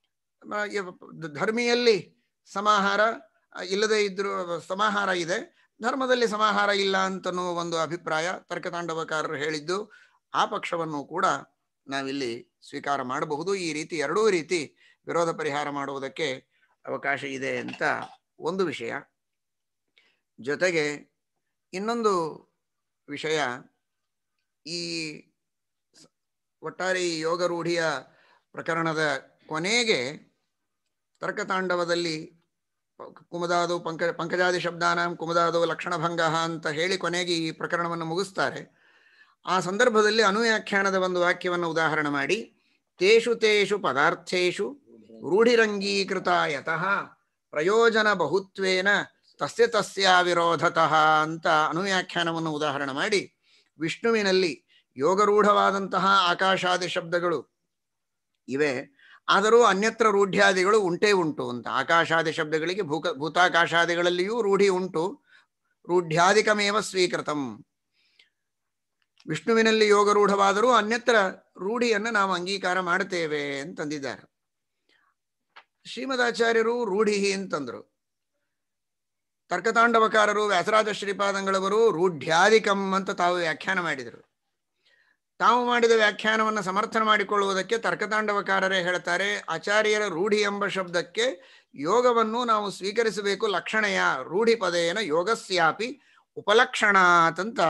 ಧರ್ಮಿಯಲ್ಲಿ ಸಮಾಹಾರ ಇಲ್ಲದೆ ಇದ್ರೂ ಸಮಾಹಾರ ಇದೆ, ಧರ್ಮದಲ್ಲಿ ಸಮಾಹಾರ ಇಲ್ಲ ಅಂತನ್ನುವ ಒಂದು ಅಭಿಪ್ರಾಯ ತರ್ಕತಾಂಡವಕಾರರು ಹೇಳಿದ್ದು, ಆ ಪಕ್ಷವನ್ನು ಕೂಡ ನಾವಿಲ್ಲಿ ಸ್ವೀಕಾರ ಮಾಡಬಹುದು. ಈ ರೀತಿ ಎರಡೂ ರೀತಿ ವಿರೋಧ ಪರಿಹಾರ ಮಾಡುವುದಕ್ಕೆ ಅವಕಾಶ ಇದೆ ಅಂತ ಒಂದು ವಿಷಯ. ಜೊತೆಗೆ ಇನ್ನೊಂದು ವಿಷಯ, ಈ ಒಟ್ಟಾರೆ ಈ ಯೋಗ ರೂಢಿಯ ಪ್ರಕರಣದ ಕೊನೆಗೆ ತರ್ಕತಾಂಡವದಲ್ಲಿ ಕುಮದಾದು ಪಂಕಜಾದಿ ಶಬ್ದಾನಾಂ ಕುಮದಾದು ಲಕ್ಷಣಭಂಗ ಅಂತ ಹೇಳಿ ಕೊನೆಗೆ ಈ ಪ್ರಕರಣವನ್ನು ಮುಗಿಸ್ತಾರೆ. ಆ ಸಂದರ್ಭದಲ್ಲಿ ಅನುವ್ಯಾಖ್ಯಾನದ ಒಂದು ವಾಕ್ಯವನ್ನು ಉದಾಹರಣೆ ಮಾಡಿ, ತೇಷು ತೇಷು ಪದಾರ್ಥೇಷು ರೂಢಿರಂಗೀಕೃತ ಯತಃ ಪ್ರಯೋಜನ ಬಹುತ್ವೇನ ತಸ್ಯ ತಸ್ಯ ವಿರೋಧತಃ ಅಂತ ಅನುವ್ಯಾಖ್ಯಾನವನ್ನು ಉದಾಹರಣೆ ಮಾಡಿ, ವಿಷ್ಣುವಿನಲ್ಲಿ ಯೋಗರೂಢವಾದಂತಹ ಆಕಾಶಾದಿ ಶಬ್ದಗಳು ಇವೆ, ಆದರೂ ಅನ್ಯತ್ರ ರೂಢ್ಯಾದಿಗಳು ಉಂಟೇ ಉಂಟು ಅಂತ. ಆಕಾಶಾದಿ ಶಬ್ದಗಳಿಗೆ ಭೂತಾಕಾಶಾದಿಗಳಲ್ಲಿಯೂ ರೂಢಿ ಉಂಟು, ರೂಢ್ಯಾಧಿಕಮೇವ ಸ್ವೀಕೃತಂ. ವಿಷ್ಣುವಿನಲ್ಲಿ ಯೋಗರೂಢವಾದರೂ ಅನ್ಯತ್ರ ರೂಢಿಯನ್ನು ನಾವು ಅಂಗೀಕಾರ ಮಾಡುತ್ತೇವೆ ಅಂತಂದಿದ್ದಾರೆ. ಶ್ರೀಮದಾಚಾರ್ಯರು ರೂಢಿ ಅಂತಂದ್ರು, ತರ್ಕತಾಂಡವಕಾರರು ವ್ಯಾಸರಾಜ ಶ್ರೀಪಾದಂಗಳವರು ರೂಢ್ಯಾಧಿಕಂ ಅಂತ ತಾವು ವ್ಯಾಖ್ಯಾನ ಮಾಡಿದರು. ತಾವು ಮಾಡಿದ ವ್ಯಾಖ್ಯಾನವನ್ನು ಸಮರ್ಥನೆ ಮಾಡಿಕೊಳ್ಳುವುದಕ್ಕೆ ತರ್ಕತಾಂಡವಕಾರರೇ ಹೇಳ್ತಾರೆ, ಆಚಾರ್ಯರ ರೂಢಿ ಎಂಬ ಶಬ್ದಕ್ಕೆ ಯೋಗವನ್ನು ನಾವು ಸ್ವೀಕರಿಸಬೇಕು, ಲಕ್ಷಣೆಯ ರೂಢಿ ಪದೇನ ಯೋಗಸ್ಯಾಪಿ ಉಪಲಕ್ಷಣಾತ್ ಅಂತ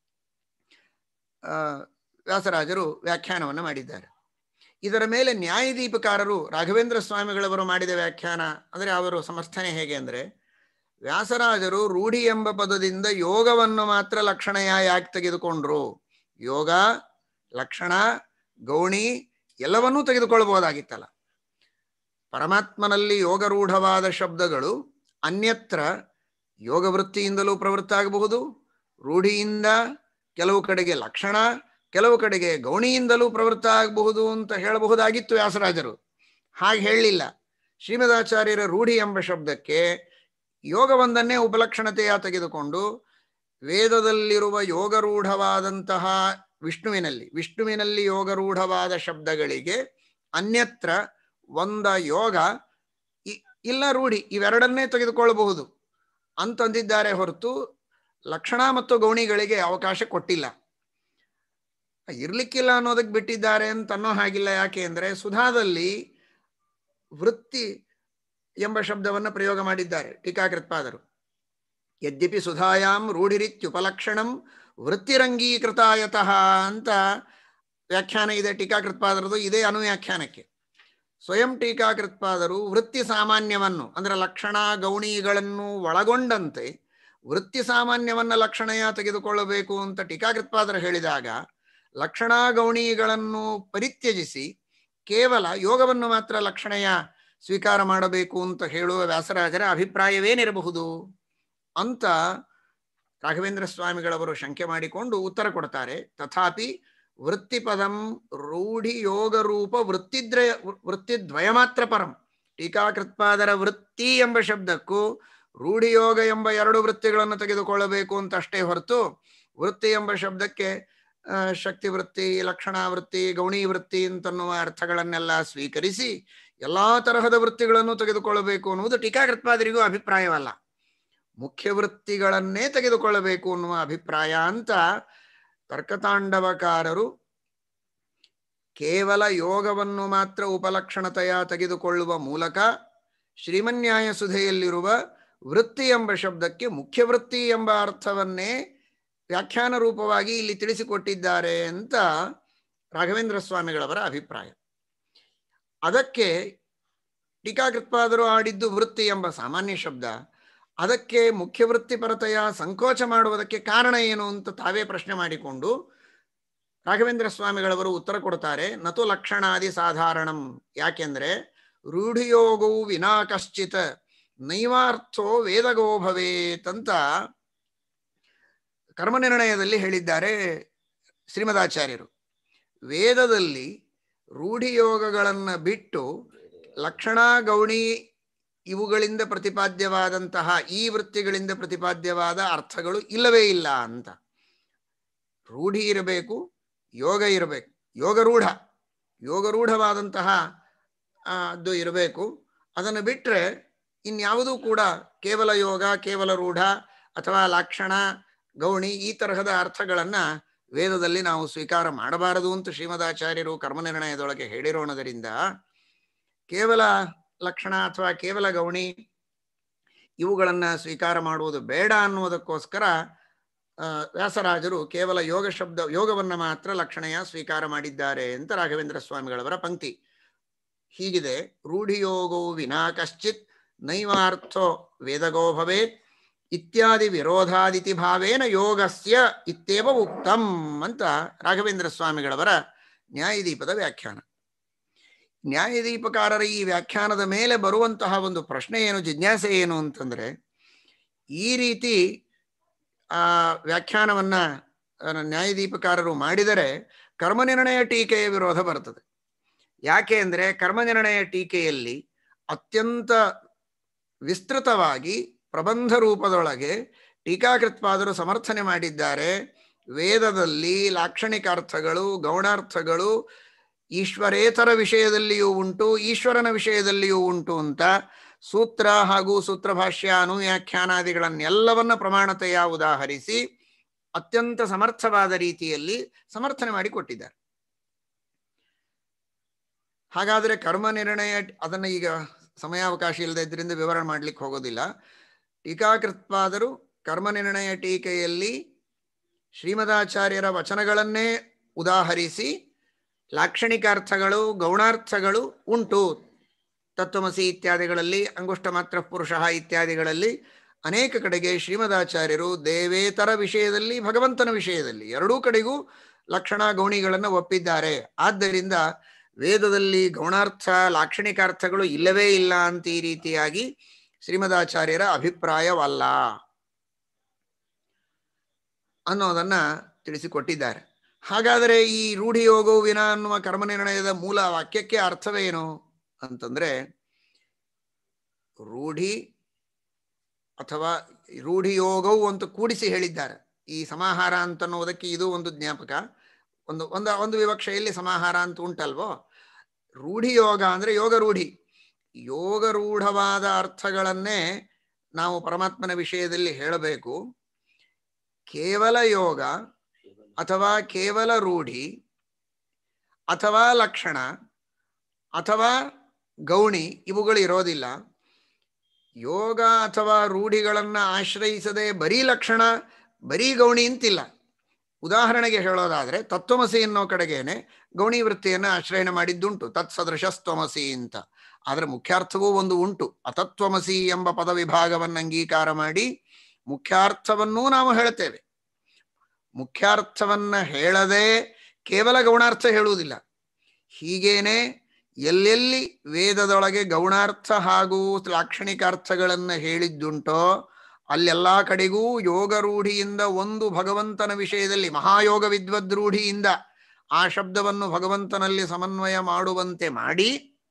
ವ್ಯಾಸರಾಜರು ವ್ಯಾಖ್ಯಾನವನ್ನು ಮಾಡಿದ್ದಾರೆ. ಇದರ ಮೇಲೆ ನ್ಯಾಯದೀಪಕಾರರು ರಾಘವೇಂದ್ರ ಸ್ವಾಮಿಗಳವರು ಮಾಡಿದ ವ್ಯಾಖ್ಯಾನ ಅಂದರೆ ಅವರು ಸಮರ್ಥನೆ ಹೇಗೆ ಅಂದರೆ, ವ್ಯಾಸರಾಜರು ರೂಢಿ ಎಂಬ ಪದದಿಂದ ಯೋಗವನ್ನು ಮಾತ್ರ ಲಕ್ಷಣೆಯ ಯಾಕೆ ತೆಗೆದುಕೊಂಡ್ರು? ಯೋಗ, ಲಕ್ಷಣ, ಗೌಣಿ ಎಲ್ಲವನ್ನೂ ತೆಗೆದುಕೊಳ್ಳಬಹುದಾಗಿತ್ತಲ್ಲ. ಪರಮಾತ್ಮನಲ್ಲಿ ಯೋಗರೂಢವಾದ ಶಬ್ದಗಳು ಅನ್ಯತ್ರ ಯೋಗವೃತ್ತಿಯಿಂದಲೂ ಪ್ರವೃತ್ತ ಆಗಬಹುದು, ರೂಢಿಯಿಂದ, ಕೆಲವು ಕಡೆಗೆ ಲಕ್ಷಣ, ಕೆಲವು ಕಡೆಗೆ ಗೌಣಿಯಿಂದಲೂ ಪ್ರವೃತ್ತ ಆಗಬಹುದು ಅಂತ ಹೇಳಬಹುದಾಗಿತ್ತು ವ್ಯಾಸರಾಜರು. ಹಾಗೆ ಹೇಳಲಿಲ್ಲ. ಶ್ರೀಮದಾಚಾರ್ಯರ ರೂಢಿ ಎಂಬ ಶಬ್ದಕ್ಕೆ ಯೋಗವೊಂದನ್ನೇ ಉಪಲಕ್ಷಣತೆಯ ತೆಗೆದುಕೊಂಡು ವೇದದಲ್ಲಿರುವ ಯೋಗರೂಢವಾದಂತಹ ವಿಷ್ಣುವಿನಲ್ಲಿ ಯೋಗರೂಢವಾದ ಶಬ್ದಗಳಿಗೆ ಅನ್ಯತ್ರ ಒಂದ ಯೋಗ ಇಲ್ಲ ರೂಢಿ ಇವೆರಡನ್ನೇ ತೆಗೆದುಕೊಳ್ಳಬಹುದು ಅಂತಂದಿದ್ದಾರೆ ಹೊರತು ಲಕ್ಷಣ ಮತ್ತು ಗೌಣಿಗಳಿಗೆ ಅವಕಾಶ ಕೊಟ್ಟಿಲ್ಲ. ಇರ್ಲಿಕ್ಕಿಲ್ಲ ಅನ್ನೋದಕ್ಕೆ ಬಿಟ್ಟಿದ್ದಾರೆ ಅಂತ ಅನ್ನೋ ಹಾಗಿಲ್ಲ. ಯಾಕೆ ಅಂದರೆ ಸುಧಾದಲ್ಲಿ ವೃತ್ತಿ ಎಂಬ ಶಬ್ದವನ್ನು ಪ್ರಯೋಗ ಮಾಡಿದ್ದಾರೆ ಟೀಕಾಕೃತ್ಪಾದರು. ಯದ್ಯಪಿ ಸುಧಾಯಾಂ ರೂಢಿರಿತ್ಯುಪಲಕ್ಷಣಂ ವೃತ್ತಿರಂಗೀಕೃತಾಯತಃ ಅಂತ ವ್ಯಾಖ್ಯಾನ ಇದೆ ಟೀಕಾಕೃತ್ಪಾದರದು. ಇದೇ ಅನುವ್ಯಾಖ್ಯಾನಕ್ಕೆ ಸ್ವಯಂ ಟೀಕಾಕೃತ್ಪಾದರು ವೃತ್ತಿ ಸಾಮಾನ್ಯವನ್ನು ಅಂದರೆ ಲಕ್ಷಣ ಗೌಣಿಗಳನ್ನು ಒಳಗೊಂಡಂತೆ ವೃತ್ತಿ ಸಾಮಾನ್ಯವನ್ನು ಲಕ್ಷಣೆಯ ತೆಗೆದುಕೊಳ್ಳಬೇಕು ಅಂತ ಟೀಕಾಕೃತ್ಪಾದರು ಹೇಳಿದಾಗ, ಲಕ್ಷಣ ಗೌಣಿಗಳನ್ನು ಪರಿತ್ಯಜಿಸಿ ಕೇವಲ ಯೋಗವನ್ನು ಮಾತ್ರ ಲಕ್ಷಣೆಯ ಸ್ವೀಕಾರ ಮಾಡಬೇಕು ಅಂತ ಹೇಳುವ ವ್ಯಾಸರಾಜರ ಅಭಿಪ್ರಾಯವೇನಿರಬಹುದು ಅಂತ ರಾಘವೇಂದ್ರ ಸ್ವಾಮಿಗಳವರು ಶಂಕೆ ಮಾಡಿಕೊಂಡು ಉತ್ತರ ಕೊಡ್ತಾರೆ. ತಥಾಪಿ ವೃತ್ತಿಪದಂ ರೂಢಿ ಯೋಗ ರೂಪ ವೃತ್ತಿದ್ವಯ ಮಾತ್ರ ಪರಂ. ಟೀಕಾಕೃತ್ಪಾದರ ವೃತ್ತಿ ಎಂಬ ಶಬ್ದಕ್ಕೂ ರೂಢಿಯೋಗ ಎಂಬ ಎರಡು ವೃತ್ತಿಗಳನ್ನು ತೆಗೆದುಕೊಳ್ಳಬೇಕು ಅಂತ ಅಷ್ಟೇ ಹೊರತು ವೃತ್ತಿ ಎಂಬ ಶಬ್ದಕ್ಕೆ ಶಕ್ತಿ ವೃತ್ತಿ, ಲಕ್ಷಣ ವೃತ್ತಿ, ಗೌಣಿ ವೃತ್ತಿ ಅಂತನ್ನುವ ಅರ್ಥಗಳನ್ನೆಲ್ಲ ಸ್ವೀಕರಿಸಿ ಎಲ್ಲಾ ತರಹದ ವೃತ್ತಿಗಳನ್ನು ತೆಗೆದುಕೊಳ್ಳಬೇಕು ಅನ್ನುವುದು ಟೀಕಾಕೃತ್ಪಾದರಿಗೂ ಅಭಿಪ್ರಾಯವಲ್ಲ. ಮುಖ್ಯ ವೃತ್ತಿಗಳನ್ನೇ ತೆಗೆದುಕೊಳ್ಳಬೇಕು ಅನ್ನುವ ಅಭಿಪ್ರಾಯ ಅಂತ ತರ್ಕತಾಂಡವಕಾರರು ಕೇವಲ ಯೋಗವನ್ನು ಮಾತ್ರ ಉಪಲಕ್ಷಣತೆಯ ತೆಗೆದುಕೊಳ್ಳುವ ಮೂಲಕ ಶ್ರೀಮನ್ಯಾಯ ಸುಧೆಯಲ್ಲಿರುವ ವೃತ್ತಿ ಎಂಬ ಶಬ್ದಕ್ಕೆ ಮುಖ್ಯ ವೃತ್ತಿ ಎಂಬ ಅರ್ಥವನ್ನೇ ವ್ಯಾಖ್ಯಾನ ರೂಪವಾಗಿ ಇಲ್ಲಿ ತಿಳಿಸಿಕೊಟ್ಟಿದ್ದಾರೆ ಅಂತ ರಾಘವೇಂದ್ರ ಸ್ವಾಮಿಗಳವರ ಅಭಿಪ್ರಾಯ. ಅದಕ್ಕೆ ಟೀಕಾಕೃತ್ಪಾದರು ಆಡಿದ್ದು ವೃತ್ತಿ ಎಂಬ ಸಾಮಾನ್ಯ ಶಬ್ದ, ಅದಕ್ಕೆ ಮುಖ್ಯ ವೃತ್ತಿಪರತೆಯ ಸಂಕೋಚ ಮಾಡುವುದಕ್ಕೆ ಕಾರಣ ಏನು ಅಂತ ತಾವೇ ಪ್ರಶ್ನೆ ಮಾಡಿಕೊಂಡು ರಾಘವೇಂದ್ರ ಸ್ವಾಮಿಗಳವರು ಉತ್ತರ ಕೊಡ್ತಾರೆ. ನತು ಲಕ್ಷಣಾದಿ ಸಾಧಾರಣಂ. ಯಾಕೆಂದ್ರೆ ರೂಢಿಯೋಗವು ವಿನಾ ಕಶ್ಚಿತ್ ನೈವಾರ್ಥೋ ವೇದಗೋ ಭವೇತ್ ಅಂತ ಕರ್ಮನಿರ್ಣಯದಲ್ಲಿ ಹೇಳಿದ್ದಾರೆ ಶ್ರೀಮದಾಚಾರ್ಯರು. ವೇದದಲ್ಲಿ ರೂಢಿಯೋಗಗಳನ್ನು ಬಿಟ್ಟು ಲಕ್ಷಣ ಗೌಣಿ ಇವುಗಳಿಂದ ಪ್ರತಿಪಾದ್ಯವಾದಂತಹ ಈ ವೃತ್ತಿಗಳಿಂದ ಪ್ರತಿಪಾದ್ಯವಾದ ಅರ್ಥಗಳು ಇಲ್ಲವೇ ಇಲ್ಲ ಅಂತ. ರೂಢಿ ಇರಬೇಕು, ಯೋಗ ಇರಬೇಕು, ಯೋಗರೂಢವಾದಂತಹ ಅದು ಇರಬೇಕು. ಅದನ್ನು ಬಿಟ್ಟರೆ ಇನ್ಯಾವುದೂ ಕೂಡ ಕೇವಲ ಯೋಗ, ಕೇವಲ ರೂಢ ಅಥವಾ ಲಕ್ಷಣ ಗೌಣಿ ಈ ತರಹದ ಅರ್ಥಗಳನ್ನ ವೇದದಲ್ಲಿ ನಾವು ಸ್ವೀಕಾರ ಮಾಡಬಾರದು ಅಂತ ಶ್ರೀಮದಾಚಾರ್ಯರು ಕರ್ಮನಿರ್ಣಯದೊಳಗೆ ಹೇಳಿರೋಣದರಿಂದ ಕೇವಲ ಲಕ್ಷಣ ಅಥವಾ ಕೇವಲ ಗೌಣಿ ಇವುಗಳನ್ನ ಸ್ವೀಕಾರ ಮಾಡುವುದು ಬೇಡ ಅನ್ನುವುದಕ್ಕೋಸ್ಕರ ವ್ಯಾಸರಾಜರು ಕೇವಲ ಯೋಗವನ್ನ ಮಾತ್ರ ಲಕ್ಷಣೆಯ ಸ್ವೀಕಾರ ಮಾಡಿದ್ದಾರೆ ಅಂತ ರಾಘವೇಂದ್ರ ಸ್ವಾಮಿಗಳವರ ಪಂಕ್ತಿ ಹೀಗಿದೆ. ರೂಢಿಯೋಗೋ ವಿನಾ ಕಶ್ಚಿತ್ ನೈವಾರ್ಥೋ ವೇದಗೋ ಭವೇತ್ ಇತ್ಯಾದಿ ವಿರೋಧಾದಿತಿ ಭಾವೇನ ಯೋಗಸ್ಯ ಇತ್ಯೇವ ಉಕ್ತಂ ಅಂತ ರಾಘವೇಂದ್ರ ಸ್ವಾಮಿಗಳವರ ನ್ಯಾಯದೀಪದ ವ್ಯಾಖ್ಯಾನ. ನ್ಯಾಯದೀಪಕಾರರ ಈ ವ್ಯಾಖ್ಯಾನದ ಮೇಲೆ ಬರುವಂತಹ ಒಂದು ಪ್ರಶ್ನೆ ಏನು, ಜಿಜ್ಞಾಸೆ ಏನು ಅಂತಂದ್ರೆ, ಈ ರೀತಿ ಆ ವ್ಯಾಖ್ಯಾನವನ್ನ ನ್ಯಾಯದೀಪಕಾರರು ಮಾಡಿದರೆ ಕರ್ಮನಿರ್ಣಯ ಟೀಕೆಯ ವಿರೋಧ ಬರ್ತದೆ. ಯಾಕೆ ಅಂದ್ರೆ ಕರ್ಮನಿರ್ಣಯ ಟೀಕೆಯಲ್ಲಿ ಅತ್ಯಂತ ವಿಸ್ತೃತವಾಗಿ ಪ್ರಬಂಧ ರೂಪದೊಳಗೆ ಟೀಕಾಕೃತ್ಪಾದರು ಸಮರ್ಥನೆ ಮಾಡಿದ್ದಾರೆ. ವೇದದಲ್ಲಿ ಲಾಕ್ಷಣಿಕಾರ್ಥಗಳು ಗೌಣಾರ್ಥಗಳು ಈಶ್ವರೇತರ ವಿಷಯದಲ್ಲಿಯೂ ಉಂಟು, ಈಶ್ವರನ ವಿಷಯದಲ್ಲಿಯೂ ಉಂಟು ಅಂತ ಸೂತ್ರ ಹಾಗೂ ಸೂತ್ರ ಭಾಷ್ಯ ಅನುವ್ಯಾಖ್ಯಾನಾದಿಗಳನ್ನೆಲ್ಲವನ್ನ ಪ್ರಮಾಣತೆಯ ಉದಾಹರಿಸಿ ಅತ್ಯಂತ ಸಮರ್ಥವಾದ ರೀತಿಯಲ್ಲಿ ಸಮರ್ಥನೆ ಮಾಡಿ ಕೊಟ್ಟಿದ್ದಾರೆ. ಹಾಗಾದರೆ ಕರ್ಮನಿರ್ಣಯ ಅದನ್ನು ಈಗ ಸಮಯಾವಕಾಶ ಇಲ್ಲದೆ ಇದರಿಂದ ವಿವರಣೆ ಮಾಡ್ಲಿಕ್ಕೆ ಹೋಗೋದಿಲ್ಲ. ಟೀಕಾಕೃತ್ಪಾದರು ಕರ್ಮನಿರ್ಣಯ ಟೀಕೆಯಲ್ಲಿ ಶ್ರೀಮದಾಚಾರ್ಯರ ವಚನಗಳನ್ನೇ ಉದಾಹರಿಸಿ ಲಾಕ್ಷಣಿಕಾರ್ಥಗಳು ಗೌಣಾರ್ಥಗಳು ಉಂಟು, ತತ್ವಮಸಿ ಇತ್ಯಾದಿಗಳಲ್ಲಿ, ಅಂಗುಷ್ಟ ಮಾತ್ರ ಪುರುಷಃ ಇತ್ಯಾದಿಗಳಲ್ಲಿ ಅನೇಕ ಕಡೆಗೆ ಶ್ರೀಮದಾಚಾರ್ಯರು ದೇವೇತರ ವಿಷಯದಲ್ಲಿ ಭಗವಂತನ ವಿಷಯದಲ್ಲಿ ಎರಡೂ ಕಡೆಗೂ ಲಕ್ಷಣ ಗೌಣಿಗಳನ್ನು ಒಪ್ಪಿದ್ದಾರೆ. ಆದ್ದರಿಂದ ವೇದದಲ್ಲಿ ಗೌಣಾರ್ಥ ಲಾಕ್ಷಣಿಕಾರ್ಥಗಳು ಇಲ್ಲವೇ ಇಲ್ಲ ಅಂತ ಈ ರೀತಿಯಾಗಿ ಶ್ರೀಮದಾಚಾರ್ಯರ ಅಭಿಪ್ರಾಯವಲ್ಲ ಅನ್ನೋದನ್ನ ತಿಳಿಸಿಕೊಟ್ಟಿದ್ದಾರೆ. ಹಾಗಾದರೆ ಈ ರೂಢಿಯೋಗವು ವಿನ ಅನ್ನುವ ಕರ್ಮನಿರ್ಣಯದ ಮೂಲ ವಾಕ್ಯಕ್ಕೆ ಅರ್ಥವೇನು ಅಂತಂದ್ರೆ, ರೂಢಿ ಅಥವಾ ರೂಢಿಯೋಗವು ಅಂತ ಕೂಡಿಸಿ ಹೇಳಿದ್ದಾರೆ. ಈ ಸಮಾಹಾರ ಅಂತನ್ನುವುದಕ್ಕೆ ಇದು ಒಂದು ಜ್ಞಾಪಕ. ಒಂದು ವಿವಕ್ಷೆಯಲ್ಲಿ ಸಮಾಹಾರ ಅಂತ ಉಂಟಲ್ವೋ. ರೂಢಿಯೋಗ ಅಂದ್ರೆ ಯೋಗ ರೂಢಿ, ಯೋಗರೂಢವಾದ ಅರ್ಥಗಳನ್ನೇ ನಾವು ಪರಮಾತ್ಮನ ವಿಷಯದಲ್ಲಿ ಹೇಳಬೇಕು. ಕೇವಲ ಯೋಗ ಅಥವಾ ಕೇವಲ ರೂಢಿ ಅಥವಾ ಲಕ್ಷಣ ಅಥವಾ ಗೌಣಿ ಇವುಗಳು ಇರೋದಿಲ್ಲ. ಯೋಗ ಅಥವಾ ರೂಢಿಗಳನ್ನ ಆಶ್ರಯಿಸದೆ ಬರೀ ಲಕ್ಷಣ ಬರೀ ಗೌಣಿ ಅಂತಿಲ್ಲ. ಉದಾಹರಣೆಗೆ ಹೇಳೋದಾದ್ರೆ ತತ್ವಮಸಿ ಅನ್ನೋ ಕಡೆಗೇನೆ ಗೌಣಿ ವೃತ್ತಿಯನ್ನು ಆಶ್ರಯಣೆ ಮಾಡಿದ್ದುಂಟು, ತತ್ಸದೃಶಸ್ತ್ವಮಸಿ ಅಂತ. ಆದ್ರೆ ಮುಖ್ಯಾರ್ಥವೂ ಒಂದು ಉಂಟು. ಅತತ್ವಮಸಿ ಎಂಬ ಪದ ವಿಭಾಗವನ್ನು ಅಂಗೀಕಾರ ಮಾಡಿ ಮುಖ್ಯಾರ್ಥವನ್ನೂ ನಾವು ಹೇಳ್ತೇವೆ. ಮುಖ್ಯಾರ್ಥವನ್ನ ಹೇಳದೆ ಕೇವಲ ಗೌಣಾರ್ಥ ಹೇಳುವುದಿಲ್ಲ. ಹೀಗೇನೆ ಎಲ್ಲೆಲ್ಲಿ ವೇದದೊಳಗೆ ಗೌಣಾರ್ಥ ಹಾಗೂ ಲಾಕ್ಷಣಿಕಾರ್ಥಗಳನ್ನು ಹೇಳಿದ್ದುಂಟೋ ಅಲ್ಲೆಲ್ಲ ಕಡೆಗೂ ಯೋಗ ರೂಢಿಯಿಂದ ಒಂದು ಭಗವಂತನ ವಿಷಯದಲ್ಲಿ ಮಹಾಯೋಗ ವಿದ್ವದ್ರೂಢಿಯಿಂದ ಆ ಶಬ್ದವನ್ನು ಭಗವಂತನಲ್ಲಿ ಸಮನ್ವಯ ಮಾಡುವಂತೆ ಮಾಡಿ,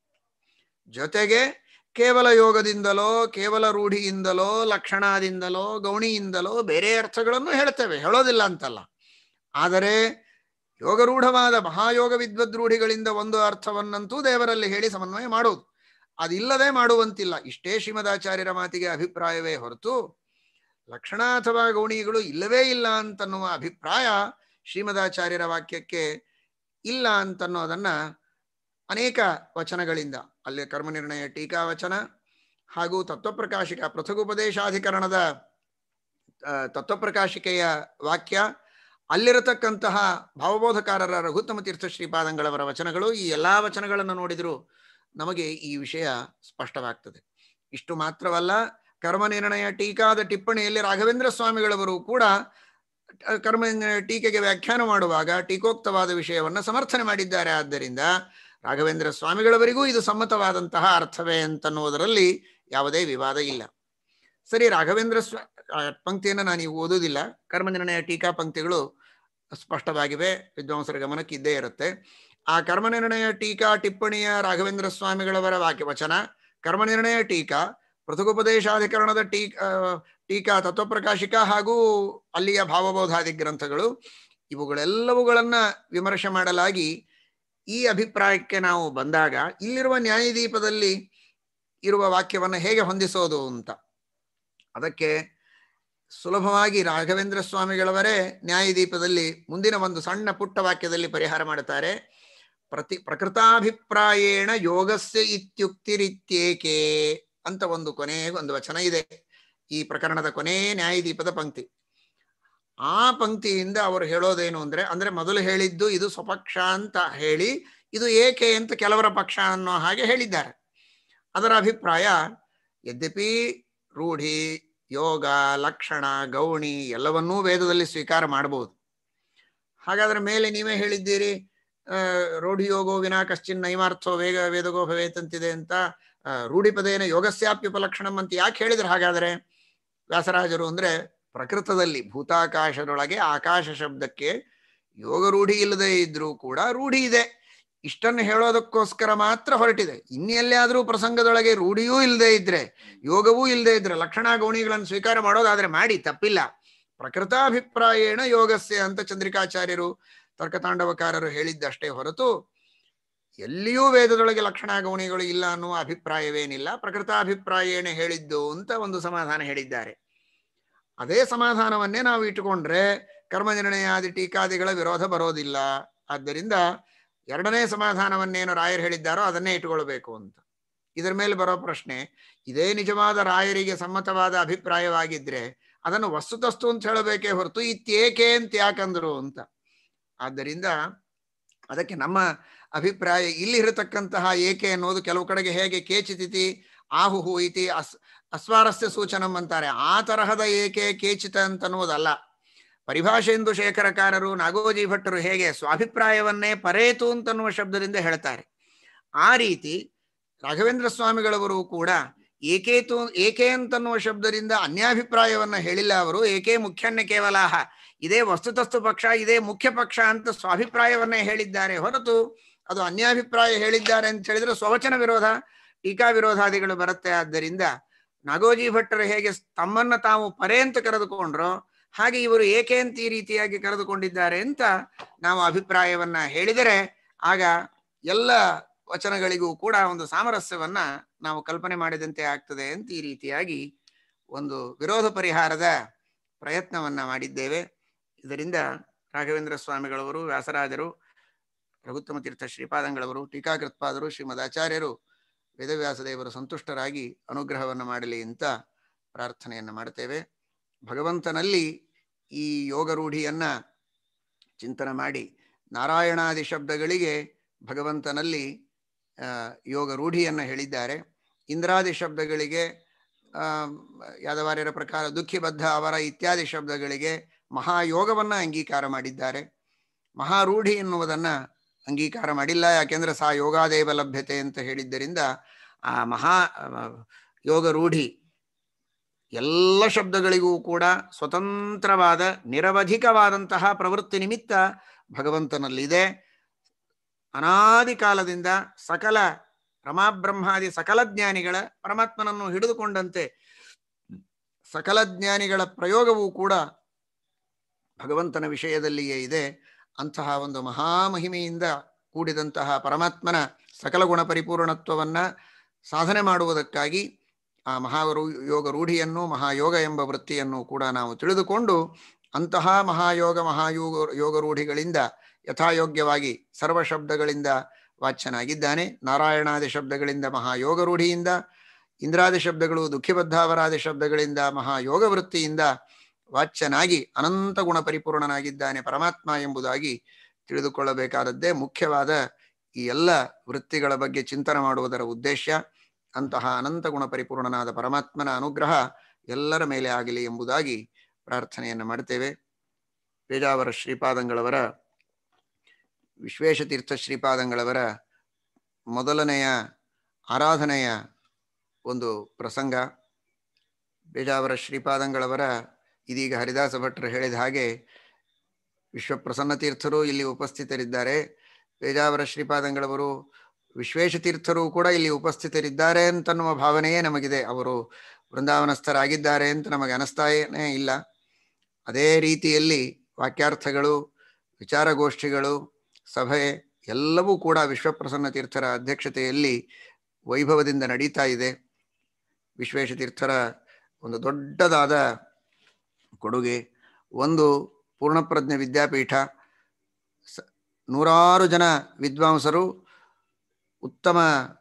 ಜೊತೆಗೆ ಕೇವಲ ಯೋಗದಿಂದಲೋ ಕೇವಲ ರೂಢಿಯಿಂದಲೋ ಲಕ್ಷಣದಿಂದಲೋ ಗೌಣಿಯಿಂದಲೋ ಬೇರೆ ಅರ್ಥಗಳನ್ನು ಹೇಳ್ತೇವೆ, ಹೇಳೋದಿಲ್ಲ ಅಂತಲ್ಲ. ಆದರೆ ಯೋಗರೂಢವಾದ ಮಹಾಯೋಗ ವಿದ್ವದ್ರೂಢಿಗಳಿಂದ ಒಂದು ಅರ್ಥವನ್ನಂತೂ ದೇವರಲ್ಲಿ ಹೇಳಿ ಸಮನ್ವಯ ಮಾಡುವುದು, ಅದಿಲ್ಲದೆ ಮಾಡುವಂತಿಲ್ಲ. ಇಷ್ಟೇ ಶ್ರೀಮದಾಚಾರ್ಯರ ಮಾತಿಗೆ ಅಭಿಪ್ರಾಯವೇ ಹೊರತು ಲಕ್ಷಣ ಅಥವಾ ಗೌಣಿಗಳು ಇಲ್ಲವೇ ಇಲ್ಲ ಅಂತನ್ನುವ ಅಭಿಪ್ರಾಯ ಶ್ರೀಮದಾಚಾರ್ಯರ ವಾಕ್ಯಕ್ಕೆ ಇಲ್ಲ ಅಂತನ್ನೋದನ್ನ ಅನೇಕ ವಚನಗಳಿಂದ, ಅಲ್ಲಿ ಕರ್ಮನಿರ್ಣಯ ಟೀಕಾ ವಚನ ಹಾಗೂ ತತ್ವಪ್ರಕಾಶಿಕ ಪೃಥಗುಪದೇಶಾಧಿಕರಣದ ತತ್ವಪ್ರಕಾಶಿಕೆಯ ವಾಕ್ಯ, ಅಲ್ಲಿರತಕ್ಕಂತಹ ಭಾವಬೋಧಕಾರರ ರಘುತ್ತಮ ತೀರ್ಥ ಶ್ರೀಪಾದಂಗಳವರ ವಚನಗಳು, ಈ ಎಲ್ಲಾ ವಚನಗಳನ್ನು ನೋಡಿದರೂ ನಮಗೆ ಈ ವಿಷಯ ಸ್ಪಷ್ಟವಾಗ್ತದೆ. ಇಷ್ಟು ಮಾತ್ರವಲ್ಲ, ಕರ್ಮನಿರ್ಣಯ ಟೀಕಾದ ಟಿಪ್ಪಣಿಯಲ್ಲಿ ರಾಘವೇಂದ್ರ ಸ್ವಾಮಿಗಳವರು ಕೂಡ ಕರ್ಮನಿರ್ಣಯ ಟೀಕೆಗೆ ವ್ಯಾಖ್ಯಾನ ಮಾಡುವಾಗ ಟೀಕೋಕ್ತವಾದ ವಿಷಯವನ್ನು ಸಮರ್ಥನೆ ಮಾಡಿದ್ದಾರೆ. ಆದ್ದರಿಂದ ರಾಘವೇಂದ್ರ ಸ್ವಾಮಿಗಳವರಿಗೂ ಇದು ಸಮ್ಮತವಾದಂತಹ ಅರ್ಥವೇ ಅಂತನ್ನುವುದರಲ್ಲಿ ಯಾವುದೇ ವಿವಾದ ಇಲ್ಲ. ಸರಿ, ರಾಘವೇಂದ್ರ ಪಂಕ್ತಿಯನ್ನು ನಾನು ಈಗ ಓದುವುದಿಲ್ಲ. ಕರ್ಮನಿರ್ಣಯ ಟೀಕಾ ಪಂಕ್ತಿಗಳು ಸ್ಪಷ್ಟವಾಗಿವೆ, ವಿದ್ವಾಂಸರ ಗಮನಕ್ಕೆ ಇದ್ದೇ ಇರುತ್ತೆ. ಆ ಕರ್ಮನಿರ್ಣಯ ಟೀಕಾ ಟಿಪ್ಪಣಿಯ ರಾಘವೇಂದ್ರ ಸ್ವಾಮಿಗಳವರ ವಚನ, ಕರ್ಮನಿರ್ಣಯ ಟೀಕಾ, ಪೃಥಗುಪದೇಶಾಧಿಕರಣದ ಟೀಕಾ, ತತ್ವಪ್ರಕಾಶಿಕ ಹಾಗೂ ಅಲ್ಲಿಯ ಭಾವಬೋಧಾದಿ ಗ್ರಂಥಗಳು, ಇವುಗಳೆಲ್ಲವುಗಳನ್ನ ವಿಮರ್ಶೆ ಮಾಡಲಾಗಿ ಈ ಅಭಿಪ್ರಾಯಕ್ಕೆ ನಾವು ಬಂದಾಗ ಇಲ್ಲಿರುವ ನ್ಯಾಯದೀಪದಲ್ಲಿ ಇರುವ ವಾಕ್ಯವನ್ನು ಹೇಗೆ ಹೊಂದಿಸೋದು ಅಂತ, ಅದಕ್ಕೆ ಸುಲಭವಾಗಿ ರಾಘವೇಂದ್ರ ಸ್ವಾಮಿಗಳವರೇ ನ್ಯಾಯದೀಪದಲ್ಲಿ ಮುಂದಿನ ಒಂದು ಸಣ್ಣ ಪುಟ್ಟ ವಾಕ್ಯದಲ್ಲಿ ಪರಿಹಾರ ಮಾಡುತ್ತಾರೆ. ಪ್ರಕೃತಾಭಿಪ್ರಾಯೇಣ ಯೋಗಸ್ಯ ಇತ್ಯುಕ್ತಿರಿತ್ಯೇಕೆ ಅಂತ ಒಂದು ಒಂದು ವಚನ ಇದೆ ಈ ಪ್ರಕರಣದ ಕೊನೆ ನ್ಯಾಯದೀಪದ ಪಂಕ್ತಿ. ಆ ಪಂಕ್ತಿಯಿಂದ ಅವರು ಹೇಳೋದೇನು ಅಂದ್ರೆ ಮೊದಲು ಹೇಳಿದ್ದು ಇದು ಸ್ವಪಕ್ಷ ಅಂತ ಹೇಳಿ ಇದು ಏಕೆ ಅಂತ ಕೆಲವರ ಪಕ್ಷ ಅನ್ನೋ ಹಾಗೆ ಹೇಳಿದ್ದಾರೆ. ಅದರ ಅಭಿಪ್ರಾಯ, ಯದ್ಯಪಿ ರೂಢಿ, ಯೋಗ, ಲಕ್ಷಣ, ಗೌಣಿ ಎಲ್ಲವನ್ನೂ ವೇದದಲ್ಲಿ ಸ್ವೀಕಾರ ಮಾಡಬಹುದು. ಹಾಗಾದ್ರೆ ಮೇಲೆ ನೀವೇ ಹೇಳಿದ್ದೀರಿ ರೂಢಿ ಯೋಗೋ ವಿನಾ ಕಶ್ಚಿನ್ ನೈಮಾರ್ಥೋ ವೇದಗೋ ಭವೇತ್ ಅಂತಿದೆ ಅಂತ, ರೂಢಿಪದೇನ ಯೋಗಸ್ಯಾಪ್ಯುಪಲಕ್ಷಣಂ ಅಂತ ಯಾಕೆ ಹೇಳಿದ್ರೆ? ಹಾಗಾದ್ರೆ ವ್ಯಾಸರಾಜರು ಪ್ರಕೃತದಲ್ಲಿ ಭೂತಾಕಾಶದೊಳಗೆ ಆಕಾಶ ಶಬ್ದಕ್ಕೆ ಯೋಗ ರೂಢಿ ಇಲ್ಲದೆ ಇದ್ರೂ ಕೂಡ ರೂಢಿ ಇದೆ. ಇಷ್ಟನ್ನು ಹೇಳೋದಕ್ಕೋಸ್ಕರ ಮಾತ್ರ ಹೊರಟಿದೆ. ಇನ್ನೆಲ್ಲಾದ್ರೂ ಪ್ರಸಂಗದೊಳಗೆ ರೂಢಿಯೂ ಇಲ್ಲದೆ ಇದ್ರೆ, ಯೋಗವೂ ಇಲ್ಲದೆ ಇದ್ರೆ, ಲಕ್ಷಣ ಗೌಣಿಗಳನ್ನು ಸ್ವೀಕಾರ ಮಾಡೋದಾದ್ರೆ ಮಾಡಿ, ತಪ್ಪಿಲ್ಲ. ಪ್ರಕೃತಾಭಿಪ್ರಾಯೇಣ ಯೋಗಸ್ಯ ಅಂತ ಚಂದ್ರಿಕಾಚಾರ್ಯರು ತರ್ಕತಾಂಡವಕಾರರು ಹೇಳಿದ್ದಷ್ಟೇ ಹೊರತು ಎಲ್ಲಿಯೂ ವೇದದೊಳಗೆ ಲಕ್ಷಣ ಗೌಣಿಗಳು ಇಲ್ಲ ಅನ್ನುವ ಅಭಿಪ್ರಾಯವೇನಿಲ್ಲ. ಪ್ರಕೃತಾಭಿಪ್ರಾಯೇಣ ಹೇಳಿದ್ದು ಅಂತ ಒಂದು ಸಮಾಧಾನ ಹೇಳಿದ್ದಾರೆ. ಅದೇ ಸಮಾಧಾನವನ್ನೇ ನಾವು ಇಟ್ಟುಕೊಂಡ್ರೆ ಕರ್ಮನಿರ್ಣಯಾದಿ ಟೀಕಾದಿಗಳ ವಿರೋಧ ಬರೋದಿಲ್ಲ. ಆದ್ದರಿಂದ ಎರಡನೇ ಸಮಾಧಾನವನ್ನೇನು ರಾಯರು ಹೇಳಿದ್ದಾರೋ ಅದನ್ನೇ ಇಟ್ಟುಕೊಳ್ಬೇಕು ಅಂತ. ಇದರ ಮೇಲೆ ಬರೋ ಪ್ರಶ್ನೆ, ಇದೇ ನಿಜವಾದ ರಾಯರಿಗೆ ಸಮ್ಮತವಾದ ಅಭಿಪ್ರಾಯವಾಗಿದ್ರೆ ಅದನ್ನು ವಸ್ತುತಸ್ತು ಅಂತ ಹೇಳಬೇಕೇ ಹೊರತು ಇತ್ಯೇಕೆ ಅಂತ ಯಾಕಂದ್ರು ಅಂತ. ಆದ್ದರಿಂದ ಅದಕ್ಕೆ ನಮ್ಮ ಅಭಿಪ್ರಾಯ ಇಲ್ಲಿ ಇರತಕ್ಕಂತಹ ಏಕೆ ಅನ್ನೋದು ಕೆಲವು ಕಡೆಗೆ ಹೇಗೆ ಕೇಚಿತಿತಿ ಆಹುಹು ಇತಿ ಅಸ್ವಾರಸ್ಯ ಸೂಚನಂ ಅಂತಾರೆ, ಆ ತರಹದ ಏಕೆ ಕೇಚಿತ ಅಂತನ್ನುವುದಲ್ಲ. ಪರಿಭಾಷೆಂದು ಶೇಖರಕಾರರು, ನಾಗೋಜಿ ಭಟ್ಟರು ಹೇಗೆ ಸ್ವಾಭಿಪ್ರಾಯವನ್ನೇ ಪರೇತು ಅಂತನ್ನುವ ಶಬ್ದದಿಂದ ಹೇಳ್ತಾರೆ, ಆ ರೀತಿ ರಾಘವೇಂದ್ರ ಸ್ವಾಮಿಗಳವರು ಕೂಡ ಏಕೆ ಅಂತನ್ನುವ ಶಬ್ದದಿಂದ ಅನ್ಯಾಭಿಪ್ರಾಯವನ್ನ ಹೇಳಿಲ್ಲ. ಅವರು ಏಕೆ ಮುಖ್ಯನ್ನೇ ಕೇವಲಾಹ, ಇದೇ ವಸ್ತುತಸ್ತು ಪಕ್ಷ, ಇದೇ ಮುಖ್ಯ ಪಕ್ಷ ಅಂತ ಸ್ವಾಭಿಪ್ರಾಯವನ್ನೇ ಹೇಳಿದ್ದಾರೆ ಹೊರತು ಅದು ಅನ್ಯಾಭಿಪ್ರಾಯ ಹೇಳಿದ್ದಾರೆ ಅಂತ ಹೇಳಿದ್ರೆ ಸ್ವವಚನ ವಿರೋಧ, ಟೀಕಾ ವಿರೋಧಾದಿಗಳು ಬರುತ್ತೆ. ಆದ್ದರಿಂದ ನಾಗೋಜಿ ಭಟ್ಟರು ಹೇಗೆ ತಮ್ಮನ್ನ ತಾವು ಪರೆ ಅಂತ ಕರೆದುಕೊಂಡ್ರೋ ಹಾಗೆ ಇವರು ಏಕೆ ಅಂತ ಈ ರೀತಿಯಾಗಿ ಕರೆದುಕೊಂಡಿದ್ದಾರೆ ಅಂತ ನಾವು ಅಭಿಪ್ರಾಯವನ್ನ ಹೇಳಿದರೆ ಆಗ ಎಲ್ಲ ವಚನಗಳಿಗೂ ಕೂಡ ಒಂದು ಸಾಮರಸ್ಯವನ್ನ ನಾವು ಕಲ್ಪನೆ ಮಾಡಿದಂತೆ ಆಗ್ತದೆ ಅಂತ ಈ ರೀತಿಯಾಗಿ ಒಂದು ವಿರೋಧ ಪರಿಹಾರದ ಪ್ರಯತ್ನವನ್ನ ಮಾಡಿದ್ದೇವೆ. ಇದರಿಂದ ರಾಘವೇಂದ್ರ ಸ್ವಾಮಿಗಳವರು, ವ್ಯಾಸರಾಜರು, ರಘುತ್ತಮ ತೀರ್ಥ ಶ್ರೀಪಾದಂಗಳವರು, ಟೀಕಾಕೃತ್ಪಾದರು, ಶ್ರೀಮದ್ ಆಚಾರ್ಯರು, ವೇದವ್ಯಾಸದೇವರು ಸಂತುಷ್ಟರಾಗಿ ಅನುಗ್ರಹವನ್ನು ಮಾಡಲಿ ಅಂತ ಪ್ರಾರ್ಥನೆಯನ್ನು ಮಾಡ್ತೇವೆ. ಭಗವಂತನಲ್ಲಿ ಈ ಯೋಗ ರೂಢಿಯನ್ನ ಚಿಂತನೆ ಮಾಡಿ ನಾರಾಯಣಾದಿ ಶಬ್ದಗಳಿಗೆ ಭಗವಂತನಲ್ಲಿ ಯೋಗ ರೂಢಿಯನ್ನು ಹೇಳಿದ್ದಾರೆ. ಇಂದ್ರಾದಿ ಶಬ್ದಗಳಿಗೆ ಯಾದವಾರ್ಯರ ಪ್ರಕಾರ ದುಃಖಿಬದ್ಧ ಅವರ ಇತ್ಯಾದಿ ಶಬ್ದಗಳಿಗೆ ಮಹಾಯೋಗವನ್ನ ಅಂಗೀಕಾರ ಮಾಡಿದ್ದಾರೆ. ಮಹಾರೂಢಿ ಎನ್ನುವುದನ್ನ ಅಂಗೀಕಾರ ಮಾಡಿಲ್ಲ. ಯಾಕೆಂದ್ರೆ ಸಾ ಯೋಗಾದೇವ ಲಭ್ಯತೆ ಅಂತ ಹೇಳಿದ್ದರಿಂದ ಆ ಮಹಾ ಯೋಗ ರೂಢಿ ಎಲ್ಲ ಶಬ್ದಗಳಿಗೂ ಕೂಡ ಸ್ವತಂತ್ರವಾದ ನಿರವಧಿಕವಾದಂತಹ ಪ್ರವೃತ್ತಿ ನಿಮಿತ್ತ ಭಗವಂತನಲ್ಲಿದೆ. ಅನಾದಿ ಕಾಲದಿಂದ ಸಕಲ ರಮಾಬ್ರಹ್ಮಾದಿ ಸಕಲ ಜ್ಞಾನಿಗಳ ಪರಮಾತ್ಮನನ್ನು ಹಿಡಿದುಕೊಂಡಂತೆ ಸಕಲ ಜ್ಞಾನಿಗಳ ಪ್ರಯೋಗವೂ ಕೂಡ ಭಗವಂತನ ವಿಷಯದಲ್ಲಿಯೇ ಇದೆ. ಅಂತಹ ಒಂದು ಮಹಾಮಹಿಮೆಯಿಂದ ಕೂಡಿದಂತಹ ಪರಮಾತ್ಮನ ಸಕಲ ಗುಣ ಪರಿಪೂರ್ಣತ್ವವನ್ನ ಸಾಧನೆ ಮಾಡುವುದಕ್ಕಾಗಿ ಆ ಯೋಗ ರೂಢಿಯನ್ನು, ಮಹಾಯೋಗ ಎಂಬ ವೃತ್ತಿಯನ್ನು ಕೂಡ ನಾವು ತಿಳಿದುಕೊಂಡು ಅಂತಹ ಯೋಗ ರೂಢಿಗಳಿಂದ ಯಥಾಯೋಗ್ಯವಾಗಿ ಸರ್ವ ಶಬ್ದಗಳಿಂದ ವಾಚ್ಯನಾಗಿದ್ದಾನೆ. ನಾರಾಯಣಾದಿ ಶಬ್ದಗಳಿಂದ ಮಹಾಯೋಗ ರೂಢಿಯಿಂದ, ಇಂದ್ರಾದಿ ಶಬ್ದಗಳು ದುಃಖಿಬದ್ಧಾವರಾದಿ ಶಬ್ದಗಳಿಂದ ಮಹಾಯೋಗ ವೃತ್ತಿಯಿಂದ ವಾಚ್ಯನಾಗಿ ಅನಂತ ಗುಣ ಪರಿಪೂರ್ಣನಾಗಿದ್ದಾನೆ ಪರಮಾತ್ಮ ಎಂಬುದಾಗಿ ತಿಳಿದುಕೊಳ್ಳಬೇಕಾದದ್ದೇ ಮುಖ್ಯವಾದ ಈ ಎಲ್ಲ ವೃತ್ತಿಗಳ ಬಗ್ಗೆ ಚಿಂತನೆ ಮಾಡುವುದರ ಉದ್ದೇಶ. ಅಂತಹ ಅನಂತ ಗುಣ ಪರಿಪೂರ್ಣನಾದ ಪರಮಾತ್ಮನ ಅನುಗ್ರಹ ಎಲ್ಲರ ಮೇಲೆ ಆಗಲಿ ಎಂಬುದಾಗಿ ಪ್ರಾರ್ಥನೆಯನ್ನು ಮಾಡ್ತೇವೆ. ಪೇಜಾವರ ಶ್ರೀಪಾದಂಗಳವರ, ವಿಶ್ವೇಶತೀರ್ಥ ಶ್ರೀಪಾದಂಗಳವರ ಮೊದಲನೆಯ ಆರಾಧನೆಯ ಒಂದು ಪ್ರಸಂಗ. ಪೇಜಾವರ ಶ್ರೀಪಾದಂಗಳವರ ಇದೀಗ ಹರಿದಾಸ ಭಟ್ರು ಹೇಳಿದ ಹಾಗೆ ವಿಶ್ವಪ್ರಸನ್ನ ತೀರ್ಥರು ಇಲ್ಲಿ ಉಪಸ್ಥಿತರಿದ್ದಾರೆ. ಪೇಜಾವರ ಶ್ರೀಪಾದಂಗಳವರು ವಿಶ್ವೇಶತೀರ್ಥರು ಕೂಡ ಇಲ್ಲಿ ಉಪಸ್ಥಿತರಿದ್ದಾರೆ ಅಂತನ್ನುವ ಭಾವನೆಯೇ ನಮಗಿದೆ. ಅವರು ವೃಂದಾವನಸ್ಥರಾಗಿದ್ದಾರೆ ಅಂತ ನಮಗೆ ಅನಿಸ್ತಾನೇ ಇಲ್ಲ. ಅದೇ ರೀತಿಯಲ್ಲಿ ವಾಕ್ಯಾರ್ಥಗಳು, ವಿಚಾರಗೋಷ್ಠಿಗಳು, ಸಭೆ ಎಲ್ಲವೂ ಕೂಡ ವಿಶ್ವಪ್ರಸನ್ನ ತೀರ್ಥರ ಅಧ್ಯಕ್ಷತೆಯಲ್ಲಿ ವೈಭವದಿಂದ ನಡೀತಾ ಇದೆ. ವಿಶ್ವೇಶತೀರ್ಥರ ಒಂದು ದೊಡ್ಡದಾದ ಕೊಡುಗೆ. ಒಂದು ಪೂರ್ಣಪ್ರಜ್ಞೆ ವಿದ್ಯಾಪೀಠ, ನೂರಾರು ಜನ ವಿದ್ವಾಂಸರು, ಉತ್ತಮ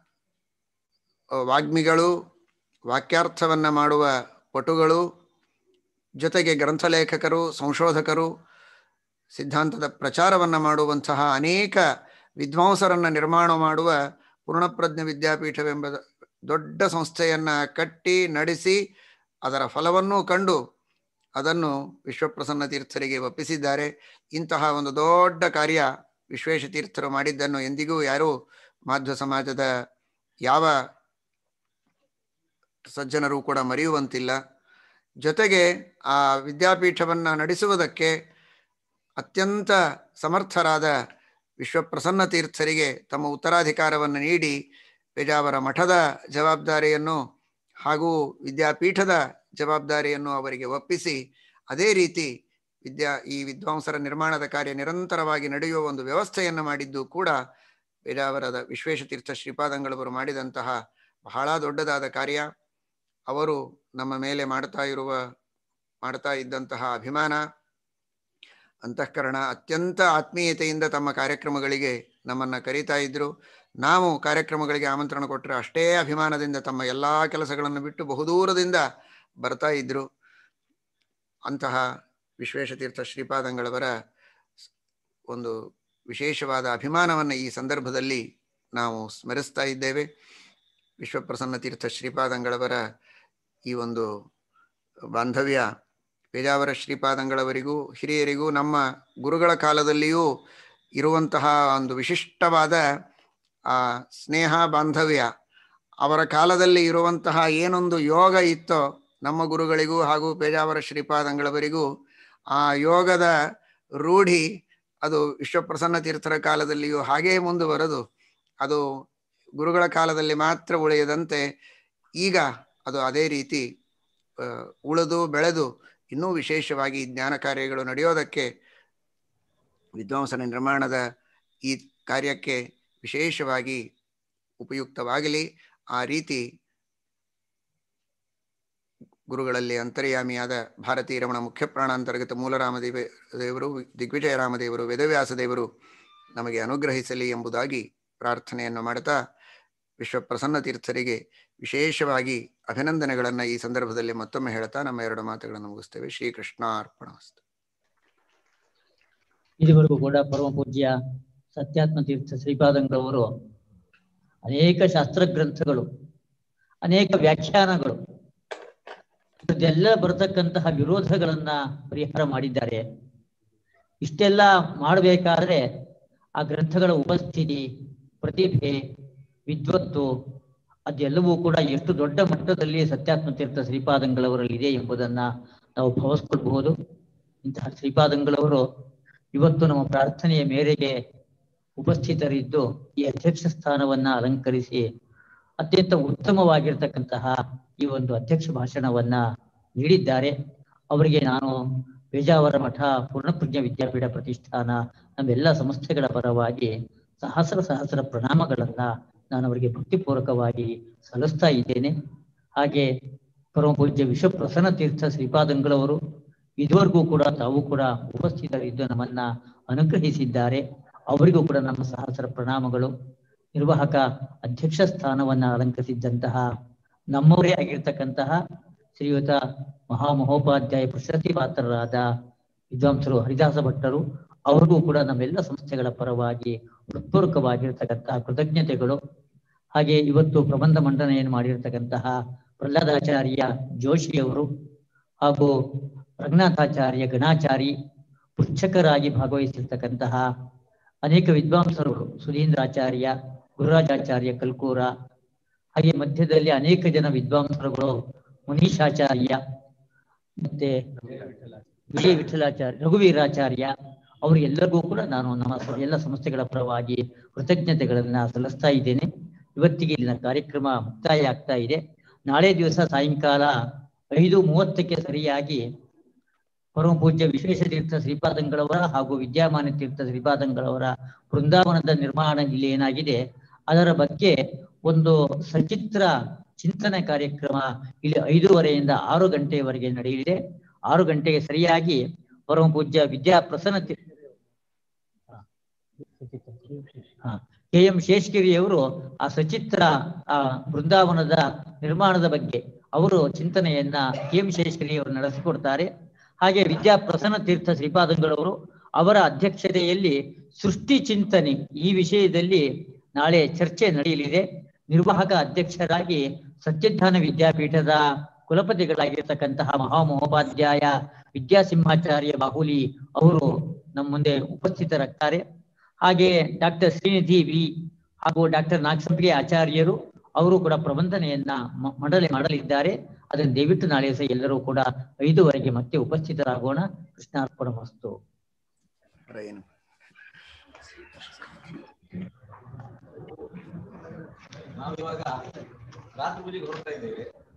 ವಾಗ್ಮಿಗಳು, ವಾಕ್ಯಾರ್ಥವನ್ನು ಮಾಡುವ ಪಟುಗಳು, ಜೊತೆಗೆ ಗ್ರಂಥಲೇಖಕರು, ಸಂಶೋಧಕರು, ಸಿದ್ಧಾಂತದ ಪ್ರಚಾರವನ್ನು ಮಾಡುವಂತಹ ಅನೇಕ ವಿದ್ವಾಂಸರನ್ನು ನಿರ್ಮಾಣ ಮಾಡುವ ಪೂರ್ಣಪ್ರಜ್ಞೆ ವಿದ್ಯಾಪೀಠವೆಂಬ ದೊಡ್ಡ ಸಂಸ್ಥೆಯನ್ನು ಕಟ್ಟಿ ನಡೆಸಿ ಅದರ ಫಲವನ್ನೂ ಕಂಡು ಅದನ್ನು ವಿಶ್ವಪ್ರಸನ್ನ ತೀರ್ಥರಿಗೆ ಒಪ್ಪಿಸಿದ್ದಾರೆ. ಇಂತಹ ಒಂದು ದೊಡ್ಡ ಕಾರ್ಯ ವಿಶ್ವೇಶತೀರ್ಥರು ಮಾಡಿದ್ದನ್ನು ಎಂದಿಗೂ ಯಾರೂ ಮಾಧ್ವ ಸಮಾಜದ ಯಾವ ಸಜ್ಜನರು ಕೂಡ ಮರೆಯುವಂತಿಲ್ಲ. ಜೊತೆಗೆ ಆ ವಿದ್ಯಾಪೀಠವನ್ನು ನಡೆಸುವುದಕ್ಕೆ ಅತ್ಯಂತ ಸಮರ್ಥರಾದ ವಿಶ್ವಪ್ರಸನ್ನ ತೀರ್ಥರಿಗೆ ತಮ್ಮ ಉತ್ತರಾಧಿಕಾರವನ್ನು ನೀಡಿ ಪೇಜಾವರ ಮಠದ ಜವಾಬ್ದಾರಿಯನ್ನು ಹಾಗೂ ವಿದ್ಯಾಪೀಠದ ಜವಾಬ್ದಾರಿಯನ್ನು ಅವರಿಗೆ ಒಪ್ಪಿಸಿ, ಅದೇ ರೀತಿ ಈ ವಿದ್ವಾಂಸರ ನಿರ್ಮಾಣದ ಕಾರ್ಯ ನಿರಂತರವಾಗಿ ನಡೆಯುವ ಒಂದು ವ್ಯವಸ್ಥೆಯನ್ನು ಮಾಡಿದ್ದು ಕೂಡ ಪೇಜಾವರದ ವಿಶ್ವೇಶತೀರ್ಥ ಶ್ರೀಪಾದಂಗಳವರು ಮಾಡಿದಂತಹ ಬಹಳ ದೊಡ್ಡದಾದ ಕಾರ್ಯ. ಅವರು ನಮ್ಮ ಮೇಲೆ ಮಾಡ್ತಾ ಇದ್ದಂತಹ ಅಭಿಮಾನ, ಅಂತಃಕರಣ, ಅತ್ಯಂತ ಆತ್ಮೀಯತೆಯಿಂದ ತಮ್ಮ ಕಾರ್ಯಕ್ರಮಗಳಿಗೆ ನಮ್ಮನ್ನು ಕರೀತಾ ಇದ್ದರು. ನಾವು ಕಾರ್ಯಕ್ರಮಗಳಿಗೆ ಆಮಂತ್ರಣ ಕೊಟ್ಟರೆ ಅಷ್ಟೇ ಅಭಿಮಾನದಿಂದ ತಮ್ಮ ಎಲ್ಲ ಕೆಲಸಗಳನ್ನು ಬಿಟ್ಟು ಬಹುದೂರದಿಂದ ಬರ್ತಾ ಇದ್ದರು. ಅಂತಹ ವಿಶ್ವೇಶತೀರ್ಥ ಶ್ರೀಪಾದಂಗಳವರ ಒಂದು ವಿಶೇಷವಾದ ಅಭಿಮಾನವನ್ನು ಈ ಸಂದರ್ಭದಲ್ಲಿ ನಾವು ಸ್ಮರಿಸ್ತಾ ಇದ್ದೇವೆ. ವಿಶ್ವಪ್ರಸನ್ನ ತೀರ್ಥ ಶ್ರೀಪಾದಂಗಳವರ ಈ ಒಂದು ಬಾಂಧವ್ಯ ಪೇಜಾವರ ಶ್ರೀಪಾದಂಗಳವರಿಗೂ ಹಿರಿಯರಿಗೂ ನಮ್ಮ ಗುರುಗಳ ಕಾಲದಲ್ಲಿಯೂ ಇರುವಂತಹ ಒಂದು ವಿಶಿಷ್ಟವಾದ ಆ ಸ್ನೇಹ ಬಾಂಧವ್ಯ, ಅವರ ಕಾಲದಲ್ಲಿ ಇರುವಂತಹ ಏನೊಂದು ಯೋಗ ಇತ್ತೋ ನಮ್ಮ ಗುರುಗಳಿಗೂ ಹಾಗೂ ಪೇಜಾವರ ಶ್ರೀಪಾದಂಗಳವರಿಗೂ ಆ ಯೋಗದ ರೂಢಿ ಅದು ವಿಶ್ವಪ್ರಸನ್ನ ತೀರ್ಥರ ಕಾಲದಲ್ಲಿಯೂ ಹಾಗೇ ಮುಂದುವರೆದು ಅದು ಗುರುಗಳ ಕಾಲದಲ್ಲಿ ಮಾತ್ರ ಉಳಿಯದಂತೆ ಈಗ ಅದು ಅದೇ ರೀತಿ ಉಳಿದು ಬೆಳೆದು ಇನ್ನೂ ವಿಶೇಷವಾಗಿ ಜ್ಞಾನ ಕಾರ್ಯಗಳು ನಡೆಯೋದಕ್ಕೆ, ವಿದ್ವಾಂಸನ ನಿರ್ಮಾಣದ ಈ ಕಾರ್ಯಕ್ಕೆ ವಿಶೇಷವಾಗಿ ಉಪಯುಕ್ತವಾಗಲಿ. ಆ ರೀತಿ ಗುರುಗಳಲ್ಲಿ ಅಂತರ್ಯಾಮಿಯಾದ ಭಾರತೀ ರಮಣ ಮುಖ್ಯ ಪ್ರಾಣಾಂತರ್ಗತ ಮೂಲರಾಮದೇವರು, ದಿಗ್ವಿಜಯರಾಮದೇವರು, ವೇದವ್ಯಾಸದೇವರು ನಮಗೆ ಅನುಗ್ರಹಿಸಲಿ ಎಂಬುದಾಗಿ ಪ್ರಾರ್ಥನೆಯನ್ನು ಮಾಡುತ್ತಾ ವಿಶ್ವಪ್ರಸನ್ನ ತೀರ್ಥರಿಗೆ ವಿಶೇಷವಾಗಿ ಅಭಿನಂದನೆಗಳನ್ನು ಈ ಸಂದರ್ಭದಲ್ಲಿ ಮತ್ತೊಮ್ಮೆ ಹೇಳ್ತಾ ನಮ್ಮ ಎರಡು ಮಾತುಗಳನ್ನು ಮುಗಿಸ್ತೇವೆ. ಶ್ರೀಕೃಷ್ಣಾರ್ಪಣಮಸ್ತು. ಇದುವರೆಗೂ ಕೂಡ ಪರಮ ಪೂಜ್ಯ ಸತ್ಯಾತ್ಮ ತೀರ್ಥ ಶ್ರೀಪಾದಂಗಳವರು ಅನೇಕ ಶಾಸ್ತ್ರ ಗ್ರಂಥಗಳು, ಅನೇಕ ವ್ಯಾಖ್ಯಾನಗಳು, ಇದೆಲ್ಲ ಬರತಕ್ಕಂತಹ ವಿರೋಧಗಳನ್ನ ಪರಿಹಾರ ಮಾಡಿದ್ದಾರೆ. ಇಷ್ಟೆಲ್ಲ ಮಾಡಬೇಕಾದ್ರೆ ಆ ಗ್ರಂಥಗಳ ಉಪಸ್ಥಿತಿ, ಪ್ರತಿಭೆ, ವಿದ್ವತ್ತು ಅದೆಲ್ಲವೂ ಕೂಡ ಎಷ್ಟು ದೊಡ್ಡ ಮಟ್ಟದಲ್ಲಿ ಸತ್ಯಾತ್ಮ ತೀರ್ಥ ಶ್ರೀಪಾದಂಗಳವರಲ್ಲಿದೆ ಎಂಬುದನ್ನ ನಾವು ಭಾವಿಸ್ಕೊಳ್ಬಹುದು. ಇಂತಹ ಶ್ರೀಪಾದಂಗಳವರು ಇವತ್ತು ನಮ್ಮ ಪ್ರಾರ್ಥನೆಯ ಮೇರೆಗೆ ಉಪಸ್ಥಿತರಿದ್ದು ಈ ಅಧ್ಯಕ್ಷ ಸ್ಥಾನವನ್ನ ಅಲಂಕರಿಸಿ ಅತ್ಯಂತ ಉತ್ತಮವಾಗಿರ್ತಕ್ಕಂತಹ ಈ ಒಂದು ಅಧ್ಯಕ್ಷ ಭಾಷಣವನ್ನ ನೀಡಿದ್ದಾರೆ. ಅವರಿಗೆ ನಾನು ಪೇಜಾವರ ಮಠ ಪೂರ್ಣಪ್ರಜ್ಞ ವಿದ್ಯಾಪೀಠ ಪ್ರತಿಷ್ಠಾನ ನಮ್ಮೆಲ್ಲ ಸಂಸ್ಥೆಗಳ ಪರವಾಗಿ ಸಹಸ್ರ ಪ್ರಣಾಮಗಳನ್ನ ನಾನು ಅವರಿಗೆ ಭಕ್ತಿಪೂರ್ವಕವಾಗಿ ಸಲ್ಲಿಸ್ತಾ ಇದ್ದೇನೆ. ಹಾಗೆ ಪರಮ ಪೂಜ್ಯ ವಿಶ್ವಪ್ರಸನ್ನ ತೀರ್ಥ ಶ್ರೀಪಾದಂಗಳವರು ಇದುವರೆಗೂ ಕೂಡ ತಾವು ಕೂಡ ಉಪಸ್ಥಿತರಿದ್ದು ನಮ್ಮನ್ನ ಅನುಗ್ರಹಿಸಿದ್ದಾರೆ. ಅವರಿಗೂ ಕೂಡ ನಮ್ಮ ಸಹಸ್ರ ಪ್ರಣಾಮಗಳು. ನಿರ್ವಾಹಕ ಅಧ್ಯಕ್ಷ ಸ್ಥಾನವನ್ನ ಅಲಂಕರಿಸಿದ್ದಂತಹ ನಮ್ಮವರೇ ಆಗಿರ್ತಕ್ಕಂತಹ ಶ್ರೀಯುತ ಮಹಾಮಹೋಪಾಧ್ಯಾಯ ಪ್ರಶಸ್ತಿ ಪಾತ್ರರಾದ ವಿದ್ವಾಂಸರು ಹರಿದಾಸ ಭಟ್ಟರು, ಅವ್ರಿಗೂ ಕೂಡ ನಮ್ಮೆಲ್ಲ ಸಂಸ್ಥೆಗಳ ಪರವಾಗಿ ಹೃತ್ಪೂರ್ವಕವಾಗಿರ್ತಕ್ಕಂತಹ ಕೃತಜ್ಞತೆಗಳು. ಹಾಗೆ ಇವತ್ತು ಪ್ರಬಂಧ ಮಂಡನೆಯನ್ನು ಮಾಡಿರ್ತಕ್ಕಂತಹ ಪ್ರಹ್ಲಾದಾಚಾರ್ಯ ಜೋಶಿಯವರು ಹಾಗೂ ರಂಗನಾಥಾಚಾರ್ಯ ಗಣಾಚಾರಿ, ಪುಸ್ತಕರಾಗಿ ಭಾಗವಹಿಸಿರ್ತಕ್ಕಂತಹ ಅನೇಕ ವಿದ್ವಾಂಸರು, ಸುಧೀಂದ್ರಾಚಾರ್ಯ, ಗುರುರಾಜಾಚಾರ್ಯ ಕಲ್ಕೂರ, ಹಾಗೆ ಮಧ್ಯದಲ್ಲಿ ಅನೇಕ ಜನ ವಿದ್ವಾಂಸರುಗಳು, ಮುನೀಶಾಚಾರ್ಯ, ಮತ್ತೆ ವಿಜಯ ವಿಠಲಾಚಾರ್ಯ, ರಘುವೀರಾಚಾರ್ಯ, ಅವರಿಗೆಲ್ಲರಿಗೂ ಕೂಡ ನಾನು ನಮ್ಮ ಎಲ್ಲ ಸಂಸ್ಥೆಗಳ ಪರವಾಗಿ ಕೃತಜ್ಞತೆಗಳನ್ನ ಸಲ್ಲಿಸ್ತಾ ಇದ್ದೇನೆ. ಇವತ್ತಿಗೆ ಇಲ್ಲಿನ ಕಾರ್ಯಕ್ರಮ ಮುಕ್ತಾಯ ಆಗ್ತಾ ಇದೆ. ನಾಳೆ ದಿವಸ ಸಾಯಂಕಾಲ 5:30ಕ್ಕೆ ಸರಿಯಾಗಿ ಪರಮ ಪೂಜ್ಯ ವಿಶ್ವೇಶತೀರ್ಥ ಶ್ರೀಪಾದಂಗಳವರ ಹಾಗೂ ವಿದ್ಯಾಮಾನ್ಯ ತೀರ್ಥ ಶ್ರೀಪಾದಂಗಳವರ ಬೃಂದಾವನದ ನಿರ್ಮಾಣ ಇಲ್ಲಿ ಏನಾಗಿದೆ ಅದರ ಬಗ್ಗೆ ಒಂದು ಸಚಿತ್ರ ಚಿಂತನೆ ಕಾರ್ಯಕ್ರಮ ಇಲ್ಲಿ 5:30ಯಿಂದ 6 ಗಂಟೆಯವರೆಗೆ ನಡೆಯಲಿದೆ. 6 ಗಂಟೆಗೆ ಸರಿಯಾಗಿ ಪರಮ ಪೂಜ್ಯ ವಿದ್ಯಾಪ್ರಸನ್ನ KM ಶೇಷಗಿರಿಯವರು ಆ ಸಚಿತ್ರ ಬೃಂದಾವನದ ನಿರ್ಮಾಣದ ಬಗ್ಗೆ ಅವರು ಚಿಂತನೆಯನ್ನ KM ಶೇಷಗಿರಿಯವರು ನಡೆಸಿಕೊಡ್ತಾರೆ. ಹಾಗೆ ವಿದ್ಯಾಪ್ರಸನ್ನ ತೀರ್ಥ ಶ್ರೀಪಾದಂಗಳವರು ಅವರ ಅಧ್ಯಕ್ಷತೆಯಲ್ಲಿ ಸೃಷ್ಟಿ ಚಿಂತನೆ ಈ ವಿಷಯದಲ್ಲಿ ನಾಳೆ ಚರ್ಚೆ ನಡೆಯಲಿದೆ. ನಿರ್ವಾಹಕ ಅಧ್ಯಕ್ಷರಾಗಿ ಸತ್ಯಜ್ಞಾನ ವಿದ್ಯಾಪೀಠದ ಕುಲಪತಿಗಳಾಗಿರ್ತಕ್ಕಂತಹ ಮಹಾಮಹೋಪಾಧ್ಯಾಯ ವಿದ್ಯಾಸಿಂಹಾಚಾರ್ಯ ಬಾಹುಲಿ ಅವರು ನಮ್ಮ ಮುಂದೆ ಉಪಸ್ಥಿತರಾಗ್ತಾರೆ. ಹಾಗೆ ಡಾಕ್ಟರ್ ಶ್ರೀನಿಧಿ ವಿ ಹಾಗೂ ಡಾಕ್ಟರ್ ನಾಗಸಂಪಿಗೆ ಆಚಾರ್ಯರು ಅವರು ಕೂಡ ಪ್ರಬಂಧನೆಯನ್ನ ಮಾಡಲಿದ್ದಾರೆ. ಅದನ್ನು ದಯವಿಟ್ಟು ನಾಳೆ ಸಹ ಎಲ್ಲರೂ ಕೂಡ 5:15 ಮತ್ತೆ ಉಪಸ್ಥಿತರಾಗೋಣ. ಕೃಷ್ಣಾರ್ಪಣಮಸ್ತು. ನಾವಿವಾಗ ರಾತ್ರಿ ಪೂಜೆಗೆ ಹೊರಡ್ತಾ ಇದ್ದೇವೆ.